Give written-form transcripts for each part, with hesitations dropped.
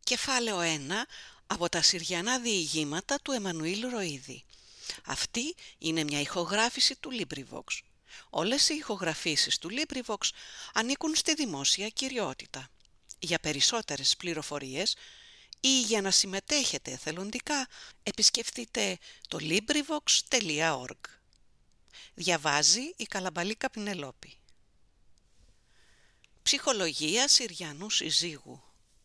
Κεφάλαιο 1 από τα Συριανά διηγήματα του Εμμανουήλ Ροΐδη. Αυτή είναι μια ηχογράφηση του LibriVox. Όλες οι ηχογραφήσεις του LibriVox ανήκουν στη δημόσια κυριότητα. Για περισσότερες πληροφορίες ή για να συμμετέχετε εθελοντικά, επισκεφτείτε το LibriVox.org. Διαβάζει η Καλαμπαλίκα Πινελόπη. Ψυχολογία Συριανού συζύγου.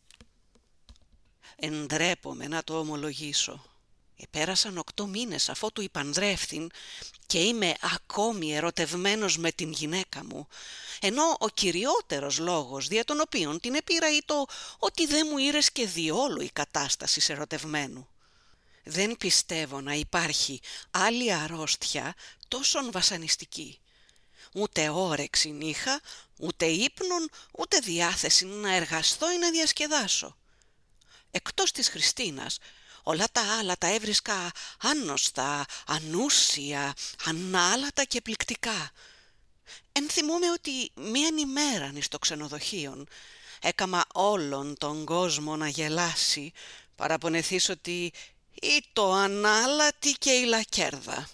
Εντρέπομαι να το ομολογήσω. Πέρασαν 8 μήνες αφότου υπανδρεύθην και είμαι ακόμη ερωτευμένος με την γυναίκα μου, ενώ ο κυριότερος λόγος δια τον οποίον την επήρα το ότι δεν μου ήρες και διόλου η κατάσταση ερωτευμένου. Δεν πιστεύω να υπάρχει άλλη αρρώστια τόσον βασανιστική. Ούτε όρεξη είχα, ούτε ύπνον, ούτε διάθεση να εργαστώ ή να διασκεδάσω. Εκτός της Χριστίνας, όλα τα άλλα τα έβρισκα άνοστα, ανούσια, ανάλατα και πληκτικά. Ενθυμούμαι ότι μίαν ημέραν στο ξενοδοχείο έκαμα όλον τον κόσμο να γελάσει, παραπονεθείς ότι «Ήτο ανάλατη και η λακέρδα».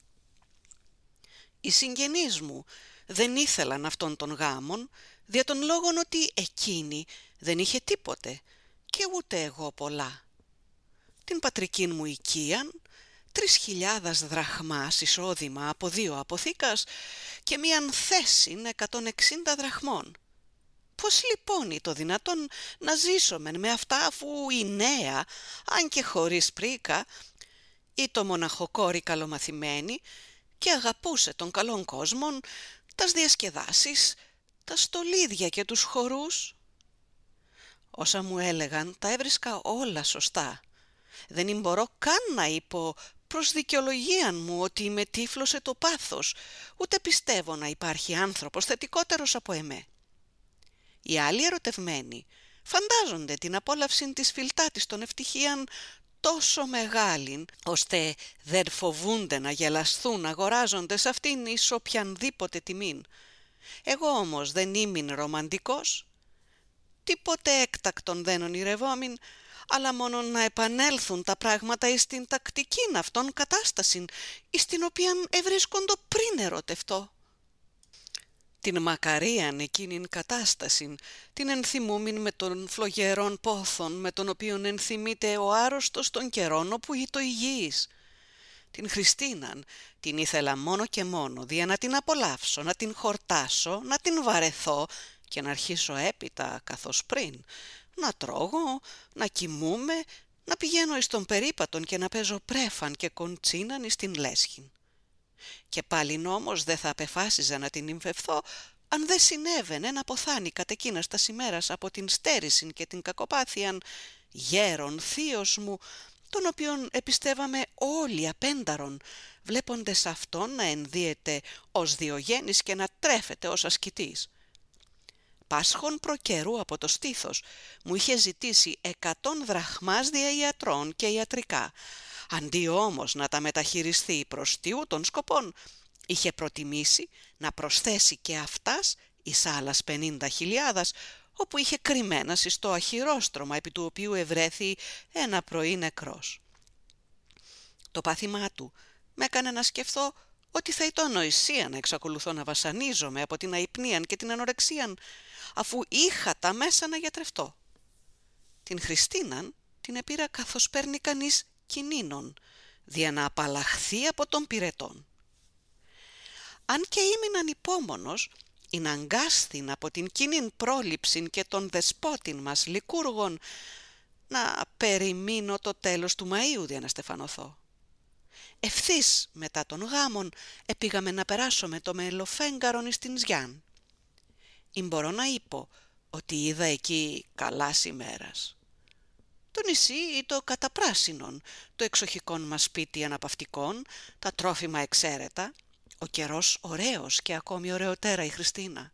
Οι συγγενείς μου δεν ήθελαν αυτόν τον γάμον, δια τον λόγον ότι εκείνη δεν είχε τίποτε και ούτε εγώ πολλά. Την πατρική μου οικίαν, 3.000 δραχμάς εισόδημα από 2 αποθήκας και μίαν θέσιν 160 δραχμών. Πώς λοιπόν το δυνατόν να ζήσομεν με αυτά αφού η νέα, αν και χωρίς πρίκα, ή το μοναχοκόρη καλομαθημένη και αγαπούσε τον καλόν κόσμον, τας διασκεδάσεις, τα στολίδια και τους χορούς. Όσα μου έλεγαν τα έβρισκα όλα σωστά. Δεν μπορώ καν να είπω προς δικαιολογίαν μου ότι με τύφλωσε το πάθος, ούτε πιστεύω να υπάρχει άνθρωπος θετικότερος από εμέ. Οι άλλοι ερωτευμένοι φαντάζονται την απόλαυση της φιλτάτης των ευτυχίαν τόσο μεγάλην, ώστε δεν φοβούνται να γελασθούν αγοράζοντες αυτήν εις οποιανδήποτε τιμήν. Εγώ όμως δεν ήμουν ρομαντικός. Τίποτε έκτακτον δεν ονειρευόμην, αλλά μόνο να επανέλθουν τα πράγματα εις την τακτικήν αυτών κατάστασιν, εις την οποίαν ευρίσκοντο πριν ερωτευτώ. Την μακαρίαν εκείνην κατάστασιν, την ενθυμούμην με τον φλογερών πόθον, με τον οποίον ενθυμείται ο άρρωστος των καιρών όπου ήτο υγιής. Την Χριστίναν την ήθελα μόνο και μόνο, δια να την απολαύσω, να την χορτάσω, να την βαρεθώ και να αρχίσω έπειτα καθώς πριν, να τρώγω, να κοιμούμαι, να πηγαίνω εις τον περίπατον και να παίζω πρέφαν και κοντσίναν εις την λέσχην. Και πάλιν όμως δεν θα απεφάσιζα να την νυμφευθώ, αν δεν συνέβαινε να ποθάνει κατ' εκείνας τας ημέρας από την στέρησιν και την κακοπάθειαν γέρον θείος μου, τον οποίον επιστεύαμε όλοι απένταρον, βλέποντες αυτόν να ενδύεται ως Διογέννης και να τρέφεται ως ασκητής. Πάσχων προκαιρού από το στήθος μου είχε ζητήσει 100 δραχμάς δια ιατρών και ιατρικά. Αντί όμως να τα μεταχειριστεί προς τιού των σκοπών, είχε προτιμήσει να προσθέσει και αυτάς εις άλλας 50.000, όπου είχε κρυμμένα στο αχυρόστρωμα επί του οποίου ευρέθη ένα πρωί νεκρός. Το πάθημά του με έκανε να σκεφτώ ότι θα ήταν ανοησία να εξακολουθώ να βασανίζομαι από την αϊπνίαν και την ανορεξίαν, αφού είχα τα μέσα να γιατρευτώ. Την Χριστίναν την επήρα καθώς παίρνει κανείς κινήνων, δια να απαλλαχθεί από τον πυρετών. Αν και ήμουν ανυπόμονος, ειναγκάσθην από την κοινήν πρόληψην και των δεσπότην μας λικούργων να περιμείνω το τέλος του Μαΐου δια να στεφανωθώ. Ευθύς μετά των γάμων επήγαμε να περάσουμε το μελοφέγγαρον εις την Ζιάν. Μπορώ να είπω ότι είδα εκεί καλάς ημέρας. Το νησί ή το καταπράσινον, το εξοχικόν μας σπίτι αναπαυτικών, τα τρόφιμα εξαίρετα, ο καιρός ωραίος και ακόμη ωραιοτέρα η Χριστίνα.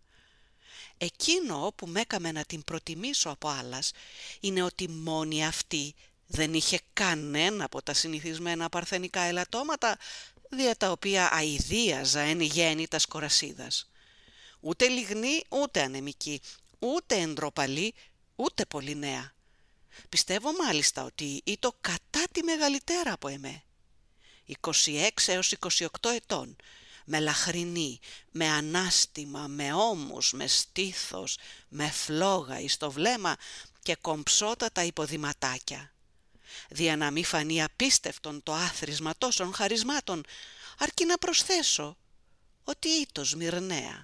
Εκείνο που μ' έκαμε να την προτιμήσω από άλλας είναι ότι μόνη αυτή δεν είχε κανένα από τα συνηθισμένα παρθενικά ελαττώματα, δια τα οποία αηδίαζα εν γέννητας κορασίδας. Ούτε λιγνή, ούτε ανεμική, ούτε εντροπαλή, ούτε πολύ νέα. Πιστεύω μάλιστα ότι ήτο κατά τη μεγαλύτερα από εμέ. 26 έως 28 ετών, με λαχρινή, με ανάστημα, με ώμους, με στήθος, με φλόγα εις το βλέμμα και κομψότατα υποδηματάκια. Δια να μη φανεί απίστευτον το άθροισμα τόσων χαρισμάτων, αρκεί να προσθέσω ότι ήτο Σμυρναία.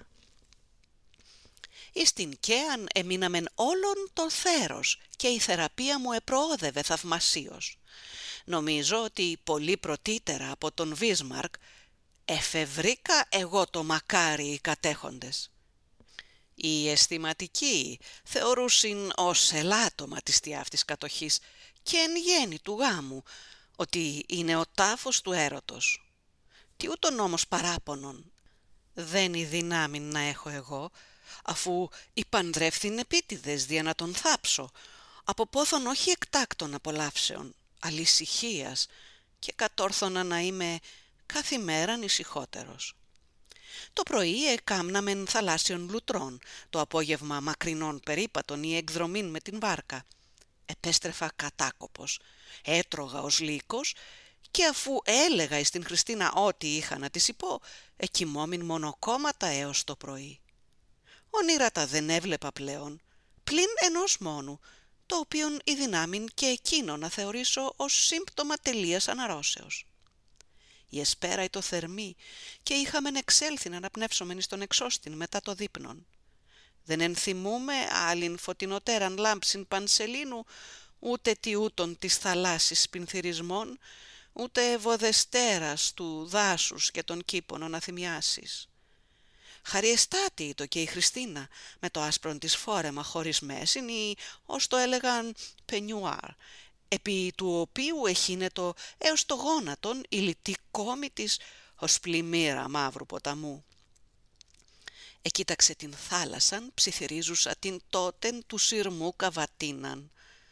Εις την Καίαν εμείναμεν όλον το θέρος και η θεραπεία μου επροόδευε θαυμασίως. Νομίζω ότι πολύ πρωτύτερα από τον Βίσμαρκ εφευρήκα εγώ το μακάρι οι κατέχοντες. Οι αισθηματικοί θεωρούσιν ως ελάττωμα της τιάφτης κατοχής και εν γέννη του γάμου ότι είναι ο τάφος του έρωτος. Τι ούτων όμως παράπονον δεν η δυνάμει να έχω εγώ, αφού υπανδρεύθην επίτηδες δια να τον θάψω, από πόθον όχι εκτάκτων απολαύσεων, αλησυχίας, και κατόρθωνα να είμαι κάθε μέρα ησυχότερος. Το πρωί εκάμναμεν θαλάσσιων λουτρών, το απόγευμα μακρινών περίπατων ή εκδρομήν με την βάρκα. Επέστρεφα κατάκοπος, έτρωγα ως λύκος και αφού έλεγα εις την Χριστίνα ό,τι είχα να της υπώ, εκοιμόμην μονοκόμματα έως το πρωί. Ονείρατα δεν έβλεπα πλέον, πλην ενός μόνου, το οποίον η δυνάμιν και εκείνο να θεωρήσω ως σύμπτωμα τελείας αναρρώσεως. Η εσπέρα ήτο θερμή και είχαμεν εξέλθει να αναπνεύσομεν εις τον εξώστην μετά το δείπνον. Δεν ενθυμούμε άλλην φωτεινοτέραν λάμψην πανσελίνου, ούτε τιούτων της θαλάσσης πινθυρισμών, ούτε βοδεστέρας του δάσους και των κήπων να θυμιάσεις. Χαριεστάτη ήτο και η Χριστίνα με το άσπρον της φόρεμα χωρίς μέσην ή ως το έλεγαν πενιουάρ, επί του οποίου εχύνετο έως το γόνατον η λιτή κόμη της ως πλημμύρα μαύρου ποταμού. Εκοίταξε την θάλασσαν, ψιθυρίζουσα την τότεν του σειρμού καβατίναν.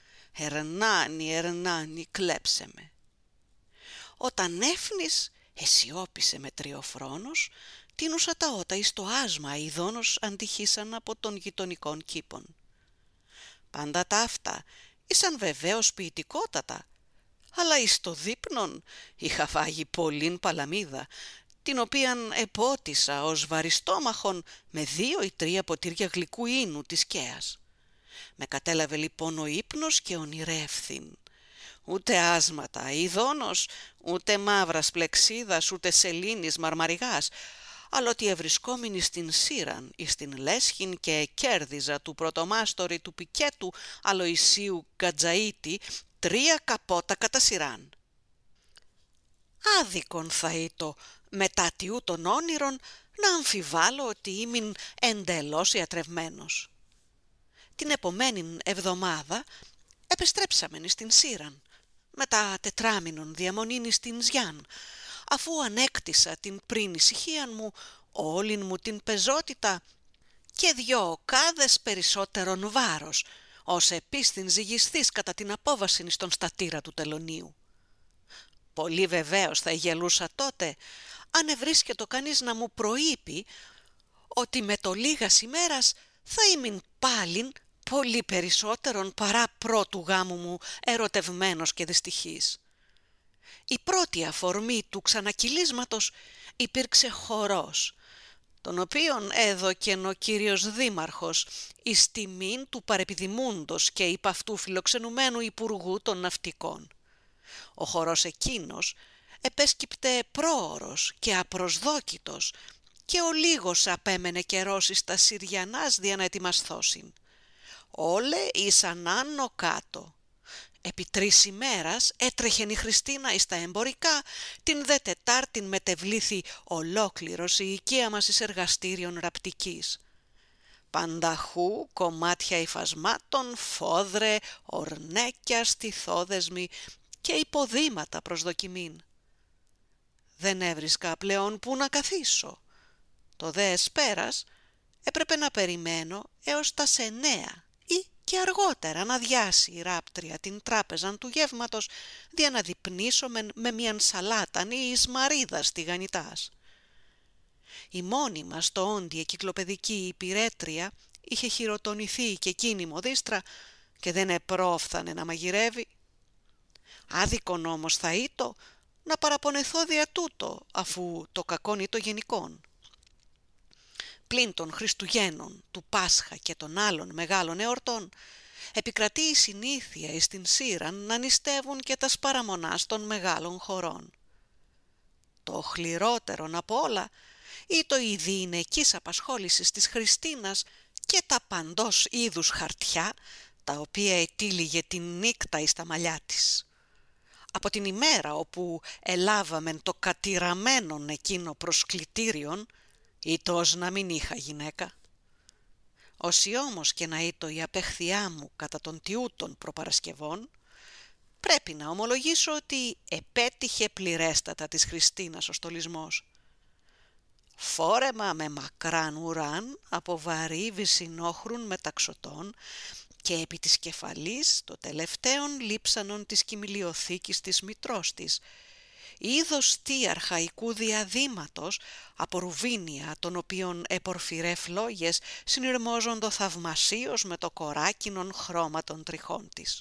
Ερνάνι, κλέψε με. Όταν έφνης, εσιώπησε με τριοφρόνος, τίνουσα τα ότα εις το άσμα ειδώνος αντιχήσαν από των γειτονικών κήπων. Πάντα τα αυτά ήσαν βεβαίως ποιητικότατα, αλλά εις το δείπνον είχα φάγει πολλήν παλαμίδα, την οποίαν επότισα ως βαριστόμαχον με 2 ή 3 ποτήρια γλυκού ίνου της Καίας. Με κατέλαβε λοιπόν ο ύπνος και ονειρεύθην. Ούτε άσματα ειδώνος, ούτε μαύρας πλεξίδας, ούτε σελήνης μαρμαριγάς, αλλά ότι ευρισκόμην στην Σύραν, εις την Λέσχην και κέρδιζα του πρωτομάστορη του Πικέτου Αλοησίου Γκατζαΐτη 3 καπότα κατά σειράν. Άδικον θα ήτο μετά τιού των όνειρων να αμφιβάλλω ότι ήμην εντελώς ιατρευμένος. Την επομένην εβδομάδα επεστρέψαμεν στην Σύραν, μετά 4μηνων διαμονήν στην Ζιάν, αφού ανέκτησα την πριν ησυχίαν μου, όλην μου την πεζότητα και 2 οκάδες περισσότερον βάρος, ως επίστην ζυγισθείς κατά την απόβασιν στον στατήρα του τελωνίου. Πολύ βεβαίως θα γελούσα τότε, αν ευρίσκετο κανείς να μου προείπει ότι με το λίγας ημέρας θα ήμουν πάλιν πολύ περισσότερον παρά πρώτου γάμου μου ερωτευμένος και δυστυχής. Η πρώτη αφορμή του ξανακυλίσματος υπήρξε χορός, τον οποίον έδωκεν ο κύριος Δήμαρχος εις τιμήν του παρεπιδημούντος και υπ' αυτού φιλοξενουμένου Υπουργού των Ναυτικών. Ο χορός εκείνος επέσκυπτε πρόωρος και απροσδόκητος και ο λίγος απέμενε καιρός εις τα Συριανάς δια να ετοιμασθώσιν. Όλε ήσαν άνω κάτω. Επί 3 ημέρας έτρεχεν η Χριστίνα εις τα εμπορικά, την δε Τετάρτην μετεβλήθη ολόκληρος η οικία μας εις εργαστήριον ραπτικής. Πανταχού κομμάτια υφασμάτων, φόδρε, ορνέκια, στιθόδεσμοι και υποδήματα προς δοκιμήν. Δεν έβρισκα πλέον που να καθίσω. Το δε εσπέρας έπρεπε να περιμένω έως τα 9 ή και αργότερα να διάσει η ράπτρια την τράπεζαν του γεύματος δια να διπνήσωμεν με μίαν σαλάταν ή ισμαρίδας τηγανιτάς. Η μόνη μας το όντι εκυκλοπαιδική υπηρέτρια είχε χειροτονηθεί και εκείνη μοδίστρα και δεν επρόφθανε να μαγειρεύει. Άδικον όμως θα ήτο να παραπονεθώ δια τούτο, αφού το κακόν ήτο γενικόν. Πλην των Χριστουγέννων, του Πάσχα και των άλλων μεγάλων εορτών, επικρατεί η συνήθεια εις την Σύραν να νηστεύουν και τας παραμονάς των μεγάλων χωρών. Το χληρότερον απ' όλα ήτο η διηνεκής απασχόλησης της Χριστίνας και τα παντός είδους χαρτιά, τα οποία ετύλιγε την νύκτα εις τα μαλλιά της. Από την ημέρα όπου ελάβαμεν το κατηραμένον εκείνο προσκλητήριον, ήτος να μην είχα γυναίκα. Όσοι όμως και να ήτο η απέχθειά μου κατά των τιούτων προπαρασκευών, πρέπει να ομολογήσω ότι επέτυχε πληρέστατα της Χριστίνας ο στολισμός. Φόρεμα με μακράν ουράν από βαρύ βυσσινόχρουν μεταξωτών και επί της κεφαλής το τελευταίον λείψανον της κοιμηλιοθήκης της μητρός της, είδος τι αρχαϊκού διαδήματος από ρουβίνια, των οποίων επορφυρέ φλόγες συνειρμόζοντο θαυμασίως με το κοράκινον χρώμα των τριχών της.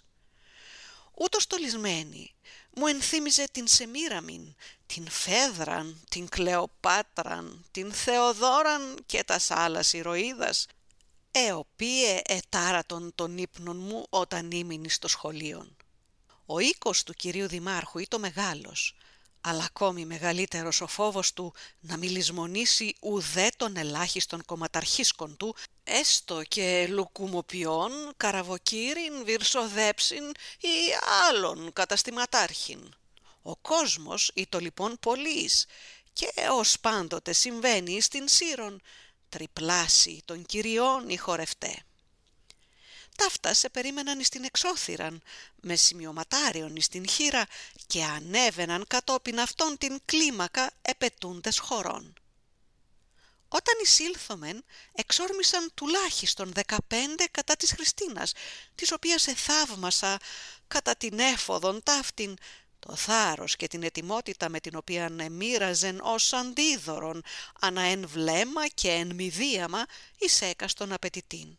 Ούτως στολισμένη μου ενθύμιζε την Σεμίραμιν, την Φέδραν, την Κλεοπάτραν, την Θεοδόραν και τας άλλας ηρωίδας, οποίε ετάρατον των ύπνων μου όταν ήμουν στο σχολείο. Ο οίκος του κυρίου Δημάρχου ήτο μεγάλος, αλλά ακόμη μεγαλύτερος ο φόβος του να μη λησμονήσει ουδέ των ελάχιστων κομματαρχίσκων του, έστω και λουκουμοποιών, καραβοκύριν, βυρσοδέψιν ή άλλων καταστηματάρχην. Ο κόσμος ήτο λοιπόν πολλής και ως πάντοτε συμβαίνει στην Σύρον, τριπλάσιοι των κυριών οι χορευτέ. Ταύτα σε περίμεναν εις την εξώθυραν, με σημειωματάριον εις την χείρα και ανέβαιναν κατόπιν αυτών την κλίμακα επετούντες χωρών. Όταν εισήλθομεν, εξόρμησαν τουλάχιστον 15 κατά της Χριστίνας, της οποίας εθαύμασα κατά την έφοδον ταύτην, το θάρρος και την ετοιμότητα με την οποία εμοίραζεν ως αντίδωρον, ανά εν βλέμμα και εν μηδίαμα εις έκαστον απαιτητήν.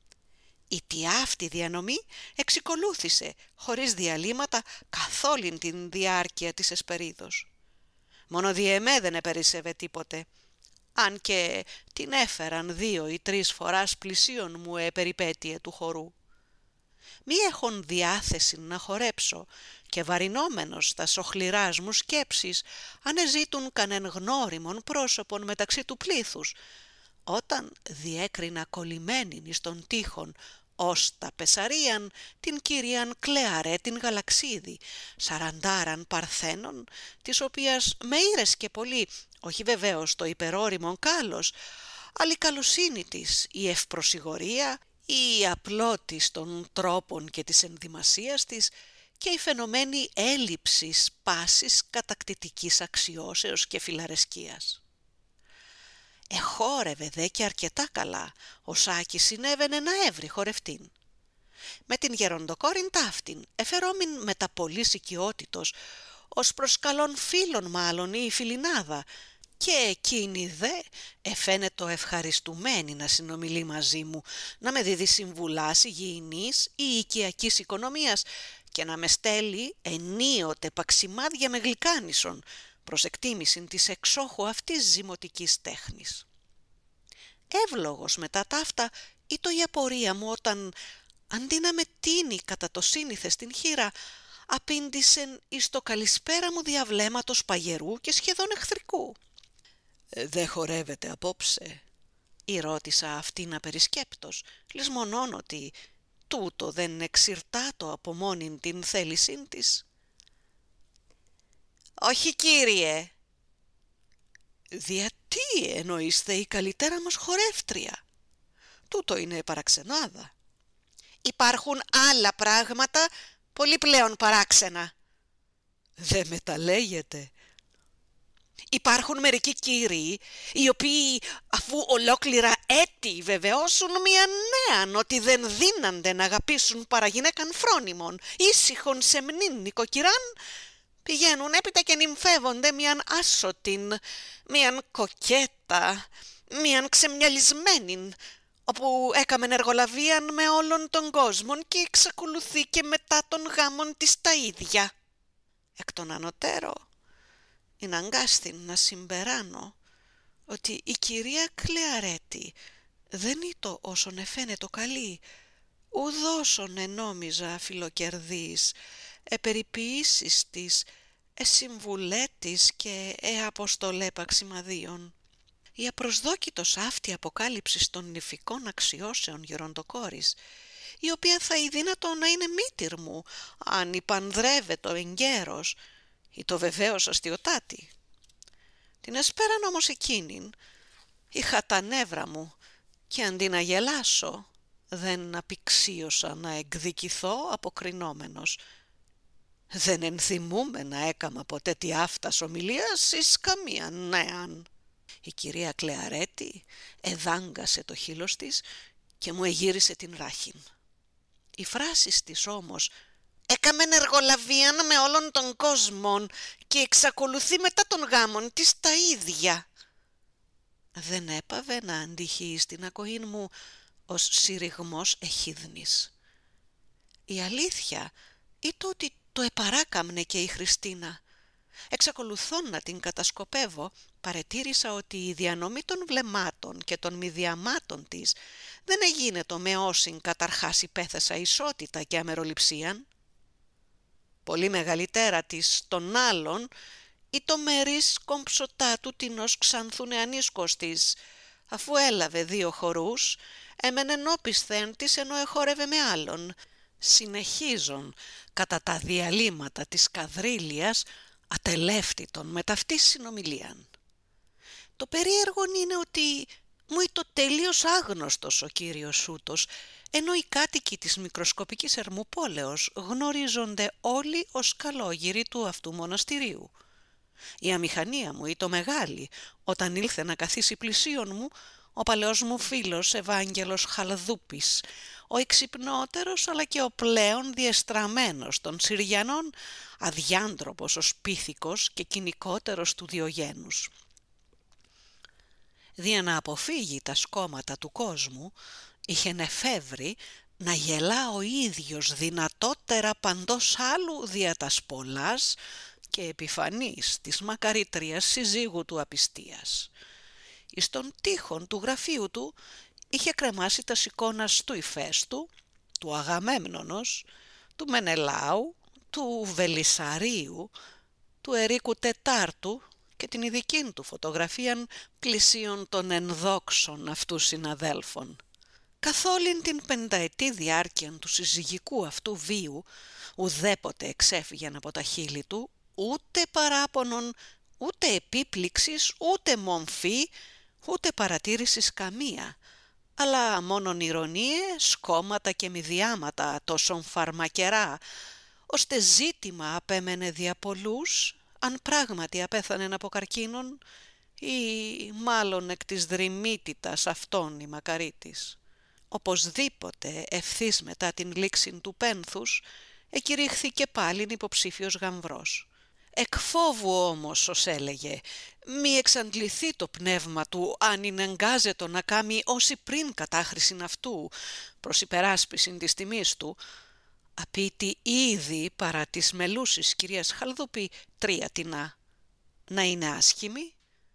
Η τιάφτη διανομή εξικολούθησε χωρίς διαλύματα καθ' όλην την διάρκεια της εσπερίδος. Μόνο δι' εμέ δεν επερίσσευε τίποτε, αν και την έφεραν 2 ή 3 φοράς πλησίον μου περιπέτειε του χορού. Μη έχον διάθεση να χορέψω και βαρινόμενος στα σοχληράς μου σκέψεις ανεζήτουν κανεν γνώριμον πρόσωπον μεταξύ του πλήθους, όταν διέκρινα κολλημένην εις τον τείχον ως τα Πεσαρίαν την κυρίαν Κλεαρέ την Γαλαξίδη, 40 παρθένων, της οποίας με ήρες και πολύ, όχι βεβαίως το υπερόριμον κάλος, αλλά η καλοσύνη της, η ευπροσιγωρία, η απλότης των τρόπων και της ενδυμασίας της και η φαινομένη έλλειψη πάσης κατακτητικής αξιώσεως και φιλαρεσκίας. Εχόρευε δε και αρκετά καλά, ο Σάκης συνέβαινε να έβρει χορευτήν. Με την γεροντοκόρην ταύτην, εφερόμην με τα πολλής οικειότητος, ως προς καλών φίλων μάλλον ή φιλινάδα, και εκείνη δε εφαίνετο ευχαριστουμένη να συνομιλεί μαζί μου, να με δίδει συμβουλάς υγιεινής ή οικιακής οικονομίας και να με στέλνει ενίοτε παξιμάδια με γλυκάνισον, προς εκτίμησιν της εξόχου αυτής ζυμωτικής τέχνης. Εύλογος μετά ταύτα ήτο η απορία μου όταν, αντί να με τίνει κατά το σύνηθες την χείρα, απήντησεν εις το καλησπέρα μου διαβλέματος παγερού και σχεδόν εχθρικού. «Δε χορεύεται απόψε?» ρώτησα αυτήν απερισκέπτος, λησμονών ότι τούτο δεν εξηρτάτο από μόνην την θέλησήν της. «Όχι, κύριε». «Διατί εννοείστε η καλύτερα μας χορεύτρια? Τούτο είναι παραξενάδα». «Υπάρχουν άλλα πράγματα πολύ πλέον παράξενα». «Δε με τα λέγετε?» «Υπάρχουν μερικοί κύριοι, οι οποίοι αφού ολόκληρα έτη βεβαιώσουν μια νέαν ότι δεν δύνανται να αγαπήσουν παρά γυναίκαν φρόνιμον, ήσυχον σεμνήν νοικοκυράν, πηγαίνουν έπειτα και νυμφεύονται μιαν άσωτην, μιαν κοκέτα, μιαν ξεμυαλισμένην, όπου έκαμεν εργολαβίαν με όλον τον κόσμον και εξακολουθεί και μετά των γάμων της τα ίδια. Εκ των ανωτέρω, είναι αγκάστην να συμπεράνω ότι η κυρία Κλεαρέτη δεν ήτο όσον εφαίνετο καλή, ουδόσον ενόμιζα φιλοκερδής, επεριποιήσεις της, συμβουλέτης και αποστολέ παξιμαδίων. Η απροσδόκητος αυτή αποκάλυψη των νηφικών αξιώσεων γεροντοκόρης, η οποία θα ειδύνατο να είναι μήτηρ μου, αν υπανδρεύεται εγκαίρος, ή το βεβαίως αστιωτάτη. Την εσπέραν όμως εκείνην, είχα τα νεύρα μου και αντί να γελάσω, δεν απειξίωσα να εκδικηθώ αποκρινόμενος. Δεν ενθυμούμε να έκαμα ποτέ τι αυτάς ομιλίας εις καμία νέαν. Η κυρία Κλεαρέτη εδάγκασε το χείλος της και μου εγύρισε την ράχην. Οι φράσεις της όμως «έκαμεν εργολαβίαν με όλον τον κόσμον και εξακολουθεί μετά των γάμων της τα ίδια» δεν έπαβε να αντυχεί στην ακοήν μου ως συρριγμός εχίδνης. Η αλήθεια ήταν ότι το επαράκαμνε και η Χριστίνα. Εξακολουθών να την κατασκοπεύω, παρετήρησα ότι η διανομή των βλεμμάτων και των μηδιαμάτων της δεν εγίνετο με όσην καταρχάς υπέθεσα ισότητα και αμεροληψίαν. Πολύ μεγαλύτερα της των άλλων ή το μερίς κομψωτά του τινός ξανθού νεανίσκος της, αφού έλαβε 2 χορούς, έμενεν όπισθεν της ενώ εχόρευε με άλλον, συνεχίζον κατά τα διαλύματα της καδρίλιας ατελεύτητον με ταυτή συνομιλίαν. Το περίεργον είναι ότι μου είτο τελείως άγνωστος ο κύριος ούτος, ενώ οι κάτοικοι της μικροσκοπικής Ερμουπόλεως γνωρίζονται όλοι ως καλόγυροι του αυτού μοναστηρίου. Η αμηχανία μου είτο μεγάλη όταν ήλθε να καθίσει πλησίον μου ο παλαιός μου φίλος Ευάγγελος Χαλδούπης, ο εξυπνότερος αλλά και ο πλέον διεστραμμένος των Συριανών, αδιάντροπος ως πίθηκος και κοινικότερος του Διογένους. Δια να αποφύγει τα σκόμματα του κόσμου, είχε εφεύρει να γελά ο ίδιος δυνατότερα παντός άλλου δια τας πολλάς και επιφανής της μακαρίτριας συζύγου του απιστίας. Εις τον τοίχον του γραφείου του είχε κρεμάσει τα εικόνας του Ηφαίστου, του Αγαμέμνονος, του Μενελάου, του Βελισσαρίου, του Ερίκου Τετάρτου και την ειδική του φωτογραφίαν πλησίων των ενδόξων αυτού συναδέλφων. Καθ' όλην την 50ετή διάρκεια του συζυγικού αυτού βίου, ουδέποτε εξέφυγαν από τα χείλη του ούτε παράπονον, ούτε επίπληξης, ούτε μομφή, ούτε παρατήρησης καμία, αλλά μόνον ηρωνίες, σκόμματα και μηδιάματα τόσον φαρμακερά, ώστε ζήτημα απέμενε δια πολλούς, αν πράγματι απέθανεν από καρκίνον ή μάλλον εκ της δρυμύτητας αυτόν η μακαρίτης. Οπωσδήποτε ευθύς μετά την λήξη του πένθους εκηρύχθηκε πάλιν υποψήφιος γαμβρός. Εκ φόβου όμως, ως έλεγε, μη εξαντληθεί το πνεύμα του αν εγκάζετο να κάμει όση πριν κατάχρησιν αυτού προς υπεράσπισιν της τιμής του, απείτη ήδη παρά της μελούσης κυρίας Χαλδούπη 3 τινά, να είναι άσχημη,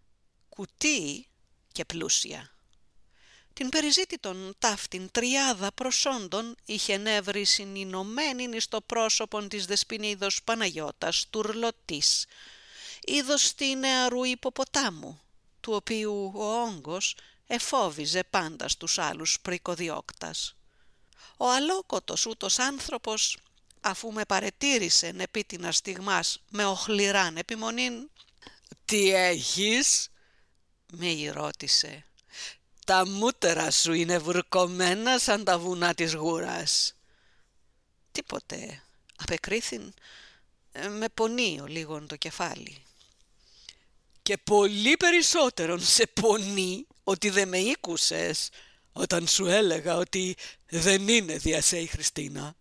κουτί και πλούσια. Την περιζήτητον ταύτην τριάδα προσόντων είχε νεύρει συνεινωμένην εις το πρόσωπον της δεσποινίδος Παναγιώτας Τουρλωτής, είδος τη νεαρού υποποτάμου, του οποίου ο όγκος εφόβιζε πάντα στους άλλους πρικοδιώκτας. Ο αλόκοτος ούτος άνθρωπος, αφού με παρετήρησεν επίτινα στιγμάς με οχληράν επιμονήν, «Τι έχεις?» με ρώτησε. «Τα μούτερα σου είναι βουρκωμένα σαν τα βουνά της γούρας». «Τίποτε», απεκρίθην, με πονεί ο λίγον το κεφάλι. «Και πολύ περισσότερον σε πονεί ότι δεν με ήκουσες όταν σου έλεγα ότι δεν είναι δια σε η Χριστίνα,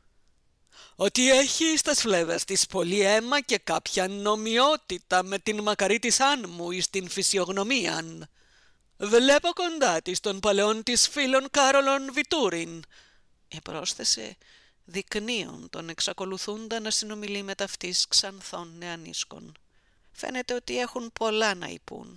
ότι έχει στα σφλέβες της πολύ αίμα και κάποια νομιότητα με την μακαρίτησάν μου εις την φυσιογνωμίαν». «Βλέπω κοντά της τον παλαιόν της φίλον Κάρολον Βιτούριν», επρόσθεσε, δεικνύων τον εξακολουθούντα να συνομιλεί με ταυτής ξανθών νεανίσκων. Φαίνεται ότι έχουν πολλά να υπούν.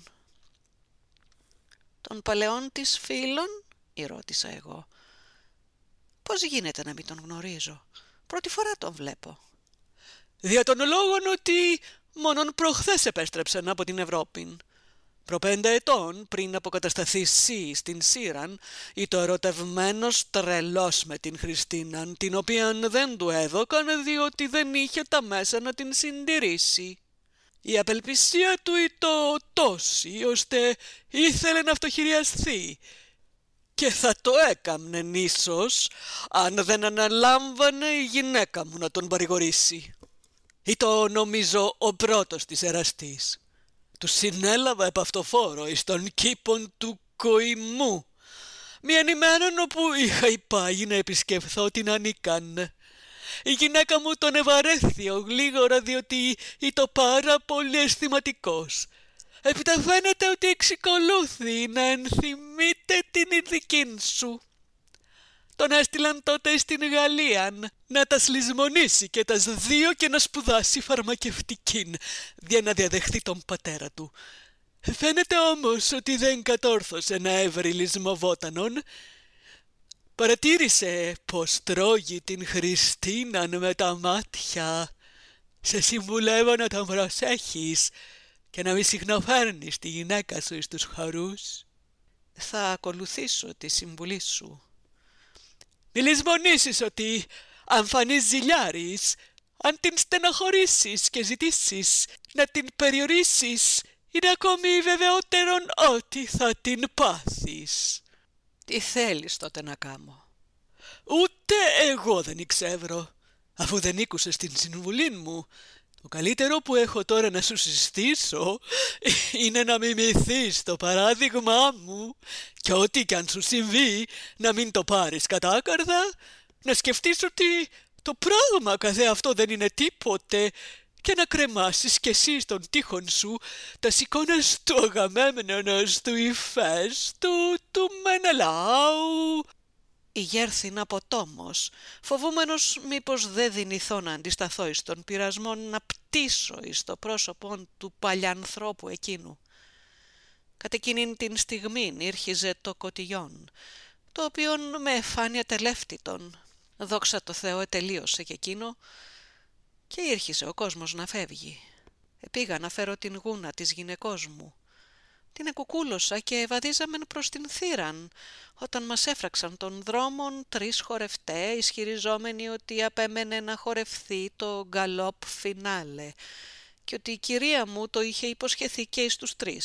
«Τον παλαιόν της φίλον?» ρώτησα εγώ. «Πώς γίνεται να μην τον γνωρίζω? Πρώτη φορά τον βλέπω». «Δια των λόγων ότι μόνον προχθές επέστρεψαν από την Ευρώπη. Προ 5 ετών, πριν αποκατασταθεί σύ στην Σύραν, ήτο ερωτευμένος τρελός με την Χριστίναν, την οποίαν δεν του έδωκαν διότι δεν είχε τα μέσα να την συντηρήσει. Η απελπισία του ήτο τόση, ώστε ήθελε να αυτοχειριαστεί, και θα το έκαμνεν ίσως, αν δεν αναλάμβανε η γυναίκα μου να τον παρηγορήσει. Ήτο νομίζω ο πρώτος της εραστής. Του συνέλαβα επ' αυτοφόρο εις των κήπων του Κοημού, μιαν ημέραν όπου είχα υπάγει να επισκεφθώ την Ανίκαν. Η γυναίκα μου τον ευαρέθη γλίγορα διότι ήτο πάρα πολύ αισθηματικός. Έπειτα φαίνεται ότι εξικολούθη να ενθυμείται την ειδικήν σου. Τον έστειλαν τότε στην Γαλλία να τα σλισμονήσει και τας δύο και να σπουδάσει φαρμακευτικήν για να διαδεχθεί τον πατέρα του. Φαίνεται όμως ότι δεν κατόρθωσε να έβρει λησμοβότανον. Παρατήρησε πως τρώγει την Χριστίναν με τα μάτια. Σε συμβουλεύω να τον προσέχεις και να μη συχνοφέρνεις τη γυναίκα σου εις τους χορούς». «Θα ακολουθήσω τη συμβουλή σου». «Μη λησμονήσεις ότι αν φανείς ζηλιάρης, αν την στεναχωρήσεις και ζητήσεις να την περιορίσεις, είναι ακόμη βεβαιότερον ότι θα την πάθεις». «Τι θέλεις τότε να κάμω?» «Ούτε εγώ δεν εξεύρω, αφού δεν ήκουσες την συμβουλή μου. Το καλύτερο που έχω τώρα να σου συστήσω είναι να μιμηθείς το παράδειγμά μου και ό,τι κι αν σου συμβεί να μην το πάρεις κατάκαρδα, να σκεφτείς ότι το πράγμα καθεαυτό δεν είναι τίποτε και να κρεμάσεις κι εσύ στον τοίχον σου τα εικόνες του Αγαμέμνονος, του Ηφαίστου, του Μενελάου». Ηγέρθην από τόμος, φοβούμενος μήπως δεν δυνηθώ να αντισταθώ εις τον πειρασμό να πτήσω εις το πρόσωπον του παλιανθρώπου εκείνου. Κατ' εκείνην την στιγμήν ήρχιζε το κωτιγιόν, το οποίον με εφάνεια τελεύτητον. Δόξα τω Θεώ ετελείωσε και εκείνο και ήρχισε ο κόσμος να φεύγει. Επήγα να φέρω την γούνα της γυναικός μου. Την εκουκούλωσα και βαδίζαμεν προς την θύραν, όταν μας έφραξαν των δρόμων 3 χορευτέ, ισχυριζόμενοι ότι απέμενε να χορευθεί το γκαλόπ φινάλε και ότι η κυρία μου το είχε υποσχεθεί και εις τους 3.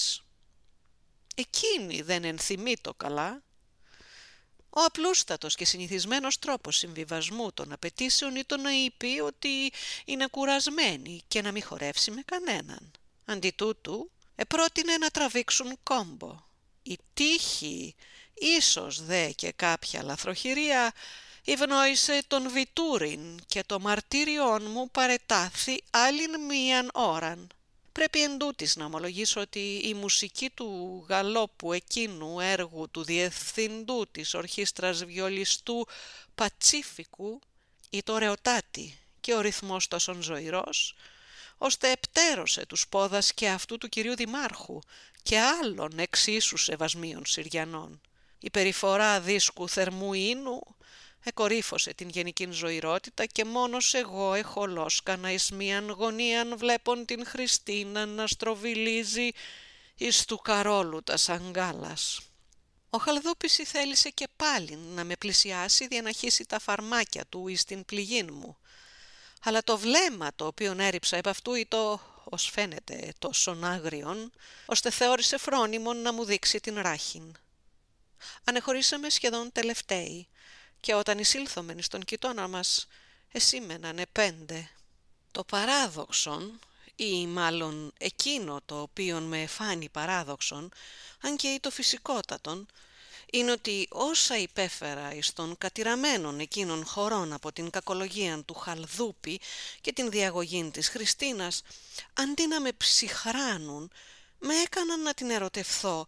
Εκείνη δεν ενθυμεί το καλά. Ο απλούστατος και συνηθισμένος τρόπος συμβιβασμού των απαιτήσεων ήταν να είπε ότι είναι κουρασμένη και να μην χορεύσει με κανέναν. Αντί τούτου, επρότεινε να τραβήξουν κόμπο. Η τύχη, ίσως δε και κάποια λαθροχειρία, ευνόησε τον Βιτούριν και το μαρτύριόν μου παρετάθη άλλην μίαν ώραν. Πρέπει εντούτοις να ομολογήσω ότι η μουσική του γαλόπου εκείνου έργου του διευθυντού της ορχήστρας βιολιστού Πατσίφικου ήταν ωραιοτάτη και ο ρυθμός τόσον ζωηρός, ώστε επτέρωσε τους πόδας και αυτού του κυρίου Δημάρχου και άλλων εξίσου σεβασμίων Συριανών. Η περιφορά δίσκου θερμού ίνου εκορύφωσε την γενικήν ζωηρότητα και μόνος εγώ εχολόσκανα εις μίαν γωνίαν βλέπον την Χριστίνα να στροβιλίζει εις του Καρόλου τας αγκάλας. Ο Χαλδούπης θέλησε και πάλι να με πλησιάσει για να χύσει τα φαρμάκια του εις την πληγήν μου, αλλά το βλέμμα το οποίον έριψα επ' αυτού ήτο, ως φαίνεται, τόσον άγριον, ώστε θεώρησε φρόνιμον να μου δείξει την ράχην. Ανεχωρήσαμε σχεδόν τελευταίοι και όταν εισήλθομεν στον κοιτώνα μας, εσήμενανε 5. Το παράδοξον, ή μάλλον εκείνο το οποίον με εφάνει παράδοξον, αν και ή το φυσικότατον, είναι ότι όσα υπέφερα εις των κατηραμένων εκείνων χωρών από την κακολογία του Χαλδούπη και την διαγωγή της Χριστίνας, αντί να με ψυχράνουν, με έκαναν να την ερωτευθώ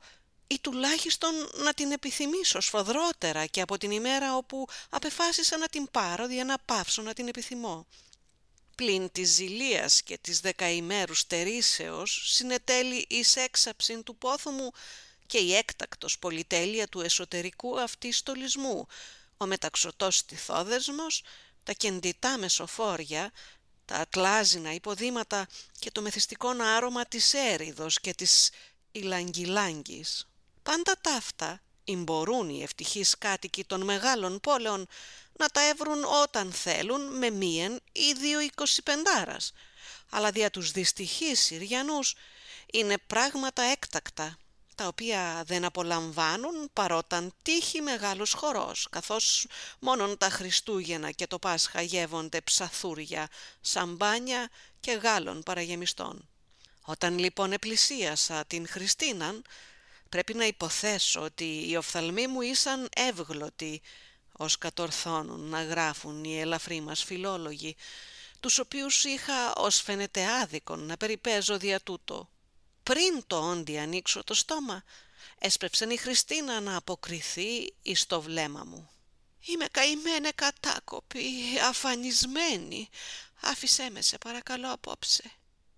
ή τουλάχιστον να την επιθυμήσω σφοδρότερα και από την ημέρα όπου απεφάσισα να την πάρω για να πάυσω να την επιθυμώ. Πλην της ζηλίας και της δεκαημέρους στερήσεως συνετέλει εις έξαψην του πόθου μου και η έκτακτος πολυτέλεια του εσωτερικού αυτή στολισμού, ο μεταξωτός στιθόδεσμος, τα κεντητά μεσοφόρια, τα ατλάζινα υποδήματα και το μεθυστικό άρωμα της έριδος και της ηλαγγιλάγγης. Πάντα ταύτα μπορούν οι ευτυχείς κάτοικοι των μεγάλων πόλεων να τα έβρουν όταν θέλουν με μίαν ή 2,25, αλλά δια τους δυστυχείς Συριανούς είναι πράγματα έκτακτα, τα οποία δεν απολαμβάνουν παρόταν τύχει μεγάλος χορός, καθώς μόνον τα Χριστούγεννα και το Πάσχα γεύονται ψαθούρια, σαμπάνια και Γάλλων παραγεμιστών. Όταν λοιπόν επλησίασα την Χριστίναν, πρέπει να υποθέσω ότι οι οφθαλμοί μου ήσαν εύγλωτοι, ως κατορθώνουν να γράφουν οι ελαφροί μας φιλόλογοι, τους οποίους είχα ως φαίνεται άδικον να περιπέζω δια τούτο. Πριν το όντι ανοίξω το στόμα, έσπρεψεν η Χριστίνα να αποκριθεί εις το βλέμμα μου. «Είμαι καημένε κατάκοπη, αφανισμένη, άφησέ με σε παρακαλώ απόψε».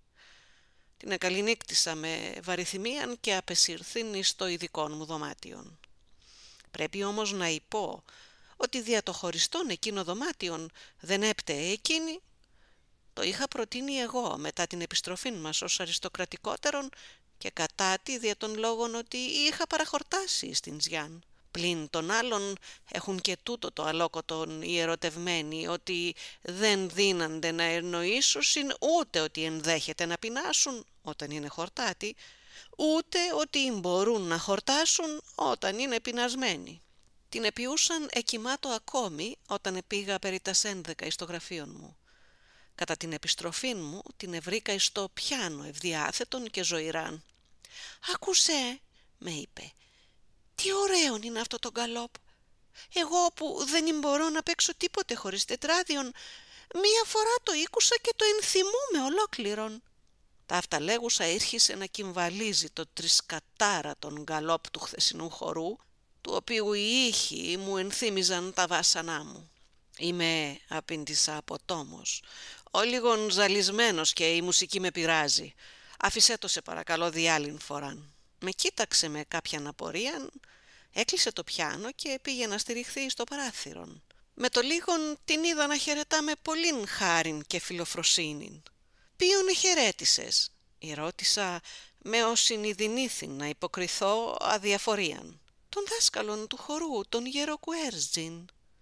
Την εκαληνύκτησα με βαριθυμίαν και απεσύρθην εις το ειδικόν μου δωμάτιον. Πρέπει όμως να υπώ ότι δια το χωριστόν εκείνο δωμάτιον δεν έπτεε εκείνη. Το είχα προτείνει εγώ μετά την επιστροφή μας ως αριστοκρατικότερον και κατά τη δια των λόγων ότι είχα παραχορτάσει στην Ζιάν. Πλην των άλλων έχουν και τούτο το αλόκοτον οι ερωτευμένοι, ότι δεν δύνανται να εννοήσουν ούτε ότι ενδέχεται να πεινάσουν όταν είναι χορτάτοι, ούτε ότι μπορούν να χορτάσουν όταν είναι πεινασμένοι. Την επιούσαν εκοιμάτω ακόμη όταν επήγα περί τας 11 εις το γραφείο μου. Κατά την επιστροφή μου την ευρήκα εις το πιάνο ευδιάθετον και ζωηράν. «Άκουσέ», με είπε, «τι ωραίον είναι αυτό το γκαλόπ. Εγώ που δεν μπορώ να παίξω τίποτε χωρίς τετράδιον, μία φορά το ήκουσα και το ενθυμούμε ολόκληρον». Ταύτα λέγουσα ήρχισε να κυμβαλίζει το τρισκατάρα των γκαλόπ του χθεσινού χορού, του οποίου οι ήχοι μου ενθύμιζαν τα βάσανά μου. «Είμαι», απήντησα αποτόμως, «ο λίγον ζαλισμένος και η μουσική με πειράζει. Άφησέ το σε παρακαλώ διάλην φοράν». Με κοίταξε με κάποια απορία, έκλεισε το πιάνο και πήγε να στηριχθεί στο παράθυρον. Με το λίγον την είδα να χαιρετά με πολλήν χάριν και φιλοφροσύνην. «Ποιον εχαιρέτησες?» ρώτησα με όσην ειδηνήθην να υποκριθώ αδιαφορίαν. «Τον δάσκαλον του χορού, τον γέρο Κουέρτζιν».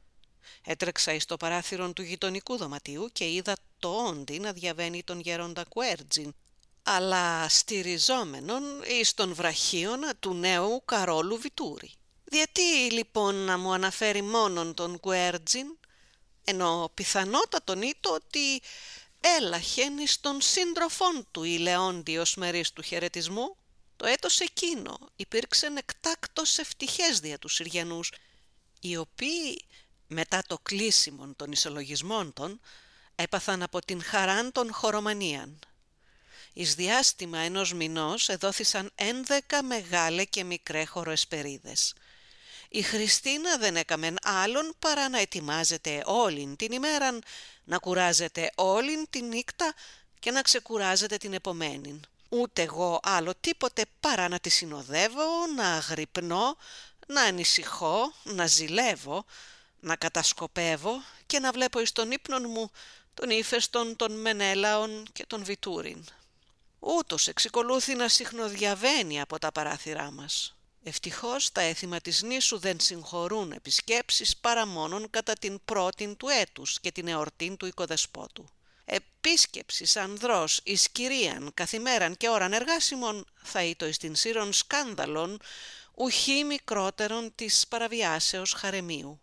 Έτρεξα εις το παράθυρον του γειτονικού δωματίου και είδα το όντι να διαβαίνει τον γέροντα Κουέρτζιν, αλλά στηριζόμενον εις τον βραχίωνα του νέου Καρόλου Βιτούρη. «Γιατί λοιπόν να μου αναφέρει μόνον τον Κουέρτζιν, ενώ πιθανότατον ήτο ότι έλαχεν εις τον σύντροφόν του η Λεόντιος μερίς του χαιρετισμού?» Το έτος εκείνο υπήρξεν εκτάκτος ευτυχές δια τους Συριανούς, οι οποίοι μετά το κλείσιμο των ισολογισμών των έπαθαν από την χαράν των χορομανίαν. Εις διάστημα 1 μηνός εδόθησαν 11 μεγάλε και μικρέ χοροεσπερίδες. Η Χριστίνα δεν έκαμεν άλλον παρά να ετοιμάζεται όλην την ημέραν, να κουράζεται όλην την νύκτα και να ξεκουράζεται την επομένην. Ούτε εγώ άλλο τίποτε παρά να τη συνοδεύω, να αγρυπνώ, να ανησυχώ, να ζηλεύω, να κατασκοπεύω και να βλέπω εις τον ύπνον μου τον ύφεστον των Μενέλαων και των Βιτούριν. Ούτως εξικολούθη να συχνοδιαβαίνει από τα παράθυρά μας. Ευτυχώς τα έθιμα της νήσου δεν συγχωρούν επισκέψεις παρά μόνον κατά την πρώτην του έτους και την εορτήν του οικοδεσπότου. Επίσκεψης ανδρός εις κυρίαν καθημέραν και ώραν εργάσιμων θα είτο εις την σύρον σκάνδαλον ουχή μικρότερον της παραβιάσεως χαρεμίου.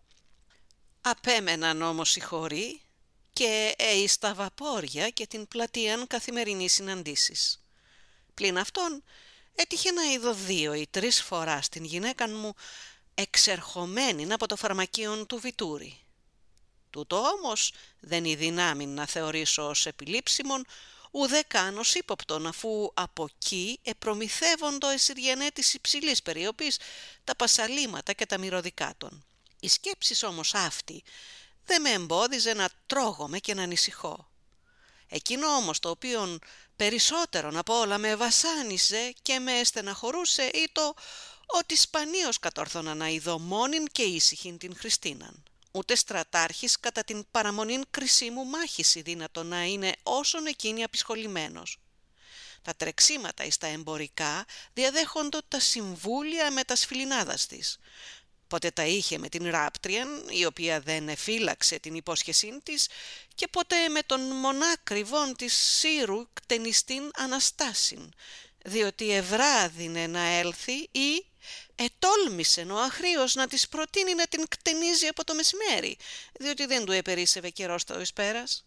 Απέμεναν όμως οι χωροί και εις τα βαπόρια και την πλατείαν καθημερινή συναντήσεις. Πλην αυτών έτυχε να είδω 2 ή 3 φοράς την γυναίκα μου εξερχομένην από το φαρμακείον του Βιτούρη. Τούτο όμως δεν η δυνάμει να θεωρήσω ως επιλήψιμον, ουδέ καν ως ύποπτον, αφού από εκεί επρομηθεύοντο εσυριανέ της υψηλής περιοπής τα πασαλήματα και τα μυρωδικάτων. Η σκέψη όμως αυτή δεν με εμπόδιζε να τρώγομαι και να ανησυχώ. Εκείνο όμως το οποίον περισσότερον από όλα με βασάνιζε και με στεναχωρούσε ήταν ότι σπανίως κατόρθωνα να ειδώ μόνην και ήσυχην την Χριστίναν. Ούτε στρατάρχης κατά την παραμονήν κρισίμου μάχηση δύνατο να είναι όσον εκείνη απεισχολημένος. Τα τρεξίματα εις τα εμπορικά διαδέχοντο τα συμβούλια με τα σφιλινάδας της. Πότε τα είχε με την ράπτριαν, η οποία δεν εφύλαξε την υπόσχεσή της, και πότε με τον μονάκριβον της Σύρου κτενιστήν Αναστάσιν, διότι ευράδυνε να έλθει ή ετόλμησεν ο Αχρήος να της προτείνει να την κτενίζει από το μεσημέρι, διότι δεν του επερίσευε καιρός το εισπέρας.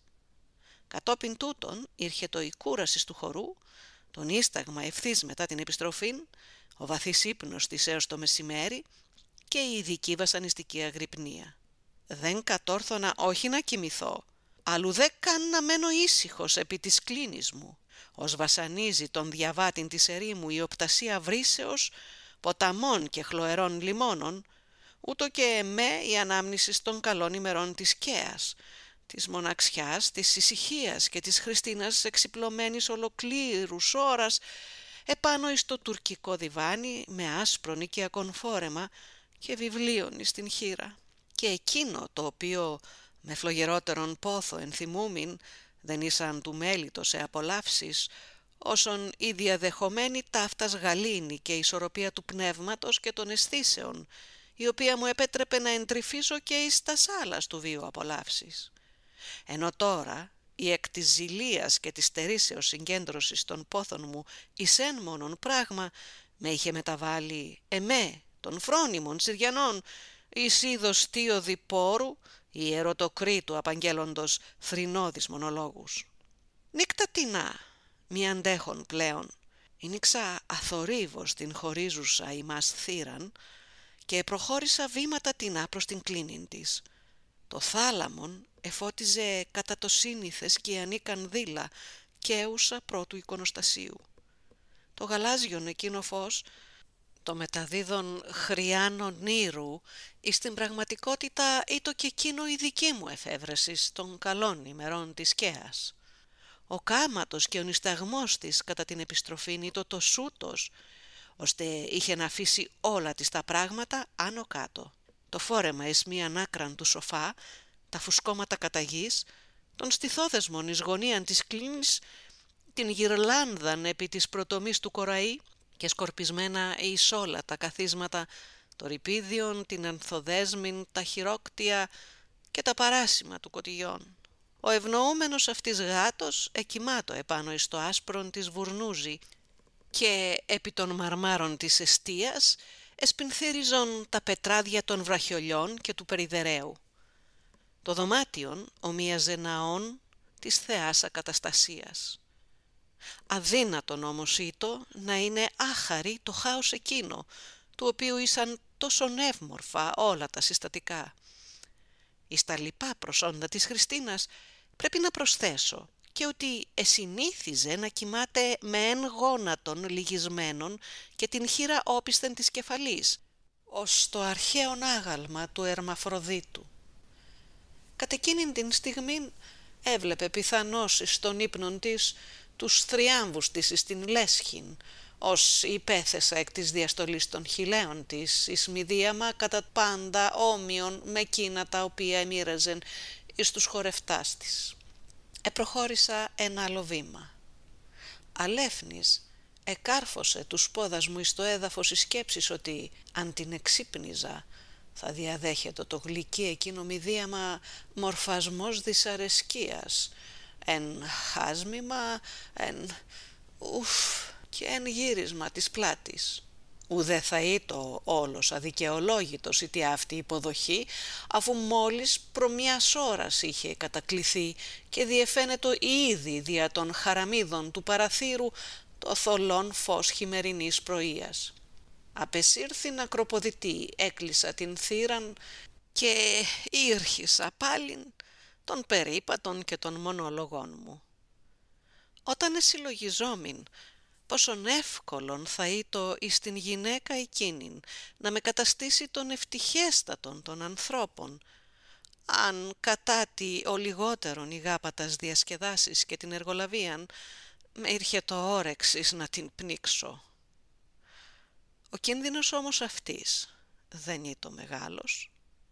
Κατόπιν τούτον ήρχετο η κούραση του χορού, τον ίσταγμα ευθύς μετά την επιστροφή, ο βαθύς ύπνος της έως το μεσημέρι και η ειδική βασανιστική αγρυπνία. Δεν κατόρθωνα όχι να κοιμηθώ, αλλού δε καν να μένω ήσυχος επί της κλίνης μου, ως βασανίζει τον διαβάτην της ερήμου η οπτασία βρύσεως, ποταμών και χλωερών λιμώνων, ούτω και εμέ η ανάμνηση των καλών ημερών της Καίας, της μοναξιάς, της ησυχίας και της Χριστίνας εξυπλωμένης ολοκλήρους ώρας επάνω εις το τουρκικό διβάνι με άσπρον οικιακόν φόρεμα και βιβλίων εις την χείρα. Και εκείνο το οποίο με φλογερότερον πόθο ενθυμούμην δεν ήσαν του μέλιτος σε απολαύσεις, όσον η διαδεχομένη ταύτας γαλήνη και η ισορροπία του πνεύματος και των αισθήσεων, η οποία μου επέτρεπε να εντρυφήσω και εις τας άλλας του βίου απολαύσεις. Ενώ τώρα η εκ της ζηλίας και της στερήσεως συγκέντρωσης των πόθων μου εις εν μόνον πράγμα με είχε μεταβάλει εμέ των φρόνιμων Συριανών εις είδος τίο διπόρου ή ερωτοκρίτου απαγγέλλοντος θρηνώδης μονολόγους. Νύκτατινά μη αντέχον πλέον, ήνιξα αθορύβως την χωρίζουσα ημάς θύραν και προχώρησα βήματα τινά προς την κλίνην της. Το θάλαμον εφώτιζε κατά το σύνηθες και ανήκαν δίλα και έουσα πρώτου εικονοστασίου. Το γαλάζιον εκείνο φως, το μεταδίδον χρειάνων νήρου, εις την πραγματικότητα ήτο και εκείνο η δική μου εφεύρεση των καλών ημερών της Καίας. Ο κάματος και ο νησταγμός της κατά την επιστροφήν ήτο το σούτος, ώστε είχε να αφήσει όλα της τα πράγματα άνω κάτω. Το φόρεμα εις μίαν άκραν του σοφά, τα φουσκώματα κατά γης, τον στιθόδεσμον εις γωνίαν της κλίνης, την γυρλάνδαν επί της πρωτομής του κοραή και σκορπισμένα εις όλα τα καθίσματα, το ρυπίδιον, την ανθοδέσμην, τα χειρόκτια και τα παράσημα του κωτιγιών. Ο ευνοούμενος αυτής γάτος εκοιμάτω επάνω εις το άσπρον της βουρνούζη και επί των μαρμάρων της εστίας εσπινθύριζον τα πετράδια των βραχιολιών και του περιδεραίου. Το δωμάτιον ομοίαζε ναών της θεάς ακαταστασίας. Αδύνατον όμως ήτο να είναι άχαρη το χάος εκείνο, του οποίου ήσαν τόσο εύμορφα όλα τα συστατικά. Εις τα λοιπά προσόντα της Χριστίνας πρέπει να προσθέσω και ότι εσυνήθιζε να κοιμάται με εν γόνατον λυγισμένον και την χείρα όπισθεν της κεφαλής, ως το αρχαίον άγαλμα του Ερμαφροδίτου. Κατ' εκείνην την στιγμήν έβλεπε πιθανώς εις τον ύπνον της τους θριάμβους της εις την λέσχην, ως υπέθεσα εκ της διαστολής των χιλέων της εις μηδίαμα κατά πάντα όμοιον με εκείνα τα οποία εμοίραζεν εις τους χορευτάς της. Επροχώρησα ένα άλλο βήμα. Αλέφνης εκάρφωσε τους πόδας μου εις το έδαφος η σκέψης ότι αν την εξύπνιζα θα διαδέχεται το γλυκύ εκείνο μηδίαμα μορφασμός δυσαρεσκίας, εν χάσμημα, και εν γύρισμα της πλάτης. Ουδέ θα ήτο όλος αδικαιολόγητος ητι αυτή η υποδοχή, αφού μόλις προ μιας ώρας είχε κατακληθεί και διεφαίνετο ήδη δια των χαραμίδων του παραθύρου το θολόν φως χειμερινής πρωίας. Απεσύρθην ακροποδητή, έκλεισα την θύραν και ήρχισα πάλιν των περίπατων και των μονόλογων μου. Όταν εσυλλογιζόμην πόσον εύκολον θα ήτο εις την γυναίκα εκείνην να με καταστήσει τον ευτυχέστατον των ανθρώπων, αν κατά τη ο λιγότερον ηγάπατας διασκεδάσεις και την εργολαβίαν, με ήρχε το όρεξης να την πνίξω. Ο κίνδυνος όμως αυτής δεν ήτο μεγάλος.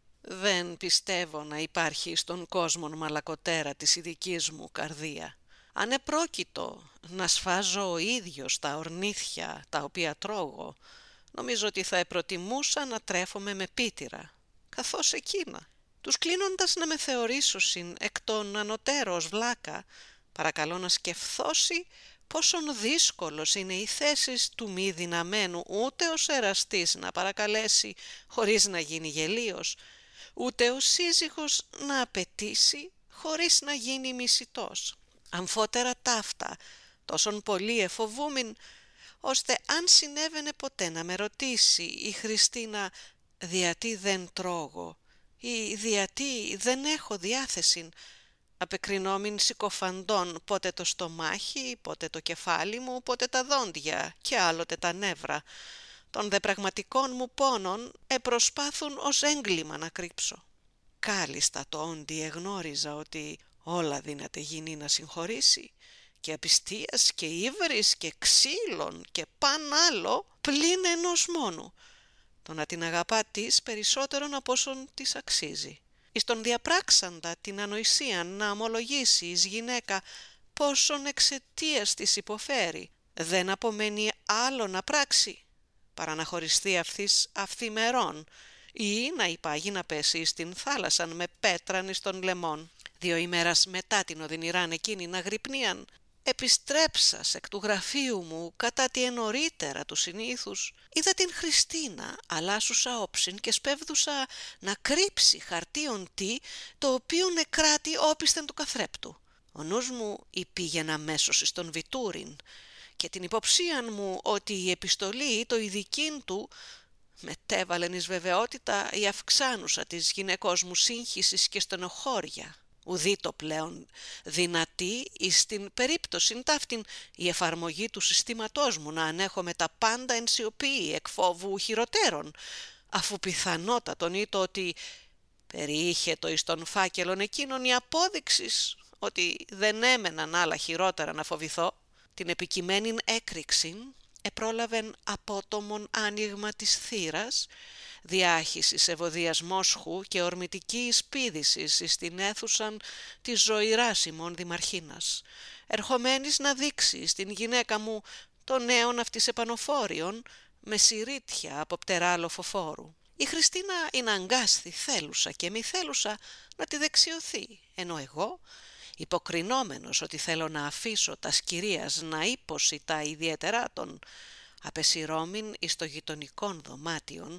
Δεν πιστεύω να υπάρχει στον κόσμο μαλακοτέρα της ειδικής μου καρδία. Αν επρόκειτο να σφάζω ο ίδιος τα ορνήθια τα οποία τρώγω, νομίζω ότι θα προτιμούσα να τρέφομαι με πίτηρα, καθώς εκείνα. Τους κλείνοντας να με θεωρήσωσιν εκ των ανωτέρως βλάκα, παρακαλώ να σκεφθώσει πόσον δύσκολος είναι οι θέσεις του μη δυναμένου ούτε ως εραστής να παρακαλέσει χωρίς να γίνει γελίος, ούτε ο σύζυγος να απαιτήσει χωρίς να γίνει μισητός. Αμφότερα ταύτα, τόσον πολύ εφοβούμην, ώστε αν συνέβαινε ποτέ να με ρωτήσει η Χριστίνα «Διατί δεν τρώγω» ή «Διατί δεν έχω διάθεση», απεκρινόμην συκοφαντών πότε το στομάχι, πότε το κεφάλι μου, πότε τα δόντια και άλλοτε τα νεύρα. Των δε πραγματικών μου πόνων επροσπάθουν ως έγκλημα να κρύψω. Κάλλιστα το όντι εγνώριζα ότι όλα δύναται γίνει να συγχωρήσει, και απιστίας και ύβρις και ξύλων και παν άλλο πλην ενός μόνου, το να την αγαπά της περισσότερον από όσον της αξίζει. Εις τον διαπράξαντα την ανοησία να ομολογήσει εις γυναίκα πόσον εξαιτίας της υποφέρει, δεν απομένει άλλο να πράξει, παρά να χωριστεί αυθής αυθημερών ή να υπάγει να πέσει στην θάλασσαν με πέτραν εις των λαιμών. 2 ημέρας μετά την οδυνηράν εκείνην αγρυπνίαν, επιστρέψας εκ του γραφείου μου κατά τη ενωρίτερα του συνήθους, είδα την Χριστίνα αλλάσουσα όψιν και σπέβδουσα να κρύψει χαρτίον τι, το οποίο νεκράτη όπισθεν του καθρέπτου. Ο νους μου υπήγαινε αμέσως εις τον Βιτούριν και την υποψίαν μου ότι η επιστολή το ειδικήν του μετέβαλεν εις βεβαιότητα η αυξάνουσα της γυναικός μου σύγχυσης και στενοχώρια. Ουδήτω πλέον δυνατή εις την περίπτωση ταύτην η εφαρμογή του συστήματός μου να ανέχομαι τα πάντα εν σιωπή εκ φόβου χειροτέρων, αφού πιθανότατον ήτο ότι περιείχε το εις των φάκελων εκείνων η απόδειξης ότι δεν έμεναν άλλα χειρότερα να φοβηθώ. Την επικειμένην έκρηξην επρόλαβεν απότομον άνοιγμα της θύρας, διάχυσης ευωδίας μόσχου και ορμητική εισπίδησης εις την αίθουσαν της ζωηράς ημών δημαρχίνας, ερχομένης να δείξει στην γυναίκα μου το νέον αυτής επανοφόριον με συρίτια από πτερά λοφοφόρου. Η Χριστίνα είναι αγκάστη θέλουσα και μη θέλουσα να τη δεξιωθεί, ενώ εγώ, υποκρινόμενος ότι θέλω να αφήσω τας κυρίας να ύποσει τα ιδιαίτερα των, απεσυρώμην εις το γειτονικών δωμάτιον,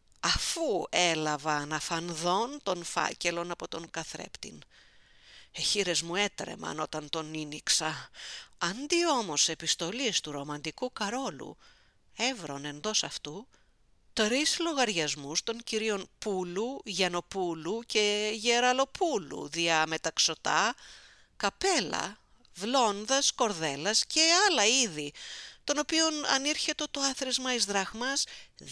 αφού έλαβα αναφανδόν των φάκελων από τον καθρέπτην. Εχείρες μου έτρεμαν όταν τον ίνιξα. Αντί όμως επιστολής του ρομαντικού Καρόλου, έβρον εντός αυτού 3 λογαριασμούς των κυρίων Πούλου, Γιαννοπούλου και Γεραλοπούλου, δια μεταξωτά, καπέλα, βλόνδας, κορδέλας και άλλα είδη, των οποίων ανήρχετο το άθροισμα εις δραχμάς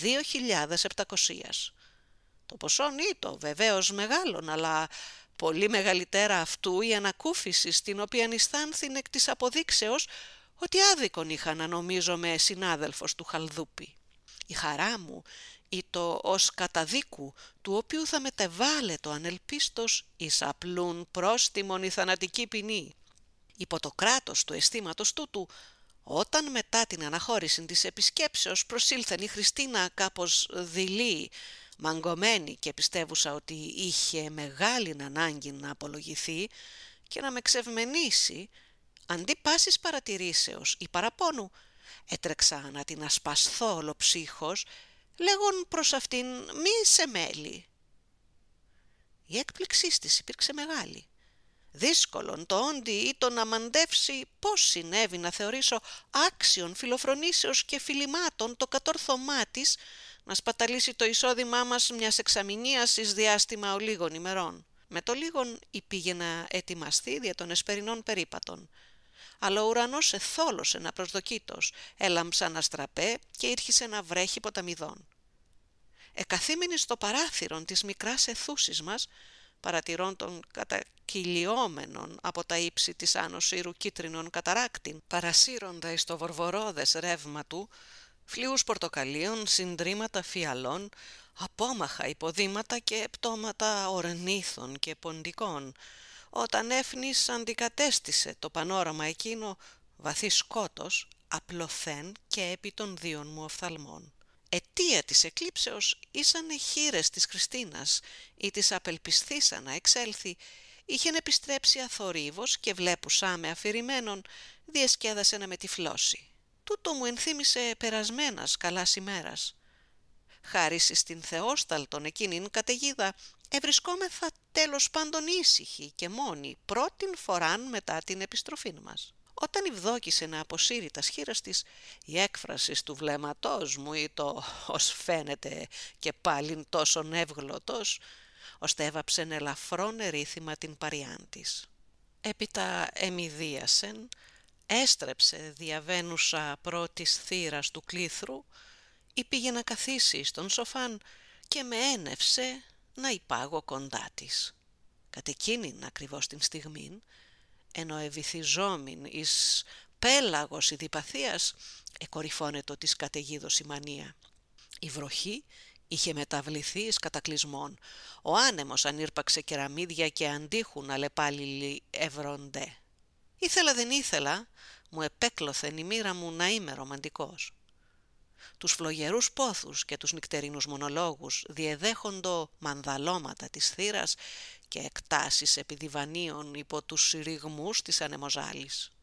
2.700. Το ποσόν ήτο βεβαίως μεγάλον, αλλά πολύ μεγαλύτερα αυτού η ανακούφιση στην οποία αισθάνθην εκ της αποδείξεως ότι άδικον είχα να νομίζομαι συνάδελφος του Χαλδούπη. Η χαρά μου ήτο ως καταδίκου, του οποίου θα μετεβάλλετο ανελπίστος εις απλούν πρόστιμον η θανατική ποινή. Υπό το κράτος του αισθήματος τούτου, όταν μετά την αναχώρηση της επισκέψεως προσήλθεν η Χριστίνα κάπως δειλή, μαγκωμένη και πιστεύουσα ότι είχε μεγάλη ανάγκη να απολογηθεί και να με ξευμενήσει, αντί πάσης παρατηρήσεως ή παραπόνου, έτρεξα να την ασπασθώ ολοψύχως, λέγον προς αυτήν μη σε μέλη. Η έκπληξή της υπήρξε μεγάλη. Δύσκολον το όντι ήτο να μαντεύσει πώς συνέβη να θεωρήσω άξιον φιλοφρονήσεως και φιλημάτων το κατόρθωμά της να σπαταλήσει το εισόδημά μας μιας εξαμηνίας εις διάστημα ολίγων ημερών. Με το λίγον πήγε να ετοιμαστεί δια των εσπερινών περίπατων. αλλά ο ουρανός εθόλωσε απροσδοκήτως, έλαμψαν αστραπέ και ήρχισε να βρέχει ποταμιδών. Εκαθήμενοι στο παράθυρον της μικράς αιθούσης μας, παρατηρών των κατακυλιόμενων από τα ύψη της άνω σύρου κίτρινων καταράκτην, παρασύροντα εις το βορβορώδες ρεύμα του, φλοιούς πορτοκαλίων, συντρίμματα φιαλών, απόμαχα υποδήματα και πτώματα ορνήθων και ποντικών, όταν έφνης αντικατέστησε το πανόραμα εκείνο βαθύ σκότος, απλωθέν και επί των δύο μου οφθαλμών. Αιτία της εκλήψεως ήσανε χεῖρες της Χριστίνας, ή της απελπισθήσα να εξέλθει, είχεν επιστρέψει αθορύβος και βλέπουσά με αφηρημένον, διεσκέδασε να με τυφλώσει. Τούτο μου ενθύμισε περασμένας καλάς ημέρας. Χάρις στην Θεόσταλτον εκείνην καταιγίδα, ευρισκόμεθα τέλος πάντων ήσυχοι και μόνοι πρώτην φοράν μετά την επιστροφήν μας. Όταν ευδόκησε να αποσύρει τα σχήρας της, η έκφραση του βλέμματός μου ή το «ως φαίνεται και πάλιν τόσον εύγλωτος», ώστε έβαψεν ελαφρόν ερήθημα την παριάν της. Έπειτα εμιδίασεν, έστρεψε διαβαίνουσα πρώτης θύρας του κλήθρου ή πήγε να καθίσει στον σοφάν και με ένευσε να υπάγω κοντά της. Κατ' εκείνην ακριβώς την στιγμήν, ενώ ευηθιζόμην εις πέλαγος ειδιπαθίας, εκορυφώνετο της καταιγίδος η μανία. Η βροχή είχε μεταβληθεί εις κατακλυσμόν, ο άνεμος ανήρπαξε κεραμίδια και αντίχουν αλλεπάλληλοι ευροντέ. Ήθελα δεν ήθελα, μου επέκλωθεν η μοίρα μου να είμαι ρομαντικός. Τους φλογερούς πόθους και τους νυκτερινούς μονολόγους διεδέχοντο μανδαλώματα της θύρας και εκτάσεις επιδιβανίων υπό τους συρριγμούς της ανεμοζάλης.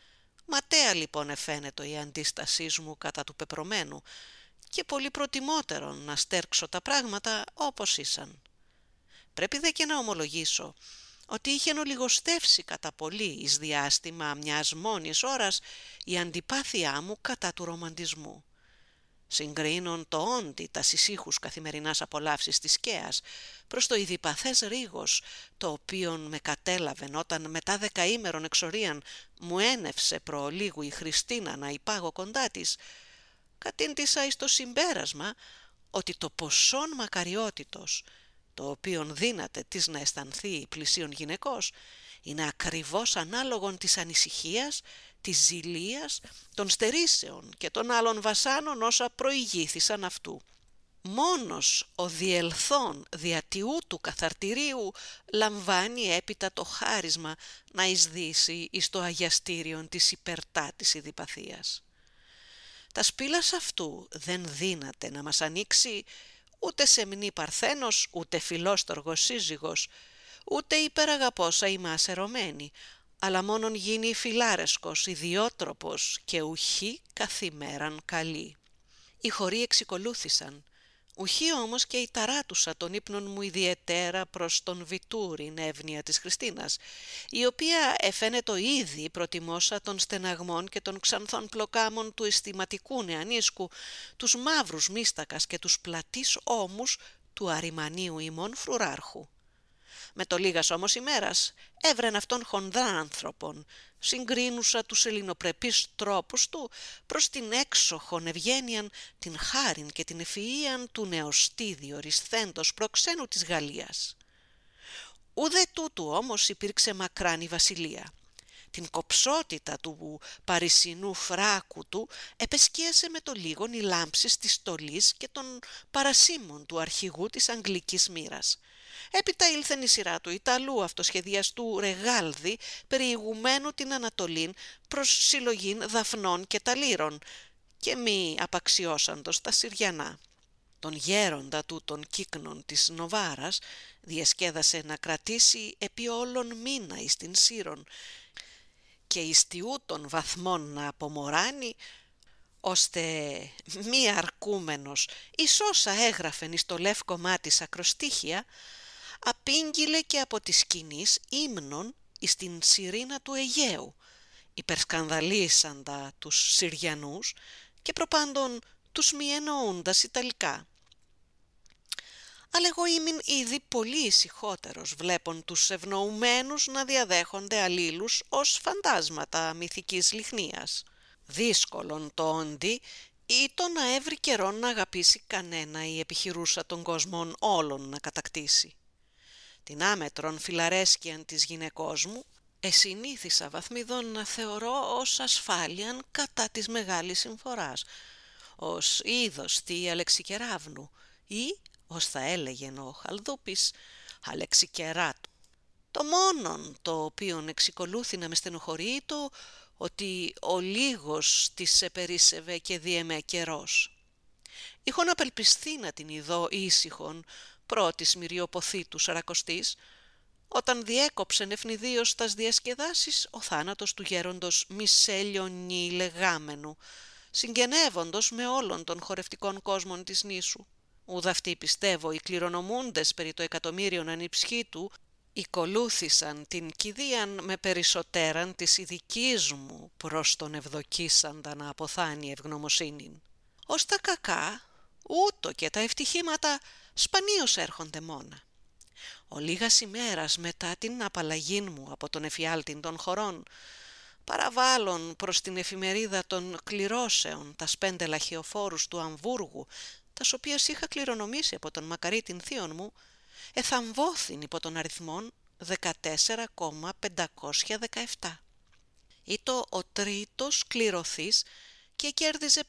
Ματέα λοιπόν εφαίνεται η αντίστασή μου κατά του πεπρωμένου και πολύ προτιμότερον να στέρξω τα πράγματα όπως ήσαν. Πρέπει δε και να ομολογήσω ότι είχε ολιγοστεύσει κατά πολύ εις διάστημα μιας μόνης ώρας η αντιπάθειά μου κατά του ρομαντισμού. Συγκρίνων το όντι τα ησύχους καθημερινάς απολαύσεις της σκέας προς το ειδιπαθές ρίγος, το οποίον με κατέλαβεν όταν μετά δεκαήμερον εξορίαν μου ένευσε προολίγου η Χριστίνα να υπάγω κοντά της, κατήντησα εις το συμπέρασμα ότι το ποσόν μακαριότητος, το οποίον δύναται της να αισθανθεί πλησίον γυναικός, είναι ακριβώς ανάλογον της ανησυχίας, της ζηλίας, των στερήσεων και των άλλων βασάνων όσα προηγήθησαν αυτού. Μόνος ο διελθόν διατιού του καθαρτηρίου λαμβάνει έπειτα το χάρισμα να εισδύσει εις το αγιαστήριον της υπερτάτης ειδιπαθίας. Τα σπήλας αυτού δεν δύναται να μας ανοίξει ούτε σεμνή παρθένος, ούτε φιλόστοργος σύζυγος, ούτε υπεραγαπόσα ημάς ερωμένη, αλλά μόνον γίνει φιλάρεσκος, ιδιότροπος και ουχή καθημέραν καλή. Οι χωροί εξικολούθησαν, ουχή όμως και η ταράτουσα των ύπνων μου ιδιαιτέρα προς τον Βιτούριν εύνοια της Χριστίνας, η οποία εφαίνεται ήδη προτιμώσα των στεναγμών και των ξανθών πλοκάμων του αισθηματικού νεανίσκου, τους μαύρους μίστακας και τους πλατείς ώμους του αριμανίου ημών φρουράρχου. Με το λίγας όμως ημέρας έβρεν αυτόν χονδρά άνθρωπον, συγκρίνουσα τους ελληνοπρεπείς τρόπους του προς την έξοχον ευγένειαν, την χάριν και την ευφυΐαν του νεοστή διορισθέντος προξένου της Γαλλίας. Ουδέ τούτου όμως υπήρξε μακράν η βασιλεία. Την κοψότητα του παρισινού φράκου του επεσκίασε με το λίγον η λάμψη της στολής και των παρασίμων του αρχηγού της αγγλικής μοίρας. Έπειτα ήλθεν η σειρά του Ιταλού αυτοσχεδιαστού Ρεγάλδη, περιηγουμένου την Ανατολήν προς συλλογήν δαφνών και ταλήρων και μη απαξιώσαντος τα Συριανά. Τον γέροντα του των κύκνων της Νοβάρας διασκέδασε να κρατήσει επί όλων μήνα εις την Σύρον και εις τιού των βαθμών να απομοράνει, ώστε μη αρκούμενος εις όσα έγραφεν εις το λεύκομά της ακροστίχια, απήγγειλε και από της σκηνής ύμνων εις την σιρήνα του Αιγαίου, υπερσκανδαλίσαντα τους Συριανούς και προπάντων τους μη εννοούντας Ιταλικά. αλλά εγώ ήμουν ήδη πολύ ησυχότερος βλέπων τους ευνοουμένους να διαδέχονται αλλήλους ως φαντάσματα μυθικής λιχνίας. Δύσκολον το όντι ή το να έβρει καιρόν να αγαπήσει κανένα ή επιχειρούσα των κόσμων όλων να κατακτήσει. Την άμετρον φιλαρέσκειαν της γυναικός μου εσυνήθισα βαθμιδών να θεωρώ ως ασφάλιαν κατά της μεγάλης συμφοράς, ως είδος τη Αλεξικεράβνου ή, ως θα έλεγεν ο Χαλδούπης, Αλεξικεράτου. Το μόνον το οποίον εξικολούθη να με στενοχωρεί το ότι ο λίγος της επερίσσευε και διεμέ καιρός. Είχον απελπιστεί να την ειδώ ήσυχον πρώτης μυριοποθήτου Σαρακοστής, όταν διέκοψεν ευνηδίως τας διασκεδάσεις ο θάνατος του γέροντος Μισέλιονι λεγάμενου, συγγενεύοντος με όλων των χορευτικών κόσμων της νήσου. Ουδ' αυτοί πιστεύω οι κληρονομούντες περί το εκατομμύριον ανιψχήτου οικολούθησαν την κηδείαν με περισσότεραν της ειδικής μου προς τον ευδοκίσαντα να αποθάνει ευγνωμοσύνην. Ως τα κακά, ούτω και τα ευτυχήματα σπανίως έρχονται μόνα. Ο λίγας ημέρας μετά την απαλλαγήν μου από τον εφιάλτην των χωρών, παραβάλλον προς την εφημερίδα των κληρώσεων τας 5 λαχιοφόρους του Αμβούργου, τας οποίας είχα κληρονομήσει από τον μακαρίτην θείον μου, εθαμβώθην υπό των αριθμών 14,517. Ήτο ο τρίτος κληρωθής και κέρδιζε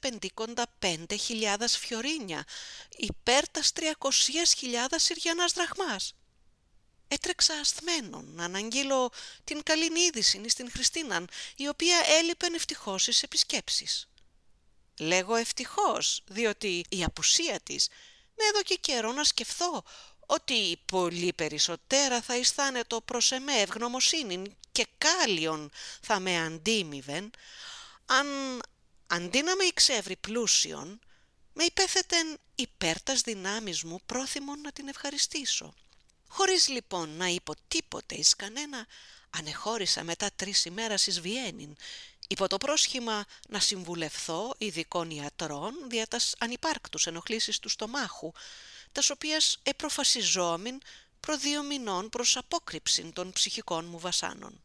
55.000 φιωρίνια υπέρ τας 300.000 Συριανάς δραχμάς. Έτρεξα ασθμένον να αναγγείλω την καλήν είδησιν εις την Χριστίναν, η οποία έλειπεν ευτυχώς εις επισκέψεις. Λέγω ευτυχώς, διότι η απουσία της με έδωκε καιρό να σκεφθώ ότι πολύ περισσότερα θα αισθάνετο προς εμέ ευγνωμοσύνην και κάλιον θα με αντίμιβεν, αν αντί να με εξεύρει πλούσιον, με υπέθετεν υπέρ τας δυνάμεις μου πρόθυμον να την ευχαριστήσω. Χωρίς λοιπόν να είπω τίποτε εις κανένα, ανεχώρησα μετά 3 ημέρας εις Βιέννην, υπό το πρόσχημα να συμβουλευθώ ειδικών ιατρών δια τας ανυπάρκτους ενοχλήσεις του στομάχου, τας οποίας επροφασιζόμην προ 2 μηνών προς απόκρυψην των ψυχικών μου βασάνων.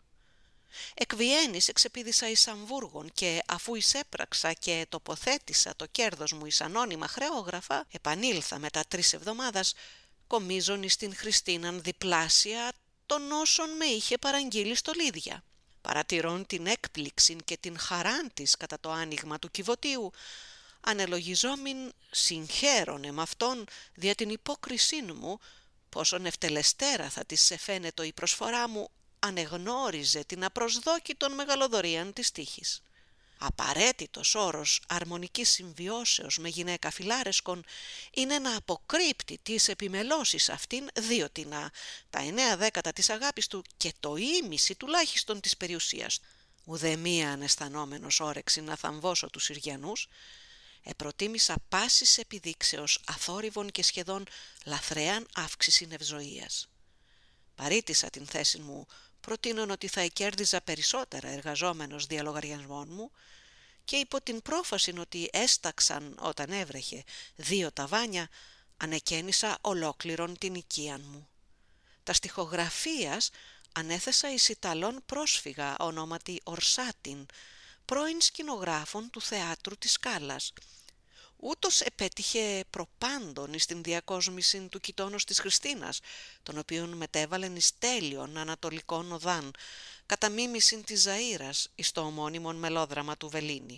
Εκ Βιέννης εξεπίδησα εις Αμβούργον και αφού εισέπραξα και τοποθέτησα το κέρδος μου εις ανώνυμα χρεόγραφα, επανήλθα μετά 3 εβδομάδας, κομίζον εις την Χριστίναν διπλάσια των όσων με είχε παραγγείλει στολίδια. Παρατηρών την έκπληξη και την χαράν της κατά το άνοιγμα του κυβωτίου, ανελογιζόμην συγχαίρονε με αυτόν δια την υπόκρισήν μου, πόσον ευτελεστέρα θα της εφαίνετο η προσφορά μου, ανεγνώριζε την απροσδόκητον μεγαλοδορίαν της τύχης. Απαραίτητος όρος αρμονικής συμβιώσεως με γυναίκα φιλάρεσκον είναι να αποκρύπτει τις επιμελώσεις αυτήν, διότι τα 9/10 της αγάπης του και το ήμιση τουλάχιστον της περιουσίας. Ουδεμίαν αισθανόμενος όρεξη να θαμβώσω τους Συριανούς, επροτίμησα πάσης επιδείξεως αθόρυβων και σχεδόν λαθρέαν αύξησιν ευζοίας. Παρήτησα την θέση μου, προτείνων ότι θα εκέρδιζα περισσότερα εργαζόμενος δια λογαριασμών μου και υπό την πρόφαση ότι έσταξαν όταν έβρεχε 2 ταβάνια, ανεκαίνισα ολόκληρον την οικίαν μου. Τα στιχογραφίας ανέθεσα εις Ιταλών πρόσφυγα ονόματι Ορσάτιν, πρώην σκηνογράφων του θεάτρου της Σκάλας. Ούτως επέτυχε προπάντων εις την διακόσμηση του κοιτώνος της Χριστίνας, τον οποίον μετέβαλεν εις τέλειον ανατολικών οδάν, κατά μίμησιν της Ζαΐρας εις το ομώνυμον μελόδραμα του Βελίνη.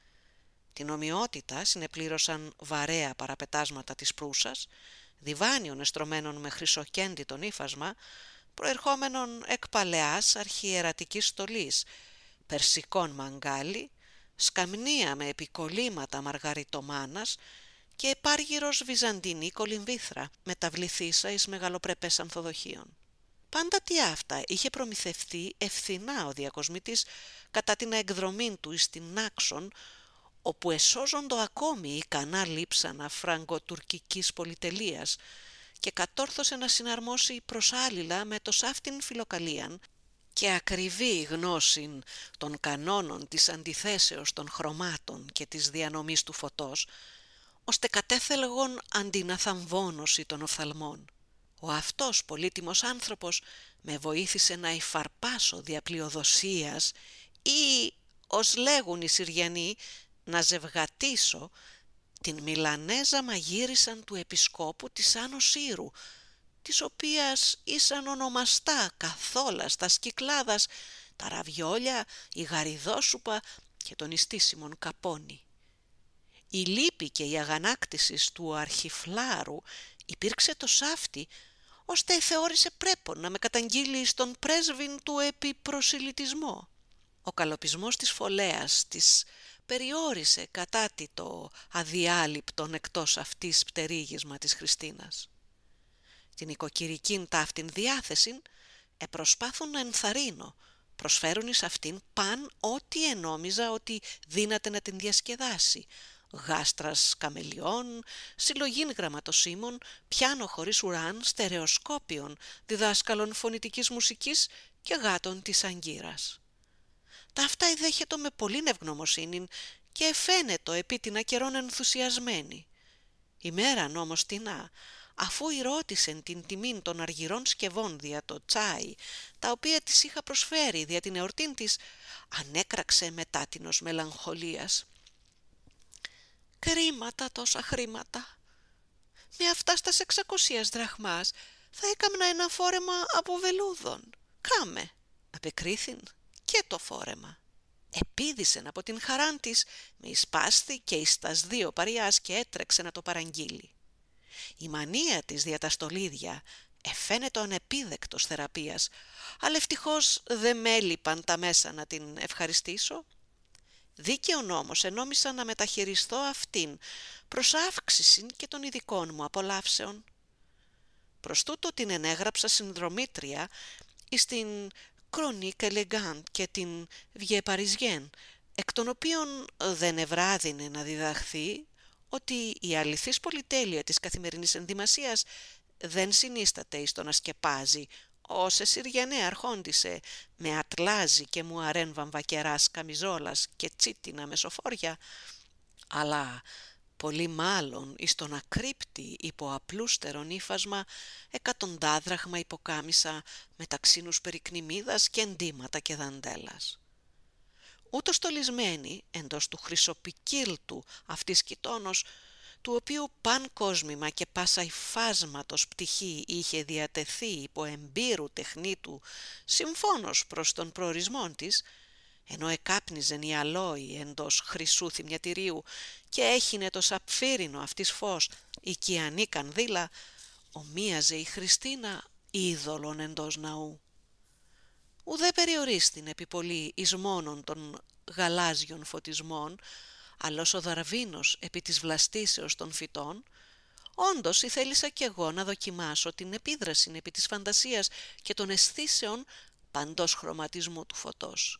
Την ομοιότητα συνεπλήρωσαν βαρέα παραπετάσματα της Προύσας, διβάνιων εστρωμένων με χρυσοκέντητον ύφασμα, προερχόμενων εκ παλαιάς αρχιερατικής στολής, περσικών μαγκάλι, σκαμνία με επικολλήματα μαργαριτομάνας και επάργυρος βυζαντινή κολυμβήθρα, μεταβληθήσα εις μεγαλοπρεπές ανθοδοχείων. Πάντα τι αυτά είχε προμηθευτεί ευθυνά ο διακοσμητής κατά την εκδρομή του εις την Νάξον, όπου εσώζοντο ακόμη ικανά λείψανα φραγκοτουρκικής πολυτελείας και κατόρθωσε να συναρμόσει προσάλληλα με το σάφτην φιλοκαλίαν και ακριβή γνώσιν των κανόνων της αντιθέσεως των χρωμάτων και της διανομής του φωτός, ώστε κατέθελγον αντιναθαμβώνωση των οφθαλμών. Ο αυτός πολύτιμος άνθρωπος με βοήθησε να υφαρπάσω δια πλειοδοσίας ή, ως λέγουν οι Συριανοί, να ζευγατήσω την Μιλανέζα μαγείρισαν του επισκόπου της Άνω Σύρου, της οποίας ήσαν ονομαστά καθόλα στα Κυκλάδας τα ραβιόλια, η γαριδόσουπα και τον ιστίσιμον καπόνι. Η λύπη και η αγανάκτηση του αρχιφλάρου υπήρξε το σάφτη, ώστε θεώρησε πρέπον να με καταγγείλει στον πρέσβην του επί προσιλητισμό. Ο καλοπισμός της φωλέας της περιόρισε κατάτι το αδιάλειπτον εκτός αυτής πτερίγισμα της Χριστίνας. Την οικοκυρικήν ταύτην διάθεσιν επροσπάθουν να ενθαρρύνω, προσφέρουν εις αυτήν παν ό,τι ενόμιζα ότι δύναται να την διασκεδάσει, γάστρας καμελιών, συλλογήν γραμματοσύμων, πιάνο χωρίς ουράν, στερεοσκόπιον, διδάσκαλων φωνητικής μουσικής και γάτων της αγκύρας. Τα αυτά ειδέχετο με πολλήν ευγνωμοσύνην και εφαίνετο επί την ακερών ενθουσιασμένη. Ημέραν όμως τινά, αφού ρώτησεν την τιμήν των αργυρών σκευών δια το τσάι, τα οποία της είχα προσφέρει δια την εορτήν της, ανέκραξε μετάτινος μελαγχολίας. «Κρίματα τόσα χρήματα. Με αυτά στα 600 δραχμάς θα έκαμνα ένα φόρεμα από βελούδων. Κάμε», απεκρίθην, και το φόρεμα. Επίδησεν από την χαράν της, με εισπάσθη και εις τας 2 παριάς και έτρεξε να το παραγγείλει. Η μανία της δια τα στολίδια εφαίνεται ανεπίδεκτος θεραπείας, αλλά ευτυχώς δεν με έλειπαν τα μέσα να την ευχαριστήσω. Δίκαιον όμως ενόμισα να μεταχειριστώ αυτήν προς αύξηση και των ειδικών μου απολαύσεων. Προς τούτο την ενέγραψα συνδρομήτρια εις την Chronique Elegante και την Vie Parisienne, εκ των οποίων δεν ευράδυνε να διδαχθεί ότι η αληθής πολυτέλεια της καθημερινής ενδυμασίας δεν συνίσταται εις το να σκεπάζει, όσε Συριανέ αρχόντισε με ατλάζι και μουαρέν βαμβακεράς καμιζόλας και τσίτινα μεσοφόρια, αλλά πολύ μάλλον εις το να κρύπτει υπό απλούστερον ύφασμα εκατοντάδραχμα υποκάμισα με ταξίνους περικνημίδας και εντύματα και δαντέλας. Ούτως στολισμένη εντός του χρυσοπικίλτου αυτής κοιτώνος, του οποίου παν κόσμημα και πάσα υφάσματος πτυχή είχε διατεθεί υπό εμπειρου τεχνίτου συμφώνως προς τον προορισμό της, ενώ εκάπνιζεν η αλόη εντός χρυσού θυμιατηρίου και έχινε το σαπφύρινο αυτής φως η κιανή κανδύλα, ομοίαζε η Χριστίνα είδωλον εντός ναού. Ουδέ περιορίστην επί πολύ εις μόνον των γαλάζιων φωτισμών, αλλός ο Δαρβίνος επί της βλαστήσεως των φυτών, όντως ήθελησα κι εγώ να δοκιμάσω την επίδραση επί της φαντασίας και των αισθήσεων παντός χρωματισμού του φωτός.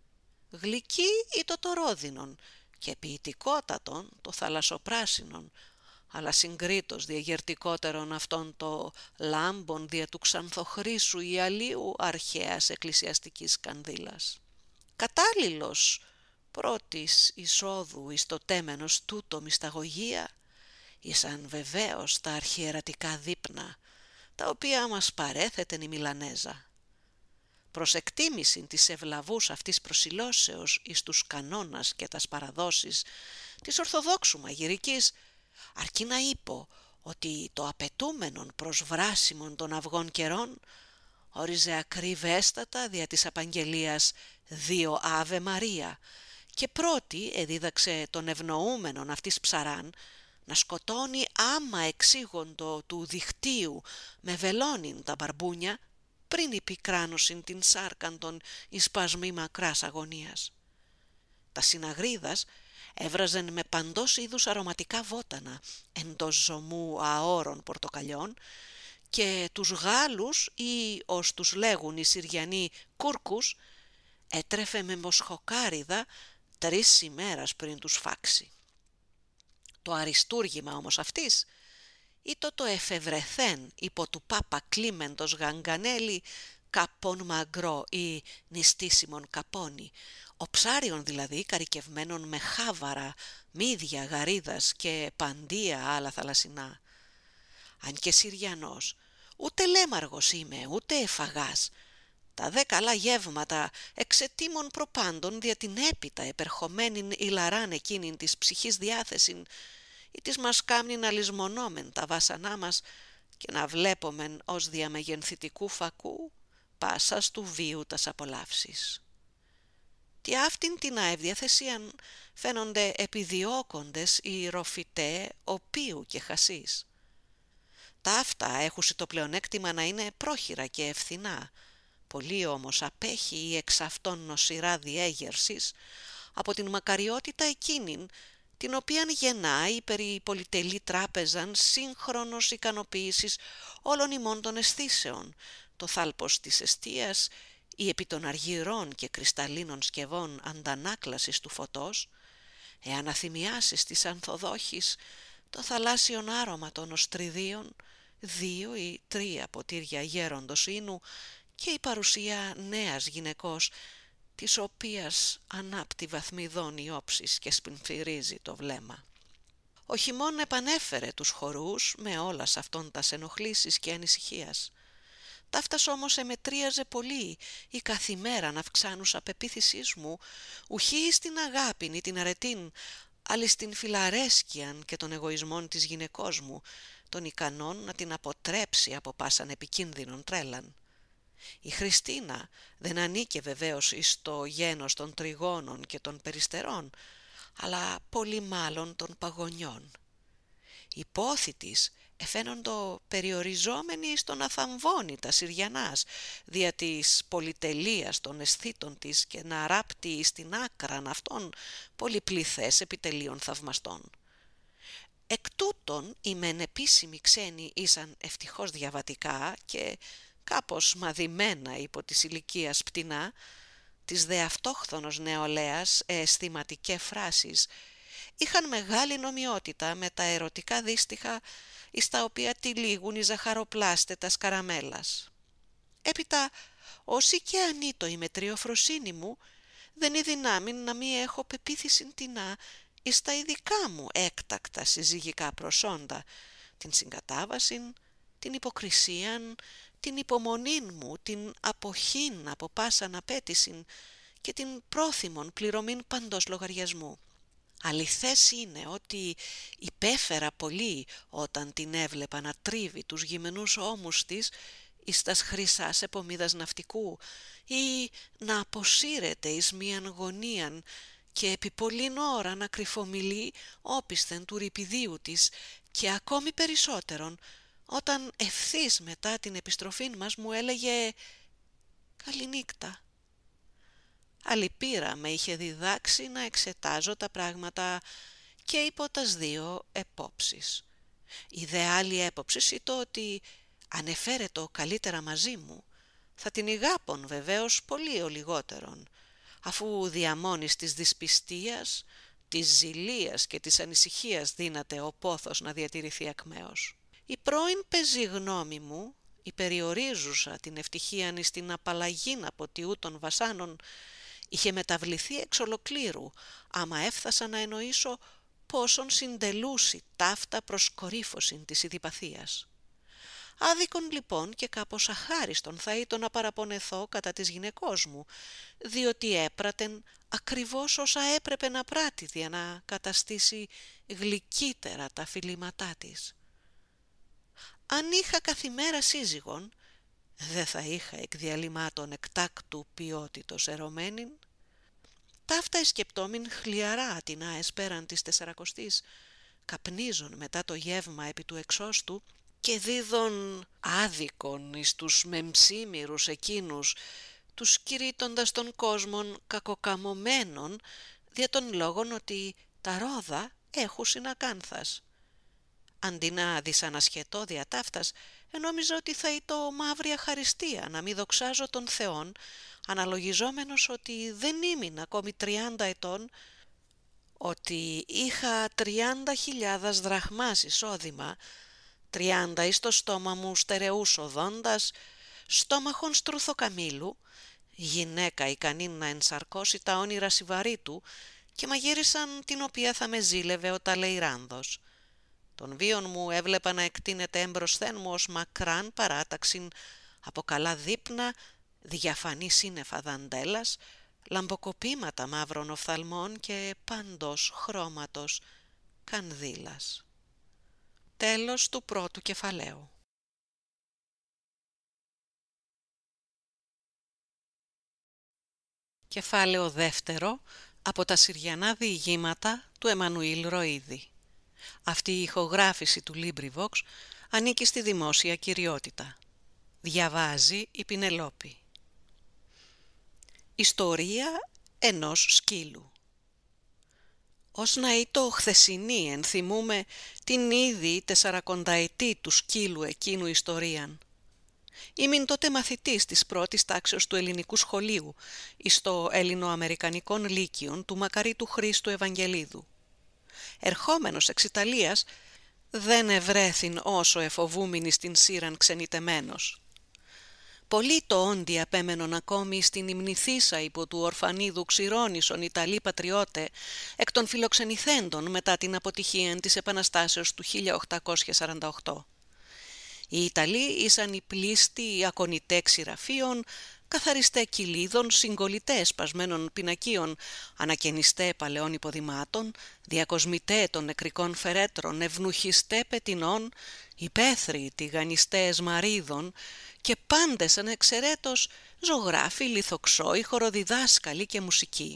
Γλυκή ή το ρόδινον και ποιητικότατον το θαλασσοπράσινον, αλλά συγκρίτως διαγερτικότερον αυτόν το λάμπον δια του ξανθοχρήσου ή αλίου αρχαίας εκκλησιαστικής κανδύλας. Κατάλληλος πρώτης εισόδου εις το τέμενος τούτο μυσταγωγία, ήσαν βεβαίως τα αρχιερατικά δείπνα, τα οποία μας παρέθετεν η Μιλανέζα. Προς εκτίμηση της ευλαβούς αυτής προσιλώσεως εις τους κανόνας και τας παραδόσεις της Ορθοδόξου μαγειρικής, αρκεί να είπω ότι το απαιτούμενον προς βράσιμον των αυγών καιρών όριζε ακρίβεστατα δια της απαγγελίας 2 Άβε Μαρία και πρώτη εδίδαξε τον ευνοούμενον αυτής ψαράν να σκοτώνει άμα εξήγοντο του δικτύου με βελόνιν τα μπαρμπούνια πριν υπηκράνωσιν την σάρκαν των εις σπασμοί μακράς αγωνίας. Τα συναγρίδας έβραζεν με παντός είδους αρωματικά βότανα εντός ζωμού αόρων πορτοκαλιών και τους Γάλλους ή ως τους λέγουν οι Συριανοί κούρκους έτρεφε με μοσχοκάριδα 3 ημέρας πριν τους φάξει. Το αριστούργημα όμως αυτής ήτο το εφευρεθέν υπό του Πάπα Κλίμεντος Γαγκανέλη καπών μαγκρό ή νηστίσιμον καπόνι, οψάριων δηλαδή καρικευμένων με χάβαρα, μύδια γαρίδας και παντία άλλα θαλασσινά. Αν και Συριανός, ούτε λέμαργος είμαι, ούτε εφαγάς. Τα 10 καλά γεύματα εξαιτήμων προπάντων δια την έπειτα επερχομένην ηλαράν εκείνην της ψυχής διάθεσιν, ή της μας κάμνει να λησμονόμεν τα βάσανά μας και να βλέπομεν ως διαμεγενθητικού φακού πάσας του βίου τας απολαύσεις. Τι αυτήν την αευδιαθεσίαν φαίνονται επιδιώκοντες οι ροφητέ οποίου και χασίς. Τα αυτά έχουσι το πλεονέκτημα να είναι πρόχειρα και ευθυνά, πολύ όμως απέχει η εξ αυτών νοσηρά διέγερσης από την μακαριότητα εκείνην την οποίαν γεννάει περί πολυτελή τράπεζαν σύγχρονος ικανοποίησης όλων ημών των αισθήσεων, το θάλπος της εστίας, ή επί των αργυρών και κρυσταλλίνων σκευών αντανάκλασης του φωτός, εάν αθυμιάσεις της ανθοδόχης το θαλάσσιον άρωμα των οστριδίων, 2 ή 3 ποτήρια γέροντος ίνου και η παρουσία νέας γυναικός, της οποίας ανάπτει βαθμιδών οι όψεις και σπινφυρίζει το βλέμμα. Ο χειμών επανέφερε τους χορούς με όλας αυτών τας ενοχλήσεις και ανησυχίας. Ταύτας όμως εμετρίαζε πολύ η καθημέραν αυξάνουσα πεποίθησής μου, ουχή στην αγάπην ή την αρετήν, αλλά στην φιλαρέσκειαν και των εγωισμών της γυναικός μου, των ικανών να την αποτρέψει από πάσαν επικίνδυνον τρέλαν. Η Χριστίνα δεν ανήκε βεβαίως εις το γένος των τριγώνων και των περιστερών, αλλά πολύ μάλλον των παγωνιών. Οι πόθη της εφαίνοντο περιοριζόμενοι στον αθαμβώνη τα Συριανάς, δια της πολυτελείας των αισθήτων της και να ράπτει στην άκραν αυτών πολυπληθές επιτελείων θαυμαστών. Εκ τούτων οι μεν επίσημοι ξένοι ήσαν ευτυχώς διαβατικά και κάπως μαδημένα υπό της ηλικίας πτηνά, της δε αυτόχθονος νεολαίας αισθηματικέ φράσεις, είχαν μεγάλη νομιότητα με τα ερωτικά δύστιχα εις τα οποία τυλίγουν οι ζαχαροπλάστετας καραμέλας. Έπειτα, όσοι και ανήτω η μετριοφροσύνη μου, δεν είναι δυνάμει να μη έχω πεποίθηση τινά εις τα ειδικά μου έκτακτα συζυγικά προσόντα, την συγκατάβασιν, την υποκρισίαν, την υπομονήν μου, την αποχήν από πάσαν απέτησιν και την πρόθυμον πληρωμήν παντός λογαριασμού. Αληθές είναι ότι υπέφερα πολύ όταν την έβλεπα να τρίβει τους γυμενούς ώμους της εις τας χρυσάς επομίδας ναυτικού ή να αποσύρεται εις μίαν γωνίαν και επί πολλήν ώρα να κρυφομιλεί όπισθεν του ρυπιδίου της και ακόμη περισσότερον όταν ευθύς μετά την επιστροφή μας μου έλεγε «Καληνύκτα». Αλυπήρα με είχε διδάξει να εξετάζω τα πράγματα και υπό τας 2 επόψεις. Η δε άλλη έποψης ήταν ότι αν εφέρετο καλύτερα μαζί μου, θα την ηγάπων βεβαίως πολύ ο λιγότερον, αφού διαμόνης της δυσπιστίας, της ζηλίας και της ανησυχίας δύναται ο πόθος να διατηρηθεί ακμαίος. Η πρώην πεζή γνώμη μου, η περιορίζουσα την ευτυχίαν εις την απαλλαγήν από τιού των βασάνων, είχε μεταβληθεί εξ ολοκλήρου, άμα έφθασα να εννοήσω πόσον συντελούσει ταύτα προς κορύφωσιν της ειδιπαθίας. Άδικον λοιπόν και κάπως αχάριστον θα ήταν να παραπονεθώ κατά της γυναικός μου, διότι έπρατεν ακριβώς όσα έπρεπε να πράττει για να καταστήσει γλυκύτερα τα φιλήματά της. Αν είχα καθημέρα σύζυγον, δεν θα είχα εκ διαλυμάτων εκτάκτου ποιότητος ερωμένην. Ταύτα εσκεπτόμην χλιαρά την άες πέραν της 40ης, καπνίζον μετά το γεύμα επί του εξώστου και δίδων άδικον εις τους μεμψίμυρους εκείνους, τους κηρύττοντας των κόσμων κακοκαμωμένων, δια των λόγων ότι τα ρόδα έχουν συνακάνθας. Αντί να δυσανασχετώ δια ταύτας, ενόμιζα ότι θα είτο μαύρη αχαριστία να μη δοξάζω τον Θεόν, αναλογιζόμενος ότι δεν ήμουν ακόμη 30 ετών, ότι είχα 30.000 δραχμάς εισόδημα, 30 εις το στόμα μου στερεούς οδόντας, στόμαχον στρουθοκαμήλου, γυναίκα ικανή να ενσαρκώσει τα όνειρα Σιβαρίτου, και μαγείρισαν την οποία θα με ζήλευε ο Ταλεϊράνδος. Τον βίον μου έβλεπα να εκτείνεται έμπροσθέν μου ως μακράν παράταξην από καλά δείπνα, διαφανή σύννεφα δαντέλας, λαμποκοπήματα μαύρων οφθαλμών και παντός χρώματος κανδύλας. Τέλος του πρώτου κεφαλαίου. Κεφάλαιο δεύτερο από τα Συριανά διηγήματα του Εμμανουήλ Ροΐδη. Αυτή η ηχογράφηση του LibriVox ανήκει στη δημόσια κυριότητα. Διαβάζει η Πινελόπη. Ιστορία ενός σκύλου. Ως να είτο χθεσινή ενθυμούμε την ήδη 40ετή του σκύλου εκείνου ιστορίαν. Ήμην τότε μαθητής της πρώτης τάξεως του ελληνικού σχολείου εις το ελληνοαμερικανικών λύκειων του μακαρίτου Χρήστου Ευαγγελίδου. Ερχόμενος εξ Ιταλίας, δεν ευρέθην όσο εφοβούμενη στην Σύραν ξενιτεμένος. Πολλοί το όντι απέμενον ακόμη στην υμνηθήσα υπό του Ορφανίδου Ξηρώνησον Ιταλοί πατριώτε εκ των φιλοξενηθέντων μετά την αποτυχία της Επαναστάσεως του 1848. Οι Ιταλοί ήσαν οι πλήστοι ακονητέ ξηραφίων, καθαριστέ κοιλίδων, συγκολητέ σπασμένων πινακίων, ανακαινιστέ παλαιών υποδημάτων, διακοσμητέ των νεκρικών φερέτρων, ευνουχιστέ πετινών, υπαίθροι τηγανιστέ εσμαρίδων και πάντες ανεξαιρέτως ζωγράφοι, λιθοξόοι, χοροδιδάσκαλοι και μουσικοί.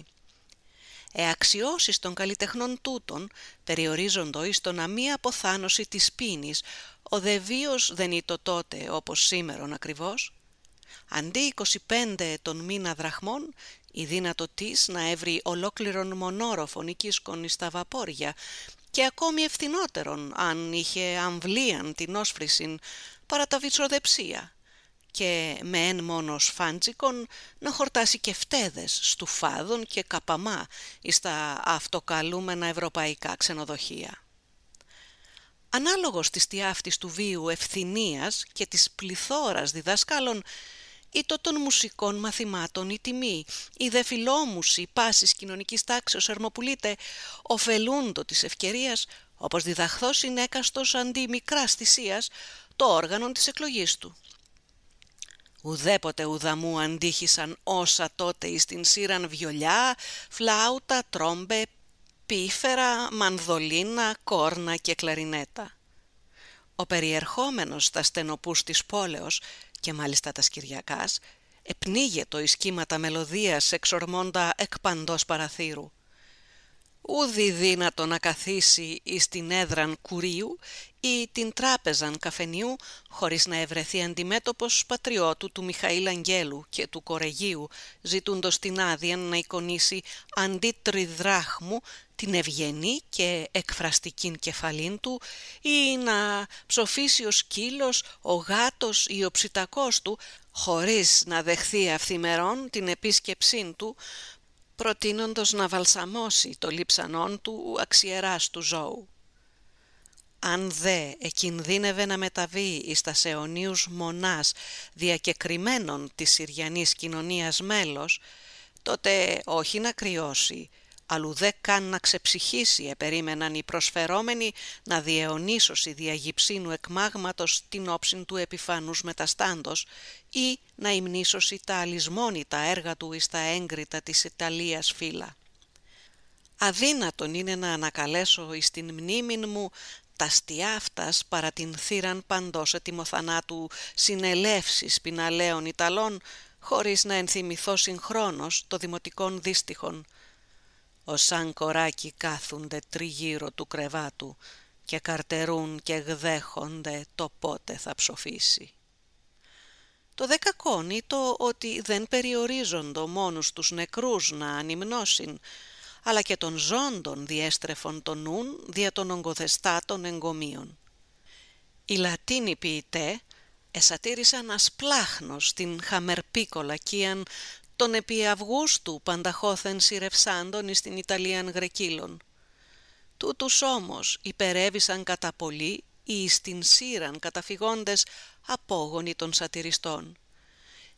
Αξιώσεις των καλλιτεχνών τούτων περιορίζοντο εις το να μη αποθάνωση της πίνης, ο δε βίος δεν ήτο τότε όπως σήμερον ακριβώς. Αντί 25 των μήνα δραχμών, η δύνατο της να έβρει ολόκληρον μονόροφον οικίσκον εις τα βαπόρια και ακόμη ευθυνότερον αν είχε αμβλίαν την όσφρησιν παρά τα βυτσοδεψία και με εν μόνος φάντζικον να χορτάσει και φτέδες, στουφάδων και καπαμά εις τα αυτοκαλούμενα ευρωπαϊκά ξενοδοχεία. Ανάλογος της τιάφτης του βίου ευθυνίας και της πληθώρας διδασκάλων, ήτο των μουσικών μαθημάτων η τιμή, η δε φιλόμουσοι πάσης κοινωνικής τάξεως ερμοπουλείται, ωφελούντο της ευκαιρίας, όπως διδαχθώς συνέκαστος αντί μικράς θυσίας, το όργανο της εκλογής του. Ουδέποτε ουδαμού αντίχησαν όσα τότε εις την σύραν βιολιά, φλάουτα, τρόμπε, πίφερα, μανδολίνα, κόρνα και κλαρινέτα. Ο περιερχόμενος στα στενοπούς της πόλεως και μάλιστα τα Κυριακάς επνίγετο εις κύματα μελωδίας εξορμώντα εκ παντός παραθύρου. Ούδη δύνατο να καθίσει εις την έδραν κουρίου ή την τράπεζαν καφενείου χωρίς να ευρεθεί αντιμέτωπος πατριώτου του Μιχαήλ Αγγέλου και του Κορεγίου, ζητούντος την άδεια να εικονίσει αντί τριδράχμου την ευγενή και εκφραστικήν κεφαλήν του ή να ψοφήσει ο σκύλος, ο γάτος ή ο ψητακός του χωρίς να δεχθεί αυθημερών την επίσκεψήν του, προτείνοντος να βαλσαμώσει το λείψανόν του αξιεράστου ζώου. Αν δε εκινδύνευε να μεταβεί εις τας αιωνίους μονάς διακεκριμένων της Συριανής κοινωνίας μέλος, τότε όχι να κρυώσει, αλλού δε καν να ξεψυχήσει επερίμεναν οι προσφερόμενοι να διαιωνίσωση διαγυψίνου εκμάγματος την όψιν του επιφανούς μεταστάντος ή να υμνήσωση τα αλυσμόνητα έργα του εις τα έγκριτα της Ιταλίας φύλλα. Αδύνατον είναι να ανακαλέσω εις την μνήμην μου τα στιάφτας παρά την θύραν παντός ετοιμοθανάτου συνελεύσεις πιναλαίων Ιταλών, χωρίς να ενθυμηθώ συγχρόνως το δημοτικόν δύστιχον. Ως σαν κοράκι κάθουνται τριγύρω του κρεβάτου και καρτερούν και γδέχονται το πότε θα ψοφήσει. Το δε κακόν ήτο ότι δεν περιορίζοντο μόνους τους νεκρούς να ανυμνώσιν, αλλά και των ζώντων διέστρεφον το νουν δια των ογκοδεστάτων εγκομείων. Οι Λατίνοι ποιητέ εσατήρισαν ασπλάχνος την χαμερπίκολακίαν των επί Αυγούστου πανταχώθεν συρευσάντων εις την Ιταλίαν Γρεκύλων. Τούτους όμως υπερέβησαν κατά πολύ ή εις την Σύραν καταφυγόντες απόγονοι των σατυριστών.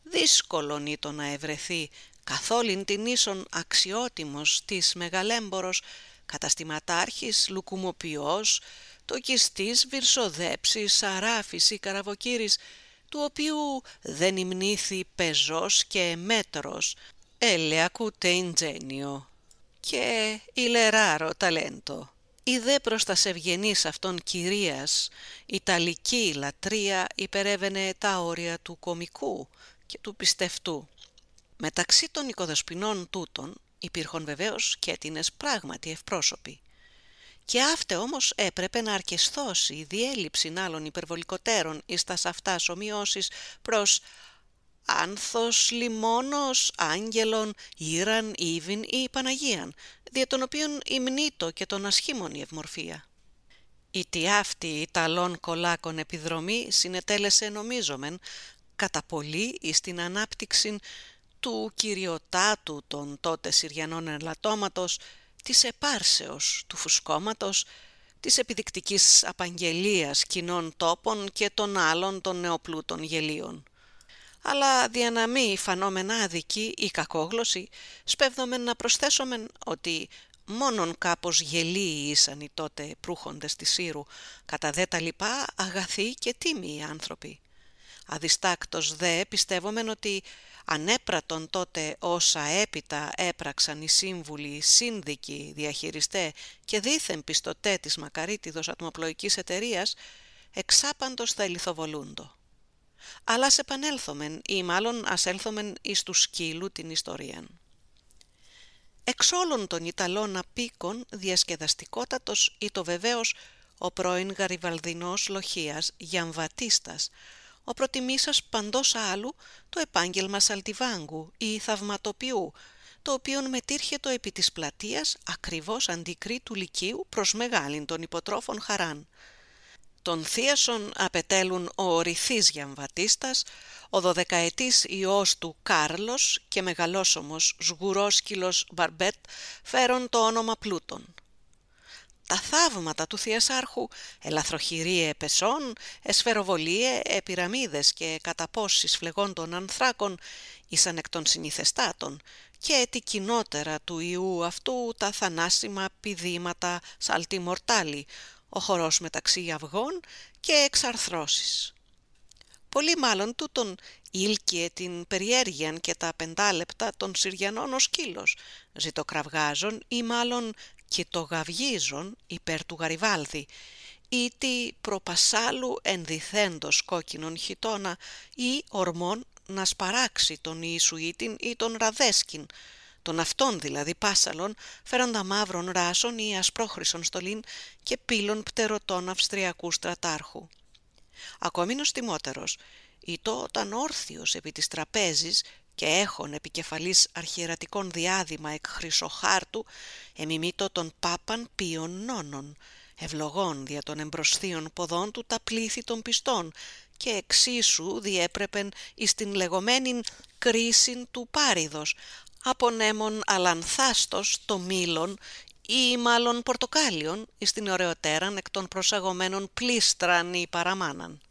δύσκολον ήτο να ευρεθεί καθόλην την ίσον αξιότιμος της μεγαλέμπορος, καταστηματάρχης, λουκουμοποιός, τοκιστής, βυρσοδέψης, σαράφης ή καραβοκύρης, του οποίου δεν υμνήθη πεζός και μέτρος, ελεακούτε ingegno και ηλεράρο ταλέντο. Η δε προς τας ευγενείς αυτών κυρίας ιταλική λατρεία υπερέβαινε τα όρια του κομικού και του πιστευτού. Μεταξύ των οικοδεσποινών τούτων υπήρχαν βεβαίως και έτινες πράγματι ευπρόσωποι. Και αύτε όμως έπρεπε να αρκεσθώσει η διέλειψη άλλων υπερβολικότερων εις τας αυτάς ομοιώσεις προς άνθος, λιμόνος, άγγελον, ήραν, ήβιν ή Παναγίαν, δια των οποίων υμνήτω και τον ασχήμων η ευμορφία. Η τι αυτή Ιταλών κολάκων επιδρομή συνετέλεσε νομίζομεν κατά πολύ εις την ανάπτυξη του κυριοτάτου των τότε Συριανών ελαττώματος, της επάρσεως του φουσκώματος, της επιδεικτικής απαγγελίας κοινών τόπων και των άλλων των νεοπλούτων γελίων. Αλλά δια να μη φανόμεν άδικοι ή κακόγλωσσοι, σπέβδομεν να προσθέσομεν ότι μόνον κάπως γελίοι ήσαν οι τότε προύχοντες της Σύρου, κατά δε τα λοιπά αγαθοί και τίμιοι άνθρωποι. Αδιστάκτος δε πιστεύομεν ότι ανέπρατον τότε όσα έπειτα έπραξαν οι σύμβουλοι, οι σύνδικοι, διαχειριστέ και δήθεν πιστωτέ της μακαρίτιδος ατμοπλοϊκής εταιρείας, εξάπαντος θα ηλιθοβολούντο. Αλλά ας επανέλθομεν ή μάλλον ας έλθομεν εις του σκύλου την ιστορίαν. Εξ όλων των Ιταλών απίκων διασκεδαστικότατος ήτο βεβαίως ο πρώην γαριβαλδινός λοχίας Γιαμβατίστας, ο προτιμήσας παντός άλλου το επάγγελμα σαλτιβάγκου ή θαυματοποιού, το οποίον μετήρχετο επί της πλατείας ακριβώς αντικρί του λυκείου προς μεγάλην των υποτρόφων χαράν. Τον θείασον απετέλουν ο ορηθής Γιαμβατίστας, ο 12ετής ιός του Κάρλος και μεγαλόσωμος σγουρόσκυλος Μπαρμπέτ φέρον το όνομα Πλούτων. Τα θαύματα του θειασάρχου, ελαθροχειρίε πεσών, εσφαιροβολίε, πυραμίδες και καταπόσεις φλεγόντων ανθράκων, ήσαν εκ των συνηθεστάτων και τι κοινότερα του ιού αυτού τα θανάσιμα πηδήματα σαλτί μορτάλι, ο χορός μεταξύ αυγών και εξαρθρώσεις. Πολύ μάλλον τούτον ήλκυε την περιέργειαν και τα 5 λεπτά των Συριανών ο σκύλος, ζητοκραυγάζων ή μάλλον και το γαυγίζων υπέρ του Γαριβάλδη, ή τι προπασάλου ενδυθέντος κόκκινον χιτώνα ή ορμών να σπαράξει τον Ιησουήτην ή τον Ραδέσκην, τον αυτόν δηλαδή πάσαλον φέροντα μαύρων ράσων ή ασπρόχρυσων στολήν και πύλων πτερωτών Αυστριακού στρατάρχου. Ακόμη νοστιμότερος, ήτο όταν όρθιος επί της τραπέζης και έχων επικεφαλής αρχιερατικών διάδημα εκ χρυσοχάρτου, εμιμήτω τον Πάπαν Πίων Νόνων, ευλογών δια των εμπροσθείων ποδών του τα πλήθη των πιστών και εξίσου διέπρεπεν εις την λεγόμενην κρίσιν του Πάριδος, απονέμων αλανθάστος το μήλον ή μάλλον πορτοκάλιον εις την ωραιοτέραν εκ των προσαγωμένων πλήστραν ή παραμάναν.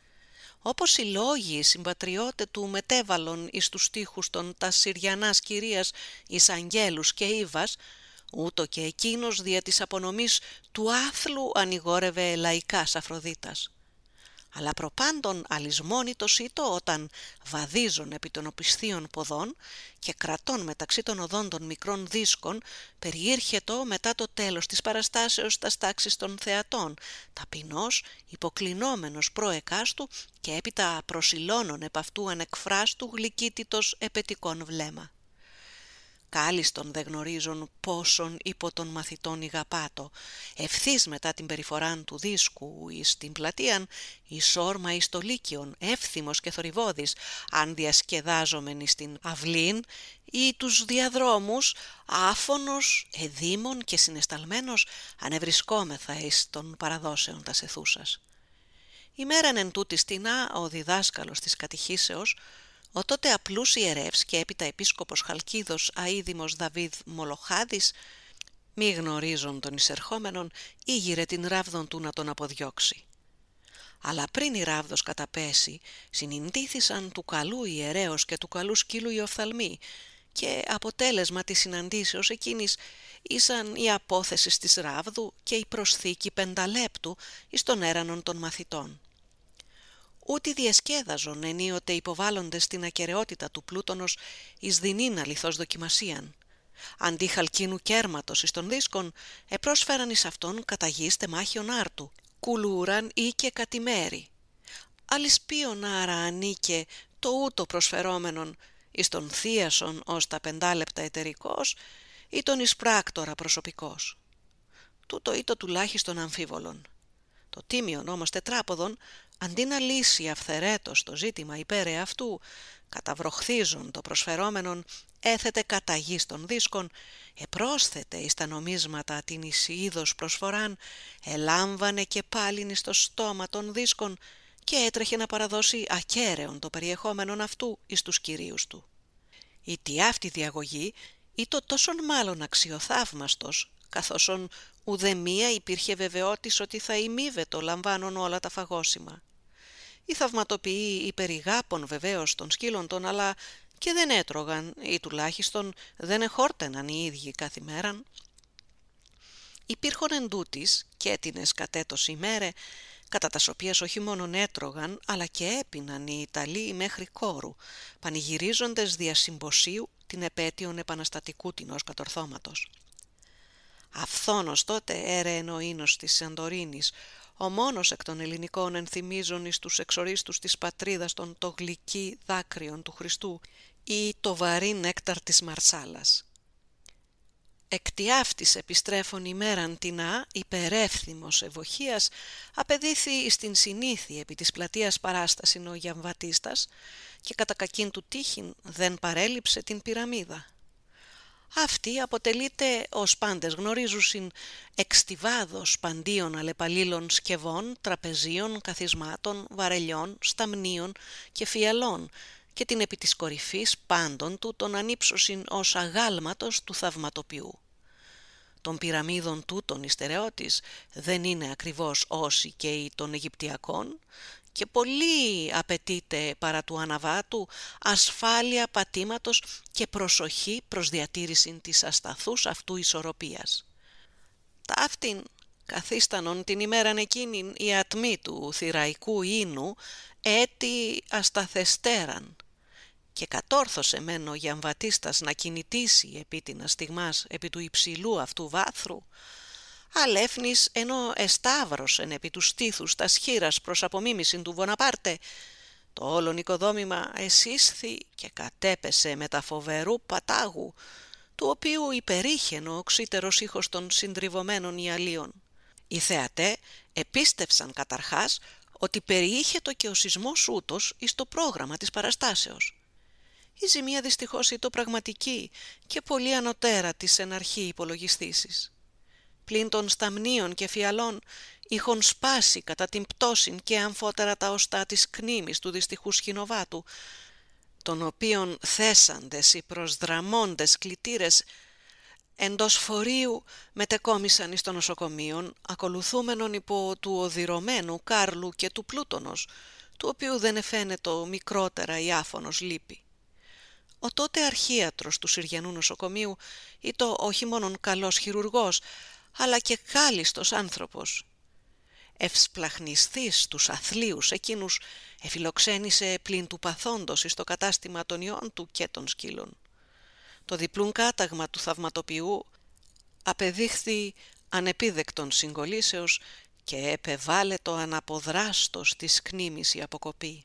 Όπως οι λόγοι συμπατριώτε του μετέβαλον εις τους στίχους των τας Συριανάς κυρίας εις αγγέλους και Ήβας, ούτω και εκείνος δια της απονομής του άθλου ανηγόρευε λαϊκάς Αφροδίτας. Αλλά προπάντων αλυσμόνητος ήτο όταν βαδίζον επί των οπισθίων ποδών και κρατών μεταξύ των οδών των μικρών δίσκων περιήρχετο μετά το τέλος της παραστάσεως τας τάξεις των θεατών, ταπεινός, υποκλεινόμενος προεκάστου και έπειτα προσιλώνων επ' αυτού ανεκφράστου γλυκύτητος επετικών βλέμμα. Κάλιστον δε γνωρίζουν πόσον υπό των μαθητών ηγαπάτο, ευθύς μετά την περιφοράν του δίσκου εις την πλατείαν, εις όρμα εις το λύκειον, εύθυμος και θορυβώδης, αν διασκεδάζομεν εις την αυλήν ή τους διαδρόμους, άφωνος, εδήμων και συνεσταλμένος, ανευρισκόμεθα εις των παραδόσεων τας αιθούσας. Ημέραν εν τούτης τινά ο διδάσκαλος της κατηχήσεως, ο τότε απλούς ιερεύς και έπειτα επίσκοπος Χαλκίδος αίδημος Δαβίδ Μολοχάδης, μη γνωρίζον τον εισερχόμενον, ήγηρε την ράβδον του να τον αποδιώξει. Αλλά πριν η ράβδος καταπέσει, συνηντήθησαν του καλού ιερέως και του καλού σκύλου οι οφθαλμοί, και αποτέλεσμα της συναντήσεως εκείνης ήσαν η απόθεση της ράβδου και η προσθήκη 5 λέπτου εις των έρανων των μαθητών. Ούτι διεσκέδαζον ενίοτε υποβάλλοντες την ακεραιότητα του πλούτονος εις δεινήν αληθώς δοκιμασίαν. Αντί χαλκίνου κέρματος εις των δίσκων, επρόσφεραν εις αυτόν κατά γης τεμάχιον άρτου, κουλούραν ή και κατημέρι. Αλισπίον άρα ανήκε το ούτω προσφερόμενον εις τον θίασον ως τα 5 λεπτά εταιρικός ή τον εις πράκτορα προσωπικός. Τούτο ή το τουλάχιστον αμφίβολον. Το τίμιον όμως τετράποδον, αντί να λύσει αυθαιρέτως το ζήτημα υπέρ εαυτού, καταβροχθίζον το προσφερόμενον, έθετε κατά γης των δίσκων, επρόσθετε εις τα νομίσματα την εις είδος προσφοράν, ελάμβανε και πάλιν εις το στόμα των δίσκων και έτρεχε να παραδώσει ακέραιον το περιεχόμενον αυτού εις τους κυρίους του. Η τι αυτή διαγωγή ήτο τόσον μάλλον αξιοθαύμαστος, καθώς ουδεμία υπήρχε βεβαιότης ότι θα ημίβετο λαμβάνον όλα τα φαγώσιμα. Οι θαυματοποιοί υπερηγάπων βεβαίως των σκύλων των, αλλά και δεν έτρωγαν ή τουλάχιστον δεν εχόρτεναν οι ίδιοι κάθε μέραν. Υπήρχον εντούτοις και έτινες κατέτος ημέρε, κατά τας οποίας όχι μόνον έτρωγαν, αλλά και έπιναν οι Ιταλοί μέχρι κόρου, πανηγυρίζοντες δια συμποσίου την επέτειον επαναστατικού τινός κατορθώματος. Αυθόνος τότε έρε εννοήνος της Σαντορίνης, ο μόνος εκ των ελληνικών ενθυμίζων εις τους εξορίστους της πατρίδας των το γλυκί δάκρυον του Χριστού ή το βαρύ νέκταρ της Μαρσάλας. Εκ τη αυτής επιστρέφων ημέραν τινά, υπερεύθυμος ευοχίας, απεδίθη εις την συνήθεια επί της πλατείας παράστασιν ο Γιαμβατίστας και κατά κακήν του τύχην δεν παρέλειψε την πυραμίδα. Αυτή αποτελείται, ως πάντες γνωρίζουσιν, εξτιβάδος παντίων αλλεπαλλήλων σκευών, τραπεζίων, καθισμάτων, βαρελιών, σταμνίων και φιαλών και την επί της κορυφής πάντων του τον ανύψωσιν ως αγάλματος του θαυματοποιού. Των πυραμίδων τούτων η στερεότης δεν είναι ακριβώς όσοι και οι των Αιγυπτιακών, και πολύ απαιτείται παρά του αναβάτου ασφάλεια πατήματος και προσοχή προς διατήρηση της ασταθούς αυτού ισορροπίας. Ταύτην καθίστανον την ημέραν εκείνην η ατμή του θυραϊκού ίνου έτη ασταθεστέραν, και κατόρθωσε μεν ο Γιαμβατίστας να κινητήσει επί την αστιγμάς επί του υψηλού αυτού βάθρου, αλέφνης ενώ εσταύρωσεν επί του στήθους τας χείρας προς απομίμησιν του Βοναπάρτε, το όλον οικοδόμημα εσύσθη και κατέπεσε με τα φοβερού πατάγου, του οποίου υπερήχεν ο οξύτερος ήχος των συντριβωμένων ιαλίων. Οι θεατέ επίστευσαν καταρχάς ότι περιείχε το και ο σεισμός ούτως εις το πρόγραμμα της παραστάσεως. Η ζημία δυστυχώς ήτο πραγματική και πολύ ανωτέρα της εν αρχή υπολογιστήσεις. Πλην των σταμνίων και φιαλών είχον σπάσει κατά την πτώσιν και αμφότερα τα οστά της κνήμης του δυστυχού σχηνοβάτου, των οποίων θέσαντες οι προσδραμώντες κλητήρες εντός φορείου μετεκόμισαν εις των νοσοκομείων, ακολουθούμενον υπό του οδυρωμένου Κάρλου και του Πλούτονος, του οποίου δεν εφαίνεται μικρότερα η άφωνος λύπη. Ο τότε αρχίατρος του Συριανού νοσοκομείου ήτο όχι μόνον καλός χειρουργός, αλλά και κάλιστος άνθρωπος. Ευσπλαχνιστής τους αθλίους εκείνους εφιλοξένησε πλην του παθόντος εις το κατάστημα των ιών του και των σκύλων. Το διπλούν κάταγμα του θαυματοποιού απεδείχθη ανεπίδεκτον συγκολήσεως και επεβάλλετο αναποδράστος της κνήμης η αποκοπή.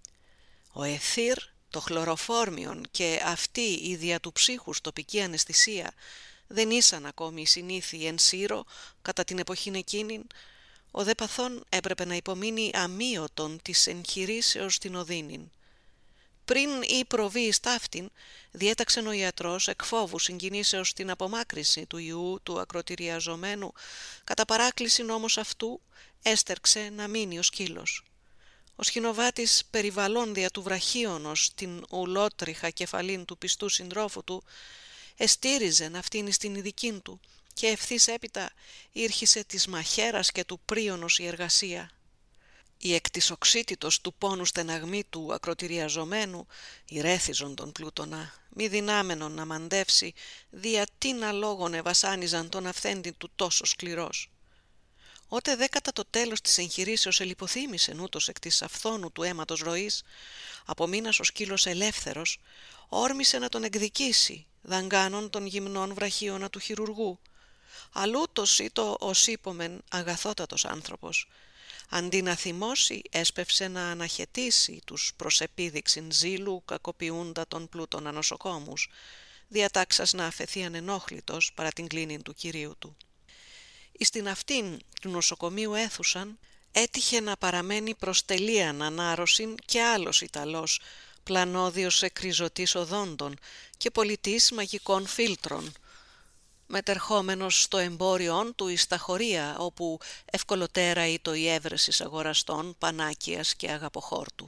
Ο εθήρ, το χλωροφόρμιον και αυτή η δια του ψύχους τοπική αναισθησία δεν ήσαν ακόμη οι συνήθιοι εν Σύρο κατά την εποχήν εκείνην, ο δε παθών έπρεπε να υπομείνει αμύωτον της εγχειρήσεως την οδύνην. Πριν ή προβεί εις ταύτην, διέταξεν ο ιατρός εκ φόβου συγκινήσεως την απομάκρυση του ιού του ακροτηριαζομένου, κατά παράκλησιν όμως αυτού έστερξε να μείνει ο σκύλος. Ο σχηνοβάτης περιβαλλών δια του βραχίωνος την ουλότριχα κεφαλήν του πιστού συντρόφου του, εστήριζεν αυτήν στην ειδικήν του και ευθύς έπειτα ήρχισε της μαχαίρας και του πρίωνος η εργασία. Η εκτισοξύτητος του πόνου στεναγμή του ακροτηριαζομένου ηρέθιζον τον Πλούτονα, μη δυνάμενον να μαντεύσει δια τίνα λόγον εβασάνιζαν τον αυθέντη του τόσο σκληρός. Ότε δε κατά το τέλος της εγχειρήσεως ελιποθύμησεν ούτως εκ της αυθόνου του αίματος ροής, απομείνας ο σκύλος ελεύθερος, όρμησε να τον εκδικήσει, δαγκάνων των γυμνών βραχίωνα του χειρουργού. Αλλούτος ήτο ως είπομεν αγαθότατος άνθρωπος. Αντί να θυμώσει, έσπευσε να αναχαιτήσει τους προς επίδειξην ζήλου κακοποιούντα των Πλούτονα νοσοκόμους, διατάξας να αφαιθεί ανενόχλητος παρά την κλίνη του κυρίου του. Εις την αυτήν του νοσοκομείου αίθουσαν έτυχε να παραμένει προς τελείαν ανάρρωσιν και άλλος Ιταλός, πλανόδιος εκκριζωτής οδόντων και πολιτής μαγικών φίλτρων, μετερχόμενος στο εμπόριον του εις τα χωρία, όπου ευκολοτέρα ήτο η έβρεσης αγοραστών, πανάκιας και αγαποχόρτου.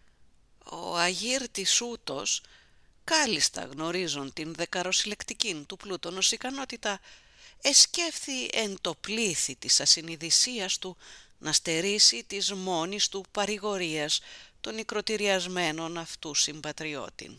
Ο αγύρτης ούτος, κάλλιστα γνωρίζον την δεκαροσυλλεκτικήν του Πλούτονος ικανότητα, εσκέφθη εν το πλήθη της ασυνειδησίας του να στερήσει της μόνης του παρηγορίας των ικροτηριασμένων αυτού συμπατριώτην.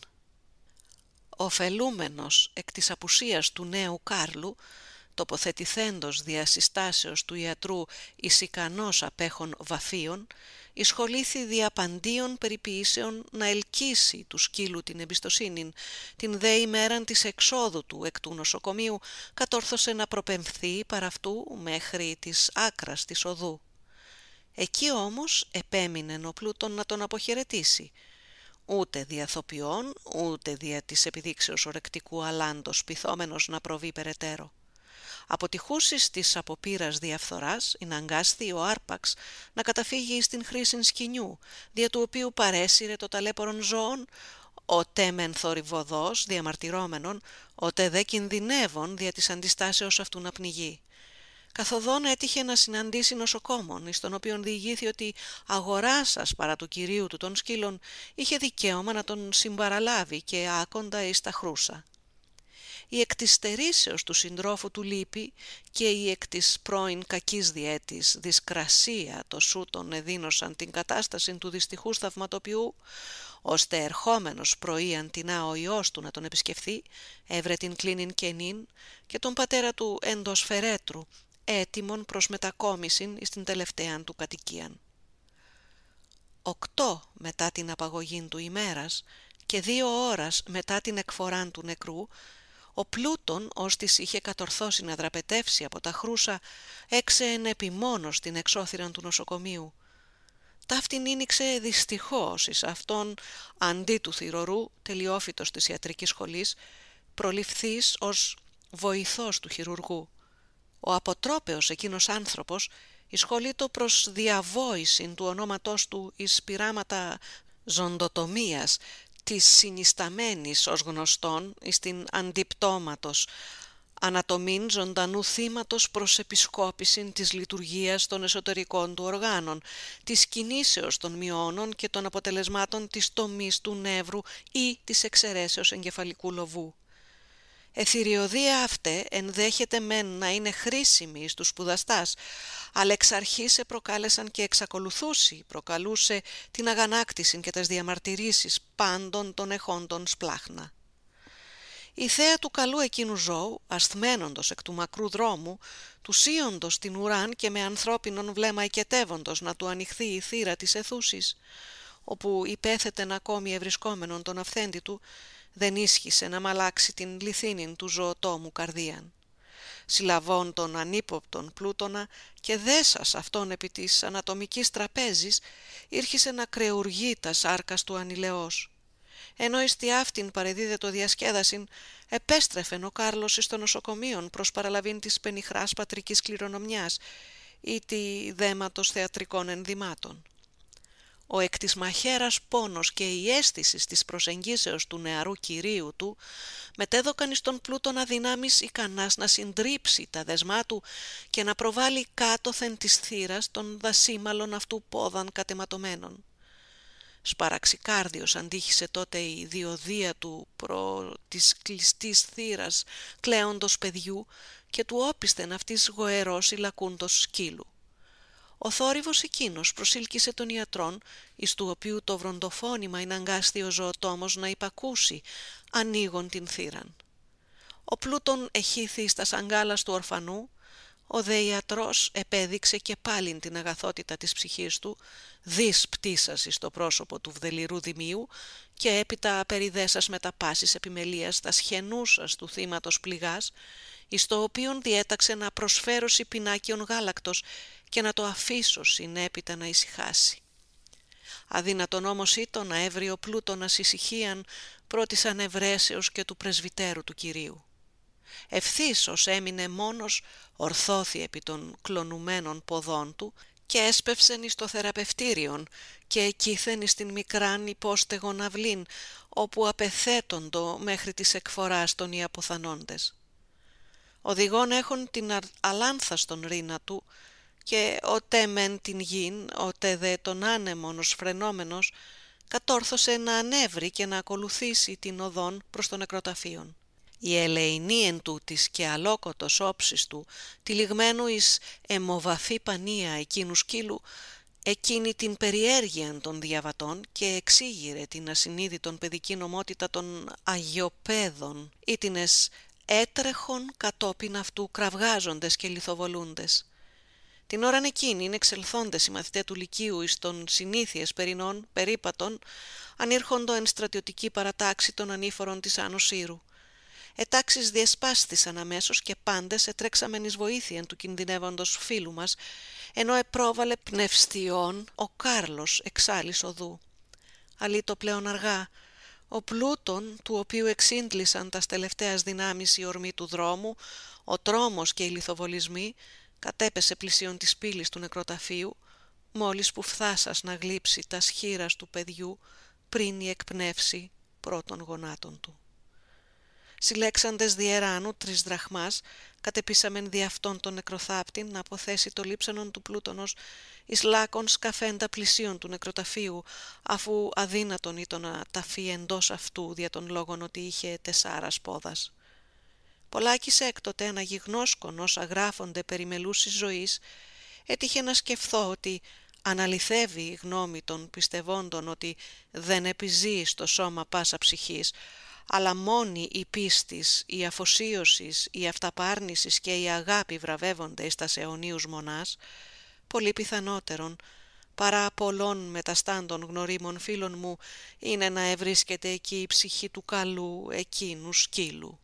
Οφελούμενος εκ της απουσίας του νέου Κάρλου, τοποθετηθέντος δια συστάσεως του ιατρού εις ικανός απέχων βαφίων, εισχολήθη δια παντίων περιποίησεων να ελκύσει του σκύλου την εμπιστοσύνην, την δε ημέραν της εξόδου του εκ του νοσοκομείου κατόρθωσε να προπεμφθεί παρ' αυτού μέχρι της άκρας της οδού. Εκεί όμως επέμεινε ο Πλούτον να τον αποχαιρετήσει, ούτε δια θοποιών, ούτε δια της επιδείξεως ορεκτικού αλάντος πειθόμενος να προβεί περαιτέρω. Αποτυχούσης της αποπείρας διαφθοράς, ειναγκάσθη ο Άρπαξ να καταφύγει στην χρήσιν σκηνιού, δια του οποίου παρέσυρε το ταλέπορον ζώων, οτέ μεν θορυβωδός διαμαρτυρόμενον, οτέ δε κινδυνεύων δια της αντιστάσεως αυτού να πνιγεί. Καθοδόν έτυχε να συναντήσει νοσοκόμον, εις τον οποίον διηγήθη ότι αγοράσας παρά του κυρίου του των σκύλων είχε δικαίωμα να τον συμπαραλάβει και άκοντα εις τα χρούσα. Η εκ της στερήσεως του συντρόφου του λύπη και η εκ της πρώην κακής διέτης δυσκρασία το σούτον εδίνωσαν την κατάσταση του δυστυχούς θαυματοποιού, ώστε ερχόμενος πρωίαν τεινά ο ιός του να τον επισκεφθεί, έβρε την κλίνην κενήν και τον πατέρα του εντός φερέτρου, έτοιμον προς μετακόμισιν εις την τελευταίαν του κατοικίαν. 8 μετά την απαγωγήν του ημέρας και 2 ώρας μετά την εκφοράν του νεκρού, ο Πλούτον, ώστις είχε κατορθώσει να δραπετεύσει από τα χρούσα, έξεεν επιμόνως την εξώθυραν του νοσοκομείου. Ταύτην ήνιξε δυστυχώς εις αυτόν, αντί του θυρωρού, τελειόφυτος της ιατρικής σχολής, προληφθής ως βοηθός του χειρουργού. Ο αποτρόπαιος εκείνος άνθρωπος εισχολείτο προς διαβόησιν του ονόματός του εις πειράματα ζωντοτομίας, της συνισταμένης ως γνωστόν εις την αντιπτώματος, ανατομήν ζωντανού θύματος προς επισκόπησιν της λειτουργίας των εσωτερικών του οργάνων, της κινήσεως των μειώνων και των αποτελεσμάτων της τομής του νεύρου ή της εξαιρέσεως εγκεφαλικού λοβού. Εθηριωδία αυτέ ενδέχεται μεν να είναι χρήσιμη στους σπουδαστάς, αλλά εξ αρχής προκάλεσαν και εξακολουθούσι προκαλούσε την αγανάκτηση και τις διαμαρτυρήσεις πάντων των εχόντων σπλάχνα. Η θέα του καλού εκείνου ζώου, ασθμένοντος εκ του μακρού δρόμου, του σύοντος την ουράν και με ανθρώπινον βλέμμα οικετεύοντος να του ανοιχθεί η θύρα της αιθούσης, όπου υπέθετεν ακόμη ευρισκόμενον τον αυθέντη του, δεν ίσχυσε να μαλάξει την λιθίνην του ζωοτόμου καρδίαν. Συλλαβών τον ανύποπτον Πλούτονα και δέσας αυτόν επί της ανατομικής τραπέζης, ήρχισε να κρεουργεί τα σάρκας του ανηλαιός. Ενώ εις τη αυτήν παρεδίδε το διασκέδασιν, επέστρεφεν ο Κάρλος εις το νοσοκομείον προς παραλαβήν της πενιχράς πατρικής κληρονομιάς ή τη δέματος θεατρικών ενδυμάτων. Ο εκ της μαχαίρας πόνος και η αίσθηση της προσεγγίσεως του νεαρού κυρίου του μετέδωκαν εις τον Πλούτονα δυνάμεις ικανάς να συντρίψει τα δεσμά του και να προβάλλει κάτωθεν της θύρας των δασίμαλων αυτού πόδαν κατεματωμένων. Σπαραξικάρδιος αντίχησε τότε η διοδία του προ της κλειστής θύρας κλαίοντος παιδιού και του όπισθεν αυτής γοερός ηλακούντος σκύλου. Ο θόρυβος εκείνος προσήλκησε τον ιατρόν, εις του οποίου το βροντοφώνημα εναγκάστη ο ζωοτόμος να υπακούσει, ανοίγων την θύραν. Ο Πλούτων εχήθη στα σαγκάλας του ορφανού, ο δε ιατρός επέδειξε και πάλιν την αγαθότητα της ψυχής του, δις πτήσας εις το πρόσωπο του βδελιρού Δημίου και έπειτα απεριδέσας με τα πάσης επιμελίας τα σχενούσας του θύματος πληγάς, εις το οποίον διέταξε να προσφέρωση πινάκιον γάλακτος και να το αφήσω συνέπειτα να ησυχάσει. Αδύνατον όμως ήτο να έβρει ο Πλούτονας ησυχίαν πρώτης ανευρέσεως και του πρεσβυτέρου του Κυρίου. Ευθύς ως έμεινε μόνος, ορθώθη επί των κλονουμένων ποδών του και έσπευσεν εις το θεραπευτήριον και εκείθεν εις την μικράν υπόστεγον αυλήν, όπου απεθέτοντο μέχρι της εκφοράς των οι αποθανόντες. Οδηγών έχουν την αλάνθαστον ρίνα του και οτέ μεν την γην, οτέ δε τον άνεμον ως φρενόμενος, κατόρθωσε να ανέβρει και να ακολουθήσει την οδόν προς τον νεκροταφείον. Η ελεηνή εν τούτης και αλόκοτος όψης του, τυλιγμένου εις αιμοβαφή πανία εκείνου σκύλου, εκείνη την περιέργεια των διαβατών και εξήγηρε την ασυνείδητον παιδική νομότητα των αγιοπαίδων, ήτινες έτρεχον κατόπιν αυτού κραυγάζοντες και λιθοβολούντες. Την ώραν εκείνην εξελθόντες οι μαθητέ του Λυκείου εις των συνήθειες περινών περίπατων, ανήρχοντο εν στρατιωτική παρατάξη των ανήφορων της Άνω Σύρου. Ετάξεις διεσπάστησαν αμέσως και πάντες ετρέξαμεν εις βοήθειαν του κινδυνεύοντος φίλου μας, ενώ επρόβαλε πνευστιών ο Κάρλος εξ άλλης οδού. Αλήτω πλέον αργά, ο Πλούτων, του οποίου εξήντλησαν τας τελευταίας δυνάμεις η ορμή του δρόμου, ο τρόμος και οι λιθοβολισμοί, κατέπεσε πλησίον της πύλης του νεκροταφείου, μόλις που φθάσας να γλύψει τας χείρας του παιδιού πριν η εκπνεύση πρώτων γονάτων του. Συλλέξαντες διεράνου 3 δραχμάς, κατεπίσαμεν δι' αυτόν τον νεκροθάπτην να αποθέσει το λείψανον του Πλούτονος εις λάκων σκαφέντα πλησίον του νεκροταφείου, αφού αδύνατον ήτο να ταφεί εντός αυτού δια των λόγων ότι είχε 4 πόδας. Πολλάκις έκτοτε αναγιγνώσκον όσα γράφονται περί μελούσης ζωής, έτυχε να σκεφθώ ότι αναλυθεύει η γνώμη των πιστευόντων ότι δεν επιζεί στο σώμα πάσα ψυχής, αλλά μόνη η πίστης, η αφοσίωσης, η αυταπάρνησης και η αγάπη βραβεύονται εις τας αιωνίους μονάς, πολύ πιθανότερον παρά πολλών μεταστάντων γνωρίμων φίλων μου είναι να ευρίσκεται εκεί η ψυχή του καλού εκείνου σκύλου.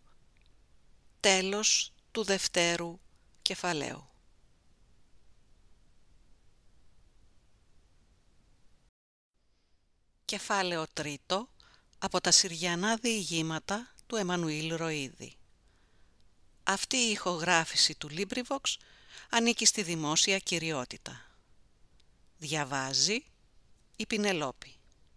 Τέλος του δευτέρου κεφαλαίου. Κεφάλαιο τρίτο από τα Συριανά διηγήματα του Εμμανουήλ Ροΐδη. Αυτή η ηχογράφηση του LibriVox ανήκει στη δημόσια κυριότητα. Διαβάζει η Πινελόπη.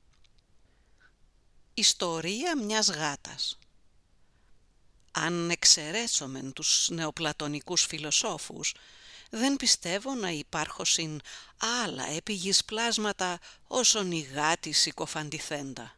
Ιστορία μιας γάτας. Αν εξαιρέσομεν τους νεοπλατωνικούς φιλοσόφους, δεν πιστεύω να υπάρχωσιν άλλα επί γης πλάσματα όσον η γάτη συκοφαντηθέντα.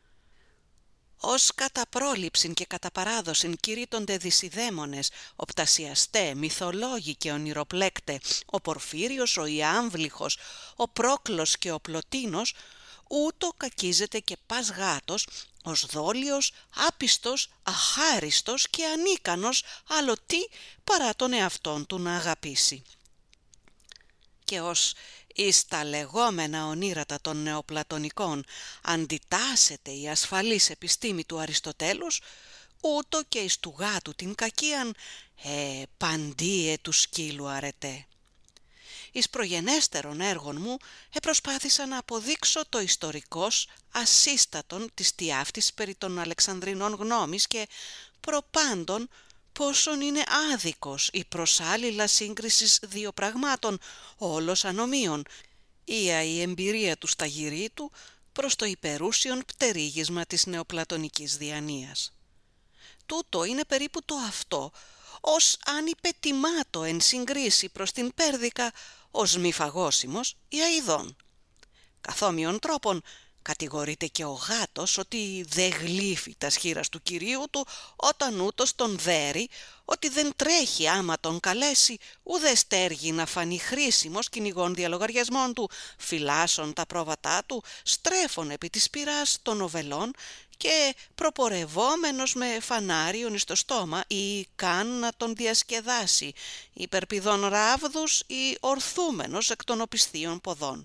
Ως κατά πρόληψην και κατά παράδοσιν κηρύττονται δυσιδαίμονες, οπτασιαστέ, μυθολόγοι και ονειροπλέκτε, ο Πορφύριος, ο Ιάμβλυχος, ο Πρόκλος και ο Πλωτίνος, ούτω κακίζεται και πας γάτος, ως δόλιος, άπιστος, αχάριστος και ανίκανος άλλο τι παρά τον εαυτόν του να αγαπήσει. Και ως εις τα λεγόμενα ονείρατα των νεοπλατωνικών αντιτάσσεται η ασφαλής επιστήμη του Αριστοτέλους, ούτω και εις του γάτου την κακίαν παντίε του σκύλου αρετέ. Εις προγενέστερων έργων μου προσπάθησα να αποδείξω το ιστορικός ασύστατον της τιάφτης περί των Αλεξανδρινών γνώμης και προπάντων πόσον είναι άδικος η προσάλληλα σύγκρισης δύο πραγμάτων όλος ανομίων, ία η εμπειρία του σταγηρήτου προς το υπερούσιον πτερίγισμα της νεοπλατωνικής διανοίας. Τούτο είναι περίπου το αυτό, ως αν υπετιμάτο εν συγκρίση προς την Πέρδικα ως μη φαγώσιμος ή αηδών. Καθόμοιον τρόπον Κατηγορείται και ο γάτος ότι δεν γλύφει τα σχήρας του κυρίου του όταν ούτως τον δέρει, ότι δεν τρέχει άμα τον καλέσει, ουδέ στέργει να φανεί χρήσιμος κυνηγών διαλογαριασμών του, φυλάσσον τα πρόβατά του, στρέφων επί της πυράς των οβελών και προπορευόμενος με φανάριον εις το στόμα ή καν να τον διασκεδάσει, υπερπηδών ράβδους ή ορθούμενος εκ των οπισθίων ποδών.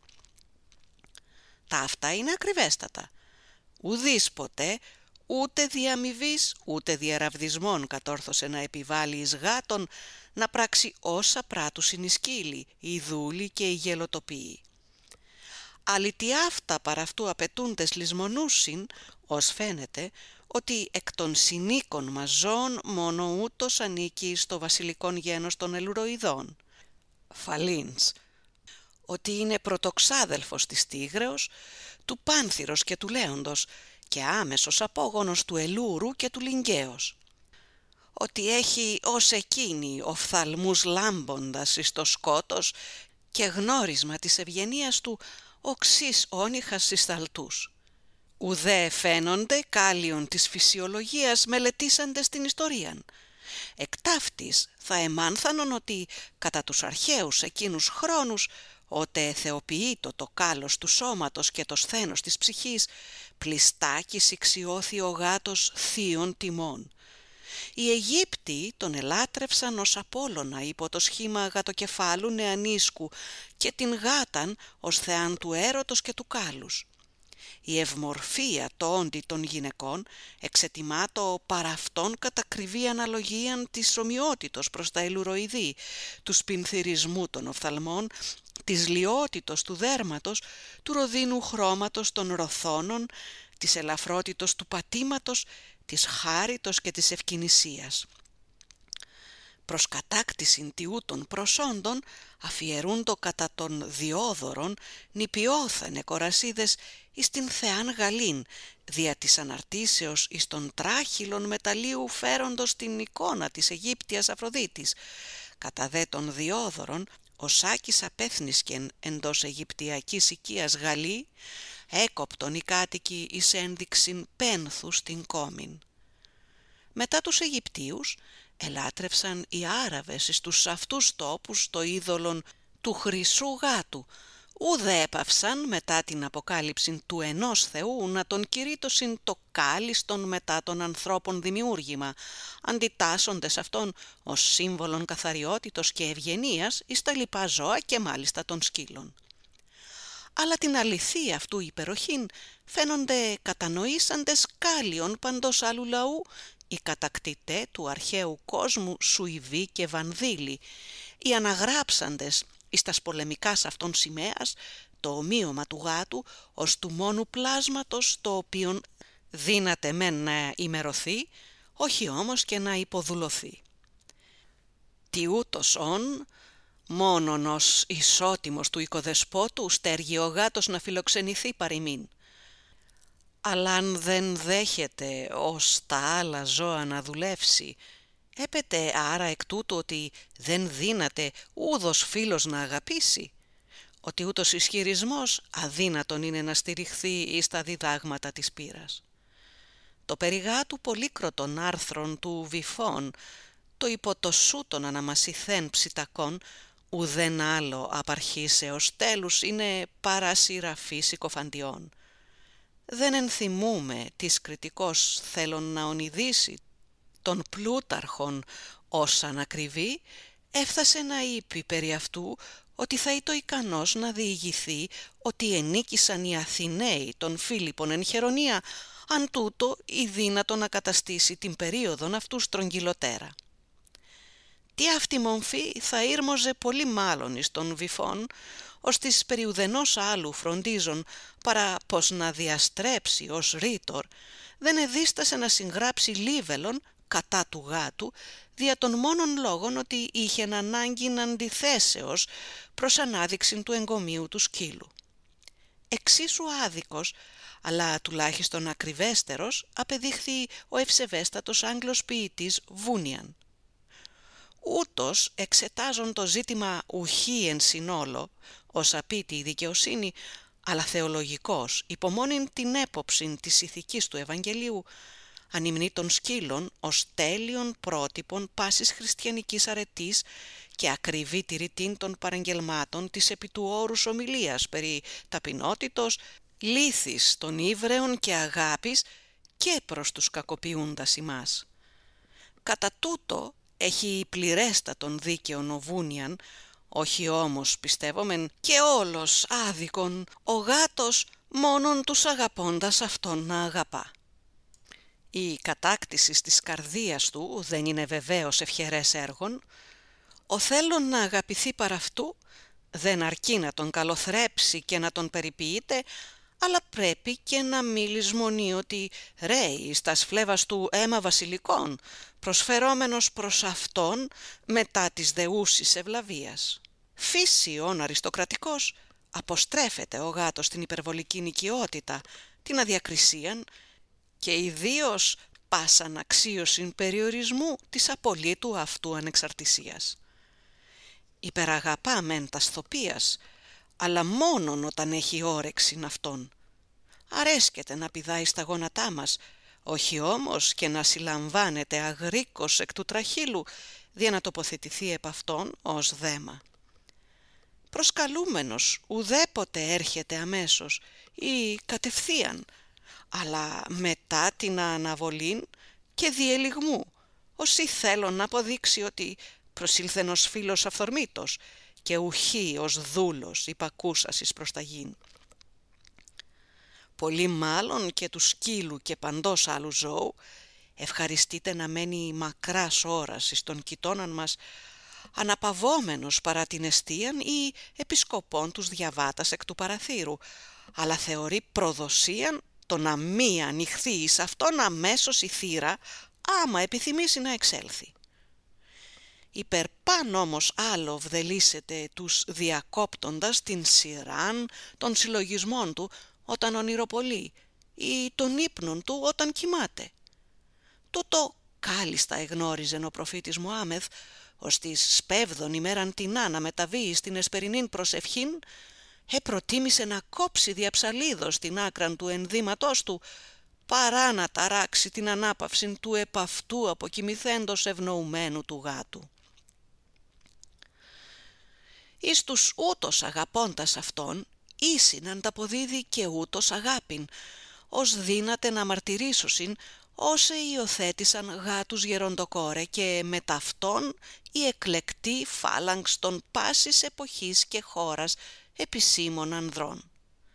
Τα αυτά είναι ακριβέστατα. Ουδείς ποτέ, ούτε διαμοιβής, ούτε διαραβδισμών κατόρθωσε να επιβάλλει εις γάτων να πράξει όσα πράτουσιν οι σκύλοι, οι δούλοι και οι γελοτοπίοι. Αλητι αυτά παρά αυτού απαιτούντες λησμονούσιν, ως φαίνεται, ότι εκ των συνήκων μας ζώων μόνο ούτως ανήκει στο βασιλικόν γένος των ελουροειδών. Φαλίνς, ότι είναι πρωτοξάδελφος της τίγρεως, του πάνθυρος και του λέοντος και άμεσος απόγονος του ελούρου και του λιγκαίος. Ότι έχει ως εκείνη οφθαλμούς λάμποντας εις το σκότος και γνώρισμα της ευγενίας του οξύς όνυχας στις θαλτούς. Ουδέ φαίνονται κάλιον της φυσιολογίας μελετήσαντες την ιστορίαν. Εκ ταύτης θα εμάνθανον ότι κατά τους αρχαίους εκείνους χρόνους, ότε θεοποιείτο το κάλος του σώματος και το σθένος της ψυχής, πλιστάκης ηξιώθη ο γάτος θείων τιμών. Οι Αιγύπτιοι τον ελάτρευσαν ως Απόλλωνα υπό το σχήμα γατοκεφάλου νεανίσκου και την γάταν ως θεάν του έρωτος και του κάλους. Η ευμορφία το όντι των γυναικών εξετιμά το παρά αυτόν κατακριβή αναλογίαν της ομοιότητος προς τα ελουροειδή, του σπινθυρισμού των οφθαλμών, της λιότητος του δέρματος, του ροδίνου χρώματος των ροθώνων, της ελαφρότητος του πατήματος, της χάριτος και της ευκινησίας. Προς κατάκτησιν τιού των προσόντων αφιερούντο κατά των Διόδωρων νηπιόθανε κορασίδες εις την θεάν Γαλήν, δια της αναρτήσεως εις των τράχυλων μεταλλίου φέροντος την εικόνα της Αιγύπτιας Αφροδίτης. Κατά δε των Διόδωρων ο Σάκης απέθνισκεν εντός Αιγυπτιακής οικίας Γαλή, έκοπτον οι κάτοικοι εις ένδειξην πένθου στην κόμην. Μετά τους Αιγυπτίους ελάτρευσαν οι Άραβες εις τους αυτούς τόπους το είδωλον του χρυσού γάτου, ουδέ έπαυσαν μετά την αποκάλυψη του ενός Θεού να τον κηρύττωσιν το κάλιστον μετά των ανθρώπων δημιούργημα, αντιτάσσοντες αυτόν ως σύμβολον καθαριότητος και ευγενίας εις τα λοιπά ζώα και μάλιστα των σκύλων. Αλλά την αληθή αυτού υπεροχήν φαίνονται κατανοήσαντες κάλιον παντός άλλου λαού οι κατακτητέ του αρχαίου κόσμου Σουηβοί και Βανδύλοι, οι αναγράψαντες εις τας πολεμικάς αυτών σημαίας το ομοίωμα του γάτου ως του μόνου πλάσματος το οποίον δύναται μεν να ημερωθεί, όχι όμως και να υποδουλωθεί. Τι ούτως ον, μόνον ως ισότιμος του οικοδεσπότου στέργει ο γάτος να φιλοξενηθεί παροιμήν. Αλλά αν δεν δέχεται ως τα άλλα ζώα να δουλεύσει, έπεται άρα εκ τούτου ότι δεν δύναται ούδος φίλος να αγαπήσει, ότι ούτως ισχυρισμός αδύνατον είναι να στηριχθεί εις τα διδάγματα της πείρας. Το περιγάτου πολύκροτων άρθρων του Βυφών, το υπό το σου των αναμασιθέν ψητακών, ουδέν άλλο απαρχήσεως τέλους είναι παρασυραφή συκοφαντιών. Δεν ενθυμούμε της κριτικός θέλων να ονειδήσει τον Πλούταρχον ως ανακριβή, έφτασε να είπε περί αυτού ότι θα είτο ικανός να διηγηθεί ότι ενίκησαν οι Αθηναίοι των Φίλιππων εν Χερονία, αν τούτο ή δύνατο να καταστήσει την περίοδον αυτού στρογγυλωτέρα. Τι αυτή μομφή θα ήρμοζε πολύ μάλλον εις των Βυφών, ως της περιουδενός άλλου φροντίζων παρά πως να διαστρέψει ως ρήτορ, δεν εδίστασε να συγγράψει λίβελον κατά του γάτου, δια των μόνων λόγων ότι είχε ανάγκη αντιθέσεως προς ανάδειξη του εγκομείου του σκύλου. Εξίσου άδικος, αλλά τουλάχιστον ακριβέστερος, απεδείχθη ο ευσεβέστατος Άγγλος ποιητής Βούνιαν. Ούτως εξετάζον το ζήτημα ουχή εν συνόλο, ως απίτη η δικαιοσύνη, αλλά θεολογικός, υπό μόνην την έποψη της ηθικής του Ευαγγελίου, ανυμνεί των σκύλων ως τέλειων πρότυπων πάσης χριστιανικής αρετής και ακριβή τηρητήν των παραγγελμάτων της επί του όρους ομιλίας περί ταπεινότητος, λύθης των ύβρεων και αγάπης και προς τους κακοποιούντας ημάς. Κατά τούτο έχει πληρέστατον δίκαιον ο Βούνιαν, όχι όμως πιστεύομεν και όλος άδικον ο γάτος μόνον τους αγαπώντας αυτόν να αγαπά. Η κατάκτηση της καρδίας του δεν είναι βεβαίως ευχερές έργων. Ο θέλων να αγαπηθεί παρά αυτού δεν αρκεί να τον καλοθρέψει και να τον περιποιείται, αλλά πρέπει και να μη λησμονεί ότι ρέει στας φλέβας του αίμα βασιλικών, προσφερόμενος προς αυτόν μετά της δεούσης ευλαβίας. Φύσιον αριστοκρατικός, αποστρέφεται ο γάτος την υπερβολική νοικιότητα, την αδιακρισίαν και ιδίως πάσαν αξίωσιν περιορισμού της απολύτου αυτού ανεξαρτησίας. Υπεραγαπά μεν τας θοπίας, αλλά μόνον όταν έχει όρεξην αυτόν. Αρέσκεται να πηδάει στα γόνατά μας, όχι όμως και να συλλαμβάνεται αγρίκος εκ του τραχύλου, δια να τοποθετηθεί επ' αυτόν ως δέμα. Προσκαλούμενος ουδέποτε έρχεται αμέσως ή κατευθείαν, αλλά μετά την αναβολήν και διελιγμού, όσοι θέλουν να αποδείξει ότι προσήλθεν ως φίλος αυθορμήτως και ουχή ως δούλος υπακούσας εις προσταγήν. Πολύ μάλλον και του σκύλου και παντός άλλου ζώου ευχαριστείται να μένει μακράς ώρας εις των κοιτώναν μας, αναπαυόμενος παρά την εστίαν ή επισκοπών τους διαβάτας εκ του παραθύρου, αλλά θεωρεί προδοσίαν το να μη ανοιχθεί εις αυτόν αμέσως η θύρα, άμα επιθυμήσει να εξέλθει. Υπερπάν όμως άλλο βδελίσεται τους διακόπτοντας την σειράν των συλλογισμών του όταν ονειροπολεί ή των ύπνων του όταν κοιμάται. Τούτο κάλλιστα εγνώριζεν ο προφήτης Μωάμεθ, ως της σπέβδον ημέραν τεινά να μεταβεί στην εσπερινήν προσευχήν, προτίμησε να κόψει διαψαλίδος την άκραν του ενδύματός του, παρά να ταράξει την ανάπαυση του επ' αυτού αποκοιμηθέντος ευνοουμένου του γάτου. Εις τους ούτως αγαπώντας αυτόν, ίσιν ανταποδίδει και ούτως αγάπην, ως δύναται να μαρτυρήσωσιν όσοι υιοθέτησαν γάτους γεροντοκόρε και με ταυτόν η εκλεκτή φάλαγγς των πάσης εποχής και χώρας επισήμων ανδρών.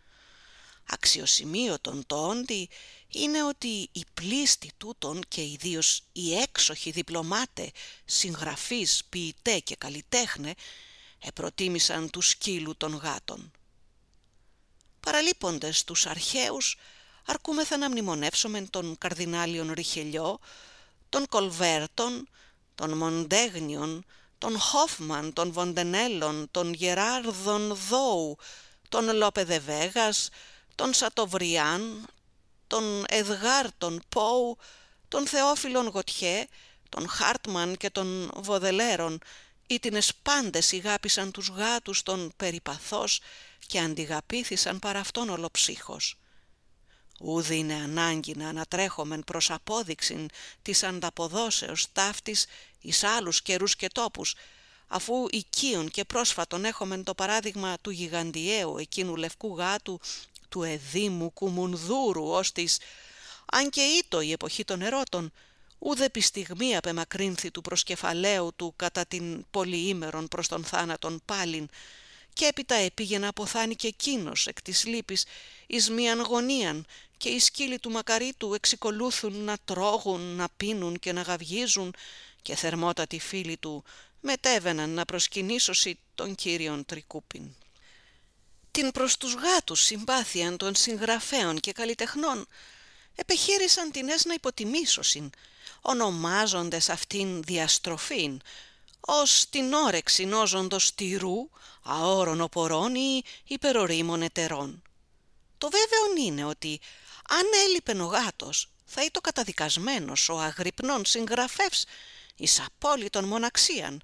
Αξιοσημείωτον το όντι είναι ότι οι πλήστοι τούτων και ιδίως οι έξοχοι διπλωμάτε, συγγραφείς, ποιητέ και καλλιτέχνε προτίμησαν του σκύλου των γάτων. Παραλείποντες τους αρχαίους, αρκούμεθα να μνημονεύσομεν τον καρδινάλιον Ριχελιό, τον Κολβέρτον, τον Μοντέγνιον, τον Χόφμαν, τον Βοντενέλλον, τον Γεράρδον Δόου, τον Λόπε δε Βέγας, τον Σατοβριάν, τον Εδγάρτον Πόου, τον Θεόφιλον Γοτιέ, τον Χάρτμαν και τον Βοδελέρον, ήτινες πάντες ηγάπησαν τους γάτους των περιπαθώς και αντιγαπήθησαν παρά αυτόν ολοψύχος. Ούδη είναι ανάγκη να ανατρέχομεν προς απόδειξην της ανταποδόσεως ταύτης εις άλλους καιρούς και τόπους, αφού οικείων και πρόσφατον έχομεν το παράδειγμα του γιγαντιαίου εκείνου λευκού γάτου, του εδήμου Κουμουνδούρου, ώστις, αν και ήτο η εποχή των ερώτων, ούδε επί στιγμή απεμακρύνθη του προσκεφαλαίου του κατά την πολυήμερον προς τον θάνατον πάλιν, και έπειτα επήγε να αποθάνει και εκείνος εκ της λύπης εις μίαν γωνίαν, και οι σκύλοι του μακαρίτου εξικολούθουν να τρώγουν, να πίνουν και να γαυγίζουν, και θερμότατοι φίλοι του μετέβαιναν να προσκυνήσωσι τον κύριον Τρικούπιν. Την προς τους γάτους συμπάθειαν των συγγραφέων και καλλιτεχνών επεχείρησαν την έσνα υποτιμήσωσιν, ονομάζοντες αυτήν διαστροφήν, ως την όρεξη νόζοντος τυρού, αόρων οπορών ή υπερορίμων ετερών. Το βέβαιο είναι ότι αν έλειπεν ο γάτος, θα είτο καταδικασμένος ο αγρυπνών συγγραφεύς εις απόλυτον μοναξίαν,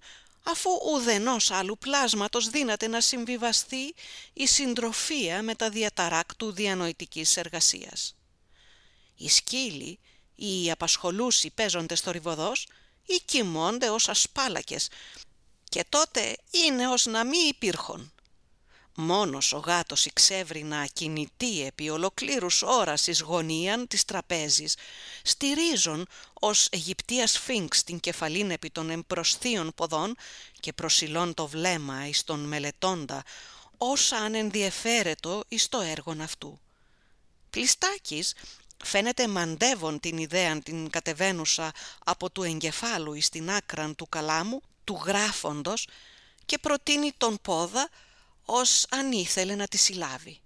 αφού ουδενός άλλου πλάσματος δύναται να συμβιβαστεί η συντροφία με τα διαταράκτου διανοητικής εργασίας. Οι σκύλοι ή οι απασχολούσοι παίζονται στο ρηβοδός ή κοιμώνται ως ασπάλακες και τότε είναι ως να μη υπήρχον. Μόνος ο γάτος εξεύρει να κινητεί επί ολοκλήρους ώρας εις γωνίαν της τραπέζης, στηρίζον ως Αιγυπτία σφίνξ την κεφαλήν επί των εμπροσθείων ποδών και προσιλών το βλέμμα εις τον μελετώντα, όσα αν ενδιεφέρετο εις το έργον αυτού. Πλιστάκης φαίνεται μαντεύον την ιδέαν την κατεβαίνουσα από του εγκεφάλου εις την άκραν του καλάμου, του γράφοντος, και προτείνει τον πόδα ως αν ήθελε να τη συλλάβει.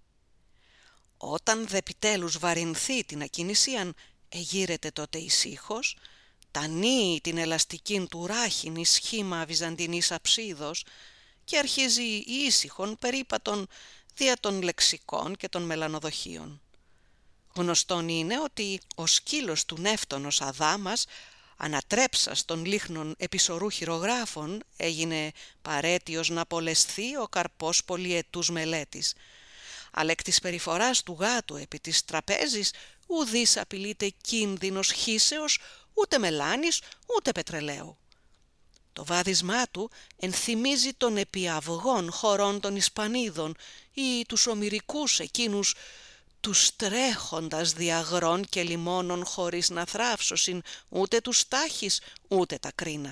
Όταν δε επιτέλους βαρυνθεί την ακινησίαν, εγείρεται τότε ησύχως, τανεί την ελαστικήν του ράχην εις σχήμα βυζαντινής αψίδος και αρχίζει ήσυχον περίπατον δια των λεξικών και των μελανοδοχείων. Γνωστόν είναι ότι ο σκύλος του νεύτωνος Αδάμας, ανατρέψας των λίχνων επισωρού χειρογράφων, έγινε παρέτειος να απολεσθεί ο καρπός πολυετούς μελέτης. Αλλά εκ της περιφοράς του γάτου επί της τραπέζης ουδής απειλείται κίνδυνος χύσεως, ούτε μελάνης, ούτε πετρελαίου. Το βάδισμά του ενθυμίζει των επιαυγών χωρών των Ισπανίδων ή τους ομηρικούς εκείνους, τους τρέχοντας διαγρών και λιμώνων χωρίς να θράψωσιν ούτε τους τάχεις ούτε τα κρίνα.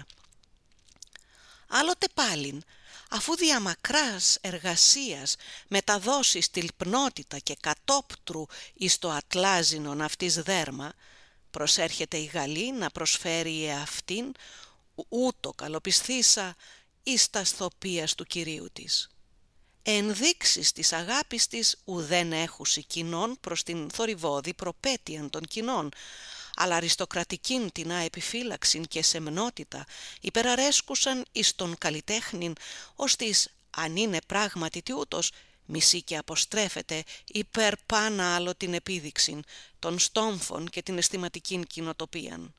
Άλλοτε πάλιν, αφού δια μακράς εργασίας μεταδώσει στη λπνότητα και κατόπτρου εις το ατλάζινον αυτής δέρμα, προσέρχεται η Γαλλή να προσφέρει εαυτήν ούτω καλοπισθήσα εις τας θοπίας του Κυρίου της. Ενδείξεις της αγάπης της ουδέν έχουσι κοινών προς την θορυβόδη προπέτειαν των κοινών, αλλά αριστοκρατικήν τεινά επιφύλαξην και σεμνότητα υπεραρέσκουσαν εις τον καλλιτέχνην, ώστις αν είναι πράγματι τιούτος, μισεί και αποστρέφεται υπέρ πάνα άλλο την επίδειξην, των στόμφων και την αισθηματικήν κοινοτοπίαν.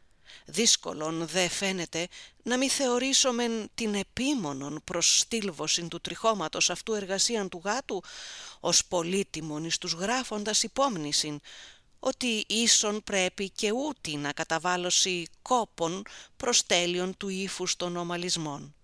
Δύσκολον δε φαίνεται να μη θεωρήσομεν την επίμονον προς στήλβωσιν του τριχώματος αυτού εργασίαν του γάτου, ως πολύτιμον εις τους γράφοντας υπόμνησιν, ότι ίσον πρέπει και ούτι να καταβάλωση κόπων προς τέλειον του ύφους των ομαλισμών.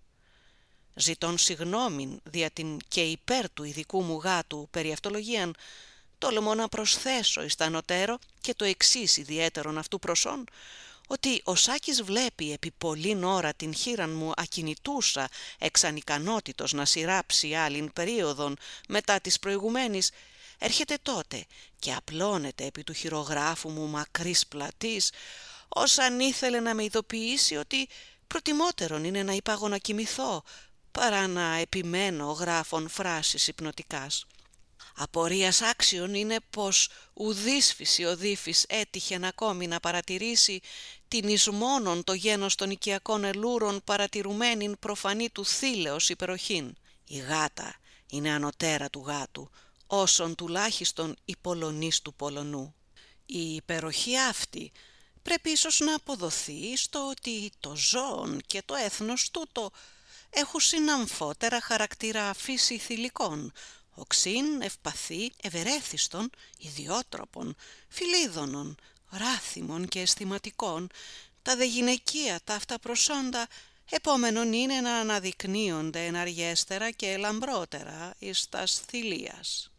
Ζητών συγνώμην δια την και υπέρ του ειδικού μου γάτου περιαυτολογίαν, τολμώ να προσθέσω εις τα ανωτέρω και το εξής ιδιαίτερον αυτού προσών, ότι ο Σάκης βλέπει επί πολλήν ώρα την χείραν μου ακινητούσα εξ ανικανότητος να σειράψει άλλην περίοδον μετά της προηγουμένης, έρχεται τότε και απλώνεται επί του χειρογράφου μου μακρύς πλατής, ως αν ήθελε να με ειδοποιήσει ότι προτιμότερον είναι να υπάγω να κοιμηθώ παρά να επιμένω γράφων φράσεις υπνοτικάς. Απορίας άξιον είναι πως ουδής φυσιοδήφης έτυχεν ακόμη να παρατηρήσει την εις μόνον το γένος των οικιακών ελούρων παρατηρουμένην προφανή του θήλεως υπεροχήν. Η γάτα είναι ανωτέρα του γάτου, όσον τουλάχιστον η Πολωνής του Πολωνού. Η υπεροχή αυτή πρέπει ίσως να αποδοθεί στο ότι το ζώον και το έθνος τούτο έχουν συναμφότερα χαρακτήρα φύση θηλυκών, οξύν, ευπαθή, ευερέθιστον, ιδιότροπων, φιλίδωνων, ράθιμων και αισθηματικών, τα δε γυναικεία τα αυτά προσόντα επόμενον είναι να αναδεικνύονται εναργέστερα και λαμπρότερα εις τας θηλείας.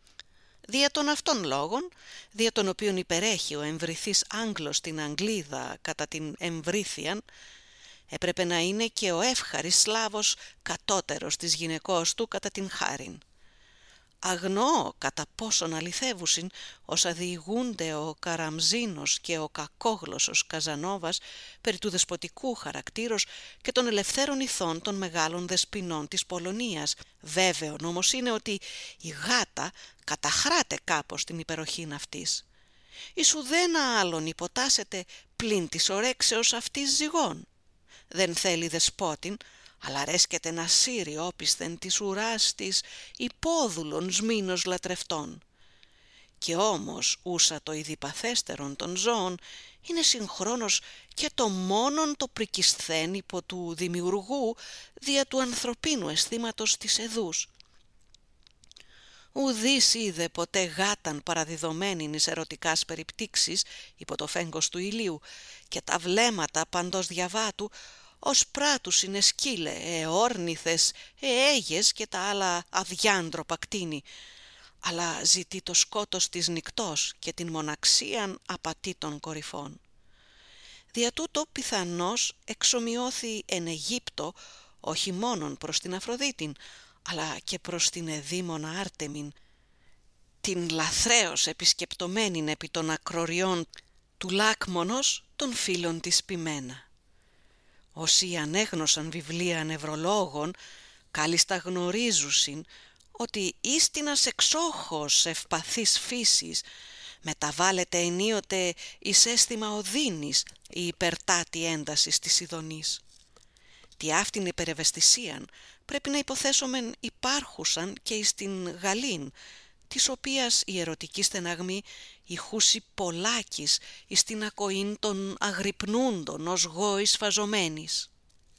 Δια των αυτών λόγων, δια των οποίων υπερέχει ο εμβρηθής Άγγλος την Αγγλίδα κατά την εμβρήθιαν, έπρεπε να είναι και ο εύχαρης Σλάβος κατώτερος της γυναικός του κατά την χάριν. Αγνοώ κατά πόσον αληθεύουσιν όσα διηγούνται ο Καραμζίνος και ο κακόγλωσσος Καζανόβας περί του δεσποτικού χαρακτήρος και των ελευθέρων ηθών των μεγάλων δεσποινών της Πολωνίας. Βέβαιο όμως είναι ότι η γάτα καταχράται κάπως την υπεροχήν αυτής. Εις ουδένα άλλον υποτάσσεται πλην της ορέξεως αυτής ζυγών. Δεν θέλει δεσπότην, αλλά αρέσκεται να σύρει όπισθεν της ουράς της υπόδουλων σμήνος λατρευτών. και όμως ούσα το ειδιπαθέστερον των ζώων είναι συγχρόνως και το μόνον το πρικισθέν υπό του δημιουργού δια του ανθρωπίνου αισθήματος της εδούς. Ουδής είδε ποτέ γάταν παραδιδομένην εις ερωτικάς περιπτύξεις υπό το φέγγος του ηλίου και τα βλέμματα παντός διαβάτου ως πράτους είναι σκύλε, όρνηθες, αίγες και τα άλλα αδιάντροπα κτίνη, αλλά ζητεί το σκότος της νυκτός και την μοναξίαν απατή των κορυφών. Δια τούτο πιθανώς εξομοιώθη εν Αιγύπτο όχι μόνον προς την Αφροδίτην, αλλά και προς την εδήμονα Άρτεμιν, την λαθρέως επισκεπτομένην επί των ακροριών του Λάκμονος των φίλων της Ποιμένα. Όσοι ανέγνωσαν βιβλία νευρολόγων, κάλλιστα γνωρίζουσιν ότι ίστινας εξόχως ευπαθής φύσης μεταβάλλεται ενίοτε εις αίσθημα οδύνης η υπερτάτη έντασης της ειδονής. Τι αυτήν υπερευαισθησίαν πρέπει να υποθέσομεν υπάρχουσαν και εις την Γαλλήν, της οποίας η ερωτική στεναγμή ηχούσι πολλάκις εις την ακοήν των αγρυπνούντων ως γόης φαζωμένης.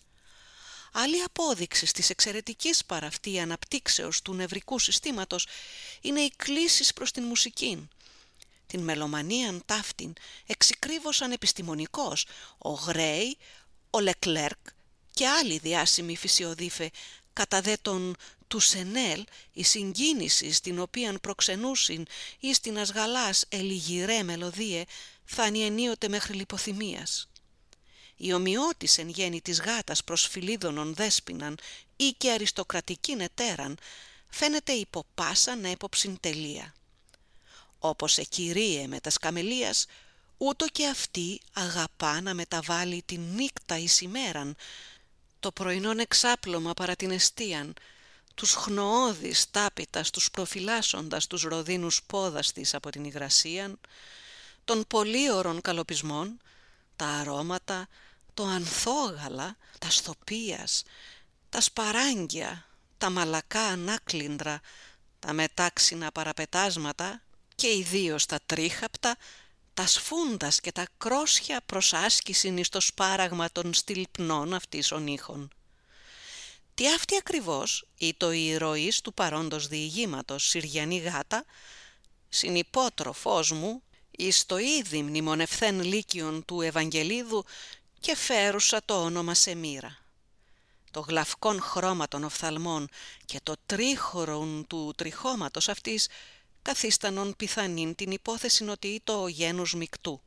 Άλλη απόδειξη της εξαιρετικής παραυτή αναπτύξεως του νευρικού συστήματος είναι οι κλήσεις προς την μουσικήν. Την μελομανίαν ταύτην εξυκρίβωσαν επιστημονικώς ο Γρέι, ο Λεκλέρκ και άλλοι διάσημοι φυσιοδίφε, κατά δε τον του Σενέλ η συγκίνηση στην οποίαν προξενούσιν εις την ασγαλάς ελιγυρέ μελωδίε φθάνει ενίοτε μέχρι λιποθυμίας. Η ομοιότης εν γέννη της γάτας προς φιλίδωνον δέσποιναν ή και αριστοκρατικήν ετέραν φαίνεται υπό πάσαν έποψην τελεία. Όπως εκυρίε με τα σκαμελίας, ούτω και αυτή αγαπά να μεταβάλει την νύκτα εις ημέραν, το πρωινόν εξάπλωμα παρά την εστίαν, τους χνοώδεις τάπητας τους προφυλάσσοντας τους ροδίνους πόδας της από την υγρασίαν, των πολύωρων καλοπισμών, τα αρώματα, το ανθόγαλα, τα στοπίας, τα σπαράγγια, τα μαλακά ανάκλυντρα, τα μετάξινα παραπετάσματα και ιδίως τα τρίχαπτα, τα σφούντας και τα κρόσια προς άσκησιν εις το σπάραγμα των στυλπνών αυτής ον ήχων. Τι αυτή ακριβώς ή το ηρωής του παρόντος διηγήματος Συριανή γάτα, συνυπότροφός μου εις το ήδη μνημονευθέν λύκειον του Ευαγγελίδου και φέρουσα το όνομα σε μοίρα. Το γλαυκόν χρώμα των οφθαλμών και το τρίχωρον του τριχώματος αυτής καθίστανον πιθανήν την υπόθεση ότι είτο ο γένους μεικτού.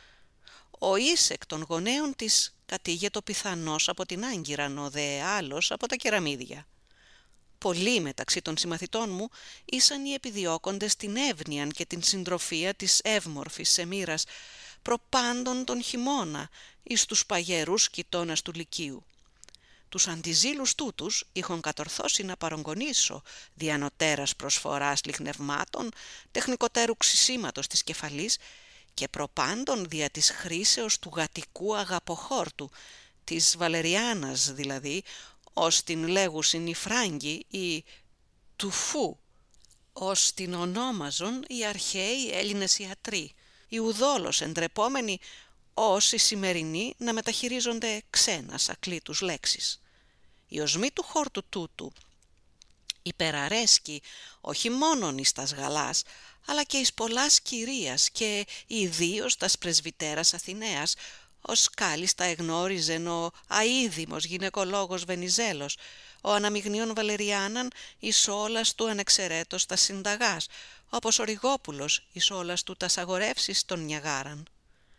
Ο εις εκ των γονέων της κατήγετο πιθανώς από την Άγκυραν, ο δε άλλος από τα κεραμίδια. Πολλοί μεταξύ των συμμαθητών μου ήσαν οι επιδιώκοντες την εύνοιαν και την συντροφία της εύμορφης σεμήρας προπάντων τον χειμώνα εις τους παγερούς κοιτώνας του Λυκείου. Τους αντιζήλους τούτους είχον κατορθώσει να παρογκονήσω διανοτέρας προσφοράς λιχνευμάτων, τεχνικοτέρου ξυσίματος της κεφαλής και προπάντων δια της χρήσεως του γατικού αγαποχόρτου, της Βαλεριάνας δηλαδή, ως την λέγουσιν οι Φράγκοι ή του φου, ως την ονόμαζον οι αρχαίοι Έλληνες ιατροί, οι ουδόλως εντρεπόμενοι ως οι σημερινοί να μεταχειρίζονται ξένας ακλήτους λέξεις. Η οσμή του χόρτου τούτου υπεραρέσκει όχι μόνον εις τας Γαλάς, αλλά και εις πολλάς κυρίας και ιδίως τας πρεσβυτέρας Αθηναίας, ως κάλλιστα εγνώριζεν ο αίδημος γυναικολόγος Βενιζέλος, ο αναμειγνύων Βαλεριάναν εις όλας του ανεξαιρέτως τα συνταγάς, όπως ο Ριγόπουλος εις όλας του τας αγορεύσεις των Νιαγάραν.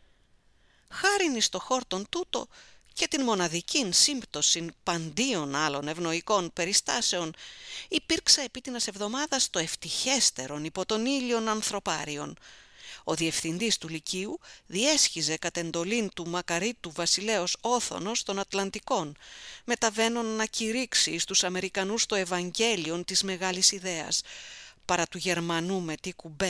Χάριν εις το χόρτον τούτο και την μοναδικήν σύμπτωσιν παντίων άλλων ευνοϊκών περιστάσεων, υπήρξα επί τίνας εβδομάδας το ευτυχέστερον υπό τον ήλιον ανθρωπάριον. Ο διευθυντής του Λυκείου διέσχιζε κατ' εντολήν του μακαρίτου βασιλέως Όθωνος των Ατλαντικών, μεταβαίνον να κηρύξει στους Αμερικανούς το Ευαγγέλιον της μεγάλης ιδέας, παρά του Γερμανού μετήκου Μπέκ,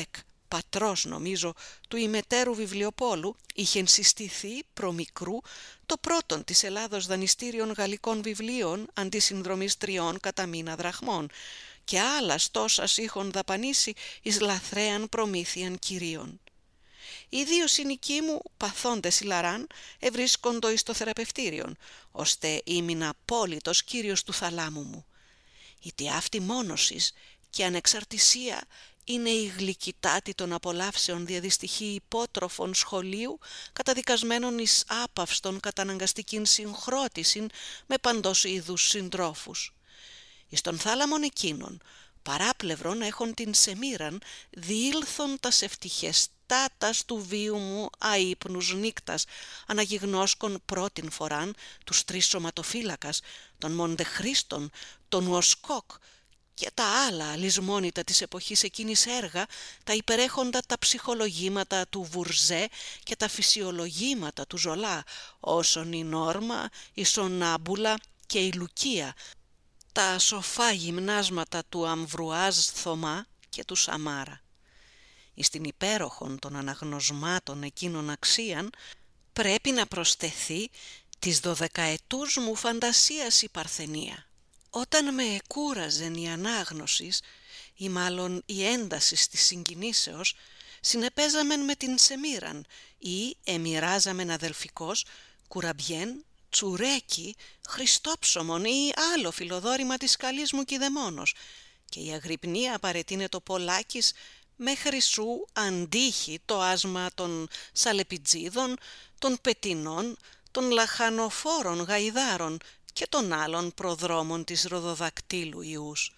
πατρός νομίζω του ημετέρου βιβλιοπόλου, είχε συστηθεί προμικρού το πρώτον της Ελλάδος δανειστήριων γαλλικών βιβλίων αντί συνδρομής 3 κατά μήνα δραχμών και άλλας τόσας είχον δαπανίσει εις λαθρέαν προμήθειαν κυρίων. Οι 2 συνοικοί μου, παθόντες ηλαράν, ευρίσκοντο εις το θεραπευτήριον, ώστε ήμουν απόλυτος κύριος του θαλάμου μου. Γιατί αυτή μόνοσης και ανεξαρτησία είναι η γλυκητάτη των απολαύσεων διαδυστυχή υπότροφων σχολείου, καταδικασμένων εις άπαυστον καταναγκαστικήν συγχρότησιν με παντός είδους συντρόφους. Εις τον θάλαμον εκείνον, παράπλευρον έχων την σεμήραν, διήλθον τας ευτυχεστάτας του βίου μου αείπνους νύκτας, αναγιγνώσκον πρώτην φοράν τους 3 σωματοφύλακας, τον Μοντεχρίστον, τον Ουοσκόκ και τα άλλα λησμόνητα της εποχής εκείνης έργα, τα υπερέχοντα τα ψυχολογήματα του Βουρζέ και τα φυσιολογήματα του Ζολά, όσον η Νόρμα, η Σονάμπουλα και η Λουκία, τα σοφά γυμνάσματα του Αμβρουάζ Θωμά και του Σαμάρα. Εις την υπέροχον των αναγνωσμάτων εκείνων αξίαν πρέπει να προσθεθεί της 12ετούς μου φαντασίας η Παρθενία. Όταν με εκούραζεν η ανάγνωσης ή μάλλον η ένταση της συγκινήσεως, συνεπέζαμεν με την Σεμήραν ή εμοιράζαμεν αδελφικώς κουραμπιέν, τσουρέκι, χριστόψωμον ή άλλο φιλοδόρημα της καλής μου κηδεμόνος και η Αγρυπνία παρετείνε το πολλάκις με χρυσού αντίχει το άσμα των σαλεπιτζίδων, των πετινών, των λαχανοφόρων γαϊδάρων και των άλλων προδρόμων της ροδοδακτύλου ιούς.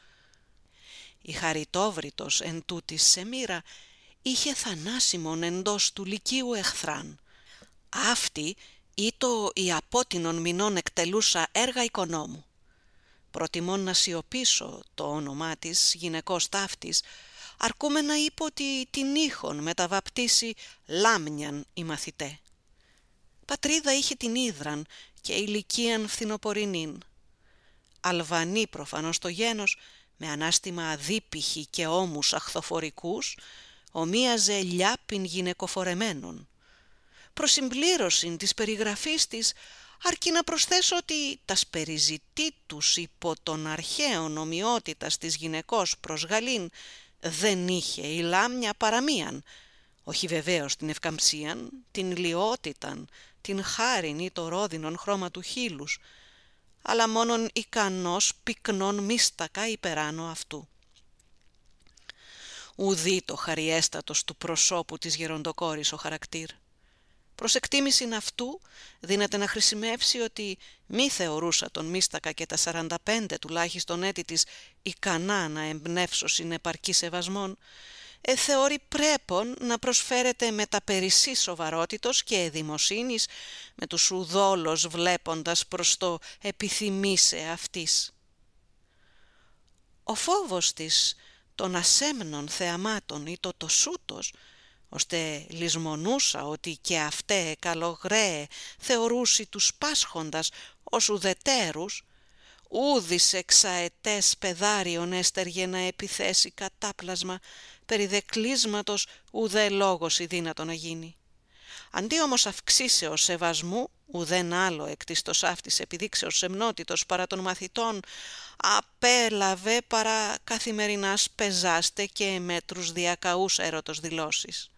Η Χαριτόβριτος εν τούτης Σεμήρα είχε θανάσιμον εντός του λυκείου εχθράν. Αυτή ήτο η απότινων μηνών εκτελούσα έργα οικονόμου. Προτιμών να σιωπήσω το όνομά της γυναικός ταύτης, αρκούμε να είπω ότι την είχον μεταβαπτίσει Λάμνιαν οι μαθητέ. Πατρίδα είχε την Ήδραν και ηλικίαν φθινοπορεινήν. Αλβανή προφανώς το γένος, με ανάστημα αδίπυχη και ώμους αχθοφορικούς, ομοίαζε λιάπιν γυναικοφορεμένων. Προς συμπλήρωση της περιγραφής της, αρκεί να προσθέσω ότι τας περιζητήτους υπό των αρχαίων ομοιότητας της γυναικός προς Γαλλήν δεν είχε η Λάμνια παραμίαν, όχι βεβαίως την ευκαμψίαν, την λιότηταν, την χάριν ή το ρόδινον χρώμα του χείλους, αλλά μόνον ικανός πυκνών μίστακα υπεράνω αυτού. Ουδή το χαριέστατος του προσώπου της γεροντοκόρης ο χαρακτήρ. Προς εκτίμησιν αυτού δύναται να χρησιμεύσει ότι μη θεωρούσα τον μίστακα και τα 45 τουλάχιστον έτη της ικανά να εμπνεύσωσιν επαρκή σεβασμών, θεωρεί πρέπον να προσφέρεται με τα περισσή σοβαρότητος και δημοσύνης, με τους ουδόλως βλέποντας προς το επιθυμήσε αυτής. Ο φόβος της των ασέμνων θεαμάτων ή το σούτος, ώστε λησμονούσα ότι και αυτέ καλογραίε θεωρούσι τους πάσχοντας ως ουδετέρους, ούδης εξαετές παιδάριον έστεργε να επιθέσει κατάπλασμα, περί δεκλίσματος ουδέ λόγος η δύνατο να γίνει. Αντί όμως αυξήσεως σεβασμού, ουδέν άλλο εκ της τοσάφτης επιδείξεως σεμνότητος παρά των μαθητών, απέλαβε παρά καθημερινάς πεζάστε και μέτρους διακαούς έρωτος δηλώσεις.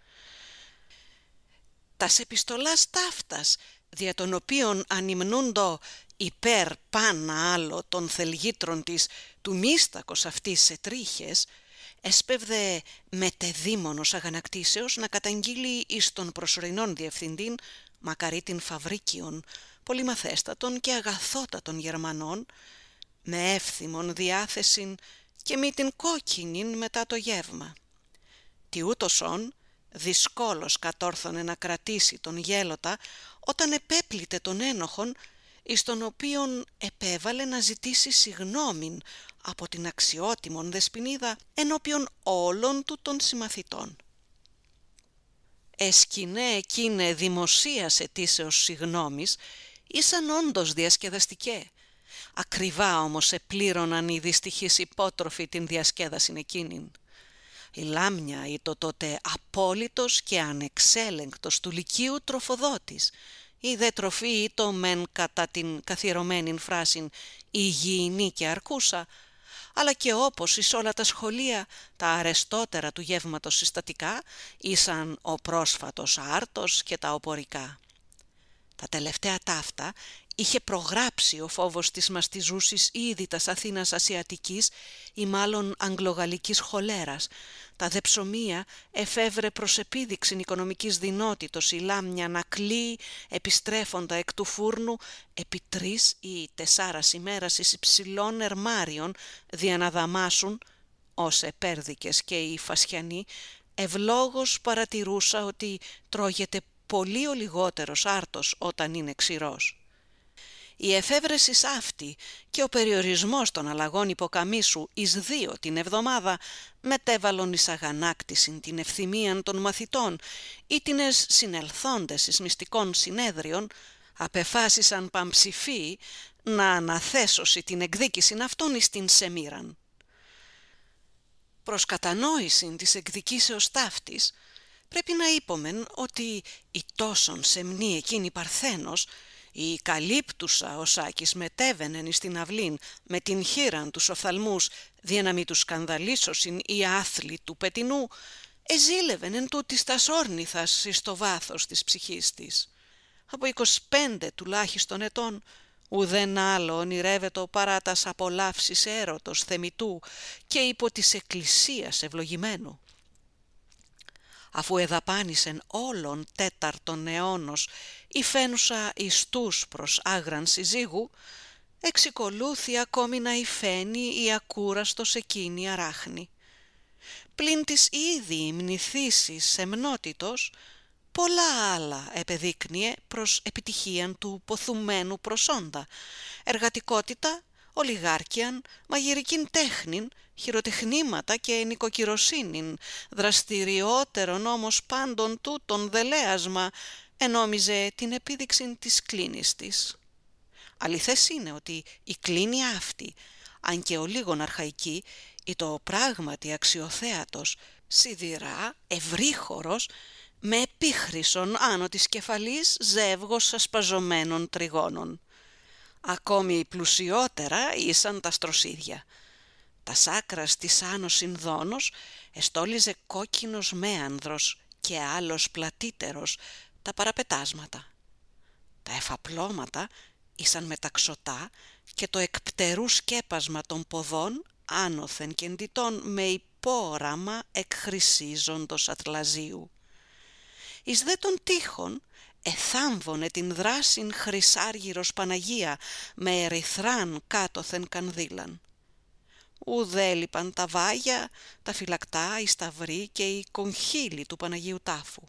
Τας επιστολάς ταύτας, δια των οποίων ανυμνούντο υπέρ πάνα άλλο των θελγήτρων της του μίστακος αυτής σε τρίχες, έσπευδε μετεδήμονος αγανακτήσεως να καταγγείλει εις των προσωρινών διευθυντήν Μακαρίτην Φαβρίκιον, πολυμαθέστατον και αγαθότατον Γερμανών, με εύθυμον διάθεσιν και μη την κόκκινην μετά το γεύμα. Τι ούτωσον δυσκόλως κατόρθωνε να κρατήσει τον γέλοτα όταν επέπλητε τον ένοχον, εις τον οποίον επέβαλε να ζητήσει συγνώμην από την αξιότιμον δεσποινίδα ενώπιον όλων του των συμμαθητών. Εσκηνέ εκείνε δημοσίας αιτήσεως συγνώμης ήσαν όντως διασκεδαστικέ. Ακριβά όμως επλήρωναν οι δυστυχείς υπότροφοι την διασκέδασιν εκείνην. Η Λάμνια ήταν τότε απόλυτος και ανεξέλεγκτος του Λυκείου τροφοδότης. Η δε τροφή ήταν μεν κατά την καθιερωμένη φράση υγιεινή και αρκούσα, αλλά και όπως εις όλα τα σχολεία τα αρεστότερα του γεύματος συστατικά ήσαν ο πρόσφατος άρτος και τα οπορικά. Τα τελευταία ταύτα είχε προγράψει ο φόβος της μαστιζούσης ήδη τας Αθήνας Ασιατικής ή μάλλον αγγλογαλλικής χολέρας. Τα δε ψωμία εφεύρε προς επίδειξην οικονομικής δυνότητος η Λάμνια να κλείει επιστρέφοντα εκ του φούρνου επί 3 ή 4 ημέρας εις υψηλών ερμάριων δια να δαμάσουν, ως επέρδικες και οι Φασιανοί, ευλόγως παρατηρούσα ότι τρώγεται πολύ ο λιγότερος άρτος όταν είναι ξηρός. Η εφεύρεση αυτή και ο περιορισμός των αλλαγών υποκαμίσου εις 2 την εβδομάδα μετέβαλον εις αγανάκτησιν την ευθυμίαν των μαθητών ή τινες συνελθόντες εις μυστικών συνέδριων απεφάσισαν παμψηφίοι να αναθέσωση την εκδίκησιν αυτών εις την σεμήραν. Προς κατανόησιν της εκδικήσεως ταύτης πρέπει να είπομεν ότι η τόσον σεμνή εκείνη Παρθένος, η καλύπτουσα ο Σάκης μετέβαινεν εις την αυλήν με την χείραν τους οφθαλμούς δια να μη τους σκανδαλίσωσιν οι άθλοι του πετινού, εζήλευεν εν τούτης τας όρνηθας εις το βάθος της ψυχής της. Από 25 τουλάχιστον ετών ουδέν άλλο ονειρεύετο παρά τας απολαύσεις έρωτος θεμητού και υπό της εκκλησίας ευλογημένου. Αφού εδαπάνησεν όλων 4ον αιώνος η φαίνουσα ιστούς προς άγραν συζύγου, εξικολούθη ακόμη να υφαίνει η ακούραστος εκείνη αράχνη. Πλην της ήδη υμνηθήσης σεμνότητος, πολλά άλλα επεδείκνυε προς επιτυχίαν του ποθουμένου προσόντα, εργατικότητα, ολιγάρκιαν, μαγειρικήν τέχνην, χειροτεχνήματα και νοικοκυροσύνην, δραστηριότερον όμως πάντων τούτον δελέασμα, ενόμιζε την επίδειξη της κλίνης της. Αληθές είναι ότι η κλίνη αυτή, αν και ο λίγον αρχαϊκή, ή το πράγματι αξιοθέατος, σιδηρά, ευρύχωρος, με επίχρυσον άνω της κεφαλής ζεύγος ασπαζωμένων τριγώνων. Ακόμη πλουσιότερα ήσαν τα στροσίδια. Τα σάκρας της άνω συνδόνος εστόλιζε κόκκινος μέανδρος και άλλος πλατύτερος τα παραπετάσματα. Τα εφαπλώματα ήσαν μεταξωτά και το εκπτερού σκέπασμα των ποδών άνωθεν και εντιτών με υπόραμα εκχρυσίζοντος ατλαζίου. Εις δε των τείχων εθάμβωνε την δράσιν χρυσάργυρος Παναγία με ερυθράν κάτωθεν κανδύλαν. Ουδέ λείπαν τα βάγια, τα φυλακτά, οι σταυροί και οι κονχύλοι του Παναγίου Τάφου.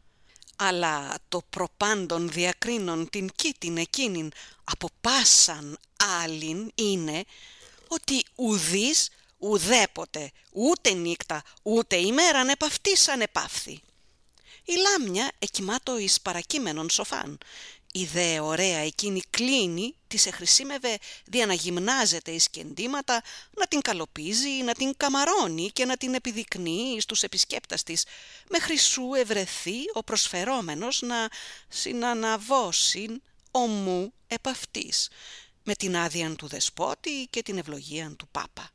Αλλά το προπάντων διακρίνων την κήτην εκείνην από πάσαν άλλην είναι ότι ουδείς ουδέποτε ούτε νύκτα ούτε ημέραν επ' αυτής ανεπαύθη. Η Λάμνια εκοιμάτω εις παρακείμενον σοφάν. Η δε ωραία εκείνη κλίνη της εχρησίμευε δια να γυμνάζεται εις κεντήματα, να την καλοπίζει, να την καμαρώνει και να την επιδεικνύει εις τους επισκέπτας της, με χρυσού ευρεθεί ο προσφερόμενος να συναναβώσει ομού επ' αυτής, με την άδεια του δεσπότη και την ευλογία του Πάπα.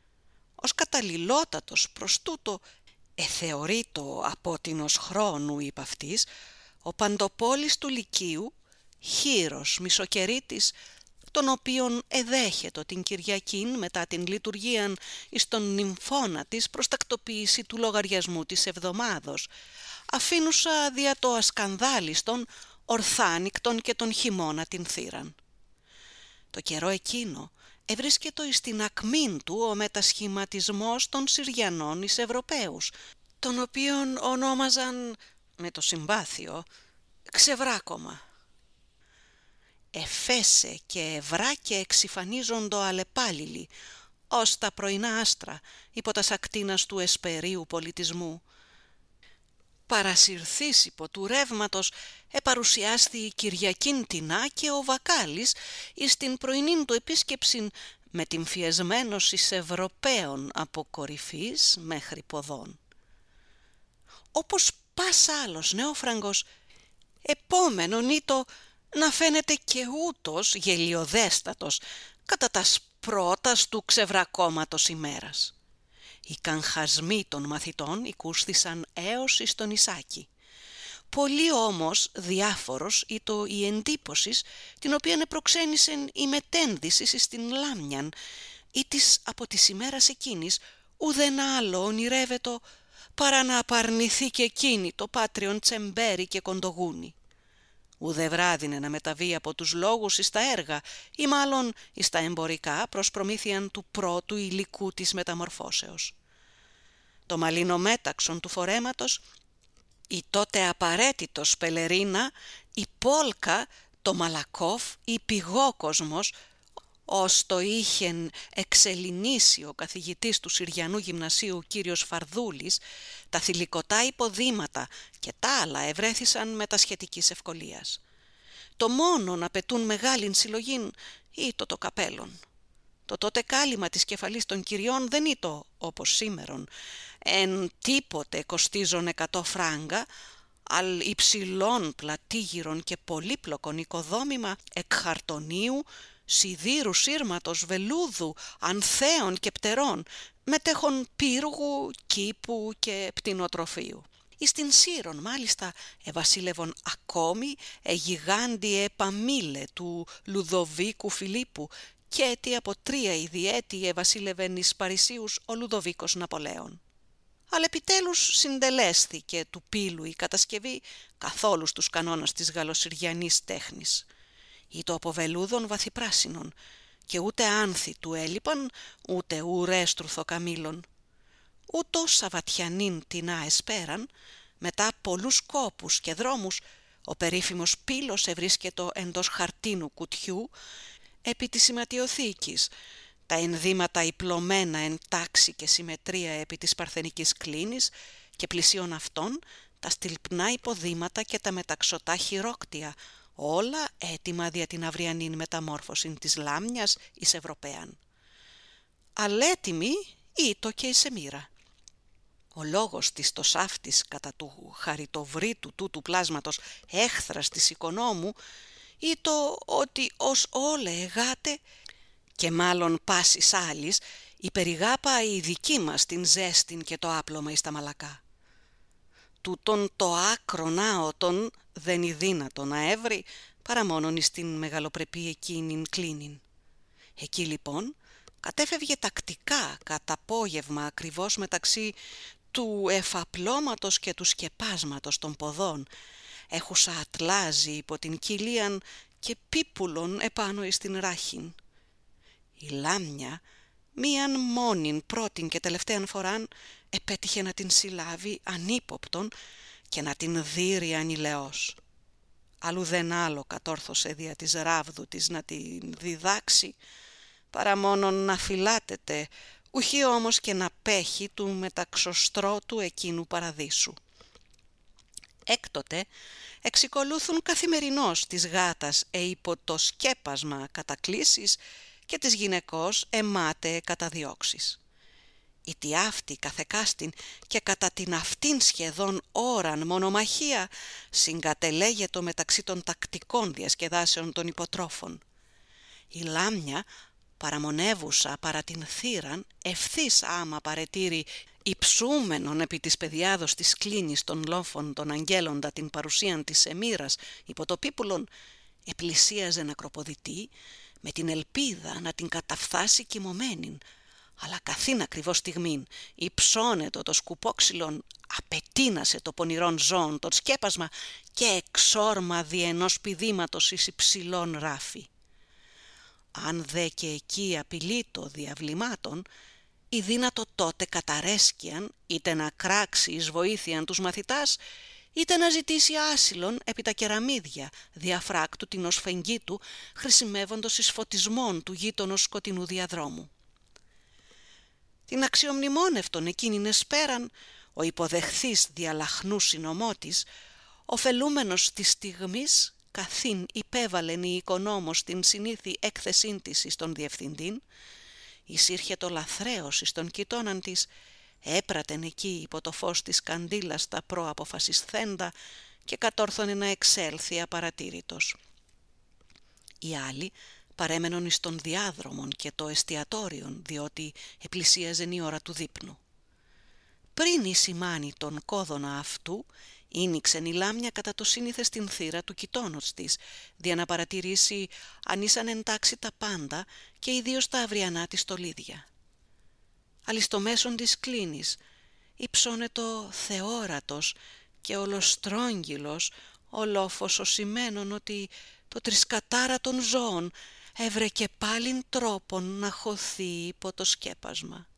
Ως καταλληλότατος προς τούτο εθεωρείτο απότινος χρόνου υπ' αυτής, ο Παντοπόλης του Λυκείου, χείρος μισοκερίτης, τον οποίον εδέχετο την Κυριακήν μετά την λειτουργίαν εις τον νυμφώνα της προς τακτοποίηση του λογαριασμού της εβδομάδος, αφήνουσα δια το ασκανδάλιστον ορθάνικτον και τον χειμώνα την θύραν. Το καιρό εκείνο ευρίσκετο εις την ακμήν του ο μετασχηματισμός των Συριανών εις Ευρωπαίους, τον οποίον ονόμαζαν με το συμπάθειο ξεβράκωμα. Εφέσε και ευράκε εξυφανίζοντο αλλεπάλληλοι, ως τα πρωινά άστρα υπό τα σακτίνας του εσπερίου πολιτισμού. Παρασυρθείς υπό του ρεύματος επαρουσιάστη η Κυριακήν τινά και ο Βακάλης εις την πρωινήν του επίσκεψην μετυμφιεσμένος εις Ευρωπαίων από κορυφής μέχρι ποδών. Όπως πας άλλος νεόφραγκος, επόμενον ήτο να φαίνεται και ούτως γελιοδέστατος κατά τας πρώτας του ξεβρακώματος ημέρας. Οι καγχασμοί των μαθητών οικούσθησαν έως εις τον Ισάκη. Πολύ όμως διάφορος ήτο η εντύπωσης την οποίαν επροξένησεν η μετένδυσης εις την Λάμνιαν ή της από της ημέρας εκείνης ουδεν άλλο ονειρεύετο παρά να απαρνηθεί και εκείνη το πάτριον τσεμπέρι και κοντογούνι. Ουδε βράδυνε να μεταβεί από τους λόγους εις τα έργα ή μάλλον εις τα εμπορικά προς προμήθειαν του πρώτου υλικού της μεταμορφώσεως. Το μαλλίνο μέταξον του φορέματος, η τότε απαραίτητος πελερίνα, η πόλκα, το μαλακόφ, η πηγόκοσμος, ως το είχεν εξελινήσει ο καθηγητής του Συριανού Γυμνασίου κύριος Φαρδούλης, τα θηλυκωτά υποδήματα και τα άλλα ευρέθησαν με τα σχετικής ευκολίας. Το μόνον απαιτούν μεγάλην συλλογήν ήτο το καπέλον. Το τότε κάλυμα της κεφαλής των κυριών δεν ήτο όπως σήμερον, εν τίποτε κοστίζον 100 φράγκα, αλ υψηλών πλατήγυρων και πολύπλοκον οικοδόμημα εκ χαρτονίου, σιδήρου, σύρματος, βελούδου, ανθέων και πτερών, μετέχων πύργου, κήπου και πτηνοτροφείου. Εις την Σύρον μάλιστα ευασίλευον ακόμη γιγάντιε παμίλε του Λουδοβίκου Φιλίππου και έτη από 3 ιδιέτη ευασίλευεν εις Παρισίους ο Λουδοβίκος Ναπολέων. Αλλά επιτέλους συντελέσθηκε του πύλου η κατασκευή καθόλου στους κανόνας της γαλλοσυριανής τέχνης. Ήτο από βελούδων βαθυπράσινων και ούτε άνθη του έλειπαν ούτε ουρέστρουθο καμήλων. Ούτω Σαββατιανήν τεινά εσπέραν, μετά πολλούς κόπους και δρόμους, ο περίφημος πύλος ευρίσκετο εντός χαρτίνου κουτιού επί της σηματιοθήκης, τα ενδύματα υπλωμένα εν τάξη και συμμετρία επί της παρθενικής κλίνης και πλησίον αυτών τα στυλπνά υποδήματα και τα μεταξωτά χειρόκτια, όλα έτοιμα δια την αυριανήν μεταμόρφωση της Λάμνιας εις Ευρωπαίαν. Αλέτιμη ήτο και η Σεμίρα. Ο λόγος της το σάφτης κατά του χαριτοvrήτου τούτου πλάσματος έχθρας της οικονόμου ήτο ότι ως όλε εγάτε και μάλλον πάσης άλλης υπερηγάπα η δική μας την ζέστην και το άπλωμα εις τα μαλακά. Τούτον το άκρον άοτον δεν είναι δύνατο να έβρει παρά μόνον εις την μεγαλοπρεπή εκείνην κλίνην. Εκεί λοιπόν κατέφευγε τακτικά κατά απόγευμα ακριβώς μεταξύ του εφαπλώματος και του σκεπάσματος των ποδών, έχουσα ατλάζει υπό την κοιλίαν και πίπουλον επάνω εις την ράχην. Η Λάμνια μίαν μόνην πρώτην και τελευταίαν φοράν επέτυχε να την συλλάβει ανύποπτον και να την δείρει ανηλαιώς. Αλλού δεν άλλο κατόρθωσε δια της ράβδου της να την διδάξει, παρά μόνον να φυλάτεται, ουχή όμως και να πέχει του μεταξωστρώτου εκείνου παραδείσου. Έκτοτε εξικολούθουν καθημερινώς της γάτας υπό το σκέπασμα κατακλήσεις και της γυναικός εμάτε καταδιώξεις. Η τι αυτή καθεκάστην και κατά την αυτήν σχεδόν ώραν μονομαχία συγκατελέγετο μεταξύ των τακτικών διασκεδάσεων των υποτρόφων. Η Λάμνια παραμονεύουσα παρά την θύραν ευθύς άμα παρετήρη υψούμενον επί της πεδιάδος της κλίνης των λόφων των αγγέλοντα την παρουσίαν της Εμμύρας υπό το πίπουλον, επλησίαζε νακροποδητή με την ελπίδα να την καταφθάσει κοιμωμένην, αλλά καθήν ακριβώς στιγμήν υψώνετο το σκουπόξυλον, απετείνασε το πονηρόν ζώον το σκέπασμα και εξόρμα δι' ενός πηδήματος εις υψηλών ράφη. Αν δε και εκεί απειλείτο διαβλημάτων, η δύνατο τότε καταρέσκιαν είτε να κράξει εις βοήθειαν τους μαθητάς, είτε να ζητήσει άσυλον επί τα κεραμίδια διαφράκτου την οσφεγγή του, χρησιμεύοντος εις φωτισμόν του γείτονος σκοτεινού διαδρόμου. Την αξιομνημόνευτον εκείνην εσπέραν, ο υποδεχθής διαλαχνού συνωμότης, ωφελούμενος της στιγμής, καθήν υπέβαλεν η οικονόμος την συνήθη έκθεσήν της εις τον διευθυντήν, εισήρχε το λαθρέος εις τον κοιτώναν της, έπρατεν εκεί υπό το φως της καντήλας τα προαποφασισθέντα και κατόρθωνε να εξέλθει απαρατήρητος. Οι άλλοι παρέμενον εις των διάδρομων και το εστιατόριον, διότι επλησίαζεν η ώρα του δείπνου. Πριν εισημάνει τον κόδωνα αυτού, ήνιξεν η λάμια κατά το σύνηθες την θύρα του κοιτώνος της, δια να παρατηρήσει αν ήσαν εντάξει τα πάντα και ιδίως τα αυριανά της στολίδια. Αλλης μέσον της κλίνης υψώνετο θεόρατος και ολοστρόγγυλος ολόφως οσημένον ότι το τρισκατάρα των ζώων έβρεκε πάλιν τρόπον να χωθεί υπό το σκέπασμα.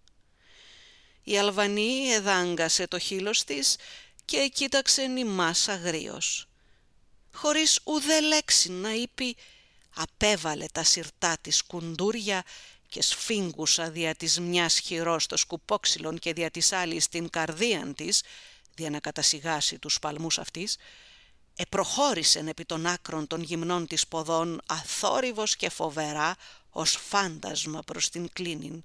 Η Αλβανή εδάγκασε το χείλος της και κοίταξε νημάς αγρίως. Χωρίς ουδέ λέξη να είπε, απέβαλε τα συρτά της κουντούρια και σφίγγουσα δια της μιας χειρός το σκουπόξυλον και δια της άλλης την καρδίαν της, δια να κατασιγάσει τους παλμούς αυτής, επροχώρησεν επί των άκρων των γυμνών της ποδών αθόρυβος και φοβερά ως φάντασμα προς την κλίνην.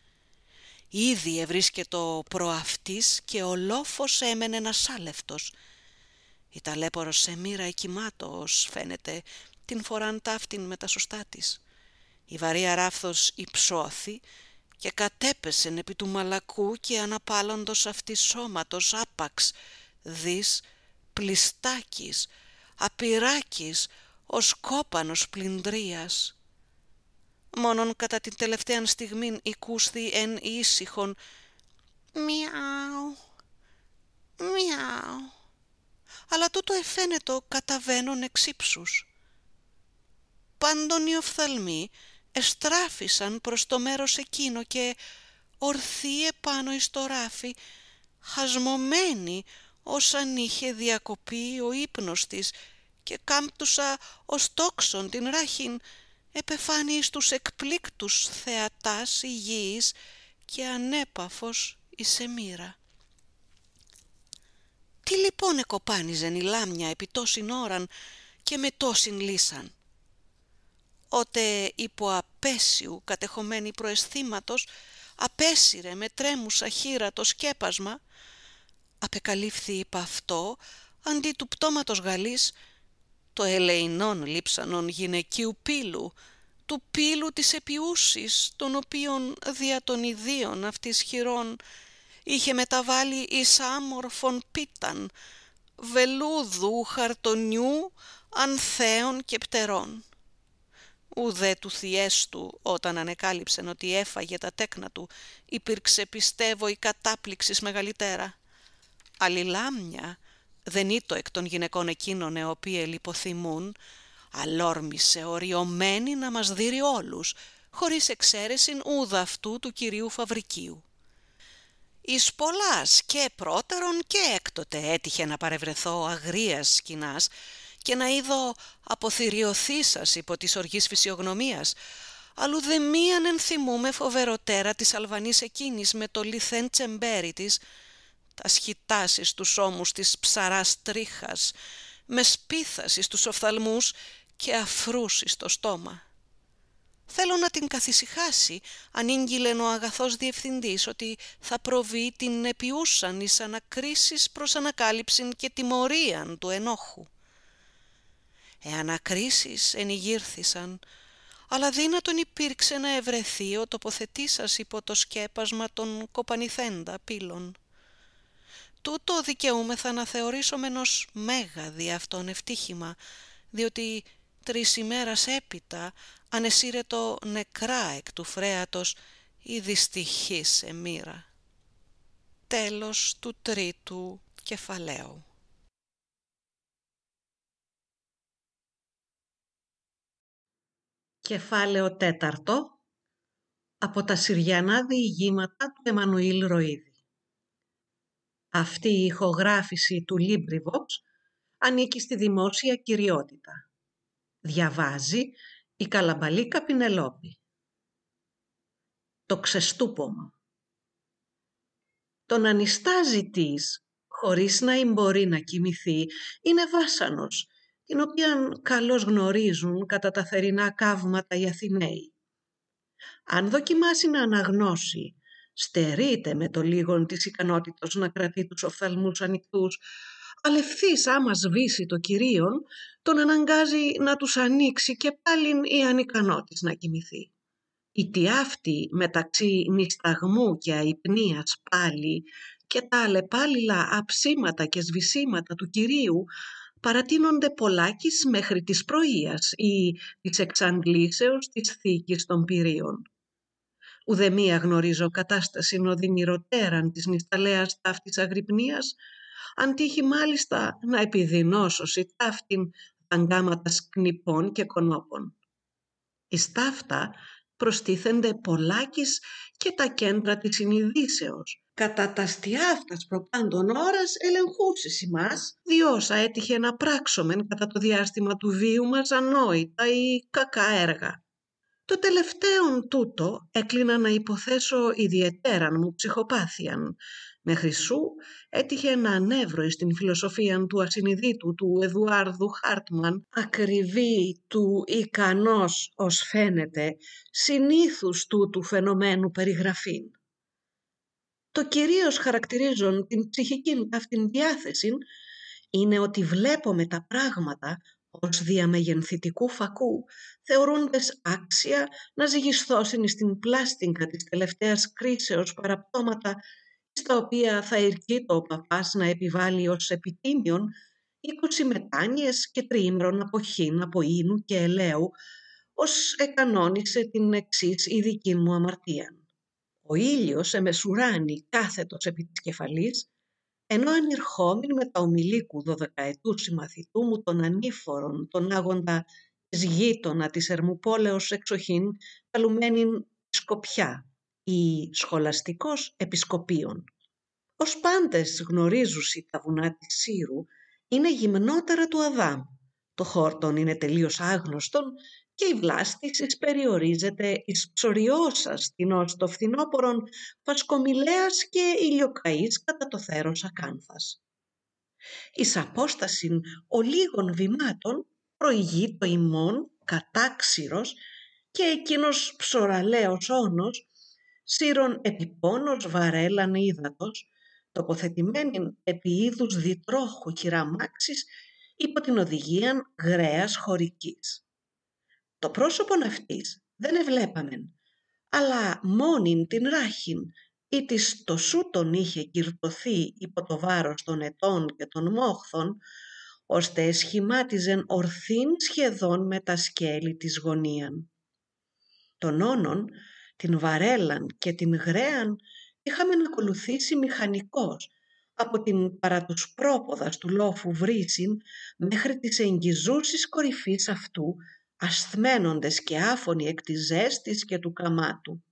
Ήδη ευρίσκετο προαυτής και ολόφως έμενε ασάλευτος. Η ταλέπορος Σεμίρα εκοιμάτως φαίνεται την φοράν ταύτην με τα σωστά της. Η βαρία ράφθος υψώθη και κατέπεσεν επί του μαλακού και αναπάλλοντος αυτής σώματος άπαξ, δις, πλιστάκης, απειράκης, ως κόπανος πλυντρίας. Μόνον κατά την τελευταία στιγμήν οικούσθη εν ήσυχον «Μιάου, μιάου», αλλά τούτο εφαίνετο καταβαίνον εξ ύψους. Πάντων οι οφθαλμοί εστράφησαν προς το μέρος εκείνο και ορθή επάνω εις το ράφι, χασμωμένη ως αν είχε διακοπεί ο ύπνος της και κάμπτουσα ως τόξον την ράχην, επεφάνει εις τους εκπλήκτους θεατάς υγιής και ανέπαφος η Σεμίρα. Τι λοιπόν εκοπάνιζεν η λάμια επί τόσην ώραν και με τόσην λύσαν. Ότε υπό απέσιου κατεχομένη προαισθήματος απέσυρε με τρέμουσα χείρα το σκέπασμα, απεκαλύφθη υπ' αυτό αντί του πτώματος γαλής το ελεηνόν λείψανον γυναικείου πύλου, του πύλου της επιούσης, τον οποίον δια των ιδίων αυτής χειρών είχε μεταβάλει εις άμορφον πίταν, βελούδου, χαρτονιού, ανθέων και πτερών. Ουδέ του θιέστου όταν ανεκάλυψεν ότι έφαγε τα τέκνα του, υπήρξε πιστεύω η κατάπληξης μεγαλύτερα. Αλληλάμια δεν ήτο εκ των γυναικών εκείνων οι οποίοι λιποθυμούν, αλόρμησε οριωμένη να μας δείρει όλους, χωρίς εξαίρεσιν ούδα αυτού του κυρίου Φαβρικίου. Εις πολλάς και πρώτερον και έκτοτε έτυχε να παρευρεθώ αγρίας σκηνάς και να είδω αποθυριωθήσας υπό της οργής φυσιογνωμίας, αλλού δε μίαν ενθυμούμε φοβεροτέρα της Αλβανής εκείνης με το λιθέν τσεμπέρι της, τα σχητάσεις τους ώμους της ψαράς τρίχας, με σπίθας εις τους οφθαλμούς και αφρούς εις το στόμα. Θέλω να την καθησυχάσει, ανήγγειλεν ο αγαθός διευθυντής, ότι θα προβεί την επιούσαν εις ανακρίσεις προς ανακάλυψην και τιμωρίαν του ενόχου. Ανακρίσεις ενηγύρθησαν, αλλά δύνατον υπήρξε να ευρεθεί ο τοποθετήσας υπό το σκέπασμα των κοπανηθέντα πύλων. Τούτο δικαιούμεθα να θεωρήσομεν ως μέγα δι' αυτόν ευτύχημα, διότι 3 ημέρας έπειτα ανεσύρετο νεκρά εκ του φρέατος η δυστυχή Σεμίρα. Τέλος του 3ου κεφαλαίου. Κεφάλαιο 4. Από τα Συριανά διηγήματα του Εμμανουήλ Ροΐδη. Αυτή η ηχογράφηση του LibriVox ανήκει στη δημόσια κυριότητα. Διαβάζει η Καλαμπαλίκα Πινελόπη. Το ξεστούπομα. Το να νηστάζει της, χωρίς να μπορεί να κοιμηθεί, είναι βάσανος την οποία καλώς γνωρίζουν κατά τα θερινά καύματα οι Αθηναίοι. Αν δοκιμάσει να αναγνώσει, στερείται με το λίγον της ικανότητος να κρατεί τους οφθαλμούς ανοιχτούς, αλλά ευθύς άμα σβήσει το κυρίον, τον αναγκάζει να τους ανοίξει και πάλιν η ανικανότης να κοιμηθεί. Η τιάφτη μεταξύ νησταγμού και αϊπνίας πάλι και τα αλλεπάλληλα αψίματα και σβησίματα του κυρίου παρατείνονται πολλάκις μέχρι της πρωίας ή της εξαντλήσεως της θήκης των πυρίων. Ουδεμία γνωρίζω κατάσταση οδυνηροτέραν της νησταλέας ταύτης αγρυπνίας, αν τύχει μάλιστα να επιδεινώσωση ταύτην δαγκάματα σκνυπών και κονόπων. Εις ταύτα προστίθενται πολλάκις και τα κέντρα της συνειδήσεως. Κατά τα στιάφτας προπάντων ώρας ελεγχούσης ημάς, διόσα έτυχε να πράξομεν κατά το διάστημα του βίου μας ανόητα ή κακά έργα. Το τελευταίον τούτο έκλεινα να υποθέσω ιδιαιτέραν μου ψυχοπάθειαν. Μέχρι σου έτυχε να ανέβρω στην φιλοσοφία του ασυνειδήτου του Εδουάρδου Χάρτμαν, ακριβή του ικανός ως φαίνεται συνήθους τούτου φαινομένου περιγραφήν. Το κυρίως χαρακτηρίζον την ψυχική αυτήν διάθεση είναι ότι βλέπουμε τα πράγματα ως διαμεγενθητικού φακού, θεωρούντες άξια να ζυγισθώσουν στην πλάστιγκα της τελευταίας κρίσεως παραπτώματα, στα οποία θα ειρκεί ο παπάς να επιβάλλει ως επιτίμιον 20 μετάνοιες και τριήμερον αποχήν από ίνου και ελαίου, ως εκανόνισε την εξής η δική μου αμαρτία. Ο ήλιος εμεσουράνει κάθετος επί της κεφαλής, ενώ ανηρχόμην με τα ομιλίκου 12ετού συμμαθητού μου τον ανήφορον, τον άγοντα της γείτονα της Ερμουπόλεως εξοχήν, καλουμένην Σκοπιά ή σχολαστικός επισκοπίων. Ως πάντες γνωρίζουσι τα βουνά της Σύρου είναι γυμνότερα του Αδάμ. Το χόρτον είναι τελείως άγνωστον και η βλάστησης περιορίζεται εις ψωριώσας την ως το φθινόπωρον φασκομηλέας και ηλιοκαΐς κατά το θέρος ακάνθας. Εις απόστασιν ολίγων βημάτων προηγεί το ημών κατάξυρος και εκείνος ψωραλαίος όνος σύρων επιπόνος βαρέλαν ύδατος, τοποθετημένην επί είδους διτρόχου χειραμάξης υπό την οδηγίαν γραίας χωρικής. Το πρόσωπον αυτής δεν εβλέπαμεν, αλλά μόνην την ράχην, ή της το σούτον είχε κυρτωθεί υπό το βάρος των ετών και των μόχθων, ώστε εσχημάτιζεν ορθήν σχεδόν με τα σκέλη της γωνίαν. Τον όνον, την βαρέλαν και την γραίαν είχαμε να ακολουθήσει μηχανικός από την παρά τους πρόποδας του λόφου βρύσιν μέχρι της εγγυζούσης κορυφής αυτού, ασθμένοντες και άφωνοι εκ της ζέστης και του καμάτου.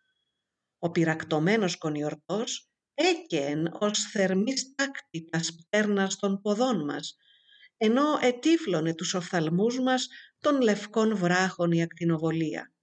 Ο πυρακτωμένος κονιορτός έκαιεν ως θερμής τάκτη τας πτέρνας των ποδών μας, ενώ ετύφλωνε τους οφθαλμούς μας των λευκών βράχων η ακτινοβολία.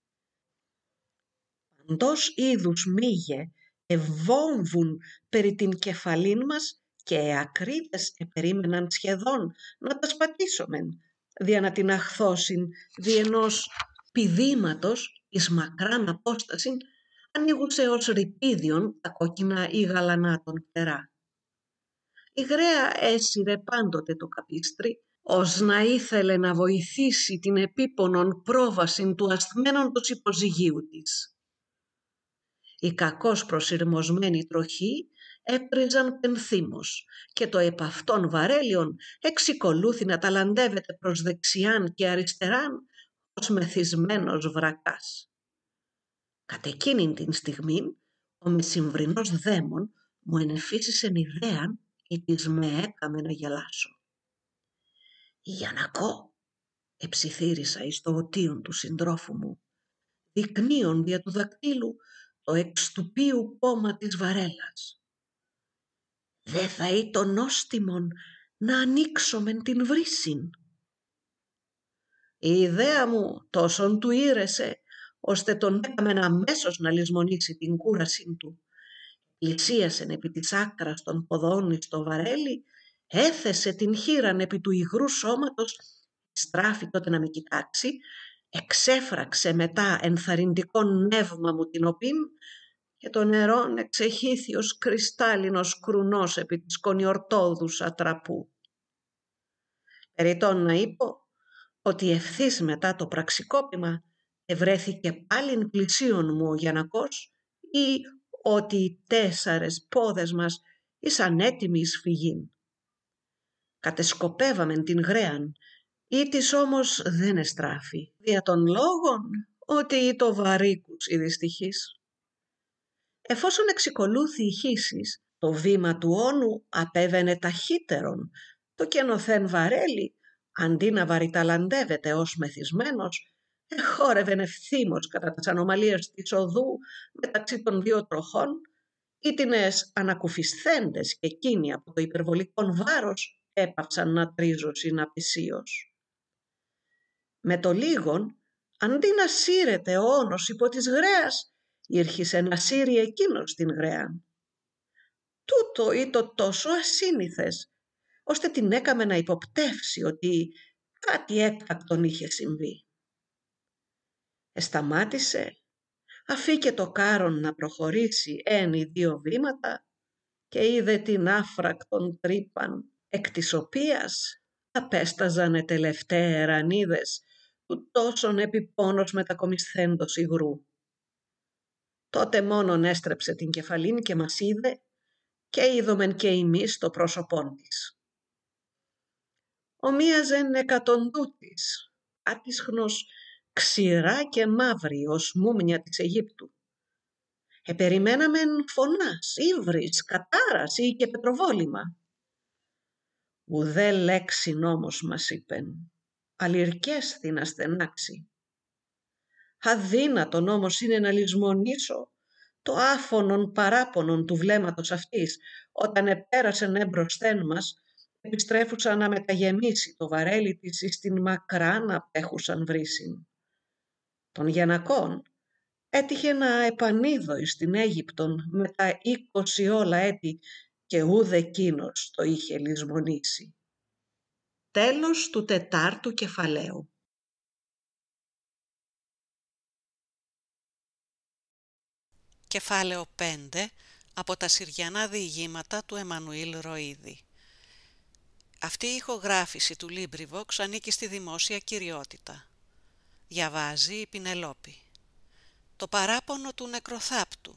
Παντός είδους μύγε ευόμβουν περί την κεφαλήν μας και ακρίτες επερίμεναν σχεδόν να τα σπατήσομεν, δια να την αχθώσιν δι' ενός πηδήματος εις μακράν απόστασιν ανοίγουσε ως ρυπίδιον τα κόκκινα ή γαλανά των φτερά. Η γραία έσυρε πάντοτε το καπίστρι, ως να ήθελε να βοηθήσει την επίπονον πρόβασιν του ασθμένοντος υποζυγίου της. Οι κακώς προσυρμοσμένοι τροχοί έπριζαν πενθύμως και το επ' αυτόν βαρέλιον εξικολούθη να ταλαντεύεται προς δεξιάν και αριστεράν ως μεθυσμένος βρακάς. Κατ' εκείνην την στιγμή ο μεσημβρινός δαίμον μου ενεφύσισεν ιδέαν ή της με έκαμε να γελάσω. «Γιαννακό», εψιθύρισα εις το οτίον του συντρόφου μου, δεικνύον δια του δακτύλου το εξτουπίου πόμα της βαρέλας. «Δε θα είτο νόστιμον να ανοίξομεν την βρύσιν». Η ιδέα μου τόσον του ήρεσε, ώστε τον έκαμεν αμέσως να λησμονήσει την κούρασιν του. Πλησίασεν επί της άκρας των ποδών εις το βαρέλι, έθεσε την χείραν επί του υγρού σώματος, στράφη τότε να με κοιτάξει, εξέφραξε μετά ενθαρρυντικό νεύμα μου την οπήν και το νερόν εξεχύθη ως κρυστάλλινος κρουνός επί της κονιορτόδους ατραπού. Περιττόν να είπω ότι ευθύς μετά το πραξικόπημα ευρέθηκε πάλιν πλησίον μου ο Γιαννακός ή ότι οι 4 πόδες μας ήσαν έτοιμοι εις φυγήν. Κατεσκοπεύαμεν την γραίαν, ή της όμως δεν εστράφη, δια των λόγων ότι ή το βαρύκους η δυστυχής. Εφόσον εξικολούθη η χύσης, το βήμα του όνου απέβαινε ταχύτερον, το καινοθέν βαρέλι, αντί να βαρυταλαντεύεται ως μεθυσμένος, εχόρευεν ευθύμως κατά τις ανομαλίες της οδού μεταξύ των 2 τροχών, ήτινες ανακουφισθέντες και εκείνοι από το υπερβολικόν βάρος έπαυσαν να τρίζωσιν απεισίως. Με το λίγον, αντί να σύρεται ο όνος υπό της γρέας, ήρχισε να σύρει εκείνος την γραία. Τούτο ήτο τόσο ασύνηθες, ώστε την έκαμε να υποπτεύσει ότι κάτι έκτακτον είχε συμβεί. Εσταμάτησε, αφήκε το κάρον να προχωρήσει 1 ή 2 βήματα και είδε την άφρακτον τρύπαν, εκ της οποίας απέσταζανε τελευταία ερανίδες του τόσον επιπόνος μετακομισθέντος υγρού. Τότε μόνον έστρεψε την κεφαλήν και μας είδε και είδομεν και εμείς το πρόσωπόν της. Ομοίαζεν εκατοντούτης, άτισχνος, ξηρά και μαύρη ως μούμια της Αιγύπτου. Επεριμέναμεν φωνάς, ύβρις, κατάρας ή και πετροβόλημα. Ουδέ λέξην όμως μας είπεν, αλληρκέσθη να στενάξει. Αδύνατον όμως είναι να λησμονήσω το άφωνον παράπονον του βλέμματος αυτής, όταν επέρασεν έμπροσθεν μας, επιστρέφουσα να μεταγεμίσει το βαρέλι της εις την μακράν απέχουσαν βρύσιν. Τον Γιαννακόν έτυχε να επανείδω εις την Αίγυπτον μετά 20 όλα έτη και ούδε εκείνος το είχε λησμονήσει. Τέλος του 4ου κεφαλαίου. Κεφάλαιο 5 από τα Συριανά διηγήματα του Εμμανουήλ Ροΐδη. Αυτή η ηχογράφηση του LibriVox ανήκει στη δημόσια κυριότητα. Διαβάζει η Πινελόπη. Το παράπονο του νεκροθάπτου.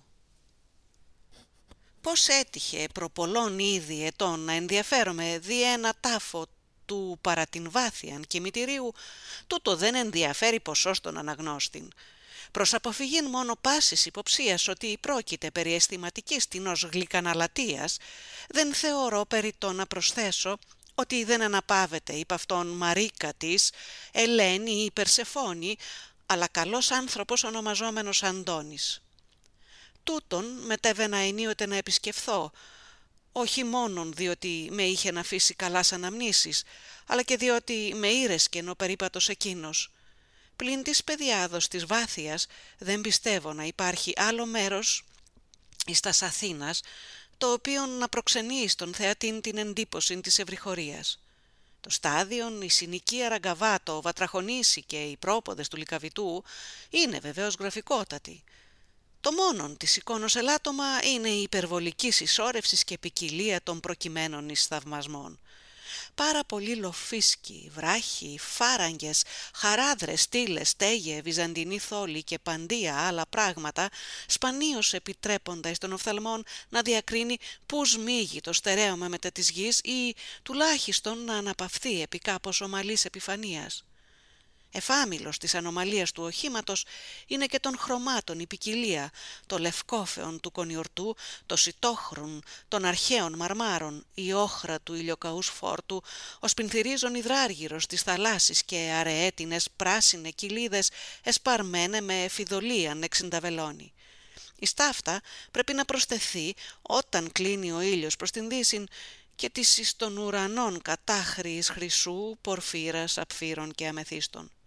Πώς έτυχε προ πολλών ήδη ετών να ενδιαφέρομαι δι' ένα τάφο του παρά την βάθιαν κημητηρίου, τούτο δεν ενδιαφέρει ποσός τον αναγνώστην. Προς αποφυγήν μόνο πάσης υποψίας ότι πρόκειται περί αισθηματικής τινός γλυκαναλατίας, δεν θεωρώ περιττό να προσθέσω ότι δεν αναπαύεται υπ' αυτόν Μαρίκα της, Ελένη ή Περσεφόνη, αλλά καλός άνθρωπος ονομαζόμενος Αντώνης. Τούτον μετέβαινα ενίοτε να επισκεφθώ, όχι μόνον διότι με είχε να αφήσει καλάς αναμνήσεις, αλλά και διότι με ήρεσκεν ο περίπατος εκείνος. Πλην της πεδιάδος της Βάθειας δεν πιστεύω να υπάρχει άλλο μέρος εις τας Αθήνας, το οποίο να προξενεί στον θεατήν την εντύπωση της ευρυχωρίας. Το στάδιον, η συνοικία Ραγκαβάτο, ο Βατραχονήσι και οι πρόποδες του Λυκαβητού είναι βεβαίως γραφικότατοι. Το μόνον της εικόνος ελάττωμα είναι η υπερβολική συσσόρευσης και ποικιλία των προκειμένων εις θαυμασμών. Πάρα πολλοί λοφίσκοι, βράχοι, φάραγγες, χαράδρες, στήλες, στέγε, βυζαντινοί θόλοι και παντία άλλα πράγματα σπανίως επιτρέποντα εις των οφθαλμών να διακρίνει πού σμίγει το στερέωμα μετά της γης ή τουλάχιστον να αναπαυθεί επί κάπως ομαλής επιφανείας. Εφάμιλος της ανομαλίας του οχήματος είναι και των χρωμάτων η ποικιλία, το λευκόφεον του κονιορτού, το σιτόχρουν των αρχαίων μαρμάρων, η όχρα του ηλιοκαούς φόρτου, ο σπινθυρίζων υδράργυρος της θαλάσσης και αρεέτινες πράσινε κοιλίδες εσπαρμένε με φιδωλίαν εξινταβελώνει. Εις ταύτα πρέπει να προσθεθεί, όταν κλείνει ο ήλιος προς την δύσιν, και τις εις των ουρανών κατάχρης χρυσού, πορφύρας, απφύρων και αμεθίστων.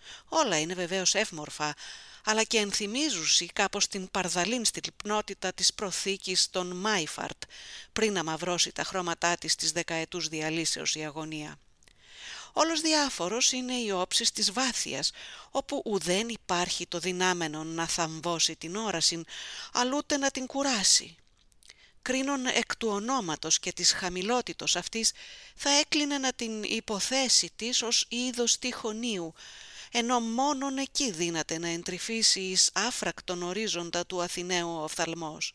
Όλα είναι βεβαίως εύμορφα, αλλά και ενθυμίζουσι κάπως την παρδαλήν στη λιπνότητα της προθήκης των Μάιφαρτ, πριν να μαυρώσει τα χρώματά της της δεκαετούς διαλύσεως η αγωνία. Όλος διάφορος είναι οι όψεις της βάθειας, όπου ουδέν υπάρχει το δυνάμενο να θαμβώσει την όραση, αλλούτε να την κουράσει. Κρίνον εκ του ονόματος και της χαμηλότητος αυτής, θα έκλεινε να την υποθέσει της ως είδος τυχονίου, ενώ μόνον εκεί δύναται να εντρυφήσει εις άφρακτον ορίζοντα του Αθηναίου οφθαλμός.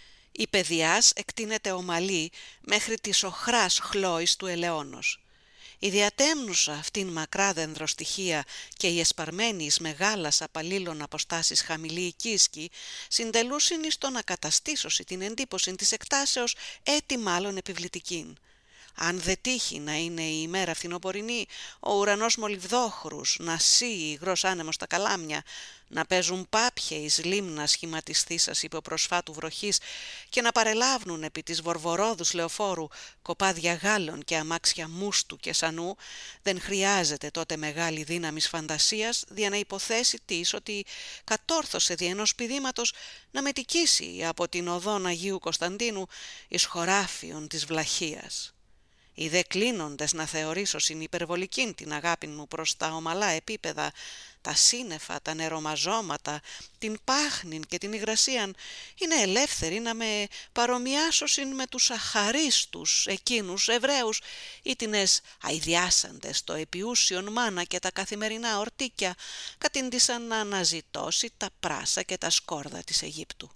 Η παιδιάς εκτείνεται ομαλή μέχρι της οχράς χλώης του ελαιώνος. Η διατέμνουσα αυτήν μακρά δενδροστοιχεία και η εσπαρμένη εις μεγάλας απαλλήλων αποστάσεις χαμηλή οικίσκη συντελούσιν εις το να καταστήσωση την εντύπωση της εκτάσεως έτη μάλλον επιβλητικήν. Αν δε τύχει να είναι η ημέρα φθινοπορεινή, ο ουρανός μολυβδόχρους, να σύει υγρός άνεμος στα καλάμια, να παίζουν πάπια εις λίμνα σχηματιστήσας υποπροσφάτου βροχής και να παρελάβνουν επί της βορβορόδους λεωφόρου κοπάδια Γάλλων και αμάξια μούστου και σανού, δεν χρειάζεται τότε μεγάλη δύναμη φαντασίας για να υποθέσει της ότι κατόρθωσε δι' ενός πηδήματος να μετικήσει από την οδόν Αγίου Κωνσταντίνου εις χωράφιον της Βλαχίας. Οι δε κλείνοντες να θεωρήσωσιν υπερβολικήν την αγάπη μου προς τα ομαλά επίπεδα, τα σύννεφα, τα νερομαζώματα, την πάχνην και την υγρασίαν, είναι ελεύθεροι να με παρομοιάσωσιν με τους αχαρίστους εκείνους Εβραίους ή τινες αηδιάσαντες το επιούσιον μάνα και τα καθημερινά ορτίκια, κατήντησαν να αναζητώσει τα πράσα και τα σκόρδα της Αιγύπτου.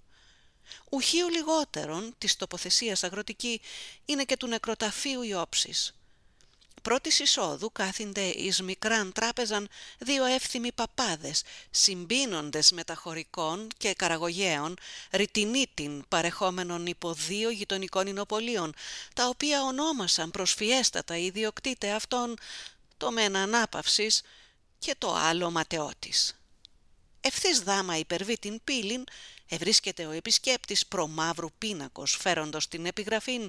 Ουχίου λιγότερον της τοποθεσίας αγροτική είναι και του νεκροταφείου οι όψεις. Πρώτης εισόδου κάθινται εις μικράν τράπεζαν δύο εύθυμοι παπάδες, συμπίνοντες μεταχωρικών και καραγωγέων, ρητινίτην παρεχόμενων υπό δύο γειτονικών εινοπολίων, τα οποία ονόμασαν προσφιέστατα οι ιδιοκτήτε αυτών, το μεν ανάπαυσης και το άλλο ματαιώτης. Ευθύς δάμα υπερβεί την πύλην, ευρίσκεται ο επισκέπτης προμαύρου πίνακος φέροντος την επιγραφήν,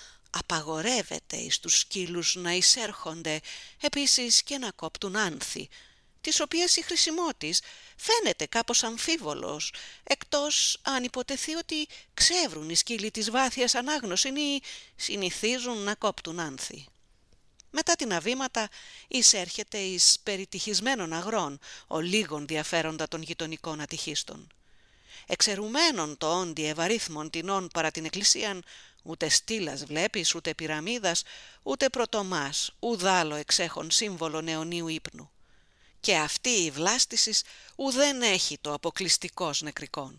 απαγορεύεται εις τους σκύλους να εισέρχονται, επίσης και να κόπτουν άνθη, τις οποίες η χρησιμότης φαίνεται κάπως αμφίβολος, εκτός αν υποτεθεί ότι ξεύρουν οι σκύλοι της βάθειας ανάγνωσιν ή συνηθίζουν να κόπτουν άνθη. Μετά την αβήματα εισέρχεται εις περιτυχισμένων αγρών, ο λίγων διαφέροντα των γειτονικών ατυχίστων. Εξαιρουμένων το όντι ευαρίθμων τεινών παρά την εκκλησίαν, ούτε στήλας βλέπεις, ούτε πυραμίδας, ούτε πρωτομάς, ουδάλλο εξέχον σύμβολο αιωνίου ύπνου. Και αυτή η βλάστησης ουδέν έχει το αποκλειστικός νεκρικών.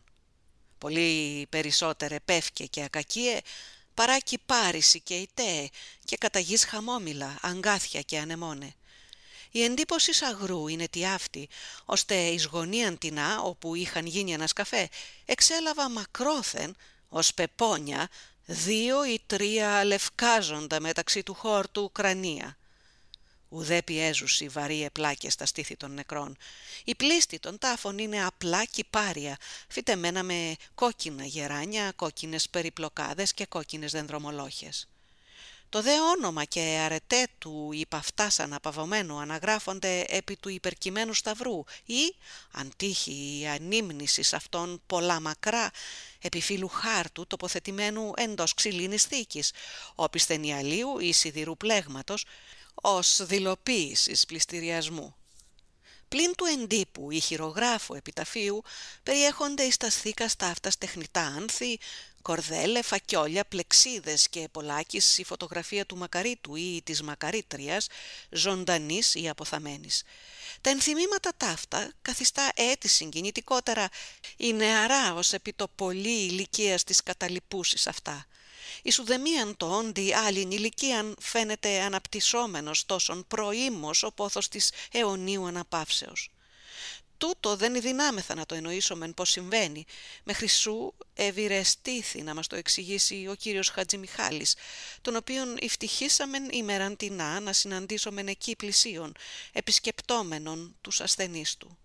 Πολύ περισσότερε πεύκε και ακακίε, παρά κυπάρισι και ηταίε και κατά γης χαμόμηλα, αγκάθια και ανεμόνε. Η εντύπωση αγρού είναι τι αυτή, ώστε εις γωνίαν τεινά, όπου είχαν γίνει ένας καφέ, εξέλαβα μακρόθεν, ως πεπόνια, 2 ή 3 λευκάζοντα μεταξύ του χόρτου κρανία. Ουδέ πιέζουσι βαρύ πλάκες στα στήθη των νεκρών. Η πλήστη των τάφων είναι απλά κυπάρια, φυτεμένα με κόκκινα γεράνια, κόκκινες περιπλοκάδες και κόκκινες δενδρομολόχες. Το δε όνομα και αρετέ του υπαυτάς αναπαυωμένου αναγράφονται επί του υπερκειμένου σταυρού ή, αν τύχει η ανήμνησης αυτών πολλά μακρά, επί φύλου χάρτου τοποθετημένου εντός ξυλίνης θήκης, όπισθενιαλίου ή σιδηρού πλέγματος, ως δηλοποίησης πληστηριασμού. Πλην του εντύπου ή χειρογράφου επιταφείου περιέχονται εις τα θήκας ταύτας τεχνητά άνθη, κορδέλε, φακιόλια, πλεξίδες και πολλάκις η φωτογραφία του μακαρίτου ή της μακαρίτριας, ζωντανής ή αποθαμένης. Τα ενθυμήματα ταύτα καθιστά έτη συγκινητικότερα η νεαρά ως επί το πολύ ηλικίας της καταλοιπούσης αυτά. Εις ουδεμίαν το όντι άλλην ηλικίαν φαίνεται αναπτυσσόμενος τόσον προήμως ο πόθος της αιωνίου αναπαύσεως. Τούτο δεν δυνάμεθα να το εννοήσομεν πως συμβαίνει, μέχρι σου ευηρεστήθη να μας το εξηγήσει ο κύριος Χατζημιχάλης, τον οποίον ευτυχήσαμεν ημεραντινά να συναντήσομεν εκεί πλησίον, επισκεπτόμενον τους ασθενείς του.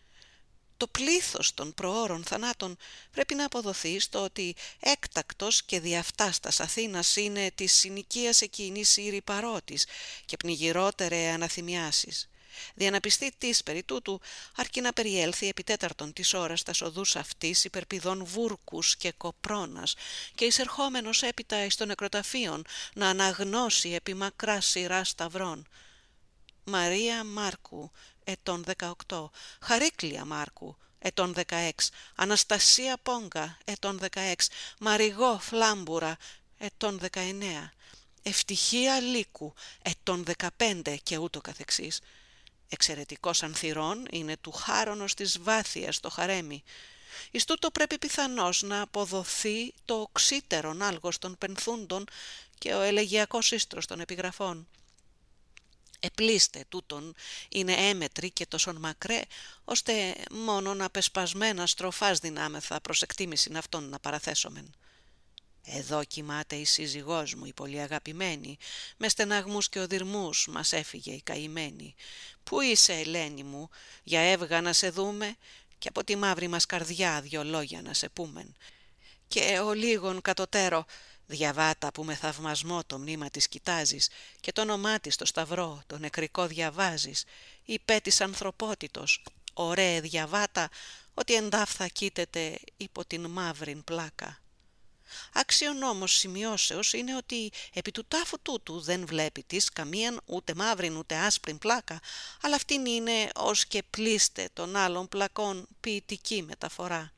Το πλήθος των προώρων θανάτων πρέπει να αποδοθεί στο ότι έκτακτος και διαφτάστας Αθήνας είναι της συνοικίας εκείνης η ρυπαρότης και πνιγυρότερε αναθυμιάσεις. Δια να πιστεί της περί τούτου, αρκεί να περιέλθει επί τέταρτον της ώρας τας οδούς αυτής υπερπηδών βούρκους και κοπρώνας και εισερχόμενος έπειτα εις των νεκροταφείων να αναγνώσει επί μακρά σειρά σταυρών. Μαρία Μάρκου, ετών 18, Χαρίκλια Μάρκου, ετών 16, Αναστασία Πόγκα, ετών 16, Μαριγό Φλάμπουρα, ετών 19, Ευτυχία Λύκου, ετών 15 και ούτω καθεξής. Εξαιρετικός ανθυρών είναι του χάρονος της Βάθειας το χαρέμι. Εις τούτο πρέπει πιθανώς να αποδοθεί το οξύτερον άλγος των πενθούντων και ο ελεγιακός ίστρος των επιγραφών. Επλήστε τούτον είναι έμετρη και τόσον μακρέ, ώστε μόνον απεσπασμένα στροφάς δυνάμεθα προς εκτίμησιν αυτών να παραθέσομεν. Εδώ κοιμάται η σύζυγός μου η πολύ αγαπημένη, με στεναγμούς και οδυρμούς μας έφυγε η καημένη. Πού είσαι, Ελένη μου, για έβγα να σε δούμε και από τη μαύρη μας καρδιά δυο λόγια να σε πούμεν. Και ο λίγον κατωτέρω, διαβάτα που με θαυμασμό το μνήμα της κοιτάζεις και το όνομά της το σταυρό, το νεκρικό διαβάζεις, υπέ της ανθρωπότητος, ωραίε διαβάτα, ότι εντάφθα κοίτεται υπό την μαύρην πλάκα. Άξιον όμως σημειώσεως είναι ότι επί του τάφου τούτου δεν βλέπει της καμίαν ούτε μαύρην ούτε άσπρην πλάκα, αλλά αυτήν είναι ως και πλήστε των άλλων πλακών ποιητική μεταφορά.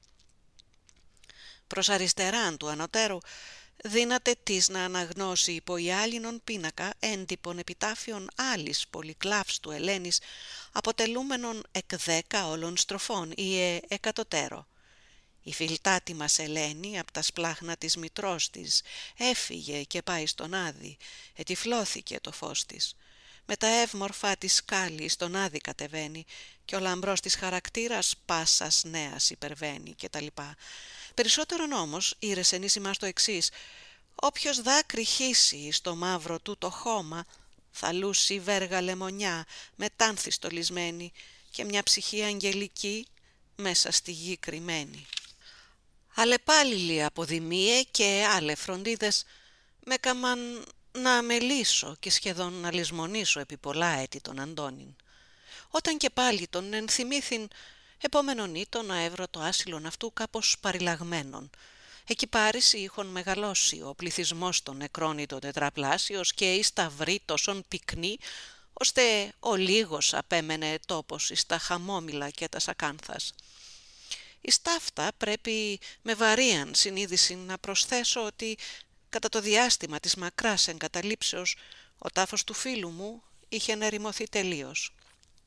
Προς αριστεράν του ανωτέρου δύναται της να αναγνώσει υπό η άλληνον πίνακα έντυπων επιτάφιων άλλης πολυκλάφς του Ελένης, αποτελούμενων εκ 10 όλων στροφών ή εκατοτέρω. Η φιλτάτη μας Ελένη απ' τα σπλάχνα της μητρός της έφυγε και πάει στον Άδη, ετυφλώθηκε το φως της. Με τα εύμορφα της σκάλι στον Άδη κατεβαίνει και ο λαμπρός της χαρακτήρας πάσας νέας υπερβαίνει κτλ. Περισσότερον όμως ήρεσεν εις ημάς το εξής: όποιος δάκρυ χύσει στο μαύρο του το χώμα, θα λούσει βέργα λεμονιά με τάνθη στολισμένη και μια ψυχή αγγελική μέσα στη γη κρυμμένη. Αλλεπάλληλοι αποδημίε και άλλε φροντίδες με καμαν να αμελήσω και σχεδόν να λησμονήσω επί πολλά έτη τον Αντώνην. Όταν και πάλι τον ενθυμήθην, επόμενον ήτο να έβρω το άσυλον αυτού κάπως παριλαγμένον. Εκεί πάρisi είχον μεγαλώσει ο πληθυσμός των νεκρών ήτο τετραπλάσιος και η σταυρή τόσον πυκνή, ώστε ο λίγος απέμενε τόπος εις τα χαμόμηλα και τα σακάνθας. Εις ταύτα πρέπει με βαρίαν συνείδηση να προσθέσω ότι κατά το διάστημα της μακράς εγκαταλείψεως ο τάφος του φίλου μου είχε ερημωθεί τελείως.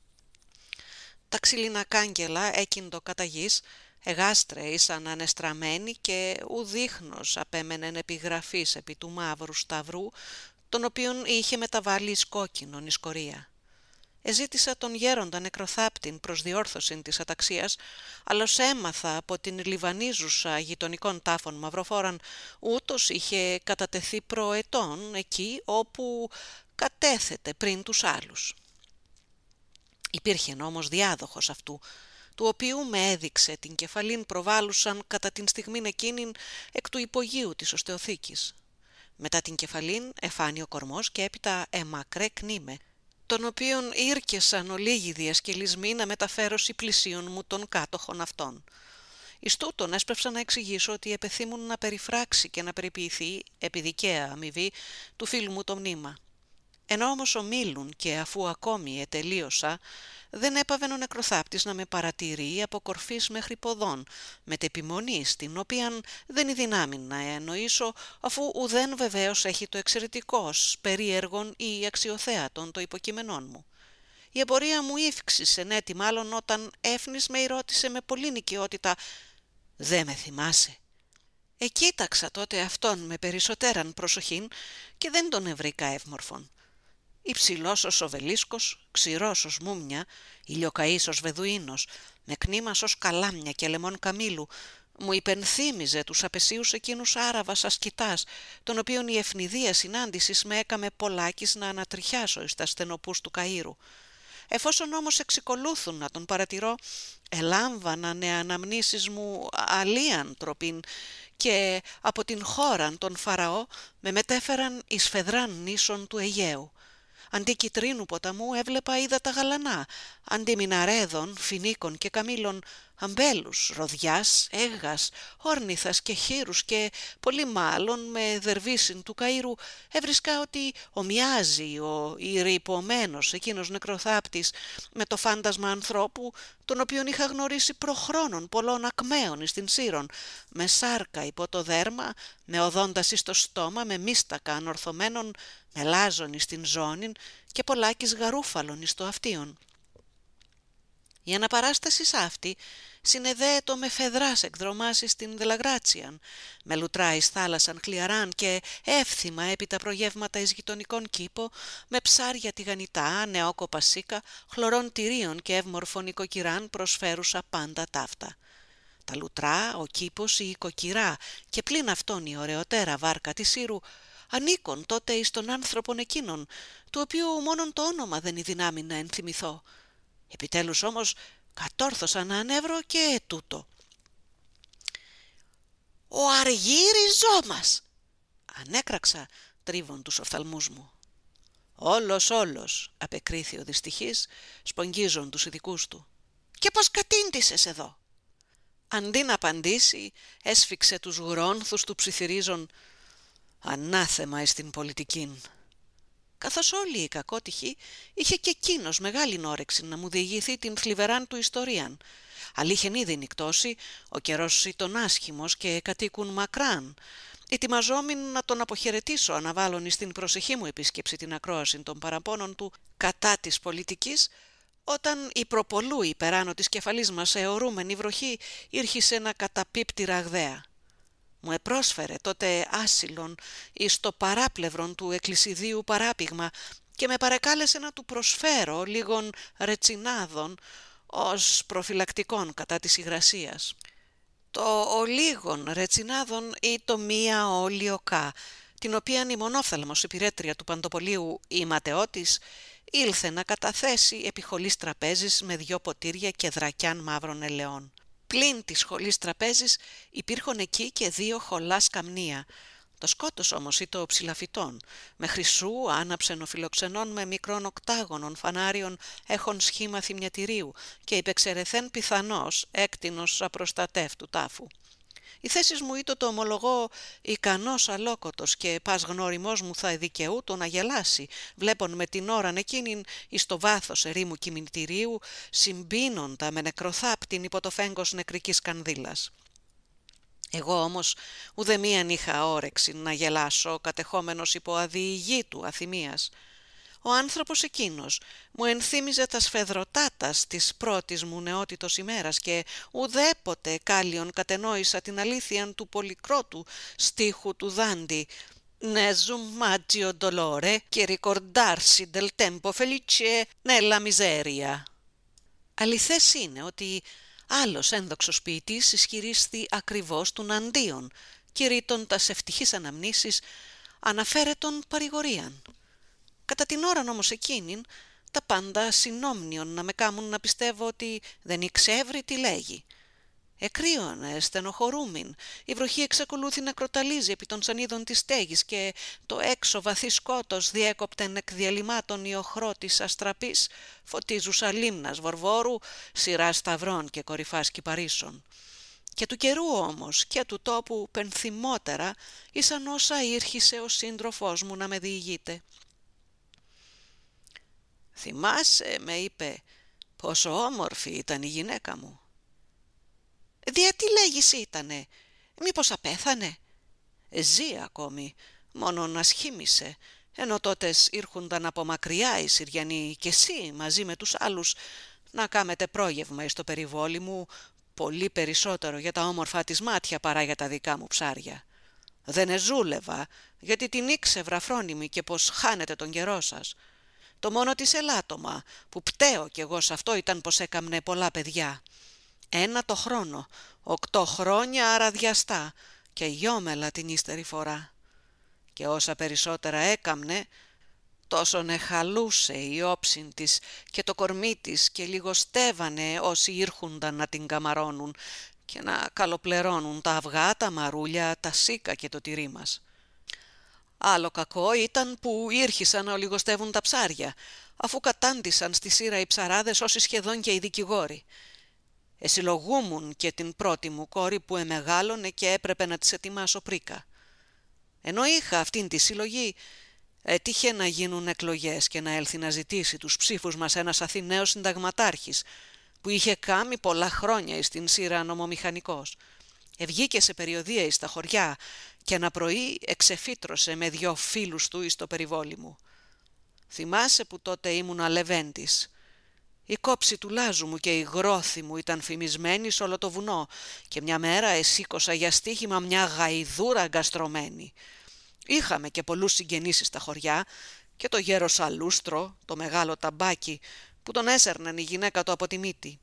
Τα ξύλινα κάγκελα έκυντο κατά γης εγάστρε ήσαν ανεστραμμένοι και ουδίχνος απέμενεν επιγραφής επί του μαύρου σταυρού, τον οποίον είχε μεταβάλει εις κόκκινον εις κορία. Εζήτησα τον γέροντα νεκροθάπτην προς διόρθωσιν της αταξίας, αλλά ως έμαθα από την Λιβανίζουσα γειτονικών τάφων μαυροφόραν, ούτως είχε κατατεθεί προετών εκεί όπου κατέθετε πριν τους άλλους. Υπήρχε όμως διάδοχος αυτού, του οποίου με έδειξε την κεφαλήν προβάλλουσαν κατά την στιγμήν εκείνην εκ του υπογείου της οστεοθήκης. Μετά την κεφαλήν εφάνει ο κορμός και έπειτα εμακρέ κνήμε, τον οποίον ήρκεσαν ολίγοι διασκελισμοί να μεταφέρωσι πλησίον μου των κάτοχων αυτών. Εις τούτον έσπευσα να εξηγήσω ότι επεθύμουν να περιφράξει και να περιποιηθεί, επί δικαία αμοιβή, του φίλου μου το μνήμα. Ενώ όμως ομίλουν και αφού ακόμη ετελείωσα, δεν έπαβεν ο νεκροθάπτης να με παρατηρεί από κορφής μέχρι ποδών, με τεπιμονή στην οποίαν δεν δυνάμει να εννοήσω, αφού ουδέν βεβαίως έχει το εξαιρετικός, περίεργον ή αξιοθέατον το υποκείμενόν μου. Η εμπορία μου ύφξησε νέτη μάλλον όταν έφνης με ρώτησε με πολύ νοικιότητα «Δε με θυμάσαι?» Εκοίταξα τότε αυτόν με περισσότεραν προσοχήν και δεν τον ευρήκα εύμορφον. Υψηλός ως οβελίσκος, ξηρός ως μούμια, ηλιοκαΐς ως βεδουίνος, με κνήμας ως καλάμια και λεμόν καμήλου, μου υπενθύμιζε τους απεσίους εκείνους Άραβας ασκητάς, τον οποίον η ευνηδία συνάντησης με έκαμε πολλάκις να ανατριχιάσω εις τα στενοπούς του Καΐρου. Εφόσον όμως εξικολούθουν να τον παρατηρώ, ελάμβαναν αναμνήσεις μου αλίαντροπην και από την χώραν των Φαραώ με μετέφεραν εις φεδράν νήσων του Αιγαίου. Αντί κιτρίνου ποταμού έβλεπα ύδατα γαλανά, αντί μιναρέδων, φινίκων και καμήλων, αμπέλους, ροδιάς, έγας, όρνηθας και χείρους και πολύ μάλλον με δερβίσιν του Καΐρου έβρισκα ότι ομοιάζει ο ηρειπομένος εκείνος νεκροθάπτης με το φάντασμα ανθρώπου τον οποίον είχα γνωρίσει προχρόνων πολλών ακμαίων στην Σύρων, με σάρκα υπό το δέρμα, με οδόνταση στο στόμα, με μίστακα ανορθωμένων, με λάζονι στην ζώνην και πολλάκις γαρούφαλων εις το αυτίον. Η αναπαράσταση αυτή συνεδέετο με φεδράς εκδρομάσεις στην Δελαγράτσιαν, με λουτρά εις θάλασσαν χλιαράν και εύθυμα έπειτα προγεύματα εις γειτονικών κήπο, με ψάρια τηγανιτά, νεόκοπα σίκα, χλωρών τυρίων και εύμορφων οικοκυράν προσφέρουσα πάντα ταύτα. Τα λουτρά, ο κήπος, η οικοκυρά και πλην αυτόν η ωραιοτέρα βάρκα της Σύρου ανήκον τότε εις τον άνθρωπον εκείνον, του οποίου μόνον το όνομα δεν δυνάμει να ενθυμηθώ. Επιτέλους όμως κατόρθωσα να ανέβρω και τούτο. «Ο Αργύρης Ζώμας», ανέκραξα τρίβον τους οφθαλμούς μου. «Όλος», απεκρίθη ο δυστυχής, σπογγίζον τους ειδικούς του. «Και πως κατήντησες εδώ?» Αντί να απαντήσει, έσφιξε τους γρόνθους του ψιθυρίζων «Ανάθεμα εις την πολιτικήν». Καθώς όλη η κακότυχη είχε και εκείνος μεγάλην όρεξη να μου διηγηθεί την θλιβεράν του ιστορίαν. Αλήθεν ήδη νυκτώσει, ο καιρός ήταν άσχημος και κατοίκουν μακράν. Ετοιμαζόμην να τον αποχαιρετήσω, αναβάλλον εις την προσεχή μου επίσκεψη την ακρόαση των παραπώνων του κατά της πολιτικής, όταν η προπολού υπεράνω της κεφαλής μας αιωρούμενη βροχή ήρχισε να καταπίπτει ραγδαία. Μου επρόσφερε τότε άσυλον εις το παράπλευρον του εκκλησιδίου παράπηγμα και με παρεκάλεσε να του προσφέρω λίγων ρετσινάδων ως προφυλακτικών κατά της υγρασίας. Το ο λίγων ρετσινάδων ή το μία ολιοκά, την οποίαν η μονόφθαλμος υπηρέτρια του Παντοπολίου η ματαιώτης ήλθε να καταθέσει επί χολής τραπέζης με 2 ποτήρια και δρακιάν μαύρων ελαιών. Πλην της χολής τραπέζης υπήρχαν εκεί και 2 χολά σκαμνία. Το σκότος όμως ή το ψηλαφιτών, με χρυσού άναψεν ο φιλοξενών με μικρών οκτάγωνων φανάριων έχων σχήμα θυμιατηρίου και υπεξαιρεθέν πιθανώς έκτινος απροστατεύτου τάφου. Η θέση μου ήτο το ομολογώ ικανός αλόκοτος και πας γνώριμός μου θα δικαιούτο να γελάσει, βλέπον με την ώραν εκείνην εις το βάθος ερήμου κημητηρίου συμπίνοντα με νεκροθάπτην υπό το φέγγος νεκρικής κανδύλας. Εγώ όμως ουδεμίαν είχα όρεξη να γελάσω κατεχόμενος υπό αδιηγήτου αθυμίας. Ο άνθρωπος εκείνος μου ενθύμιζε τα σφεδροτάτας της πρώτης μου νεότητος ημέρας και ουδέποτε κάλλιον κατενόησα την αλήθειαν του πολυκρότου στίχου του Δάντη «Ne zum maggio dolore che ricordarsi del tempo felice nella miseria». Αληθές είναι ότι άλλος ένδοξος ποιητής ισχυρίστη ακριβώς του αντίον, κηρύττων τας ευτυχής αναμνήσεις αναφέρετον παρηγορίαν. Κατά την ώραν όμως εκείνην, τα πάντα συνόμνιον να με κάμουν να πιστεύω ότι δεν ήξεύρει τι λέγει. Εκρύωνε, στενοχωρούμην, η βροχή εξακολούθη να κροταλίζει επί των σανίδων της στέγης και το έξω βαθύ σκότος διέκοπτεν εκ διαλυμάτων η οχρό της αστραπής, φωτίζουσα λίμνας βορβόρου, σειρά σταυρών και κορυφάς κυπαρίσων. Και του καιρού όμως και του τόπου πενθυμότερα ήσαν όσα ήρχισε ο σύντροφός μου να με διηγείται. «Θυμάσαι», με είπε, «πόσο όμορφη ήταν η γυναίκα μου». «Δια τι λέγεις ήτανε, μήπως απέθανε?» «Ζει ακόμη, μόνον ασχήμησε, ενώ τότες ήρχουνταν από μακριά οι Συριανοί και εσύ μαζί με τους άλλους να κάμετε πρόγευμα εις το περιβόλι μου, πολύ περισσότερο για τα όμορφα της μάτια παρά για τα δικά μου ψάρια. Δεν εζούλευα, γιατί την ήξευρα φρόνιμη και πως χάνετε τον καιρό σας. Το μόνο της ελάττωμα που πταίω κι εγώ σ' αυτό ήταν πως έκαμνε πολλά παιδιά. 1 το χρόνο, 8 χρόνια αραδιαστά και γιόμελα την ύστερη φορά. Και όσα περισσότερα έκαμνε, τόσον εχαλούσε η όψιν της και το κορμί της και λιγοστεύανε όσοι ήρχουνταν να την καμαρώνουν και να καλοπληρώνουν τα αυγά, τα μαρούλια, τα σίκα και το τυρί μας. Άλλο κακό ήταν που ήρχισαν να ολιγοστεύουν τα ψάρια, αφού κατάντησαν στη σείρα οι ψαράδες όσοι σχεδόν και οι δικηγόροι. Εσυλλογούμουν και την πρώτη μου κόρη που εμεγάλωνε και έπρεπε να της ετοιμάσω πρίκα. Ενώ είχα αυτήν τη συλλογή, έτυχε να γίνουν εκλογές και να έλθει να ζητήσει τους ψήφους μας ένας Αθηναίος συνταγματάρχης, που είχε κάμει πολλά χρόνια στην σείρα νομομηχανικός. Βγήκε σε περιοδεία εις τα χωριά και ένα πρωί εξεφύτρωσε με 2 φίλους του εις το περιβόλι μου. Θυμάσαι που τότε ήμουν αλεβέντης. Η κόψη του λάζου μου και η γρόθη μου ήταν φημισμένη σε όλο το βουνό και μια μέρα εσήκωσα για στοίχημα μια γαϊδούρα αγκαστρωμένη. Είχαμε και πολλούς συγγενείς στα χωριά και το γέρο Σαλούστρο, το μεγάλο ταμπάκι, που τον έσερναν η γυναίκα του από τη μύτη.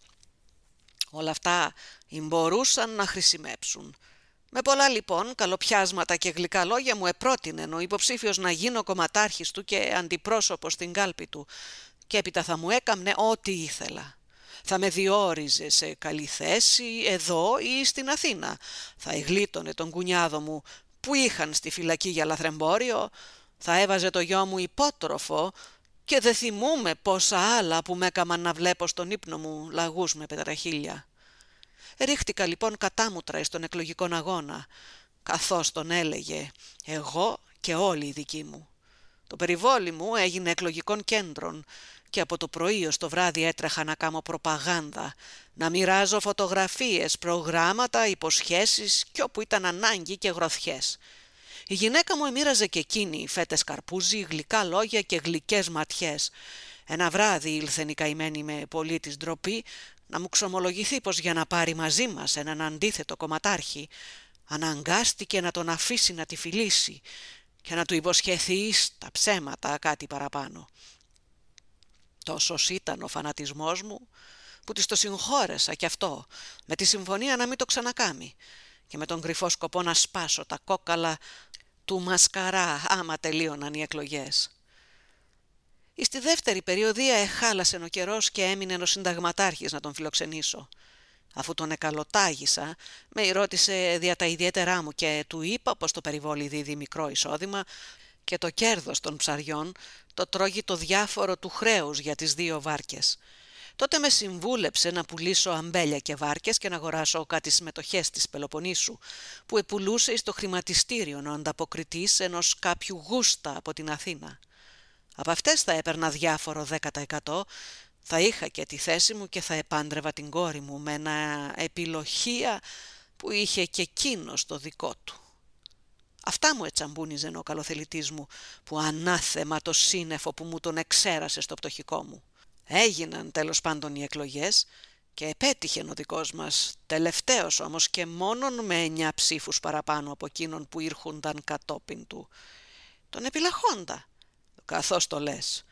Όλα αυτά μπορούσαν να χρησιμεύσουν. Με πολλά λοιπόν καλοπιάσματα και γλυκά λόγια μου επρότεινε ο υποψήφιος να γίνω κομματάρχης του και αντιπρόσωπος στην κάλπη του, και έπειτα θα μου έκαμνε ό,τι ήθελα. Θα με διόριζε σε καλή θέση εδώ ή στην Αθήνα, θα εγλίτωνε τον κουνιάδο μου που είχαν στη φυλακή για λαθρεμπόριο, θα έβαζε το γιο μου υπότροφο και δεν θυμούμαι πόσα άλλα που με έκαμαν να βλέπω στον ύπνο μου λαγούς με πετραχίλια. Ρίχτηκα λοιπόν κατάμουτρα εις τον εκλογικόν αγώνα, καθώς τον έλεγε εγώ και όλοι οι δικοί μου. Το περιβόλι μου έγινε εκλογικών κέντρων και από το πρωί ως το βράδυ έτρεχα να κάνω προπαγάνδα, να μοιράζω φωτογραφίες, προγράμματα, υποσχέσεις κι όπου ήταν ανάγκη και γροθιές. Η γυναίκα μου εμοίραζε και εκείνη φέτες καρπούζι, γλυκά λόγια και γλυκές ματιές. Ένα βράδυ ήλθεν η καημένη με πολύ της ντροπή να μου ξομολογηθεί πως για να πάρει μαζί μας έναν αντίθετο κομματάρχη αναγκάστηκε να τον αφήσει να τη φιλήσει και να του υποσχεθεί στα ψέματα κάτι παραπάνω. Τόσος ήταν ο φανατισμός μου που της το συγχώρεσα κι αυτό, με τη συμφωνία να μην το ξανακάμει και με τον κρυφό σκοπό να σπάσω τα κόκαλα του μασκαρά άμα τελείωναν οι εκλογές. Εις τη δεύτερη περιοδία εχάλασε ο καιρός και έμεινε ο συνταγματάρχης να τον φιλοξενήσω. Αφού τον εκαλοτάγησα, με ρώτησε δια τα ιδιαίτερά μου και του είπα πως το περιβόλι δίδει μικρό εισόδημα και το κέρδος των ψαριών το τρώγει το διάφορο του χρέους για τις 2 βάρκες. Τότε με συμβούλεψε να πουλήσω αμπέλια και βάρκες και να αγοράσω κάτι συμμετοχές της Πελοποννήσου, που επουλούσε εις το χρηματιστήριο ο ανταποκριτής ενός κάποιου γούστα από την Αθήνα. Από αυτές θα έπαιρνα διάφορο 10%, θα είχα και τη θέση μου και θα επάντρευα την κόρη μου με ένα επιλοχία που είχε και εκείνος το δικό του. Αυτά μου ετσαμπούνιζε ο καλοθελητής μου, που ανάθεμα το σύννεφο που μου τον εξέρασε στο πτωχικό μου. Έγιναν τέλος πάντων οι εκλογές και επέτυχε ο δικός μας, τελευταίος όμως και μόνον με 9 ψήφους παραπάνω από εκείνον που ήρχονταν κατόπιν του. Τον επιλαχόντα, καθώς το λες.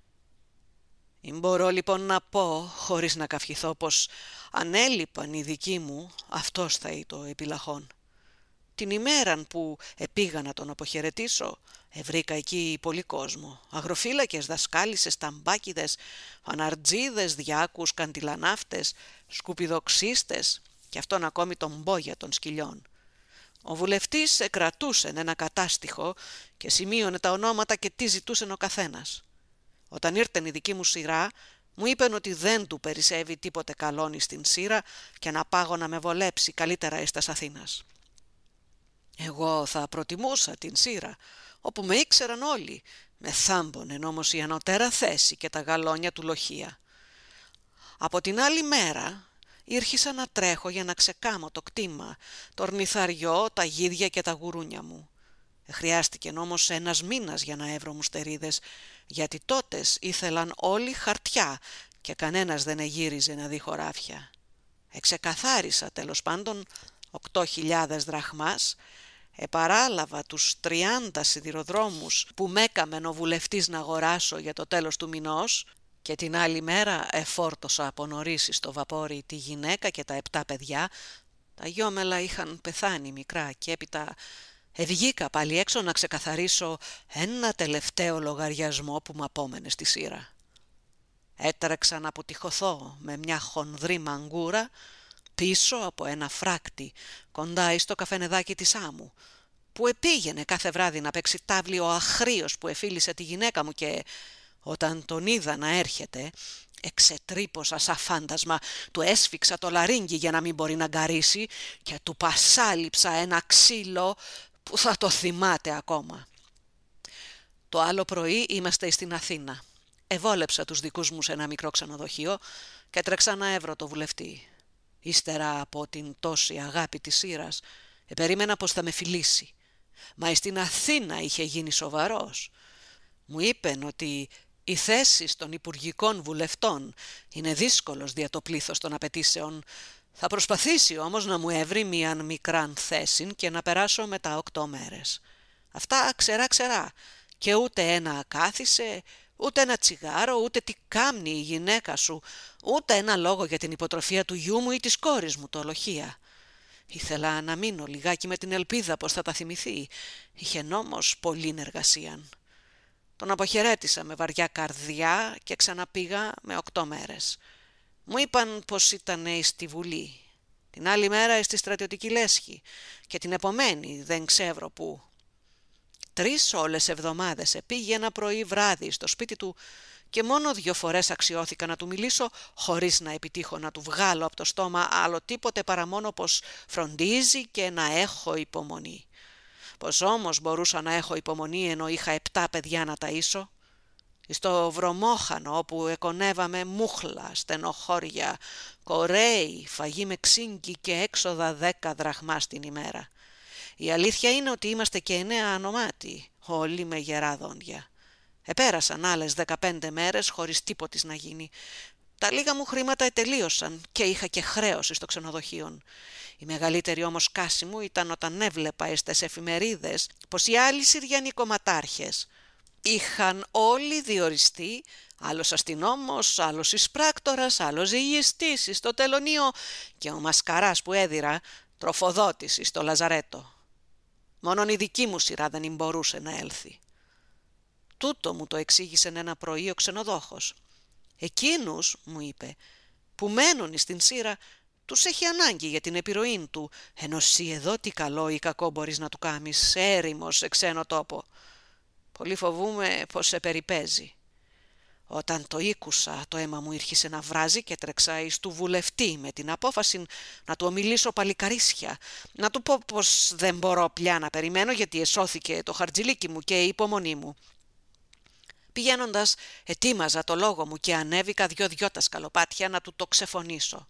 Μπορώ λοιπόν να πω, χωρίς να καυχηθώ, πως αν έλειπαν οι δικοί μου, αυτός θα ήταν το επιλαχόν. Την ημέραν που επήγα να τον αποχαιρετήσω, βρήκα εκεί πολύ κόσμο. Αγροφύλακες, δασκάλισσες, ταμπάκιδες, φαναρτζίδες, διάκους, καντιλανάφτες, σκουπιδοξίστες και αυτόν ακόμη τον μπόγια των σκυλιών. Ο βουλευτής εκρατούσε ένα κατάστιχο και σημείωνε τα ονόματα και τι ζητούσε ο καθένας. Όταν ήρθε η δική μου σειρά, μου είπεν ότι δεν του περισσεύει τίποτε καλόνι στην σείρα και να πάγω να με βολέψει καλύτερα εις τας Αθήνας. Εγώ θα προτιμούσα την σείρα, όπου με ήξεραν όλοι, με θάμπονεν όμως η ανωτέρα θέση και τα γαλόνια του λοχεία. Από την άλλη μέρα ήρχισα να τρέχω για να ξεκάμω το κτήμα, το ορνηθαριό, τα γίδια και τα γουρούνια μου. Χρειάστηκε όμως 1 μήνας για να έβρω μουστερίδες, γιατί τότες ήθελαν όλοι χαρτιά και κανένας δεν εγύριζε να δει χωράφια. Εξεκαθάρισα τέλος πάντων 8.000 δραχμάς, επαράλαβα τους 30 σιδηροδρόμους που μ' έκαμεν ο βουλευτής να αγοράσω για το τέλος του μηνός και την άλλη μέρα εφόρτωσα από νωρίς στο βαπόρι τη γυναίκα και τα 7 παιδιά. Τα γιόμελα είχαν πεθάνει μικρά και έπειτα βγήκα πάλι έξω να ξεκαθαρίσω ένα τελευταίο λογαριασμό που μ' απόμενε στη σείρα. Έτρεξα να αποτυχωθώ με μια χονδρή μαγκούρα πίσω από ένα φράκτη κοντά στο καφενεδάκι της άμμου. που επήγαινε κάθε βράδυ να παίξει τάβλη ο αχρίος που εφίλησε τη γυναίκα μου και όταν τον είδα να έρχεται, εξετρύπωσα σαν φάντασμα, του έσφιξα το λαρύγγι για να μην μπορεί να γκαρίσει και του πασάλιψα ένα ξύλο που θα το θυμάται ακόμα. Το άλλο πρωί είμαστε στην Αθήνα. Εβόλεψα τους δικούς μου σε ένα μικρό ξενοδοχείο και τρέξα να έβρω το βουλευτή. Ύστερα από την τόση αγάπη της Σύρας, περίμενα πως θα με φιλήσει. Μα στην Αθήνα είχε γίνει σοβαρός. Μου είπεν ότι οι θέσεις των υπουργικών βουλευτών είναι δύσκολος δια το πλήθος των απαιτήσεων. Θα προσπαθήσει όμως να μου έβρει μίαν μικράν θέση και να περάσω μετά 8 μέρες. Αυτά ξερά και ούτε ένα κάθισε, ούτε ένα τσιγάρο, ούτε τι κάμνει η γυναίκα σου, ούτε ένα λόγο για την υποτροφία του γιού μου ή της κόρης μου, το ολοχεία. Ήθελα να μείνω λιγάκι με την ελπίδα πως θα τα θυμηθεί. Είχε όμως πολλή εργασίαν. Τον αποχαιρέτησα με βαριά καρδιά και ξαναπήγα με 8 μέρες. Μου είπαν πως ήταν στη Βουλή. Την άλλη μέρα στη στρατιωτική λέσχη και την επομένη δεν ξέρω πού. 3 όλες εβδομάδες πήγαινα πρωί βράδυ στο σπίτι του και μόνο 2 φορές αξιώθηκα να του μιλήσω χωρίς να επιτύχω να του βγάλω από το στόμα άλλο τίποτε παρά μόνο πως φροντίζει και να έχω υπομονή. Πως όμως μπορούσα να έχω υπομονή ενώ είχα 7 παιδιά να ταΐσω. Στο βρωμόχανο όπου εκονεύαμε μούχλα, στενοχώρια, κορέι, φαγή με ξύγκι και έξοδα 10 δραχμάς την ημέρα. Η αλήθεια είναι ότι είμαστε και 9 ανομάτοι, όλοι με γερά δόντια. Επέρασαν άλλες 15 μέρες χωρίς τίποτης να γίνει. Τα λίγα μου χρήματα ετελείωσαν και είχα και χρέωση στο ξενοδοχείο. Η μεγαλύτερη όμως κάση μου ήταν όταν έβλεπα στις εφημερίδες πως οι άλλοι Συριανοί κομματάρχες είχαν όλοι διοριστεί, άλλος αστυνόμος, άλλος εισπράκτορας, άλλος ζυγιστής στο τελωνείο και ο μασκαράς που έδιρα τροφοδότηση στο λαζαρέτο. Μόνον η δική μου σειρά δεν μπορούσε να έλθει. Τούτο μου το εξήγησε ένα πρωί ο ξενοδόχος. Εκείνους, μου είπε, που μένουν στην Σύρα, τους έχει ανάγκη για την επιρροή του, ενώ εσύ εδώ τι καλό ή κακό μπορείς να του κάμεις, έρημος σε ξένο τόπο. Πολύ φοβούμαι πως σε περιπέζει. Όταν το ήκουσα, το αίμα μου ήρχισε να βράζει και τρέξα εις του βουλευτή με την απόφαση να του ομιλήσω παλικαρίσια, να του πω πως δεν μπορώ πια να περιμένω γιατί εσώθηκε το χαρτζηλίκι μου και η υπομονή μου. Πηγαίνοντας, ετοίμαζα το λόγο μου και ανέβηκα 2 τα σκαλοπάτια να του το ξεφωνήσω.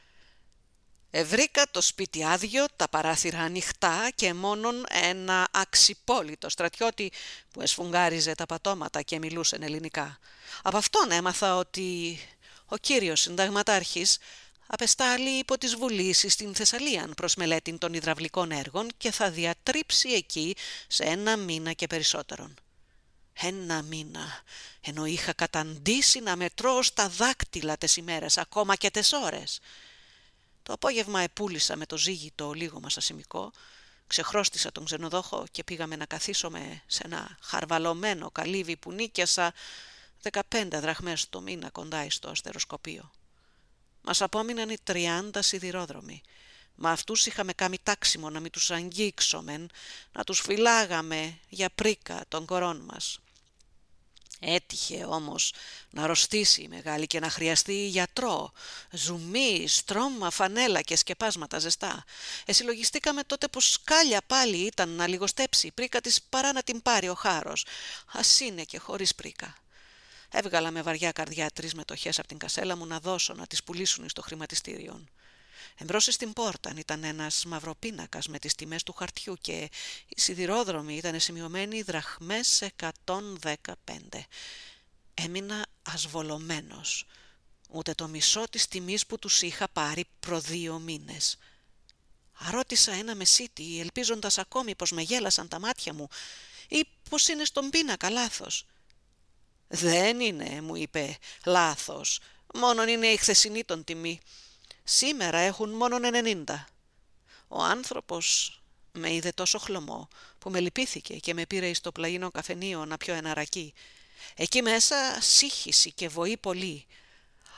Βρήκα το σπίτι άδειο, τα παράθυρα ανοιχτά και μόνον ένα αξιπόλυτο στρατιώτη που εσφουγγάριζε τα πατώματα και μιλούσε ελληνικά. Από αυτόν έμαθα ότι ο κύριος συνταγματάρχης απεστάλλει υπό της Βουλής στην Θεσσαλίαν προς μελέτη των υδραυλικών έργων και θα διατρίψει εκεί σε 1 μήνα και περισσότερον. 1 μήνα, ενώ είχα καταντήσει να μετρώ στα δάκτυλα τις ημέρες, ακόμα και 4 ώρες. Το απόγευμα επούλησα με το ζύγι το λίγο μας ασημικό, ξεχρόστησα τον ξενοδόχο και πήγαμε να καθίσουμε σε ένα χαρβαλωμένο καλύβι που νίκιασα 15 δραχμές το μήνα κοντά στο αστεροσκοπείο. Μας απόμειναν οι 30 σιδηρόδρομοι. Μα αυτούς είχαμε κάνει τάξιμο να μην τους αγγίξομεν, να τους φυλάγαμε για πρίκα των κορών μας. Έτυχε όμως να αρρωστήσει η μεγάλη και να χρειαστεί γιατρό, ζουμί, στρώμα, φανέλα και σκεπάσματα ζεστά. Συλλογιστήκαμε τότε πως σκάλια πάλι ήταν να λιγοστέψει η πρίκα της παρά να την πάρει ο χάρος. Ας είναι και χωρίς πρίκα. Έβγαλα με βαριά καρδιά 3 μετοχές από την κασέλα μου να δώσω να τις πουλήσουν στο χρηματιστήριο. Εμπρός στην πόρτα ήταν ένας μαυροπίνακας με τις τιμές του χαρτιού και οι σιδηρόδρομοι ήταν σημειωμένοι δραχμές 115. Έμεινα ασβολωμένος. Ούτε το μισό της τιμής που τους είχα πάρει προ 2 μήνες. Αρώτησα ένα μεσίτη, ελπίζοντας ακόμη πως με γέλασαν τα μάτια μου ή πως είναι στον πίνακα λάθος. «Δεν είναι», μου είπε, «λάθος, μόνον είναι η χθεσινή των τιμή. Σήμερα έχουν μόνον 90. Ο άνθρωπος με είδε τόσο χλωμό που με λυπήθηκε και με πήρε στο πλαγινό καφενείο να πιω ένα ρακί. Εκεί μέσα σύγχυση και βοή πολύ.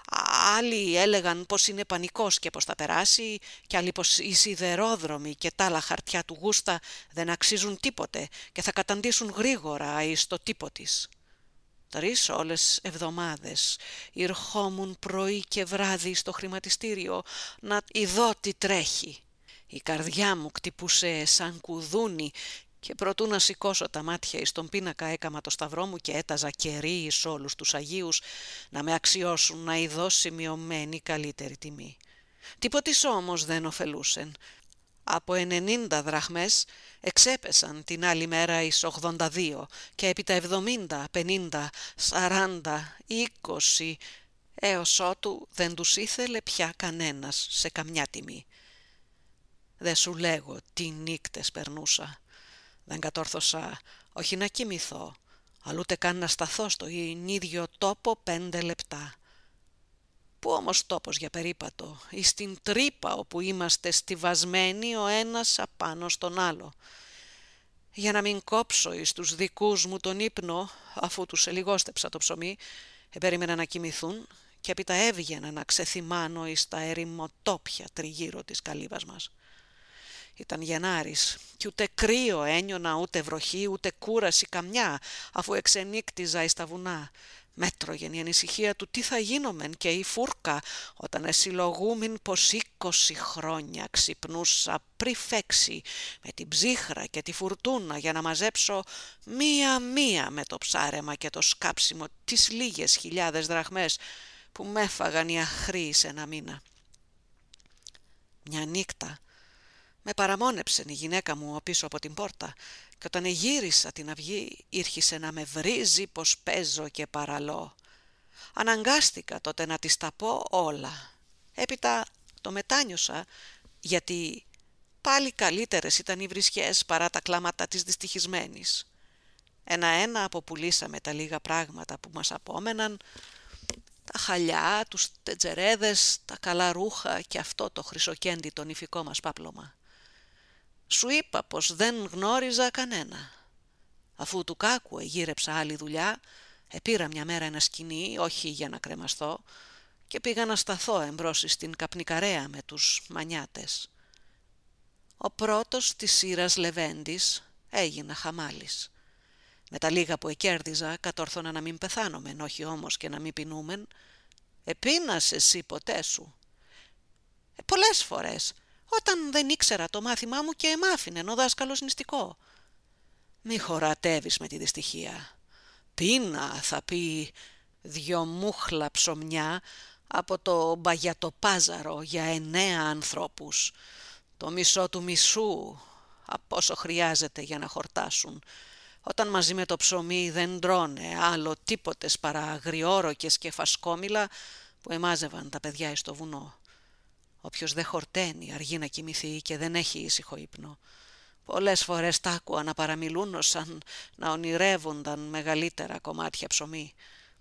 Άλλοι έλεγαν πως είναι πανικός και πως θα περάσει, και άλλοι πως οι σιδερόδρομοι και τα άλλα χαρτιά του Γούστα δεν αξίζουν τίποτε και θα καταντήσουν γρήγορα εις το τύπο της. 3 όλες εβδομάδες ηρχόμουν πρωί και βράδυ στο χρηματιστήριο να ειδώ τι τρέχει. Η καρδιά μου κτυπούσε σαν κουδούνι και προτού να σηκώσω τα μάτια εις τον πίνακα έκαμα το σταυρό μου και έταζα κερί εις όλους τους Αγίους να με αξιώσουν να ειδώ σημειωμένη καλύτερη τιμή. Τίποτης όμως δεν ωφελούσεν. Από 90 δραχμές εξέπεσαν την άλλη μέρα εις 82 και έπειτα 70, 50, 40, 20 έως ότου δεν τους ήθελε πια κανένας σε καμιά τιμή. Δε σου λέγω τι νύκτες περνούσα. Δεν κατόρθωσα όχι να κοιμηθώ, αλλά ούτε καν να σταθώ στο ίδιο τόπο 5 λεπτά. Πού όμως τόπος για περίπατο, ή στην τρύπα όπου είμαστε στιβασμένοι ο ένας απάνω στον άλλο. Για να μην κόψω εις τους δικούς μου τον ύπνο, αφού τους ελιγόστεψα το ψωμί, περίμενα να κοιμηθούν και έπειτα έβγαινα να ξεθυμάνω εις τα ερημοτόπια τριγύρω της καλύβας μας. Ήταν Γενάρης κι ούτε κρύο ένιωνα, ούτε βροχή, ούτε κούραση καμιά, αφού εξενύκτιζα εις τα βουνά. Μέτρωγεν η ανησυχία του τι θα γίνομεν και η φούρκα, όταν εσυλλογούμην πως 20 χρόνια ξυπνούσα πριν φέξει με την ψύχρα και τη φουρτούνα για να μαζέψω μία-μία με το ψάρεμα και το σκάψιμο τις λίγες χιλιάδες δραχμές που μ' έφαγαν οι αχροί σε 1 μήνα. Μια νύχτα με παραμόνεψε η γυναίκα μου πίσω από την πόρτα και όταν γύρισα την αυγή ήρχισε να με βρίζει πως παίζω και παραλώ. Αναγκάστηκα τότε να της τα πω όλα. Έπειτα το μετάνιωσα γιατί πάλι καλύτερες ήταν οι βρισιές παρά τα κλάματα της δυστυχισμένης. Ένα-ένα αποπουλήσαμε τα λίγα πράγματα που μας απόμεναν, τα χαλιά, τους τετζερέδες, τα καλά ρούχα και αυτό το χρυσοκέντι το νηφικό μας πάπλωμα. Σου είπα πως δεν γνώριζα κανένα. Αφού του κάκου εγύρεψα άλλη δουλειά, επήρα μια μέρα ένα σκοινί, όχι για να κρεμαστώ, και πήγα να σταθώ εμπρός στην καπνικαρέα με τους μανιάτες. Ο πρώτος της σύρας Λεβέντης έγινα χαμάλης. Με τα λίγα που εκέρδιζα κατόρθωνα να μην πεθάνομεν, όχι όμως και να μην πεινούμεν. Επίνας εσύ ποτέ σου? Πολλές φορές, όταν δεν ήξερα το μάθημά μου και μ' άφηνε ο δάσκαλος νηστικό. Μη χωρατεύεις με τη δυστυχία. Πείνα, θα πει 2 μούχλα ψωμιά από το μπαγιατοπάζαρο για 9 ανθρώπους. Το μισό του μισού από όσο χρειάζεται για να χορτάσουν. Όταν μαζί με το ψωμί δεν τρώνε άλλο τίποτες παρά αγριόροκες και φασκόμηλα που εμάζευαν τα παιδιά στο βουνό. Όποιος δεν χορταίνει αργεί να κοιμηθεί και δεν έχει ήσυχο ύπνο. Πολλές φορές τ' άκουα να παραμιλούν σαν να ονειρεύονταν μεγαλύτερα κομμάτια ψωμί.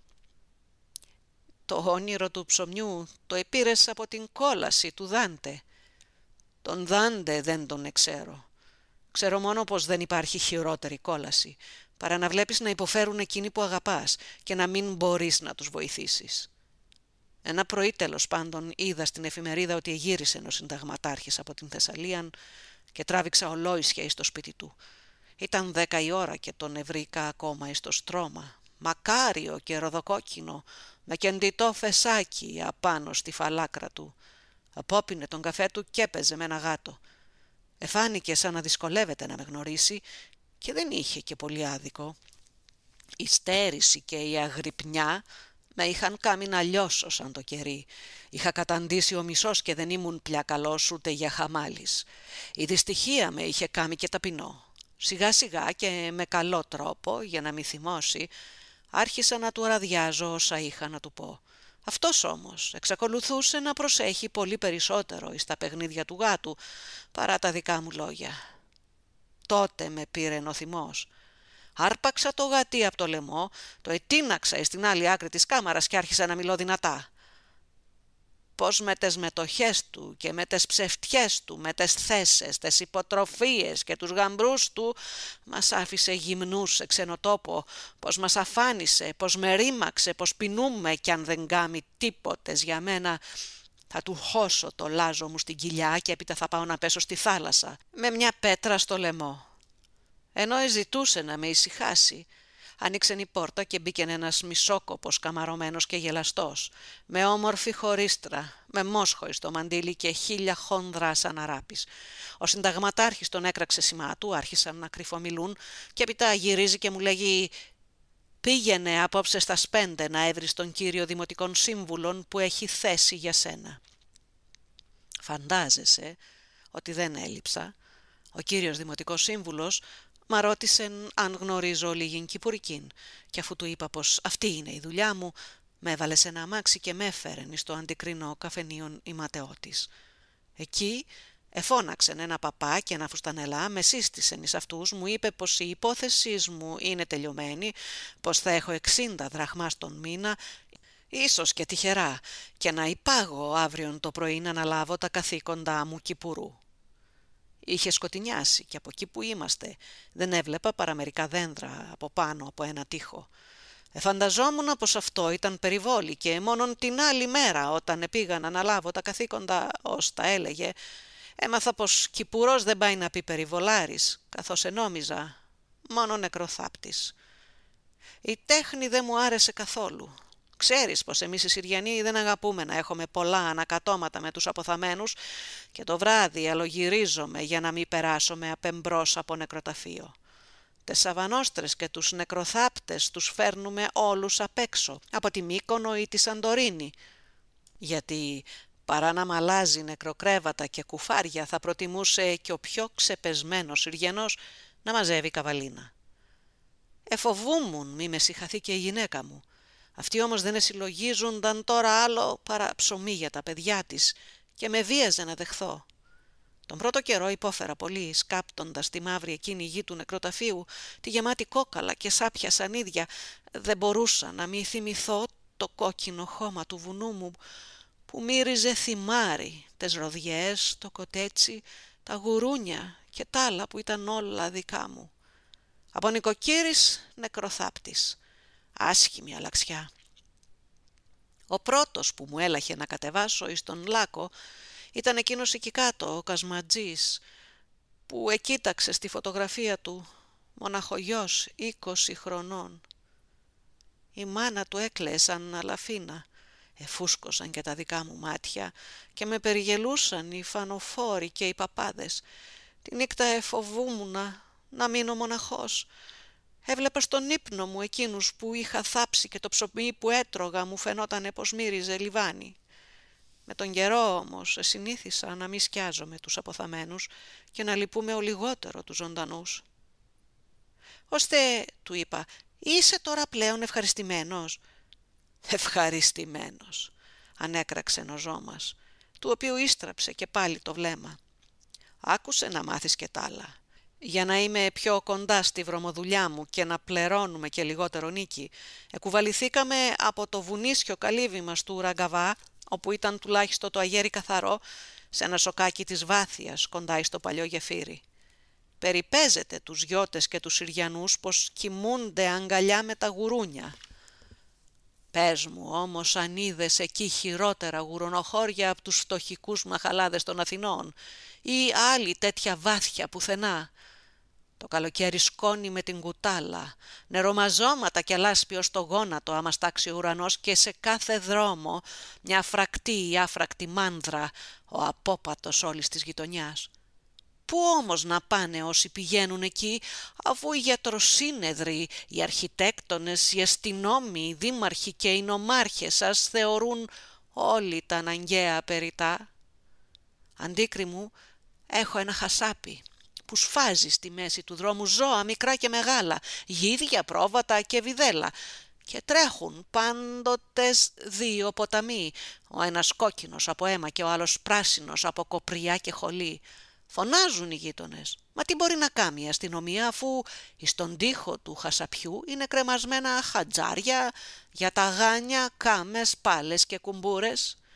Το όνειρο του ψωμιού το επήρες από την κόλαση του Δάντε. Τον Δάντε δεν τον εξέρω. Ξέρω μόνο πως δεν υπάρχει χειρότερη κόλαση, παρά να βλέπεις να υποφέρουν εκείνοι που αγαπάς και να μην μπορείς να τους βοηθήσεις. Ένα πρωί τέλος πάντων είδα στην εφημερίδα ότι εγύρισε ο συνταγματάρχης από την Θεσσαλία και τράβηξα ολόησια εις το σπίτι του. Ήταν 10 η ώρα και τον ευρήκα ακόμα εις το στρώμα, μακάριο και ροδοκόκκινο, με κεντητό φεσάκι απάνω στη φαλάκρα του. Απόπινε τον καφέ του και έπαιζε με ένα γάτο. Εφάνηκε σαν να δυσκολεύεται να με γνωρίσει και δεν είχε και πολύ άδικο. Η στέρηση και η αγρυπνιά με είχαν κάνει να λιώσω σαν το κερί. Είχα καταντήσει ο μισός και δεν ήμουν πια καλός ούτε για χαμάλης. Η δυστυχία με είχε κάνει και ταπεινό. Σιγά σιγά και με καλό τρόπο, για να μη θυμώσει, άρχισα να του ραδιάζω όσα είχα να του πω. Αυτός όμως εξακολουθούσε να προσέχει πολύ περισσότερο εις τα παιχνίδια του γάτου παρά τα δικά μου λόγια. Τότε με πήρε ο θυμός. Άρπαξα το γατί από το λαιμό, το ετίναξα στην άλλη άκρη της κάμαρας και άρχισα να μιλώ δυνατά. πως με τις μετοχές του και με τις ψευτιές του, με τις θέσες, τις υποτροφίες και τους γαμπρούς του μας άφησε γυμνούς σε ξενοτόπο, πως μας αφάνισε, πως με ρήμαξε, πως πεινούμε κι αν δεν κάμει τίποτες για μένα. Θα του χώσω το λάζο μου στην κοιλιά και έπειτα θα πάω να πέσω στη θάλασσα με μια πέτρα στο λαιμό. Ενώ ζητούσε να με ησυχάσει, άνοιξε η πόρτα και μπήκε ένας μισόκοπος καμαρωμένος και γελαστός, με όμορφη χωρίστρα, με μόσχοη στο μαντίλι και 1000 χόνδρα σαν αράπης. Ο συνταγματάρχης τον έκραξε σημά του, άρχισαν να κρυφομιλούν και έπειτα γυρίζει και μου λέγει «Πήγαινε απόψε στα 5 να έβρεις τον κύριο Δημοτικών Σύμβουλων που έχει θέση για σένα». Φαντάζεσαι ότι δεν έλειψα. Ο κύριος Δημοτικός Σύμβουλος μα ρώτησε αν γνωρίζω λίγην κυπουρικήν και αφού του είπα πως αυτή είναι η δουλειά μου, με έβαλε σε ένα αμάξι και με έφερε στο αντικρινό καφενείον η ματαιώτης. Εκεί εφώναξεν ένα παπά και ένα φουστανελά, με σύστησεν εις αυτούς, μου είπε πως η υπόθεσή μου είναι τελειωμένη, πως θα έχω 60 δραχμάς τον μήνα, ίσως και τυχερά, και να υπάγω αύριον το πρωί να αναλάβω τα καθήκοντά μου κυπουρού. Είχε σκοτεινιάσει και από εκεί που είμαστε δεν έβλεπα παρά μερικά δέντρα από πάνω από ένα τοίχο. Εφανταζόμουν πως αυτό ήταν περιβόλη και μόνον την άλλη μέρα όταν πήγα να αναλάβω τα καθήκοντα ως τα έλεγε, έμαθα πως κυπουρός δεν πάει να πει περιβολάρης, καθώς ενόμιζα μόνο νεκροθάπτης. Η τέχνη δεν μου άρεσε καθόλου. Ξέρεις πως εμείς οι Συριανοί δεν αγαπούμε να έχουμε πολλά ανακατώματα με τους αποθαμένους και το βράδυ αλογυρίζομαι για να μην περάσουμε απεμπρός από νεκροταφείο. Τες σαβανόστρες και τους νεκροθάπτες τους φέρνουμε όλους απ' έξω, από τη Μύκονο ή τη Σαντορίνη, γιατί παρά να μαλάζει νεκροκρέβατα και κουφάρια θα προτιμούσε και ο πιο ξεπεσμένος Συριανός να μαζεύει καβαλίνα. Εφοβούμουν μη με συγχαθεί και η γυναίκα μου. Αυτοί όμως δεν εσυλλογίζονταν τώρα άλλο παρά ψωμί για τα παιδιά της και με βίαζε να δεχθώ. Τον πρώτο καιρό υπόφερα πολύ, σκάπτοντας τη μαύρη εκείνη γη του νεκροταφείου, τη γεμάτη κόκαλα και σάπια σανίδια. Δεν μπορούσα να μη θυμηθώ το κόκκινο χώμα του βουνού μου που μύριζε θυμάρι, τες ροδιές, το κοτέτσι, τα γουρούνια και τ' άλλα που ήταν όλα δικά μου. Από νοικοκύρης νεκροθάπτης. Άσχημη αλλαξιά. Ο πρώτος που μου έλαχε να κατεβάσω εις τον Λάκο ήταν εκείνος εκεί κάτω, ο Κασματζής, που εκοίταξε στη φωτογραφία του, μοναχογιός 20 χρονών. Η μάνα του έκλαιε σαν αλαφίνα, εφούσκωσαν και τα δικά μου μάτια και με περιγελούσαν οι φανοφόροι και οι παπάδες. Τη νύχτα εφοβούμουν να μείνω μοναχός. Έβλεπα στον ύπνο μου εκείνους που είχα θάψει και το ψωμί που έτρωγα μου φαινότανε πως μύριζε λιβάνι. Με τον καιρό όμως συνήθισα να μη σκιάζομαι τους αποθαμένους και να λυπούμε ο λιγότερο τους ζωντανούς. «Ώστε», του είπα, «είσαι τώρα πλέον ευχαριστημένος?» «Ευχαριστημένος», ανέκραξε ο ζώμας, του οποίου ίστραψε και πάλι το βλέμμα. «Άκουσε να μάθεις και τ' άλλα. Για να είμαι πιο κοντά στη βρωμοδουλειά μου και να πληρώνουμε και λιγότερο νίκη, εκουβαληθήκαμε από το βουνίσιο καλύβι μας του Ραγκαβά, όπου ήταν τουλάχιστον το αγέρι καθαρό, σε ένα σοκάκι της Βάθιας κοντά στο παλιό γεφύρι. Περιπέζεται τους γιώτες και τους Συριανούς πως κοιμούνται αγκαλιά με τα γουρούνια. Πες μου όμως αν είδες εκεί χειρότερα γουρονοχώρια από τους φτωχικούς μαχαλάδες των Αθηνών ή άλλη τέτοια βάθια πουθενά. Το καλοκαίρι σκόνη με την κουτάλα, νερομαζώματα και λάσπιο στο γόνατο άμα στάξει ο ουρανός και σε κάθε δρόμο μια φρακτή ή άφρακτη μάνδρα, ο απόπατος όλης της γειτονιάς. Πού όμως να πάνε όσοι πηγαίνουν εκεί, αφού οι γιατροσύνεδροι, οι αρχιτέκτονες, οι αστυνόμοι, οι δήμαρχοι και οι νομάρχες σας θεωρούν όλοι τα αναγκαία περιτά? Αντίκρι μου έχω ένα χασάπι που σφάζει στη μέση του δρόμου ζώα μικρά και μεγάλα, γίδια, πρόβατα και βιδέλα, και τρέχουν πάντοτε 2 ποταμοί, ο ένας κόκκινος από αίμα και ο άλλος πράσινος από κοπριά και χολή. Φωνάζουν οι γείτονες. Μα τι μπορεί να κάνει η αστυνομία αφού στον τοίχο του χασαπιού είναι κρεμασμένα χατζάρια για τα γάνια, κάμες, πάλες και κουμπούρες?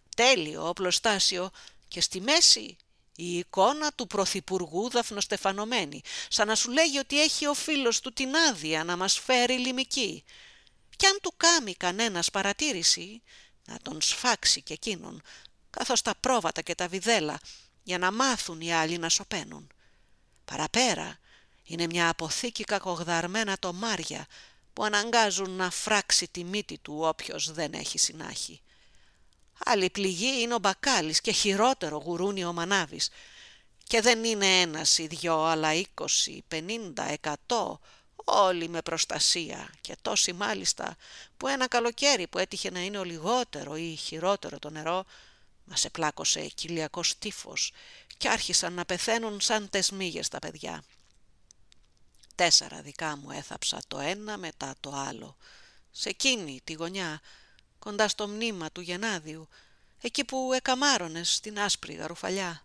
τέλειο οπλοστάσιο και στη μέση η εικόνα του πρωθυπουργού δαφνοστεφανωμένη, σαν να σου λέγει ότι έχει ο φίλος του την άδεια να μας φέρει λιμική. Κι αν του κάμει κανένας παρατήρηση, να τον σφάξει και εκείνον, καθώς τα πρόβατα και τα βιδέλα, για να μάθουν οι άλλοι να σωπαίνουν. Παραπέρα είναι μια αποθήκη κακογδαρμένα τομάρια που αναγκάζουν να φράξει τη μύτη του όποιος δεν έχει συνάχη. Άλλη πληγή είναι ο μπακάλης και χειρότερο γουρούνι ο μανάβης. Και δεν είναι ένας ή δυο, αλλά 20, 50, 100, όλοι με προστασία και τόσοι μάλιστα που ένα καλοκαίρι που έτυχε να είναι ο λιγότερο ή χειρότερο το νερό, μας επλάκωσε κοιλιακός τύφος και άρχισαν να πεθαίνουν σαν τεσμίγες τα παιδιά. 4 δικά μου έθαψα το ένα μετά το άλλο, σε εκείνη τη γωνιά, κοντά στο μνήμα του Γενάδιου, εκεί που εκαμάρωνες στην άσπρη γαρουφαλιά.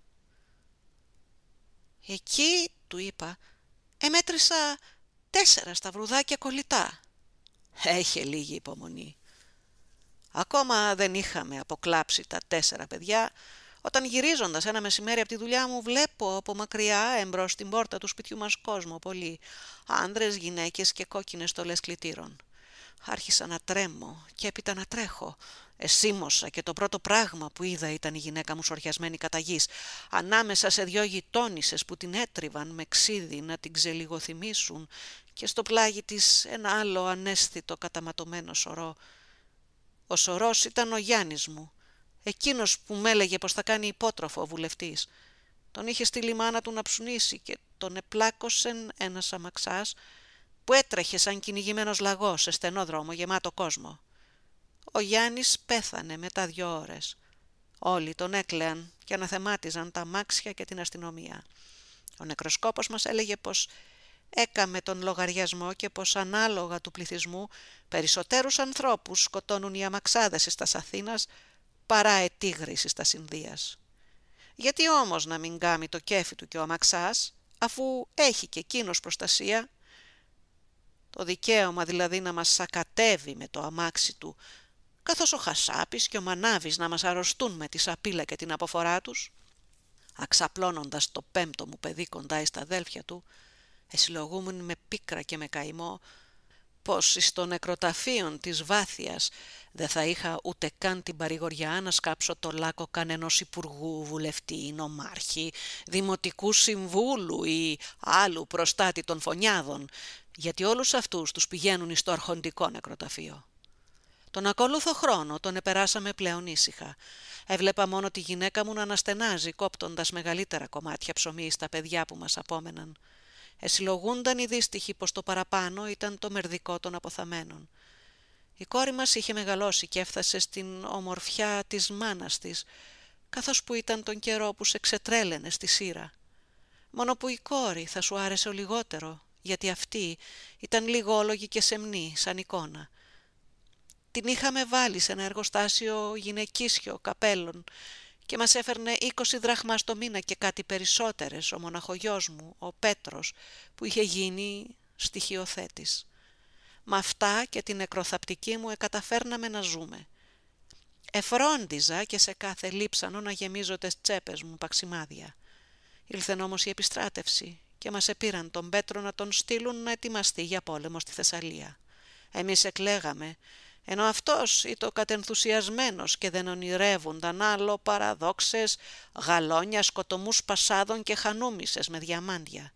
Εκεί, του είπα, εμέτρησα 4 σταυρουδάκια κολλητά. Είχε λίγη υπομονή. Ακόμα δεν είχαμε αποκλάψει τα 4 παιδιά, όταν γυρίζοντας ένα μεσημέρι από τη δουλειά μου βλέπω από μακριά εμπρός στην πόρτα του σπιτιού μας κόσμο πολύ, άνδρες, γυναίκες και κόκκινες στολές κλητήρων. Άρχισα να τρέμω και έπειτα να τρέχω. Εσύμωσα και το πρώτο πράγμα που είδα ήταν η γυναίκα μου σοριασμένη κατά γης, ανάμεσα σε 2 γειτόνισσες που την έτριβαν με ξύδι να την ξελιγοθυμίσουν και στο πλάγι της ένα άλλο αναίσθητο καταματωμένο σωρό. Ο σωρός ήταν ο Γιάννης μου, εκείνος που μ' έλεγε πως θα κάνει υπότροφο ο βουλευτής. Τον είχε στείλει η μάνα του να ψουνίσει και τον επλάκωσε ένας αμαξάς που έτρεχε σαν κυνηγημένος λαγός σε στενό δρόμο γεμάτο κόσμο. Ο Γιάννης πέθανε μετά 2 ώρες. Όλοι τον έκλαιαν και αναθεμάτιζαν τα αμάξια και την αστυνομία. Ο νεκροσκόπος μας έλεγε πως έκαμε τον λογαριασμό και πως ανάλογα του πληθυσμού περισσότερους ανθρώπους σκοτώνουν οι αμαξάδες εις Αθήνας παρά ετίγρης εις Ινδίας. Γιατί όμως να μην κάμει το κέφι του και ο αμαξάς, αφού έχει και εκείνος προστασία? Το δικαίωμα δηλαδή να μας σακατεύει με το αμάξι του, καθώς ο Χασάπης και ο Μανάβης να μας αρρωστούν με τη σαπίλα και την αποφορά τους. Αξαπλώνοντας το 5ο μου παιδί κοντά στα αδέλφια του, εσυλλογούμουν με πίκρα και με καημό πως εις το νεκροταφείον της Βάθειας δεν θα είχα ούτε καν την παρηγοριά να σκάψω το λάκκο κανενός υπουργού, βουλευτή, νομάρχη, δημοτικού συμβούλου ή άλλου προστάτη των φωνιάδων, γιατί όλους αυτούς τους πηγαίνουν εις το αρχοντικό νεκροταφείο. Τον ακόλουθο χρόνο τον επεράσαμε πλέον ήσυχα. Έβλεπα μόνο τη γυναίκα μου να αναστενάζει κόπτοντας μεγαλύτερα κομμάτια ψωμί στα παιδιά που μας απόμεναν. Εσυλλογούνταν οι δύστιχοι πως το παραπάνω ήταν το μερδικό των αποθαμένων. Η κόρη μας είχε μεγαλώσει και έφτασε στην ομορφιά της μάνας της, καθώς που ήταν τον καιρό που σε ξετρέλαινε στη σύρα. Μόνο που η κόρη θα σου άρεσε ο λιγότερο, γιατί αυτή ήταν λιγόλογη και σεμνή σαν εικόνα. Την είχαμε βάλει σε ένα εργοστάσιο γυναικίσιο καπέλων και μας έφερνε 20 δραχμάς το μήνα και κάτι περισσότερες ο μοναχογιός μου, ο Πέτρος, που είχε γίνει στοιχειοθέτης. Μ' αυτά και την νεκροθαπτική μου εκαταφέρναμε να ζούμε. Εφρόντιζα και σε κάθε λείψανο να γεμίζω τις τσέπες μου παξιμάδια. Ήλθεν όμως η επιστράτευση και μας επήραν τον Πέτρο να τον στείλουν να ετοιμαστεί για πόλεμο στη Θεσσαλία. Εμείς εκλέγαμε, ενώ αυτός ήταν κατενθουσιασμένος και δεν ονειρεύονταν άλλο παραδόξες, γαλόνια, σκοτωμούς πασάδων και χανούμισες με διαμάντια.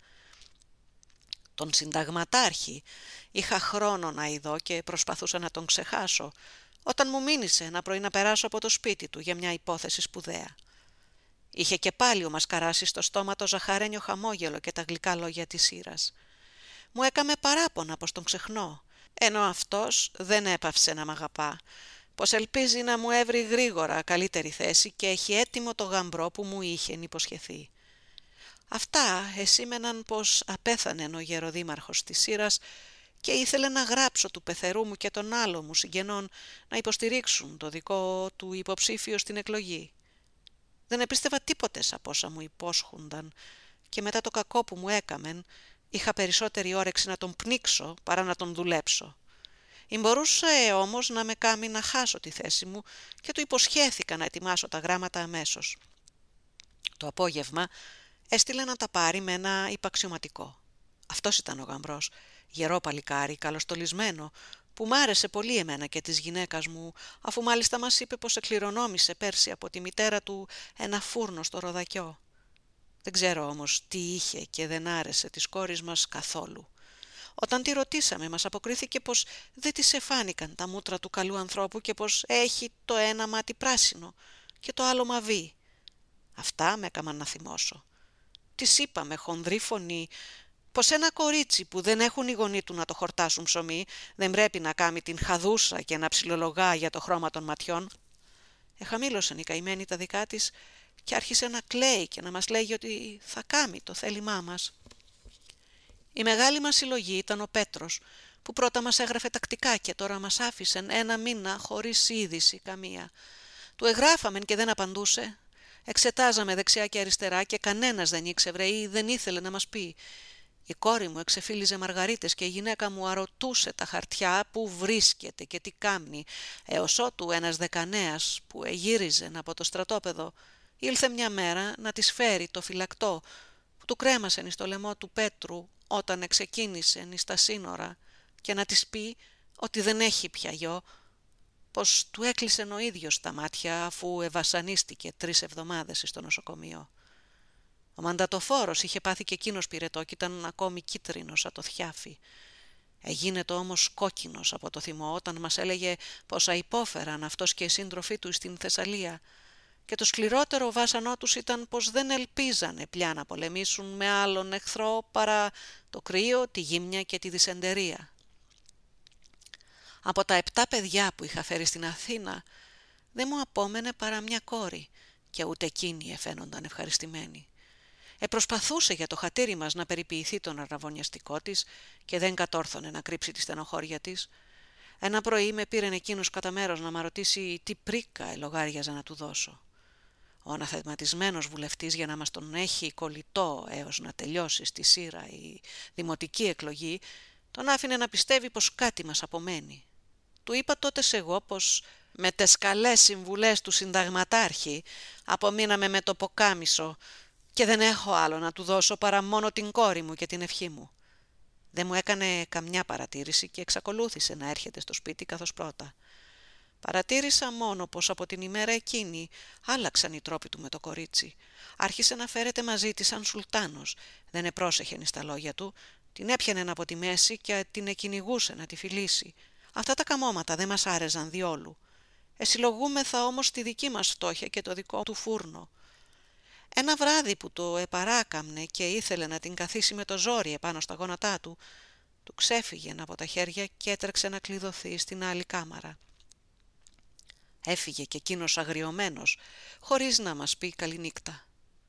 Τον συνταγματάρχη είχα χρόνο να ειδώ και προσπαθούσα να τον ξεχάσω, όταν μου μήνυσε ένα πρωί να περάσω από το σπίτι του για μια υπόθεση σπουδαία. Είχε και πάλι ο Μασκαράς στο στόμα το ζαχαρένιο χαμόγελο και τα γλυκά λόγια της σύρας. Μου έκαμε παράπονα πως τον ξεχνώ, ενώ αυτός δεν έπαυσε να μ' αγαπά, πως ελπίζει να μου έβρει γρήγορα καλύτερη θέση και έχει έτοιμο το γαμπρό που μου είχε υποσχεθεί. Αυτά εσήμεναν πως απέθανε ο γεροδήμαρχος της Σύρας και ήθελε να γράψω του πεθερού μου και των άλλων μου συγγενών να υποστηρίξουν το δικό του υποψήφιο στην εκλογή. Δεν επίστευα τίποτε από όσα μου υπόσχουνταν και μετά το κακό που μου έκαμεν είχα περισσότερη όρεξη να τον πνίξω παρά να τον δουλέψω. Μπορούσε όμως να με κάνει να χάσω τη θέση μου και του υποσχέθηκα να ετοιμάσω τα γράμματα αμέσως. Το απόγευμα έστειλε να τα πάρει με ένα υπαξιωματικό. Αυτός ήταν ο γαμπρός, γερό παλικάρι, καλοστολισμένο, που μ' άρεσε πολύ εμένα και της γυναίκας μου, αφού μάλιστα μας είπε πως εκληρονόμησε πέρσι από τη μητέρα του ένα φούρνο στο Ροδακιό. Δεν ξέρω όμως τι είχε και δεν άρεσε της κόρης μας καθόλου. Όταν τη ρωτήσαμε, μας αποκρίθηκε πως δεν της εφάνηκαν τα μούτρα του καλού ανθρώπου και πως έχει το ένα μάτι πράσινο και το άλλο μαβί. Αυτά με έκαναν να θυμώσω. Της είπα με χονδρή φωνή πως ένα κορίτσι που δεν έχουν οι γονείς του να το χορτάσουν ψωμί δεν πρέπει να κάνει την χαδούσα και να ψιλολογά για το χρώμα των ματιών. Εχαμήλωσαν η καημένη τα δικά της και άρχισε να κλαίει και να μας λέγει ότι θα κάνει το θέλημά μας. Η μεγάλη μας συλλογή ήταν ο Πέτρος, που πρώτα μας έγραφε τακτικά και τώρα μας άφησε ένα μήνα χωρίς είδηση καμία. Του εγγράφαμεν και δεν απαντούσε. Εξετάζαμε δεξιά και αριστερά και κανένας δεν ήξερε ή δεν ήθελε να μας πει. Η κόρη μου εξεφύλιζε μαργαρίτες και η γυναίκα μου αρωτούσε τα χαρτιά που βρίσκεται και τι κάμνει, έως ότου ένας δεκανέας που εγύριζε από το στρατόπεδο ήλθε μια μέρα να της φέρει το φυλακτό που του κρέμασεν στο λαιμό του Πέτρου όταν εξεκίνησεν στα σύνορα και να της πει ότι δεν έχει πια γιο, πως του έκλεισεν ο ίδιος τα μάτια αφού ευασανίστηκε 3 εβδομάδες στο νοσοκομείο. Ο μαντατοφόρος είχε πάθει και εκείνος πυρετό και ήταν ακόμη κίτρινος από το θιάφι. Εγίνετο όμως κόκκινος από το θυμό όταν μας έλεγε πως αϋπόφεραν αυτός και οι σύντροφοί του στην Θεσσαλία και το σκληρότερο βάσανό τους ήταν πως δεν ελπίζανε πια να πολεμήσουν με άλλον εχθρό παρά το κρύο, τη γύμνια και τη δυσεντερία. Από τα 7 παιδιά που είχα φέρει στην Αθήνα δεν μου απόμενε παρά μια κόρη και ούτε εκείνη εφαίνονταν ευχαριστημένη. Προσπαθούσε για το χατήρι μας να περιποιηθεί τον αραβωνιαστικό της και δεν κατόρθωνε να κρύψει τη στενοχώρια της. Ένα πρωί με πήρεν εκείνος κατά μέρος να μ' ρωτήσει τι πρίκα ελογάριαζα να του δώσω. Ο αναθεματισμένος βουλευτής για να μας τον έχει κολλητό έως να τελειώσει στη Σύρα η δημοτική εκλογή τον άφηνε να πιστεύει πως κάτι μας απομένει. Του είπα τότε εγώ πως με τες καλές συμβουλές του συνταγματάρχη απομείναμε με το ποκάμισο και δεν έχω άλλο να του δώσω παρά μόνο την κόρη μου και την ευχή μου. Δεν μου έκανε καμιά παρατήρηση και εξακολούθησε να έρχεται στο σπίτι καθώς πρώτα. Παρατήρησα μόνο πως από την ημέρα εκείνη άλλαξαν οι τρόποι του με το κορίτσι. Άρχισε να φέρεται μαζί της σαν σουλτάνος, δεν επρόσεχε στα λόγια του, την έπιανε από τη μέση και την εκυνηγούσε να τη φιλήσει. Αυτά τα καμώματα δεν μας άρεζαν διόλου. Συλλογούμεθα όμως τη δική μας φτώχεια και το δικό του φούρνο. Ένα βράδυ που το επαράκαμνε και ήθελε να την καθίσει με το ζόρι επάνω στα γόνατά του, του ξέφυγε από τα χέρια και έτρεξε να κλειδωθεί στην άλλη κάμαρα. Έφυγε και εκείνος αγριωμένος, χωρίς να μας πει καληνύκτα.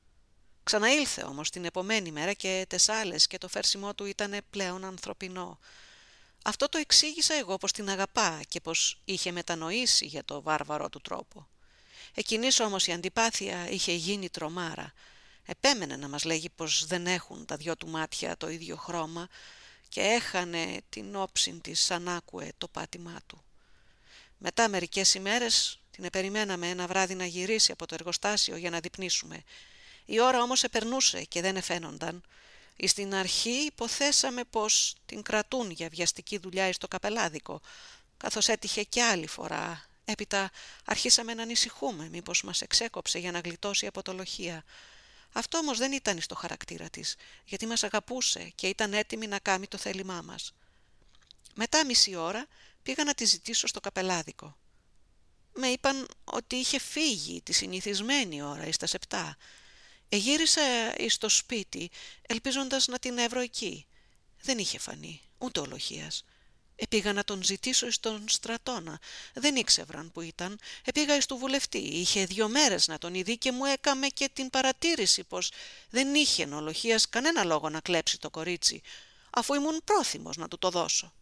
Ξαναήλθε όμως την επομένη μέρα και τες άλλες και το φέρσιμό του ήταν πλέον ανθρωπινό. Αυτό το εξήγησα εγώ πως την αγαπά και πως είχε μετανοήσει για το βάρβαρο του τρόπο. Εκείνης όμως η αντιπάθεια είχε γίνει τρομάρα. Επέμενε να μας λέγει πως δεν έχουν τα 2 του μάτια το ίδιο χρώμα και έχανε την όψη της σαν άκουε το πάτημά του. Μετά μερικές ημέρες την περιμέναμε ένα βράδυ να γυρίσει από το εργοστάσιο για να δειπνήσουμε. Η ώρα όμως επερνούσε και δεν εφαίνονταν. Στην αρχή υποθέσαμε πως την κρατούν για βιαστική δουλειά στο καπελάδικο, καθώς έτυχε και άλλη φορά. Έπειτα αρχίσαμε να ανησυχούμε μήπως μας εξέκοψε για να γλιτώσει από το λοχεία. Αυτό όμως δεν ήταν στο χαρακτήρα της, γιατί μας αγαπούσε και ήταν έτοιμη να κάνει το θέλημά μας. Μετά μισή ώρα πήγα να τη ζητήσω στο καπελάδικο. Με είπαν ότι είχε φύγει τη συνηθισμένη ώρα εις τα 7. Γύρισα στο σπίτι ελπίζοντας να την έβρω εκεί. Δεν είχε φανεί ούτε ο λοχείας. Πήγα να τον ζητήσω στον στρατόνα. Δεν ήξευραν που ήταν. Πήγα εις του βουλευτή. Είχε 2 μέρες να τον ειδεί και μου έκαμε και την παρατήρηση πως δεν είχε ο λοχείας κανένα λόγο να κλέψει το κορίτσι, αφού ήμουν πρόθυμος να του το δώσω.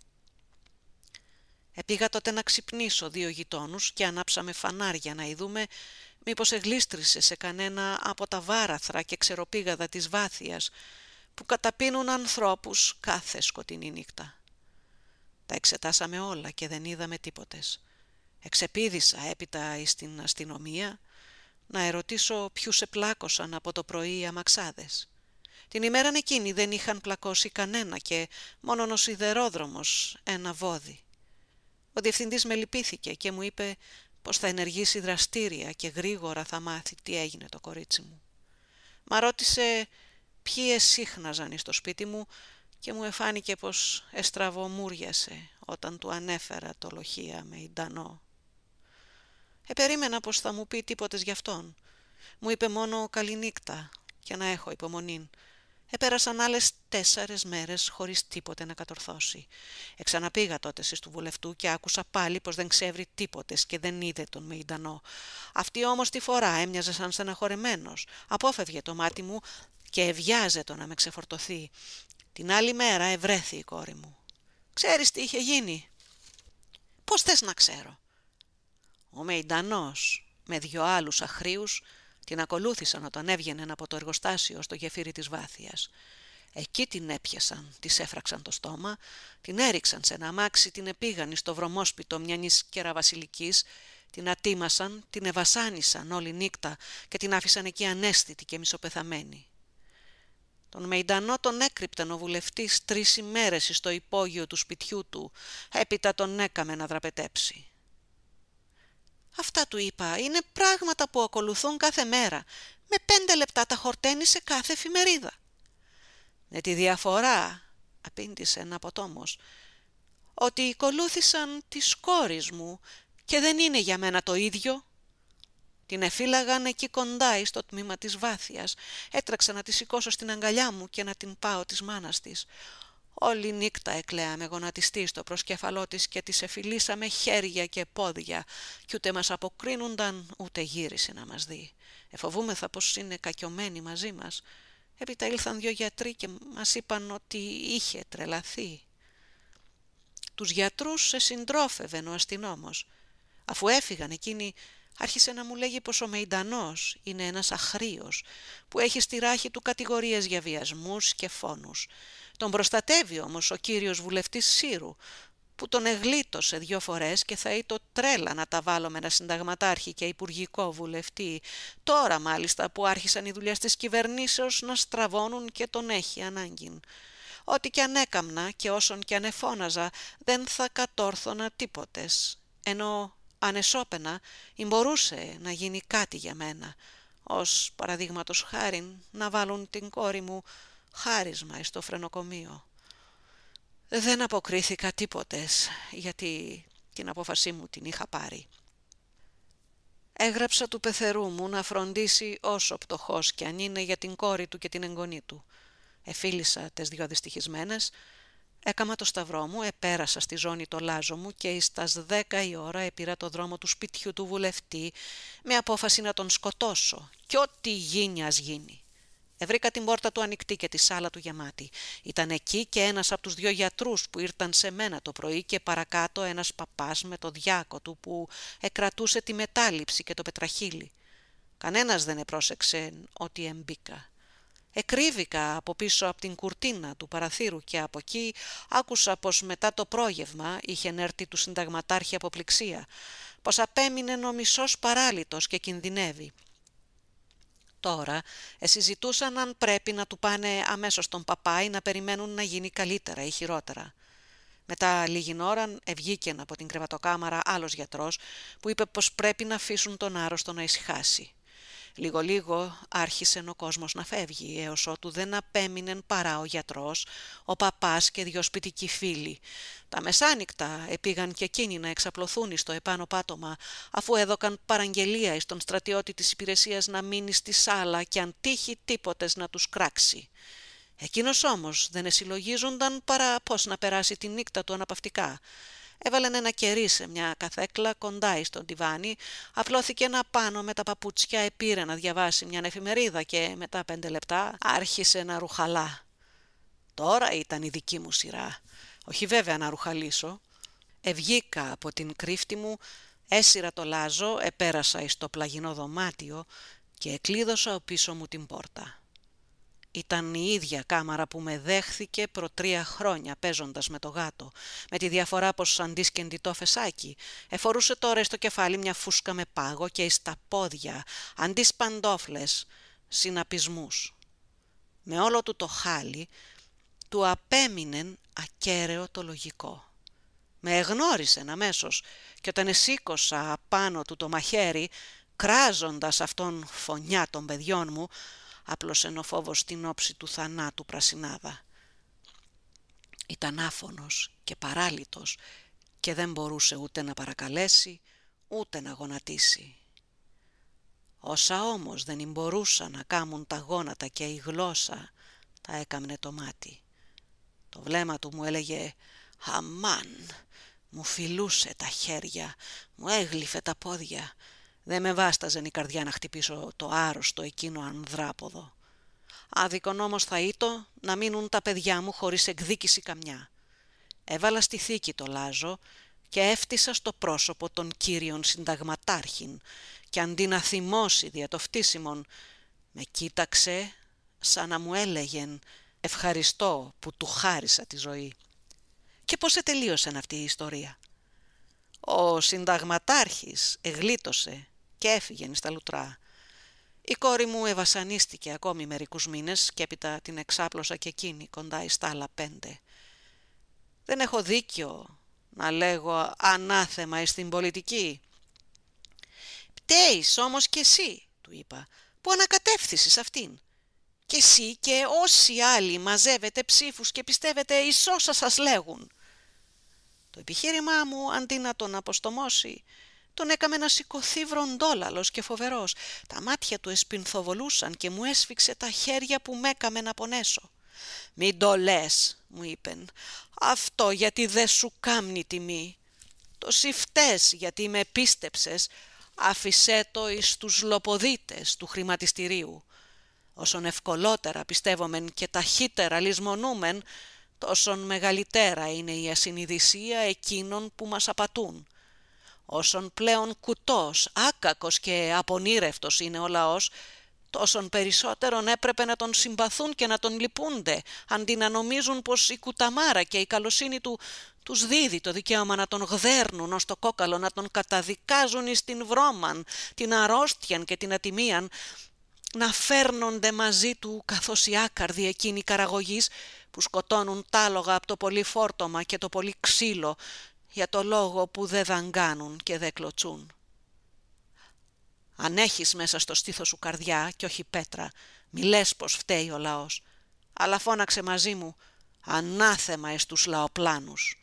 Πήγα τότε να ξυπνήσω 2 γειτόνους και ανάψαμε φανάρια να ειδούμε μήπως εγλίστρησε σε κανένα από τα βάραθρα και ξεροπήγαδα της Βάθειας που καταπίνουν ανθρώπους κάθε σκοτεινή νύχτα. Τα εξετάσαμε όλα και δεν είδαμε τίποτες. Εξεπήδησα έπειτα στην αστυνομία να ερωτήσω ποιους επλάκωσαν από το πρωί οι αμαξάδες. Την ημέραν εκείνη δεν είχαν πλακώσει κανένα και μόνον ο σιδερόδρομος ένα βόδι. Ο διευθυντής με λυπήθηκε και μου είπε πως θα ενεργήσει δραστήρια και γρήγορα θα μάθει τι έγινε το κορίτσι μου. Μα ρώτησε ποιοι εσύχναζαν στο σπίτι μου και μου εφάνηκε πως εστραβομούριασε όταν του ανέφερα το λοχεία με ιντανό. Περίμενα πως θα μου πει τίποτες γι' αυτόν. Μου είπε μόνο καληνύκτα και να έχω υπομονή. Πέρασαν άλλες 4 μέρες χωρίς τίποτε να κατορθώσει. Εξαναπήγα τότε του βουλευτού και άκουσα πάλι πως δεν ξέβρει τίποτες και δεν είδε τον Μεϊντανό. Αυτή όμως τη φορά έμοιαζε σαν στεναχωρεμένος. Απόφευγε το μάτι μου και ευιάζετο να με ξεφορτωθεί. Την άλλη μέρα ευρέθη η κόρη μου. «Ξέρεις τι είχε γίνει?» «Πώς θες να ξέρω?» Ο Μεϊντανός με 2 άλλους αχρίους την ακολούθησαν όταν έβγαινε από το εργοστάσιο στο γεφύρι της Βάθειας. Εκεί την έπιασαν, της έφραξαν το στόμα, την έριξαν σε ένα αμάξι, την επήγαν στο βρωμόσπιτο μιανής κεραβασιλικής, την ατίμασαν, την εβασάνισαν όλη νύχτα και την άφησαν εκεί ανέστητη και μισοπεθαμένη. Τον Μεϊντανό τον έκρυπταν ο βουλευτής 3 ημέρες στο υπόγειο του σπιτιού του, έπειτα τον έκαμε να δραπετέψει. «Αυτά», του είπα, «είναι πράγματα που ακολουθούν κάθε μέρα. Με 5 λεπτά τα χορταίνει σε κάθε εφημερίδα». «Με τη διαφορά», απήντησε ένα αποτόμος, «ότι ακολούθησαν της κόρης μου και δεν είναι για μένα το ίδιο». Την εφύλαγαν εκεί κοντά στο τμήμα της Βάθειας. Έτρεξα να τη σηκώσω στην αγκαλιά μου και να την πάω της μάνας της. Όλη νύχτα έκλαιαμε γονατιστή στο προσκέφαλό της και της εφυλίσαμε χέρια και πόδια κι ούτε μας αποκρίνονταν ούτε γύρισε να μας δει. Εφοβούμεθα πως είναι κακιωμένη μαζί μας. Έπειτα ήλθαν 2 γιατροί και μας είπαν ότι είχε τρελαθεί. Τους γιατρούς συντρόφευε ο αστυνόμος. Αφού έφυγαν εκείνοι, άρχισε να μου λέγει πως ο Μεϊντανός είναι ένας αχρίος που έχει στη ράχη του κατηγορίες για βιασμούς και φόνους. Τον προστατεύει όμως ο κύριος βουλευτής Σύρου, που τον εγλίτωσε 2 φορές και θα είτο τρέλα να τα βάλω με ένα συνταγματάρχη και υπουργικό βουλευτή. Τώρα μάλιστα που άρχισαν οι δουλειές της κυβερνήσεως να στραβώνουν και τον έχει ανάγκη. Ό,τι κι αν έκαμνα και όσον κι αν εφώναζα δεν θα κατόρθωνα τίποτες, ενώ αν εσώπαινα μπορούσε να γίνει κάτι για μένα, ως παραδείγματος χάριν να βάλουν την κόρη μου χάρισμα στο φρενοκομείο. Δεν αποκρίθηκα τίποτες, γιατί την απόφασή μου την είχα πάρει. Έγραψα του πεθερού μου να φροντίσει όσο πτωχός κι αν είναι για την κόρη του και την εγγονή του. Εφίλησα τις 2 δυστυχισμένες, έκαμα το σταυρό μου, επέρασα στη ζώνη το λάζο μου και στα 10 η ώρα επήρα το δρόμο του σπιτιού του βουλευτή με απόφαση να τον σκοτώσω κι ό,τι γίνει ας γίνει. Βρήκα την πόρτα του ανοιχτή και τη σάλα του γεμάτη. Ήταν εκεί και ένας από τους 2 γιατρούς που ήρθαν σε μένα το πρωί και παρακάτω ένας παπάς με το διάκο του που εκρατούσε τη μετάληψη και το πετραχύλι. Κανένας δεν επρόσεξε ότι εμπήκα. Εκρύβηκα από πίσω από την κουρτίνα του παραθύρου και από εκεί άκουσα πως μετά το πρόγευμα είχε έρθει του συνταγματάρχη αποπληξία, πως απέμεινε ο μισός παράλυτος και κινδυνεύει. Τώρα συζητούσαν αν πρέπει να του πάνε αμέσως τον παπά ή να περιμένουν να γίνει καλύτερα ή χειρότερα. Μετά λίγη ώρα βγήκε από την κρεβατοκάμαρα άλλος γιατρός που είπε πως πρέπει να αφήσουν τον άρρωστο να ησυχάσει. Λίγο-λίγο άρχισε ο κόσμος να φεύγει, έως ότου δεν απέμεινε παρά ο γιατρός, ο παπάς και 2 σπιτικοί φίλοι. Τα μεσάνυχτα επήγαν και εκείνοι να εξαπλωθούν στο επάνω πάτωμα, αφού έδωκαν παραγγελία στον στρατιώτη της υπηρεσίας να μείνει στη σάλα και αν τύχει τίποτες να τους κράξει. Εκείνος όμως δεν εσυλλογίζονταν παρά πώς να περάσει τη νύχτα του αναπαυτικά. Έβαλεν ένα κερί σε μια καθέκλα κοντά στον τιβάνι, απλώθηκε ένα πάνω με τα παπούτσια, επήρε να διαβάσει μια εφημερίδα και μετά 5 λεπτά άρχισε να ρουχαλά. Τώρα ήταν η δική μου σειρά, όχι βέβαια να ρουχαλίσω. Βγήκα από την κρύφτη μου, έσυρα το λάζο, επέρασα στο πλαγινό δωμάτιο και εκλείδωσα πίσω μου την πόρτα. Ήταν η ίδια κάμαρα που με δέχθηκε προ 3 χρόνια παίζοντας με το γάτο, με τη διαφορά πως αντί σκεντιτό φεσάκι, εφορούσε τώρα στο κεφάλι μια φούσκα με πάγο και στα πόδια, αντί σπαντόφλες, συναπισμούς. Με όλο του το χάλι, του απέμεινεν ακέραιο το λογικό. Με εγνώρισεν αμέσως και όταν εσήκωσα απάνω του το μαχαίρι, κράζοντας αυτόν φωνιά των παιδιών μου, άπλωσεν ο φόβος στην όψη του θανάτου πρασινάδα. Ήταν άφωνος και παράλυτος και δεν μπορούσε ούτε να παρακαλέσει, ούτε να γονατίσει. Όσα όμως δεν μπορούσαν να κάμουν τα γόνατα και η γλώσσα, τα έκαμνε το μάτι. Το βλέμμα του μου έλεγε «Αμάν», μου φιλούσε τα χέρια, μου έγλυφε τα πόδια. Δεν με βάσταζεν η καρδιά να χτυπήσω το άρρωστο εκείνο ανδράποδο. Άδικον όμως θα ήτο να μείνουν τα παιδιά μου χωρίς εκδίκηση καμιά. Έβαλα στη θήκη το λάζο και έφτισα στο πρόσωπο των κύριων συνταγματάρχην και αντί να θυμώσει δια το φτύσιμον, με κοίταξε σαν να μου έλεγεν «Ευχαριστώ που του χάρισα τη ζωή». Και πώς ετελείωσε αυτή η ιστορία? Ο συνταγματάρχης εγλίτωσε και έφυγε στα λουτρά. Η κόρη μου ευασανίστηκε ακόμη μερικούς μήνες και έπειτα την εξάπλωσα και εκείνη κοντά εις τα άλλα 5. Δεν έχω δίκιο να λέγω ανάθεμα εις την πολιτική. «Πταίεις όμως κι εσύ», του είπα, «που ανακατεύθυσες αυτήν. Και εσύ και όσοι άλλοι μαζεύετε ψήφους και πιστεύετε εις όσα σας λέγουν». Το επιχείρημά μου, αντί να τον αποστομώσει, τον έκαμε να σηκωθεί βροντόλαλος και φοβερός. Τα μάτια του εσπινθοβολούσαν και μου έσφιξε τα χέρια που μ' έκαμε να πονέσω. «Μην το λες», μου είπεν, «αυτό γιατί δεν σου κάμνει τιμή. Το συφτές γιατί με πίστεψες, άφησέ το εις τους λοποδίτες του χρηματιστηρίου. Όσον ευκολότερα πιστεύομεν και ταχύτερα λησμονούμεν, τόσον μεγαλύτερα είναι η ασυνειδησία εκείνων που μας απατούν. Όσον πλέον κουτός, άκακος και απονήρευτος είναι ο λαός, τόσον περισσότερον έπρεπε να τον συμπαθούν και να τον λυπούνται, αντί να νομίζουν πως η κουταμάρα και η καλοσύνη του τους δίδει το δικαίωμα να τον γδέρνουν ως το κόκαλο, να τον καταδικάζουν εις την βρώμαν, την αρρώστιαν και την ατιμίαν, να φέρνονται μαζί του καθώς οι άκαρδοι εκείνοι καραγωγείς που σκοτώνουν τάλογα από το πολύ φόρτωμα και το πολύ ξύλο για το λόγο που δεν δαγκάνουν και δεν κλωτσούν. Αν έχεις μέσα στο στήθος σου καρδιά και όχι πέτρα, μη λες πως φταίει ο λαός, αλλά φώναξε μαζί μου ανάθεμα εις τους λαοπλάνους.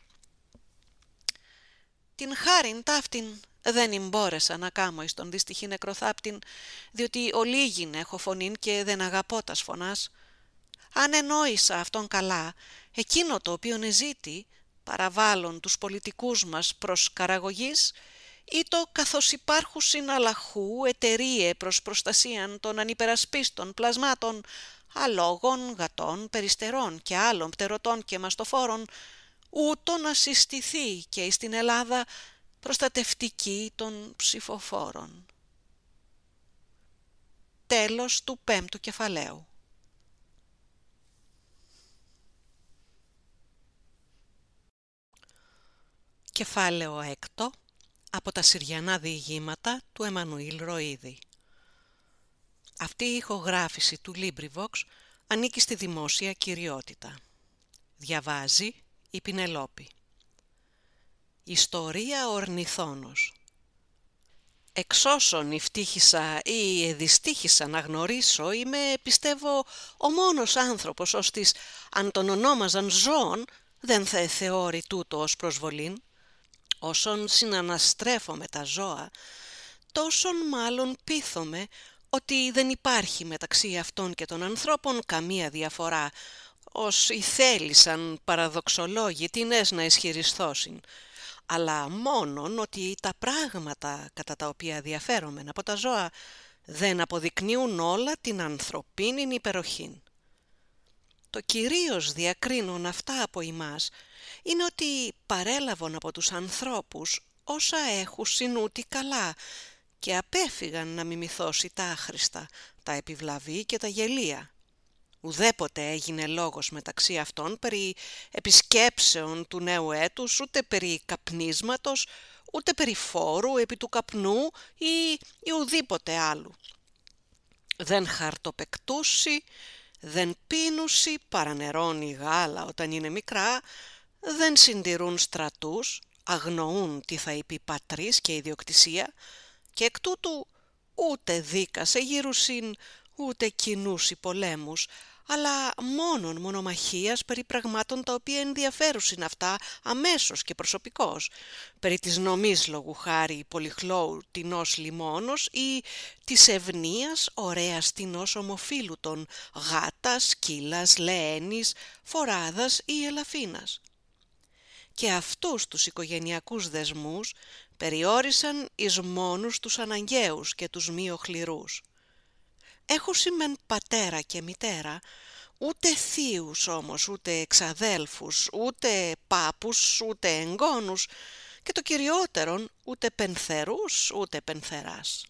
Την χάριν ταύτην δεν εμπόρεσα να κάμω εις τον δυστυχή νεκροθάπτην, διότι ολίγην έχω φωνήν και δεν αγαπώ τας φωνάς. Αν ενόησα αυτόν καλά, εκείνο το οποίον εζήτη, παραβάλλον τους πολιτικούς μας προς καραγωγής, ή το καθώς υπάρχουν συναλλαχού εταιρείε προς προστασίαν των ανυπερασπίστων πλασμάτων, αλόγων, γατών, περιστερών και άλλων πτερωτών και μαστοφόρων, ούτω να συστηθεί και στην Ελλάδα προστατευτική των ψηφοφόρων. Τέλος του 5ου κεφαλαίου. Κεφάλαιο 6 από τα Συριανά διηγήματα του Εμμανουήλ Ροΐδη. Αυτή η ηχογράφηση του LibriVox ανήκει στη δημόσια κυριότητα. Διαβάζει η Πινελόπη. Ιστορία ορνηθόνος. Εξ όσων ευτύχησα ή εδυστύχησα να γνωρίσω, είμαι, πιστεύω, ο μόνος άνθρωπος ώστις, αν τον ονόμαζαν ζώων, δεν θα εθεώρει τούτο ως προσβολήν. Όσον συναναστρέφω με τα ζώα, τόσον μάλλον πείθομαι ότι δεν υπάρχει μεταξύ αυτών και των ανθρώπων καμία διαφορά, ως οι θέλησαν παραδοξολόγοι τινές να ισχυρισθώσιν, αλλά μόνον ότι τα πράγματα κατά τα οποία διαφέρομεν από τα ζώα δεν αποδεικνύουν όλα την ανθρωπίνην υπεροχήν. Το κυρίως διακρίνουν αυτά από εμάς είναι ότι παρέλαβαν από τους ανθρώπους όσα έχουν συνούτι καλά και απέφυγαν να μιμηθώσει τα άχρηστα, τα επιβλαβή και τα γελία. Ουδέποτε έγινε λόγος μεταξύ αυτών περί επισκέψεων του νέου έτους, ούτε περί καπνίσματος, ούτε περί φόρου επί του καπνού ή ουδήποτε άλλου. Δεν χαρτοπεκτούσι, δεν πίνουσι, παρανερώνει γάλα όταν είναι μικρά, δεν συντηρούν στρατούς, αγνοούν τι θα είπε πατρίς και ιδιοκτησία, και εκ τούτου ούτε δίκασε γύρουσιν, ούτε κινούσι πολέμους, αλλά μόνον μονομαχίας περί πραγμάτων τα οποία ενδιαφέρουσιν αυτά αμέσως και προσωπικώς, περί της νομής λόγου χάρη πολυχλώου τινός λιμόνος ή της ευνοίας ωραίας τινός ομοφύλουτων, γάτας, σκύλας, λεένης, φοράδας ή ελαφίνας. Και αυτούς τους οικογενειακούς δεσμούς περιόρισαν εις μόνους τους αναγκαίους και τους μη οχληρούς. Έχουσι μεν πατέρα και μητέρα, ούτε θείους όμως, ούτε εξαδέλφους, ούτε πάπους, ούτε εγγόνους, και το κυριότερον ούτε πενθερούς, ούτε πενθεράς.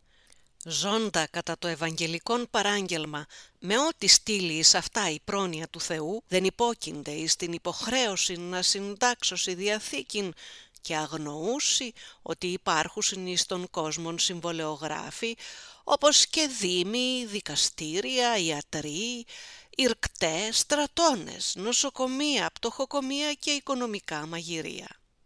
Ζώντα κατά το ευαγγελικόν παράγγελμα με ό,τι στείλει εις αυτά η πρόνοια του Θεού, δεν υπόκεινται εις την υποχρέωση να συντάξωσι διαθήκην και αγνοούσι ότι υπάρχουσιν εις τον κόσμον συμβολεογράφοι, όπως και δήμοι, δικαστήρια, ιατροί, ηρκτές, στρατώνες, νοσοκομεία, πτωχοκομεία και οικονομικά μαγειρία.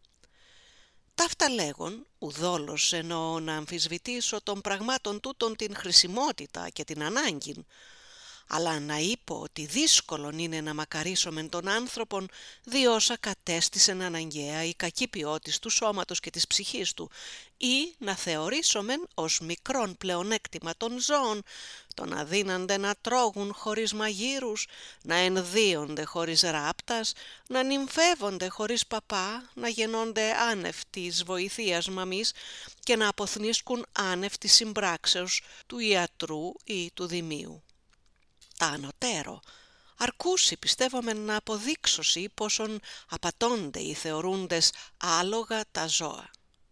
Ταύτα λέγον, ουδόλως εννοώ να αμφισβητήσω των πραγμάτων τούτων την χρησιμότητα και την ανάγκην, αλλά να είπω ότι δύσκολον είναι να μακαρίσομεν τον άνθρωπον διόσα κατέστησεν αναγκαία η κακή ποιότης του σώματος και της ψυχής του, ή να θεωρήσομεν ως μικρόν πλεονέκτημα των ζώων το να δίνανται να τρώγουν χωρίς μαγείρους, να ενδύονται χωρίς ράπτας, να νυμφεύονται χωρίς παπά, να γεννώνται άνευ της βοηθείας μαμής και να αποθνίσκουν άνευ της συμπράξεως του ιατρού ή του δημίου. Τα ανωτέρω, αρκούσι πιστεύομεν να αποδείξωσι πόσον απατώνται οι θεωρούντες άλογα τα ζώα.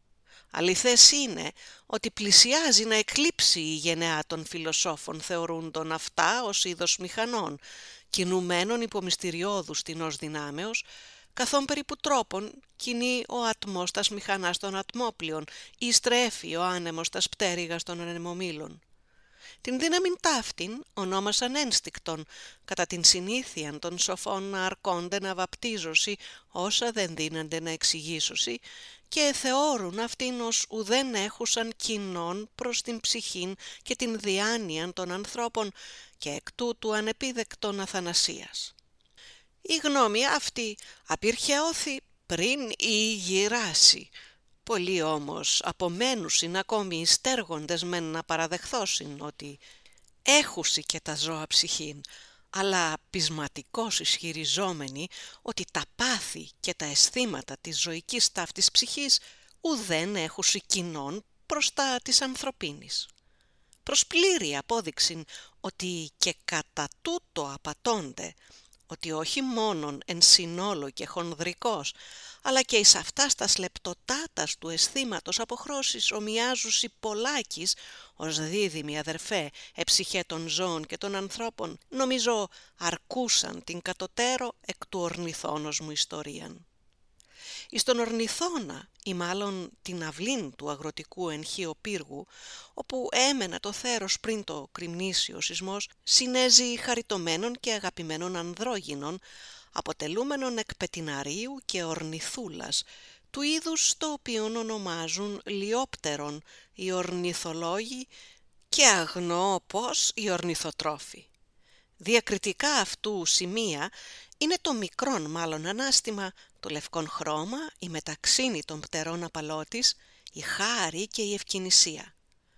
Αληθές είναι ότι πλησιάζει να εκλείψει η γενεά των φιλοσόφων θεωρούντων αυτά ως είδος μηχανών, κινουμένων υπό μυστηριώδους τινός δυνάμεως, καθόν περίπου τρόπον κινεί ο ατμός τας μηχανάς των ατμόπλιων ή στρέφει ο άνεμος τας πτέρυγας των ανεμομήλων. Την δύναμην ταύτην ονόμασαν ένστικτον, κατά την συνήθειαν των σοφών να αρκώνται να βαπτίζωσι όσα δεν δίνανται να εξηγήσωσι και θεώρουν αυτήν ως ουδέν έχουσαν κοινών προς την ψυχήν και την διάνοιαν των ανθρώπων και εκ τούτου ανεπίδεκτον αθανασίας. Η γνώμη αυτή απειρχαιώθη πριν ή γυράσει. Πολλοί όμως απομένουσιν ακόμη οι στέργοντες μεν να παραδεχθώσιν ότι έχουσι και τα ζώα ψυχήν, αλλά πεισματικώς ισχυριζόμενοι ότι τα πάθη και τα αισθήματα της ζωικής ταύτης ψυχής ουδέν έχουσι κοινών προς τα της ανθρωπίνης. Προς πλήρη απόδειξην ότι και κατά τούτο απατώνται, ότι όχι μόνον εν συνόλο και χονδρικός, αλλά και εις αυτάς τας λεπτοτάτας του αισθήματος αποχρώσεις ομοιάζουσι πολλάκις ως δίδυμοι αδερφέ εψυχέ των ζώων και των ανθρώπων, νομίζω αρκούσαν την κατωτέρω εκ του ορνηθώνος μου ιστορίαν. Εις τον ορνηθώνα ή μάλλον την αυλήν του αγροτικού ενχείου πύργου, όπου έμενα το θέρος πριν το κρυμνήσει ο σεισμός, συνέζει χαριτωμένων και αγαπημένων ανδρόγυνων, αποτελούμενων εκ πετιναρίου και ορνηθούλας, του είδους το οποίον ονομάζουν λιόπτερον οι ορνηθολόγοι και αγνοώ πως οι ορνηθοτρόφοι. Διακριτικά αυτού σημεία είναι το μικρόν μάλλον ανάστημα, το λευκόν χρώμα, η μεταξύνη των πτερών απαλώτης, η χάρη και η ευκαινησία.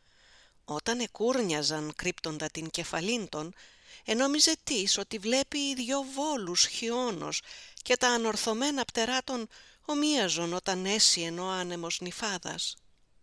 Όταν εκούρνιαζαν κρύπτοντα την κεφαλήν των, ενόμιζε της ότι βλέπει δυο βόλους χιόνος και τα ανορθωμένα πτερά των ομοίαζον όταν έσυεν ο άνεμος νυφάδας.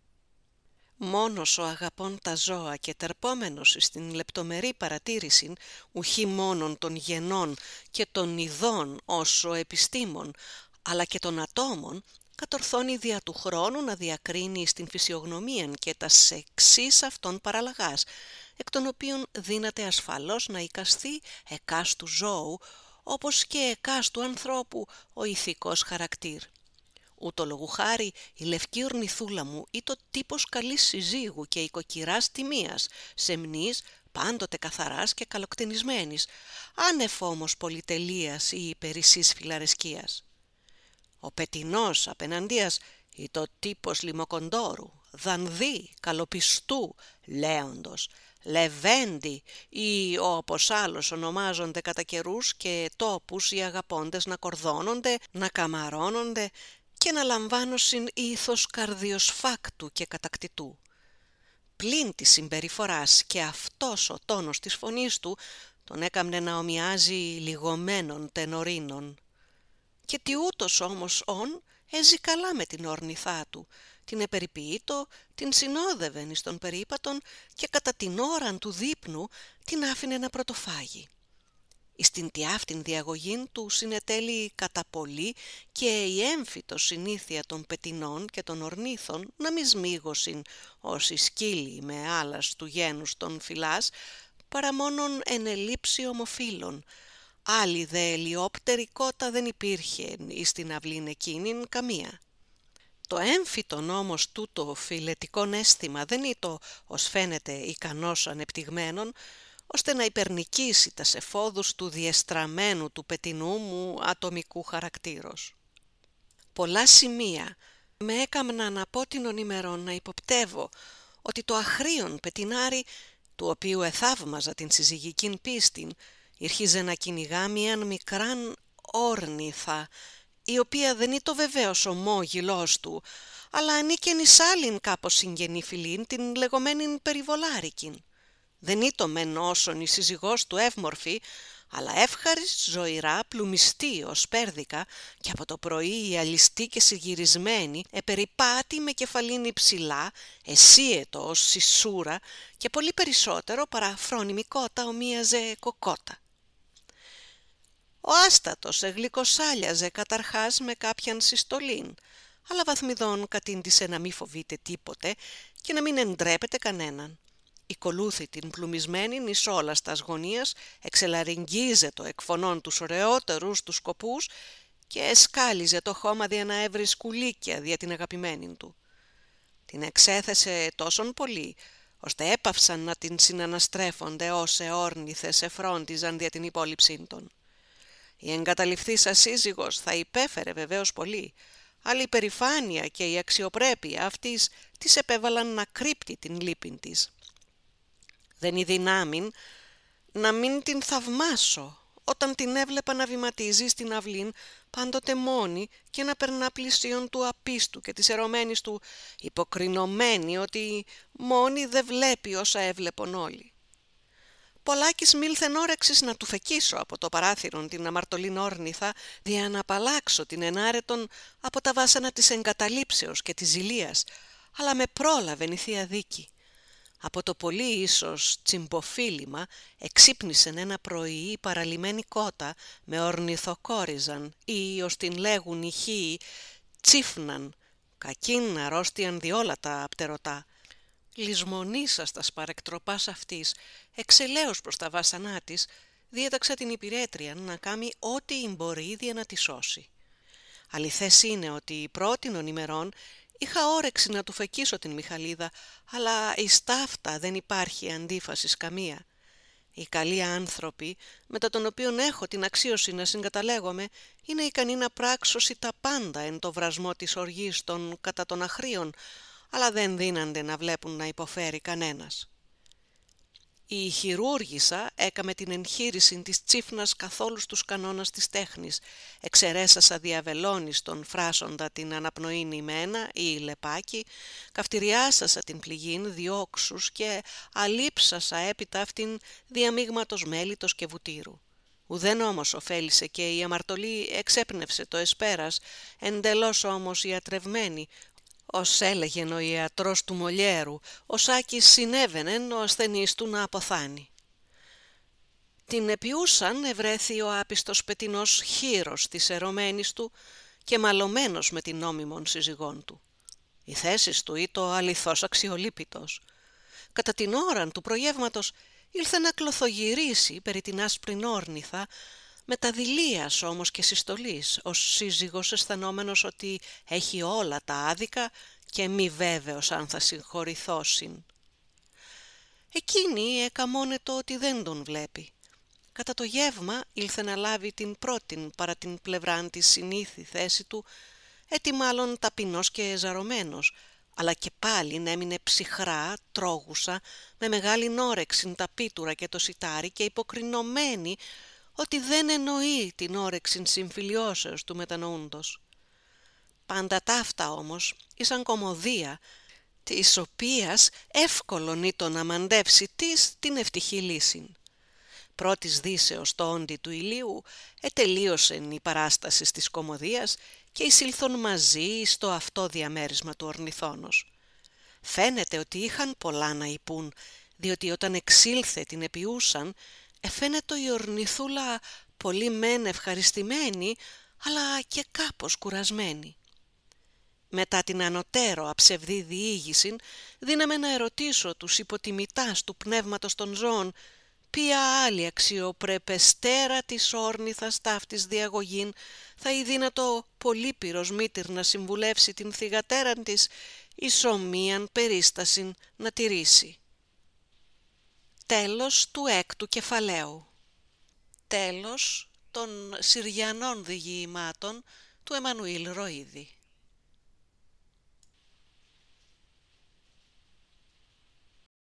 Μόνος ο αγαπών τα ζώα και τερπόμενος στην λεπτομερή παρατήρηση ουχή μόνον των γενών και των ειδών όσο επιστήμων, αλλά και των ατόμων, κατορθώνει δια του χρόνου να διακρίνει στην φυσιογνωμία και τα εξής αυτών παραλλαγάς, εκ των οποίων δύναται ασφαλώς να εικαστεί εκάστου ζώου, όπως και εκάστου ανθρώπου ο ηθικός χαρακτήρ. Ούτω λόγου χάρη η λευκή ορνηθούλα μου ή το τύπος καλής συζύγου και οικοκυράς τιμίας, σεμνής, πάντοτε καθαράς και καλοκτενισμένης, άνευ όμως πολυτελείας ή υπερισσής φιλαρεσκίας. Ο πετινός απέναντίας ή το τύπος λιμοκοντόρου, δανδύ, καλοπιστού, λέοντος, λεβέντη ή όπως άλλως ονομάζονται κατά καιρούς και τόπους οι αγαπώντες να κορδώνονται, να καμαρώνονται και να λαμβάνωσιν ήθος καρδιοσφάκτου και κατακτητού. Πλην της συμπεριφοράς και αυτός ο τόνος της φωνής του τον έκαμνε να ομοιάζει λιγωμένων τενορίνων. Και τι ούτως όμως ον έζει καλά με την όρνηθά του, την επεριποιείτο, την συνόδευεν εις των περίπατων και κατά την ώραν του δείπνου την άφηνε να πρωτοφάγει. Εις την τιάφτην διαγωγήν του συνετέλει κατά πολύ και η έμφυτος συνήθεια των πετινών και των ορνήθων να μη σμίγωσιν όσοι σκύλοι με άλλας του γένους των φυλάς, παρά μόνον εν ελήψη ομοφύλων. Άλλη δε ελιόπτερη κότα δεν υπήρχε εις την αυλήν εκείνην καμία. Το έμφυτον όμως τούτο φιλετικόν αίσθημα δεν ήτο, ως φαίνεται, ικανός ανεπτυγμένον, ώστε να υπερνικήσει τα εφόδους του διεστραμμένου του πετινού μου ατομικού χαρακτήρος. Πολλά σημεία με έκαμναν από την ημερών να υποπτεύω ότι το αχρήον πετινάρι, του οποίου εθαύμαζα την συζυγικήν πίστην, ήρχιζε να κυνηγά μίαν μικράν όρνηθα, η οποία δεν ήτο βεβαίως ομόγυλός του, αλλά ανήκεν εις άλλην κάπως συγγενή φιλήν, την λεγόμενην περιβολάρικην. Δεν ήτο μεν όσον η σύζυγός του εύμορφη, αλλά εύχαρης, ζωηρά, πλουμιστή ως πέρδικα και από το πρωί η αλιστή και συγυρισμένη, επεριπάτη με κεφαλήν υψηλά, εσύετο ως σισούρα και πολύ περισσότερο παρά φρόνιμη κότα ομοίαζε κοκότα. Ο άστατος εγλυκοσάλιαζε καταρχάς με κάποιαν συστολήν, αλλά βαθμιδόν κατήντησε να μη φοβείται τίποτε και να μην εντρέπεται κανέναν. Οικολούθη την πλουμισμένην εις όλας τας γωνίας, εξελαριγγίζε το εκφωνών τους ωραιότερους τους σκοπούς και εσκάλιζε το χώμα δια να έβρει σκουλίκια δια την αγαπημένην του. Την εξέθεσε τόσον πολύ, ώστε έπαυσαν να την συναναστρέφονται όσε όρνηθες εφρόντιζαν δια την υπόλοιψήν των. Η εγκαταλειφθήσα σύζυγος θα υπέφερε βεβαίως πολύ, αλλά η περηφάνεια και η αξιοπρέπεια αυτής της επέβαλαν να κρύπτει την λύπην της. Δεν η δυνάμην να μην την θαυμάσω όταν την έβλεπα να βηματίζει στην αυλήν πάντοτε μόνη και να περνά πλησίον του απίστου και της ερωμένης του, υποκρινωμένη ότι μόνη δεν βλέπει όσα έβλεπον όλοι. Πολλάκις μήλθεν όρεξης να του φεκίσω από το παράθυρον την αμαρτωλήν όρνηθα, δια να απαλλάξω την ενάρετον από τα βάσανα της εγκαταλείψεως και της ζηλίας, αλλά με πρόλαβεν η Θεία Δίκη. Από το πολύ ίσως τσιμποφίλημα εξύπνησεν ένα πρωί η παραλυμένη κότα με ορνηθοκόριζαν ή ως την λέγουν οι χίοι τσίφναν, κακήν αρρώστιαν διόλα τα απτερωτά. Λησμονήσας τας παρεκτροπάς αυτής, εξελαίως προς τα βάσανά της, διέταξα την υπηρέτρια να κάνει ό,τι μπορεί δια να τη σώσει. Αληθές είναι ότι πρώτην ημερών είχα όρεξη να του φεκίσω την Μιχαλίδα, αλλά εις ταύτα δεν υπάρχει αντίφασης καμία. Οι καλοί άνθρωποι, μετά των οποίων έχω την αξίωση να συγκαταλέγομαι, είναι ικανοί να πράξωσι τα πάντα εν το βρασμό της οργής των κατά των αχρήων, αλλά δεν δύνανται να βλέπουν να υποφέρει κανένας. Η χειρούργισσα έκαμε την εγχείρηση της τσίφνας καθόλου στους κανόνας της τέχνης, εξαιρέσασα διαβελώνης τον φράσοντα την αναπνοήν ημένα ή λεπάκι, καυτηριάσασα την πληγήν διόξους και αλείψασα έπειτα αυτήν διαμίγματος μέλιτος και βουτύρου. Ουδέν όμως ωφέλησε και η αμαρτωλή εξέπνευσε το εσπέρας, εντελώς όμως ιατρευμένη, ως έλεγεν ο ιατρός του Μολιέρου, ο Σάκης συνέβαινεν ο ασθενής του να αποθάνει. Την επιούσαν ευρέθη ο άπιστος πετινός χείρος της ερωμένης του και μαλωμένος με την νόμιμον σύζυγόν του. Η θέση του ήτο αληθώς αξιολύπητος. Κατά την ώραν του προγεύματος ήλθε να κλωθογυρίσει περί την άσπρην όρνηθα, με τα δειλίας όμως και συστολής, ως σύζυγος αισθανόμενος ότι έχει όλα τα άδικα και μη βέβαιος αν θα συγχωρηθώσιν. Εκείνη εκαμώνετο ότι δεν τον βλέπει. Κατά το γεύμα ήλθε να λάβει την πρώτην παρά την πλευράν της συνήθη θέση του, έτι μάλλον ταπεινός και ζαρωμένος, αλλά και πάλιν έμεινε ψυχρά, τρόγουσα, με μεγάλη όρεξην τα πίτουρα και το σιτάρι και υποκρινωμένη ότι δεν εννοεί την όρεξην συμφιλιώσεως του μετανοούντος. Πάντα ταύτα όμως ήσαν κωμωδία, της οποίας εύκολον ήτο να μαντεύσει την ευτυχή λύσιν. Πρώτης δύσεως το όντι του ηλίου ετελείωσεν η παράσταση της κωμωδίας και εισήλθον μαζί στο αυτό διαμέρισμα του ορνηθώνος. Φαίνεται ότι είχαν πολλά να υπούν, διότι όταν εξήλθε την επιούσαν, εφαίνεται η ορνηθούλα πολύ μεν ευχαριστημένη, αλλά και κάπως κουρασμένη. Μετά την ανωτέρω αψευδή διήγηση, δύναμε να ερωτήσω τους υποτιμητάς του πνεύματος των ζώων, ποια άλλη αξιοπρεπεστέρα της όρνηθας ταύτης διαγωγήν θα ειδύνατο πολύπυρος μήτυρ να συμβουλεύσει την θυγατέραν της εις ομοίαν περίστασιν να τηρήσει. Τέλος του 6ου κεφαλαίου. Τέλος των Συριανών διηγημάτων του Εμμανουήλ Ροΐδη.